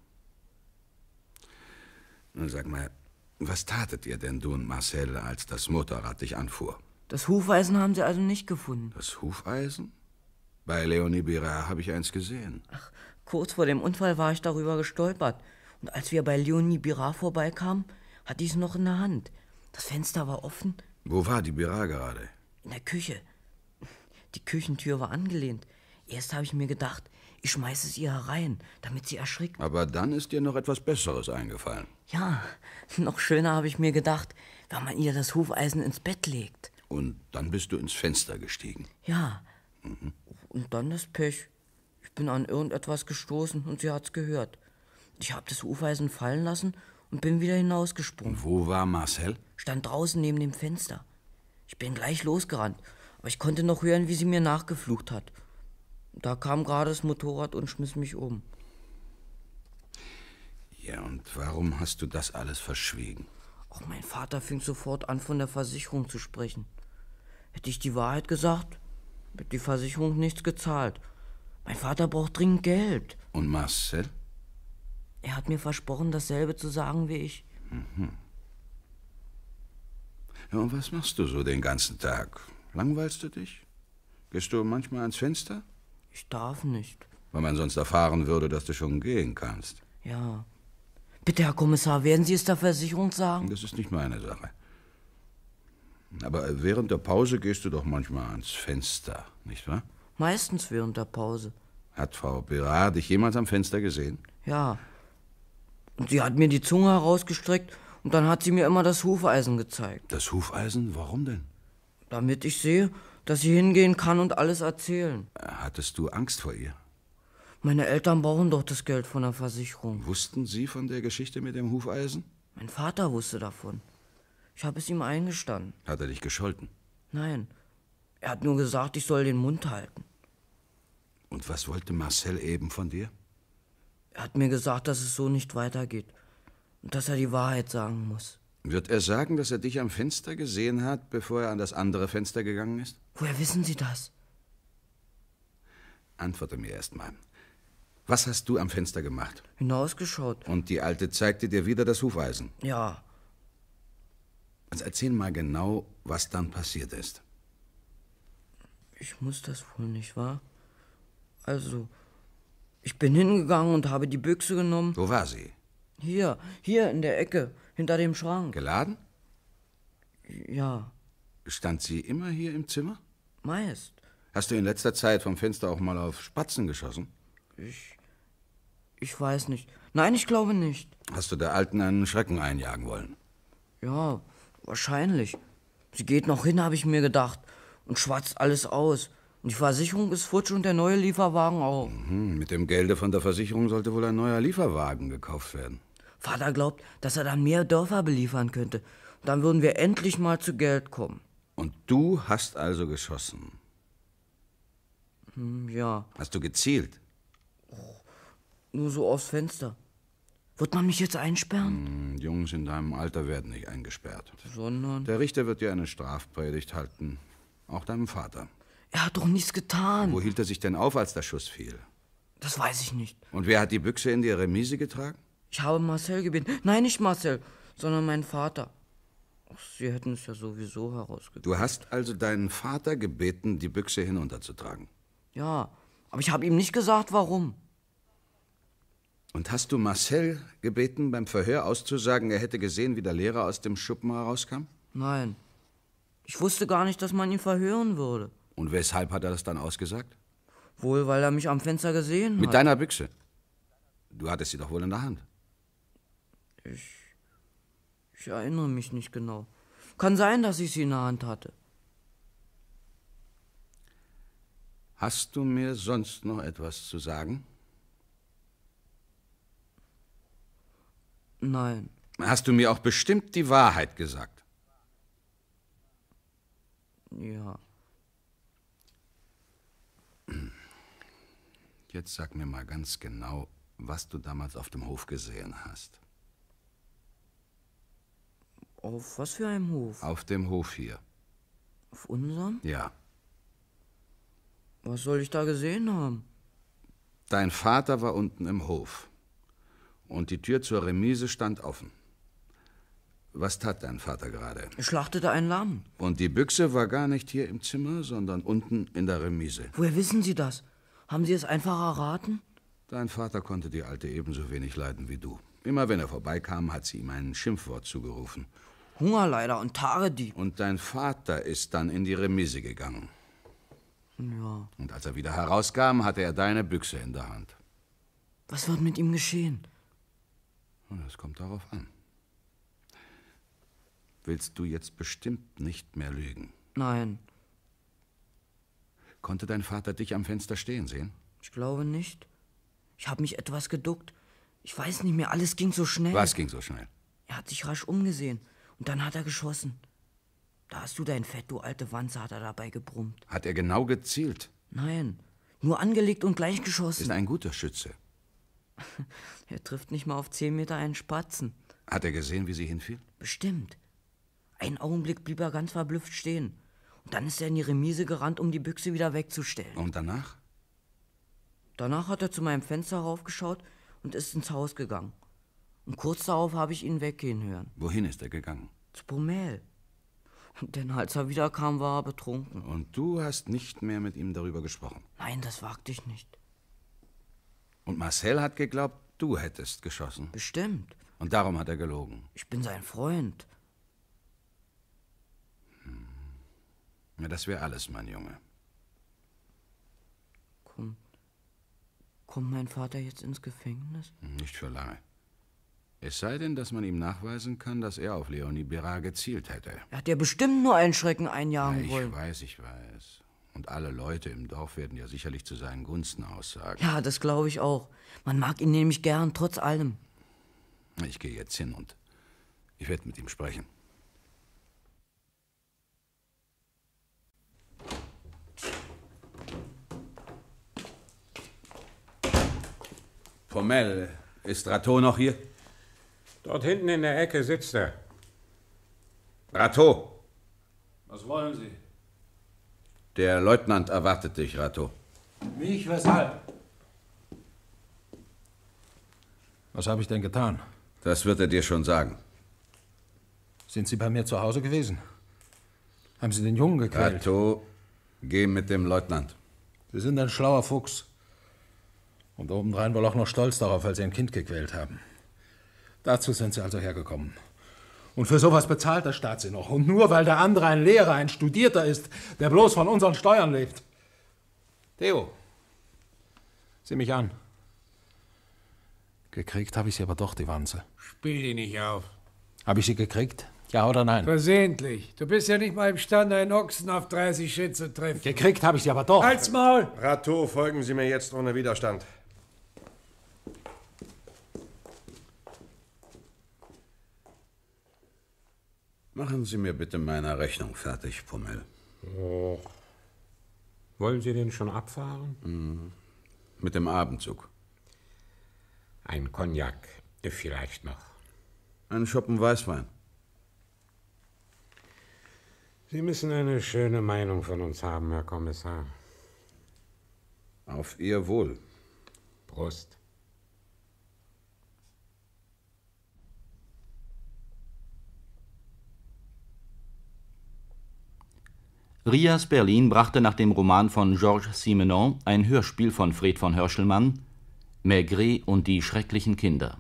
Speaker 5: Nun sag mal, was tatet ihr denn, du und Marcel, als das Motorrad dich anfuhr?
Speaker 12: Das Hufeisen haben Sie also nicht gefunden?
Speaker 5: Das Hufeisen? Bei Leonie Birard habe ich eins gesehen.
Speaker 12: Ach, kurz vor dem Unfall war ich darüber gestolpert. Und als wir bei Leonie Birard vorbeikamen, hatte ich es noch in der Hand. Das Fenster war offen.
Speaker 5: Wo war die Birard gerade?
Speaker 12: In der Küche. Die Küchentür war angelehnt. Erst habe ich mir gedacht, ich schmeiße es ihr herein, damit sie erschrickt.
Speaker 5: Aber dann ist dir noch etwas Besseres eingefallen.
Speaker 12: Ja, noch schöner habe ich mir gedacht, wenn man ihr das Hufeisen ins Bett legt.
Speaker 5: Und dann bist du ins Fenster gestiegen.
Speaker 12: Ja. Und dann das Pech. Ich bin an irgendetwas gestoßen und sie hat's gehört. Ich habe das Hufeisen fallen lassen und bin wieder hinausgesprungen.
Speaker 5: Und wo war Marcel?
Speaker 12: Stand draußen neben dem Fenster. Ich bin gleich losgerannt, aber ich konnte noch hören, wie sie mir nachgeflucht hat. Da kam gerade das Motorrad und schmiss mich um.
Speaker 5: Ja, und warum hast du das alles verschwiegen?
Speaker 12: Auch mein Vater fing sofort an, von der Versicherung zu sprechen. Hätte ich die Wahrheit gesagt, hätte die Versicherung nichts gezahlt. Mein Vater braucht dringend Geld.
Speaker 5: Und Marcel?
Speaker 12: Er hat mir versprochen, dasselbe zu sagen wie ich.
Speaker 5: Ja, und was machst du so den ganzen Tag? Langweilst du dich? Gehst du manchmal ans Fenster?
Speaker 12: Ich darf nicht.
Speaker 5: Weil man sonst erfahren würde, dass du schon gehen kannst.
Speaker 12: Ja. Bitte, Herr Kommissar, werden Sie es der Versicherung sagen?
Speaker 5: Das ist nicht meine Sache. Aber während der Pause gehst du doch manchmal ans Fenster, nicht wahr?
Speaker 12: Meistens während der Pause.
Speaker 5: Hat Frau Birard dich jemals am Fenster gesehen?
Speaker 12: Ja. Und sie hat mir die Zunge herausgestreckt und dann hat sie mir immer das Hufeisen gezeigt.
Speaker 5: Das Hufeisen? Warum denn?
Speaker 12: Damit ich sehe, dass sie hingehen kann und alles erzählen.
Speaker 5: Hattest du Angst vor ihr?
Speaker 12: Meine Eltern brauchen doch das Geld von der Versicherung.
Speaker 5: Wussten sie von der Geschichte mit dem Hufeisen?
Speaker 12: Mein Vater wusste davon. Ich habe es ihm eingestanden.
Speaker 5: Hat er dich gescholten?
Speaker 12: Nein. Er hat nur gesagt, ich soll den Mund halten.
Speaker 5: Und was wollte Marcel eben von dir?
Speaker 12: Er hat mir gesagt, dass es so nicht weitergeht. Und dass er die Wahrheit sagen muss.
Speaker 5: Wird er sagen, dass er dich am Fenster gesehen hat, bevor er an das andere Fenster gegangen ist?
Speaker 12: Woher wissen Sie das?
Speaker 5: Antworte mir erst mal. Was hast du am Fenster gemacht?
Speaker 12: Hinausgeschaut.
Speaker 5: Und die Alte zeigte dir wieder das Hufeisen?
Speaker 12: Ja.
Speaker 5: Also erzähl mal genau, was dann passiert ist.
Speaker 12: Ich muss das wohl, nicht wahr? Also, ich bin hingegangen und habe die Büchse genommen.
Speaker 5: Wo war sie?
Speaker 12: Hier in der Ecke, hinter dem Schrank.
Speaker 5: Geladen?
Speaker 12: Ja.
Speaker 5: Stand sie immer hier im Zimmer?
Speaker 12: Meist.
Speaker 5: Hast du in letzter Zeit vom Fenster auch mal auf Spatzen geschossen?
Speaker 12: Ich weiß nicht. Nein, ich glaube nicht.
Speaker 5: Hast du der Alten einen Schrecken einjagen wollen?
Speaker 12: Ja, wahrscheinlich. Sie geht noch hin, habe ich mir gedacht, und schwatzt alles aus. Und die Versicherung ist futsch und der neue Lieferwagen auch.
Speaker 5: Mit dem Gelde von der Versicherung sollte wohl ein neuer Lieferwagen gekauft werden.
Speaker 12: Vater glaubt, dass er dann mehr Dörfer beliefern könnte. Und dann würden wir endlich mal zu Geld kommen.
Speaker 5: Und du hast also geschossen?
Speaker 12: Ja.
Speaker 5: Hast du gezielt?
Speaker 12: Nur so aufs Fenster. Wird man mich jetzt einsperren?
Speaker 5: Jungs in deinem Alter werden nicht eingesperrt.
Speaker 12: Sondern?
Speaker 5: Der Richter wird dir eine Strafpredigt halten. Auch deinem Vater.
Speaker 12: Er hat doch nichts getan.
Speaker 5: Wo hielt er sich denn auf, als der Schuss fiel?
Speaker 12: Das weiß ich nicht.
Speaker 5: Und wer hat die Büchse in die Remise getragen?
Speaker 12: Ich habe Marcel gebeten. Nein, nicht Marcel, sondern meinen Vater. Ach, Sie hätten es ja sowieso herausgefunden.
Speaker 5: Du hast also deinen Vater gebeten, die Büchse hinunterzutragen?
Speaker 12: Ja, aber ich habe ihm nicht gesagt, warum.
Speaker 5: Und hast du Marcel gebeten, beim Verhör auszusagen, er hätte gesehen, wie der Lehrer aus dem Schuppen herauskam?
Speaker 12: Nein. Ich wusste gar nicht, dass man ihn verhören würde.
Speaker 5: Und weshalb hat er das dann ausgesagt?
Speaker 12: Wohl, weil er mich am Fenster gesehen hat.
Speaker 5: Mit deiner Büchse? Du hattest sie doch wohl in der Hand.
Speaker 12: Ich erinnere mich nicht genau. Kann sein, dass ich sie in der Hand hatte.
Speaker 5: Hast du mir sonst noch etwas zu sagen?
Speaker 12: Nein.
Speaker 5: Hast du mir auch bestimmt die Wahrheit gesagt?
Speaker 12: Ja.
Speaker 5: Jetzt sag mir mal ganz genau, was du damals auf dem Hof gesehen hast.
Speaker 12: Auf was für einem Hof?
Speaker 5: Auf dem Hof hier.
Speaker 12: Auf unserem?
Speaker 5: Ja.
Speaker 12: Was soll ich da gesehen haben?
Speaker 5: Dein Vater war unten im Hof. Und die Tür zur Remise stand offen. Was tat dein Vater gerade?
Speaker 12: Er schlachtete ein Lamm.
Speaker 5: Und die Büchse war gar nicht hier im Zimmer, sondern unten in der Remise.
Speaker 12: Woher wissen Sie das? Haben Sie es einfach erraten?
Speaker 5: Dein Vater konnte die Alte ebenso wenig leiden wie du. Immer wenn er vorbeikam, hat sie ihm ein Schimpfwort zugerufen.
Speaker 12: Hungerleider und Tagedieb.
Speaker 5: Und dein Vater ist dann in die Remise gegangen.
Speaker 12: Ja.
Speaker 5: Und als er wieder herauskam, hatte er deine Büchse in der Hand.
Speaker 12: Was wird mit ihm geschehen?
Speaker 5: Das kommt darauf an. Willst du jetzt bestimmt nicht mehr lügen?
Speaker 12: Nein.
Speaker 5: Konnte dein Vater dich am Fenster stehen sehen?
Speaker 12: Ich glaube nicht. Ich habe mich etwas geduckt. Ich weiß nicht mehr, alles ging so schnell.
Speaker 5: Was ging so schnell?
Speaker 12: Er hat sich rasch umgesehen und dann hat er geschossen. Da hast du dein Fett, du alte Wanze, hat er dabei gebrummt.
Speaker 5: Hat er genau gezielt?
Speaker 12: Nein, nur angelegt und gleich geschossen.
Speaker 5: Ist ein guter Schütze.
Speaker 12: Er trifft nicht mal auf 10 Meter einen Spatzen.
Speaker 5: Hat er gesehen, wie sie hinfiel?
Speaker 12: Bestimmt. Einen Augenblick blieb er ganz verblüfft stehen. Und dann ist er in die Remise gerannt, um die Büchse wieder wegzustellen.
Speaker 5: Und danach?
Speaker 12: Danach hat er zu meinem Fenster raufgeschaut und ist ins Haus gegangen. Und kurz darauf habe ich ihn weggehen hören.
Speaker 5: Wohin ist er gegangen?
Speaker 12: Zu Pomel. Denn als er wiederkam, war er betrunken.
Speaker 5: Und du hast nicht mehr mit ihm darüber gesprochen?
Speaker 12: Nein, das wagte ich nicht.
Speaker 5: Und Marcel hat geglaubt, du hättest geschossen?
Speaker 12: Bestimmt.
Speaker 5: Und darum hat er gelogen?
Speaker 12: Ich bin sein Freund.
Speaker 5: Ja, das wäre alles, mein Junge.
Speaker 12: Kommt mein Vater jetzt ins Gefängnis?
Speaker 5: Nicht für lange. Es sei denn, dass man ihm nachweisen kann, dass er auf Leonie Bérard gezielt hätte.
Speaker 12: Er hat ja bestimmt nur einen Schrecken einjagen wollen.
Speaker 5: Ich weiß. Und alle Leute im Dorf werden ja sicherlich zu seinen Gunsten aussagen.
Speaker 12: Ja, das glaube ich auch. Man mag ihn nämlich gern, trotz allem.
Speaker 5: Ich gehe jetzt hin und ich werde mit ihm sprechen. Pomel, ist Rateau noch hier?
Speaker 9: Dort hinten in der Ecke sitzt er.
Speaker 5: Rateau!
Speaker 3: Was wollen Sie?
Speaker 5: Der Leutnant erwartet dich, Rateau.
Speaker 3: Mich? Weshalb? Was habe ich denn getan?
Speaker 5: Das wird er dir schon sagen.
Speaker 3: Sind Sie bei mir zu Hause gewesen? Haben Sie den Jungen gequält?
Speaker 5: Rateau, geh mit dem Leutnant.
Speaker 3: Sie sind ein schlauer Fuchs. Und obendrein wohl auch noch stolz darauf, weil Sie ein Kind gequält haben. Dazu sind Sie also hergekommen. Und für sowas bezahlt der Staat Sie noch. Und nur weil der andere ein Lehrer, ein Studierter ist, der bloß von unseren Steuern lebt. Theo, sieh mich an. Gekriegt habe ich Sie aber doch, die Wanze.
Speaker 18: Spiel die nicht auf.
Speaker 3: Habe ich Sie gekriegt? Ja oder nein?
Speaker 18: Versehentlich. Du bist ja nicht mal imstande, einen Ochsen auf 30 Schritt zu treffen.
Speaker 3: Gekriegt habe ich Sie aber doch.
Speaker 18: Halt's Maul!
Speaker 13: Rateau, folgen Sie mir jetzt ohne Widerstand.
Speaker 5: Machen Sie mir bitte meine Rechnung fertig, Pomel.
Speaker 9: Oh. Wollen Sie den schon abfahren?
Speaker 5: Mhm. Mit dem Abendzug.
Speaker 9: Ein Cognac, vielleicht noch.
Speaker 5: Ein Schoppen Weißwein.
Speaker 9: Sie müssen eine schöne Meinung von uns haben, Herr Kommissar.
Speaker 5: Auf Ihr Wohl.
Speaker 9: Prost.
Speaker 7: Rias Berlin brachte nach dem Roman von Georges Simenon ein Hörspiel von Fred von Hörschelmann, Maigret und die schrecklichen Kinder.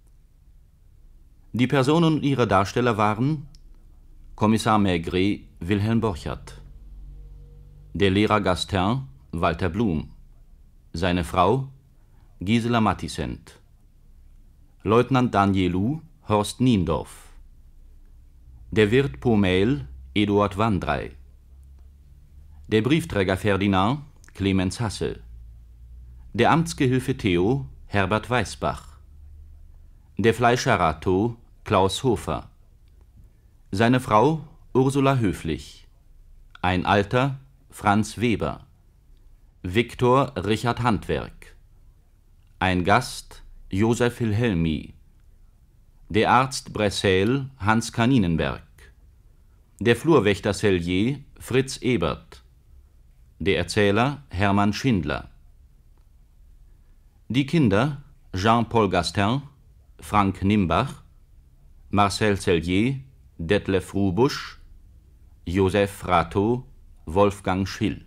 Speaker 7: Die Personen und ihre Darsteller waren Kommissar Maigret, Wilhelm Borchardt, der Lehrer Gastin, Walter Blum, seine Frau, Gisela Matisent, Leutnant Danielou, Horst Niendorf, der Wirt Pomeil, Eduard Wandrei, der Briefträger Ferdinand, Clemens Hasse, der Amtsgehilfe Theo, Herbert Weißbach, der Fleischer Ratto, Klaus Hofer, seine Frau, Ursula Höflich, ein Alter, Franz Weber, Viktor Richard Handwerk, ein Gast, Josef Wilhelmi, der Arzt Bressel, Hans Kaninenberg, der Flurwächter Sellier, Fritz Ebert, der Erzähler Hermann Schindler. Die Kinder Jean-Paul Gastin, Frank Nimbach, Marcel Sellier, Detlef Rubusch, Josef Ratto, Wolfgang Schill.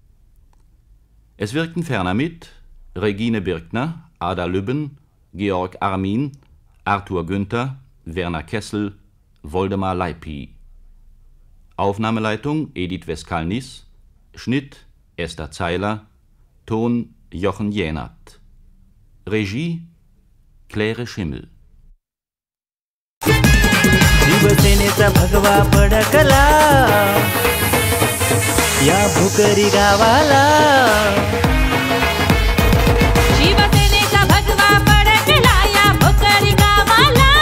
Speaker 7: Es wirkten ferner mit Regine Birkner, Ada Lübben, Georg Armin, Arthur Günther, Werner Kessel, Woldemar Leipi. Aufnahmeleitung Edith Weskalnis, Schnitt Esther Zeiler, Ton Jochen Jähnert. Regie Claire Schimmel.
Speaker 8: शिवसेनेचा भगवा फडकला या भुकरी गावाला
Speaker 20: शिवसेनेचा भगवा फडकला या भुकरी गावाला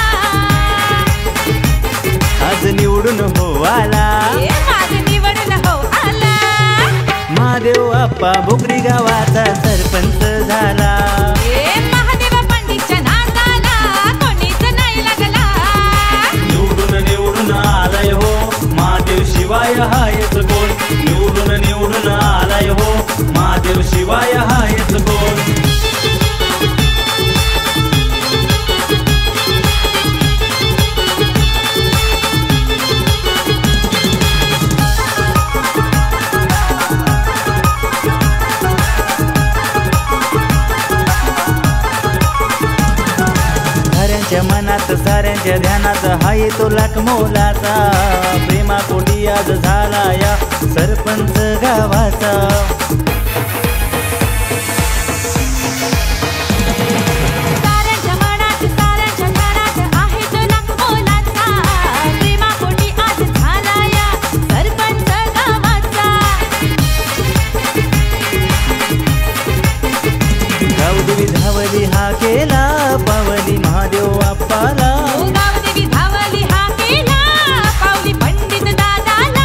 Speaker 8: आज निवडून हो आला
Speaker 20: आज निवडून हो आला
Speaker 8: महादेव आप्पा भुकरी गावाचा सरपंच झाला
Speaker 20: महादेव पंडितच्या नादाला कोणीच नाही लागला
Speaker 8: निवडून आलाय हो महादेव शिवाय हायच कोण निवडून आलाय हो महादेव शिवाय हायच कोण साऱ्यांच्या मनात साऱ्यांच्या ध्यानात हाय तो लाख मोलाचा प्रेमापोटी आज झाला या सरपंच गावाचा
Speaker 20: साऱ्यांच्या मनात साऱ्यांच्या ध्यानात आहे तो लाख मोलाचा प्रेमापोटी आज झाला या सरपंच गावाचा
Speaker 8: गावदेवी धावली हा केला पावली महादेव आप्पाला
Speaker 20: गावदेवी धावली हा केला पावली पंडित दादाला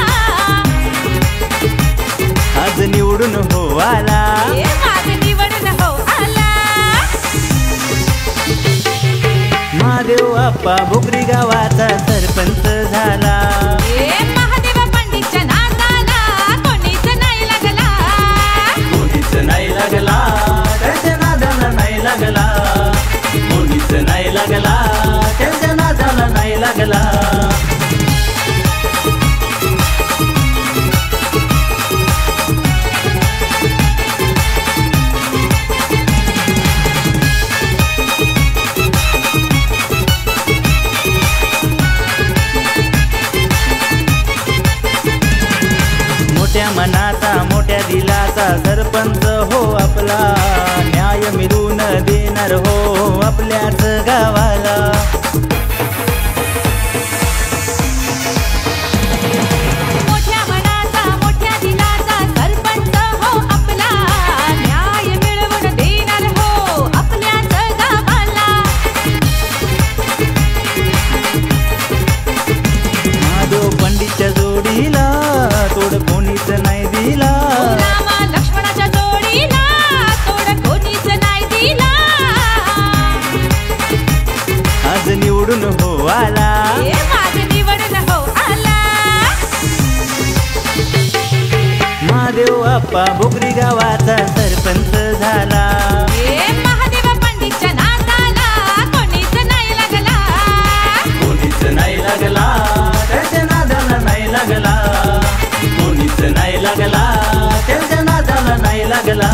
Speaker 8: आज निवडून हो आला
Speaker 20: आज निवडून हो आला
Speaker 8: महादेव आप्पा भुकरी गावाचा सरपंच झाला
Speaker 20: महादेव पंडितच्या नादाला कोणीच नाही लागला
Speaker 8: कोणीच नाही लागला त्याच्या नादाला नाही लागला कोणीच नाही लागला त्याच्या नादाला नाही लागला मोठ्या मनाचा मोठ्या दिलाचा सरपंच हो आपला न्याय मिळून देणार हो आपल्याच गावाला
Speaker 20: मोठ्या मनाचा मोठ्या दिलाचा सरपंच हो आपला न्याय मिळवून देणार हो आपल्याच गावाला
Speaker 8: महादेव पंडितच्या जोडीला तोड कोणीच नाही दिला
Speaker 20: रामा लक्ष्मणाच्या जोडीला तोड कोणीच नाही दिला
Speaker 8: आज आप्पा भोकरी गावाचा सरपंच झाला
Speaker 20: महादेव पंडितच्या नादाला कोणीच नाही लागला
Speaker 8: कोणीच नाही लागला त्याच्या नादाला नाही लागला कोणीच नाही लागला त्याच्या नादाला नाही लागला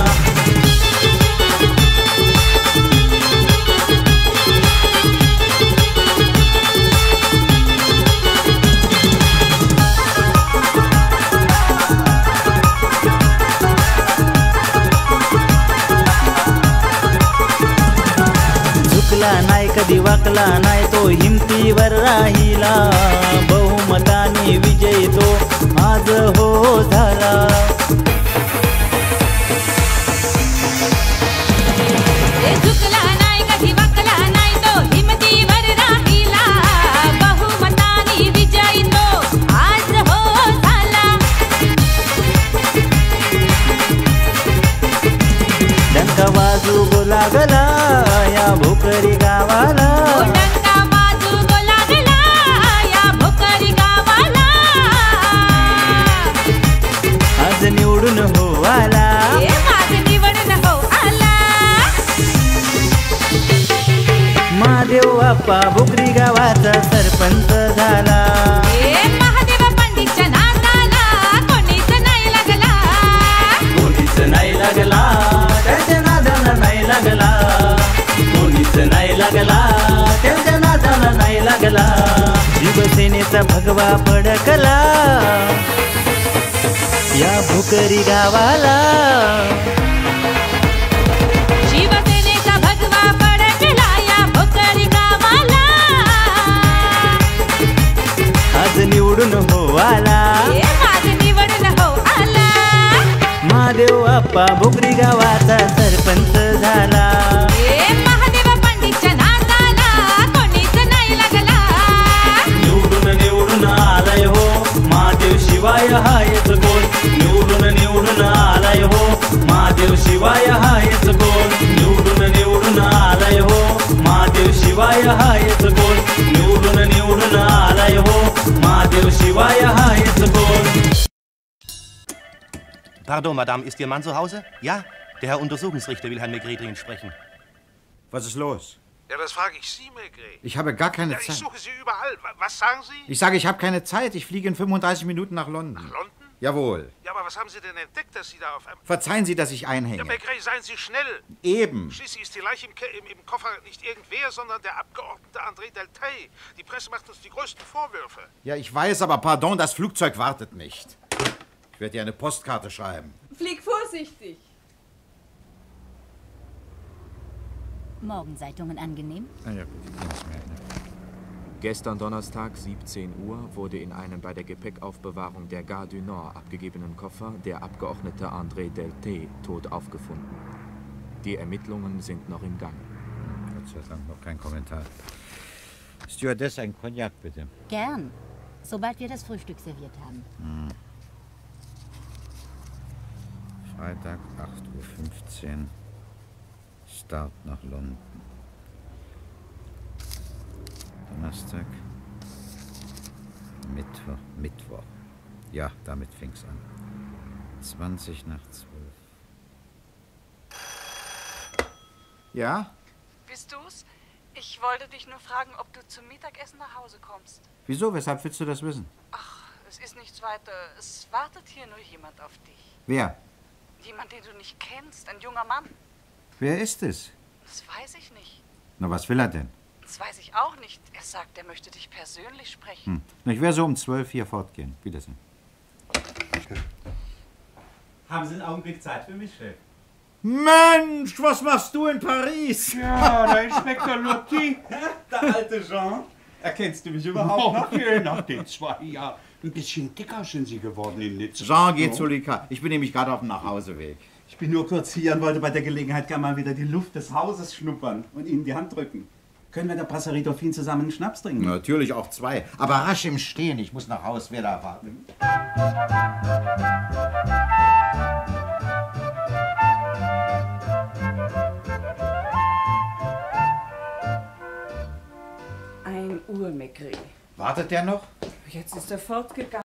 Speaker 8: नाही कधी वाकला नाही तो हिमतीवर राहिला बहुमताने विजयी तो आज हो झाला
Speaker 20: झुकला नाही कधी वाकला नाही तो हिमतीवर राहिला बहुमताने विजयी तो आज हो झाला
Speaker 8: डंका वाजू लागला या भोकरी गावाला
Speaker 20: डंका वाजू लागला या भोकरी गावाला
Speaker 8: आज निवडून हो आला
Speaker 20: आज निवडून हो आला
Speaker 8: महादेव आप्पा भोकरी गावाचा सरपंच झाला
Speaker 20: महादेव पंडितच्या नादाला कोणीच नाही लागला
Speaker 8: कोणीच नाही लागला त्याच्या नादाला नाही लागला कोणीच नाही लागला त्याच्या नादाला नाही लागला शिवसेनेचा भगवा फडकला या भोकरी गावाला
Speaker 20: शिवसेनेचा भगवा फडकला या भोकरी गावाला
Speaker 8: आज निवडून हो आला
Speaker 20: आज निवडून हो आला
Speaker 8: महादेव आप्पा भोकरी गावाचा सरपंच झाला
Speaker 20: महादेव पंडितच्या नादाला कोणीच नाही लागला
Speaker 8: निवडून निवडून आलाय हो महादेव शिवाय हायच गोल निवडून आलाय हो महादेव शिवाय हायच गोल निवडून आलाय हो महादेव शिवाय हायच गोल निवडून आलाय हो महादेव शिवाय हायच गोल.
Speaker 1: Pardon, Madame, ist Ihr Mann zu Hause? Ja, der Herr Untersuchungsrichter will Herrn Maigret dringend sprechen.
Speaker 2: Was ist los?
Speaker 18: Ja, das frage ich Sie, Maigret.
Speaker 2: Ich habe gar keine
Speaker 18: Ich
Speaker 2: Zeit.
Speaker 18: suche Sie überall. Was sagen Sie?
Speaker 2: Ich sage, ich habe keine Zeit. Ich fliege in 35 Minuten nach London.
Speaker 18: Nach London?
Speaker 2: Jawohl.
Speaker 18: Ja, aber was haben Sie denn entdeckt, dass Sie da auf einmal...
Speaker 2: Verzeihen Sie, dass ich
Speaker 18: Ja,
Speaker 2: einhänge.
Speaker 18: Maigret, seien Sie schnell.
Speaker 2: Eben.
Speaker 18: Schließlich ist die Leiche im Koffer nicht irgendwer, sondern der Abgeordnete André Deltay. Die Presse macht uns die größten Vorwürfe.
Speaker 2: Ja, ich weiß, aber pardon, das Flugzeug wartet nicht. Ich werde dir eine Postkarte schreiben.
Speaker 17: Flieg vorsichtig.
Speaker 23: Morgenzeitungen angenehm?
Speaker 2: Ah, ja, gut, ich nehme es mir.
Speaker 24: Gestern Donnerstag, 17 Uhr, wurde in einem bei der Gepäckaufbewahrung der Gare du Nord abgegebenen Koffer der Abgeordnete André Deltay tot aufgefunden. Die Ermittlungen sind noch im Gang.
Speaker 2: Gott sei Dank noch kein Kommentar. Stewardess, ein Cognac, bitte.
Speaker 23: Gern, sobald wir das Frühstück serviert haben.
Speaker 2: Freitag, 8:15 Uhr. Start nach London. Donnerstag. Mittwoch. Ja, damit fing's an. 20 nach 12. Ja?
Speaker 17: Bist du's? Ich wollte dich nur fragen, ob du zum Mittagessen nach Hause kommst.
Speaker 2: Wieso? Weshalb willst du das wissen?
Speaker 17: Ach, es ist nichts weiter. Es wartet hier nur jemand auf dich.
Speaker 2: Wer?
Speaker 17: Jemand, den du nicht kennst. Ein junger Mann.
Speaker 2: Wer ist es?
Speaker 17: Das weiß ich nicht.
Speaker 2: Na, was will er denn?
Speaker 17: Das weiß ich auch nicht. Er sagt, er möchte dich persönlich sprechen.
Speaker 2: Na, ich werde so um 12 hier fortgehen. Wiedersehen.
Speaker 25: Haben Sie einen Augenblick Zeit für mich, Chef?
Speaker 2: Mensch, was machst du in Paris?
Speaker 25: Ja, der Inspektor Lotti. Der alte Jean. Erkennst du mich überhaupt noch?
Speaker 18: Nach den 2 Jahren. Ein bisschen dicker sind Sie geworden in Nizza.
Speaker 2: Jean geht zu Lika. Ich bin nämlich gerade auf dem Nachhauseweg.
Speaker 25: Ich bin nur kurz hier und wollte bei der Gelegenheit gerne mal wieder die Luft des Hauses schnuppern und Ihnen die Hand drücken. Können wir der Brasserie Dauphine zusammen einen Schnaps trinken?
Speaker 2: Natürlich auch 2. Aber rasch im Stehen. Ich muss nach Haus. Wer da warten?
Speaker 17: Ein Uhr, Maigret.
Speaker 2: Wartet der noch?
Speaker 17: Jetzt ist er fortgegangen.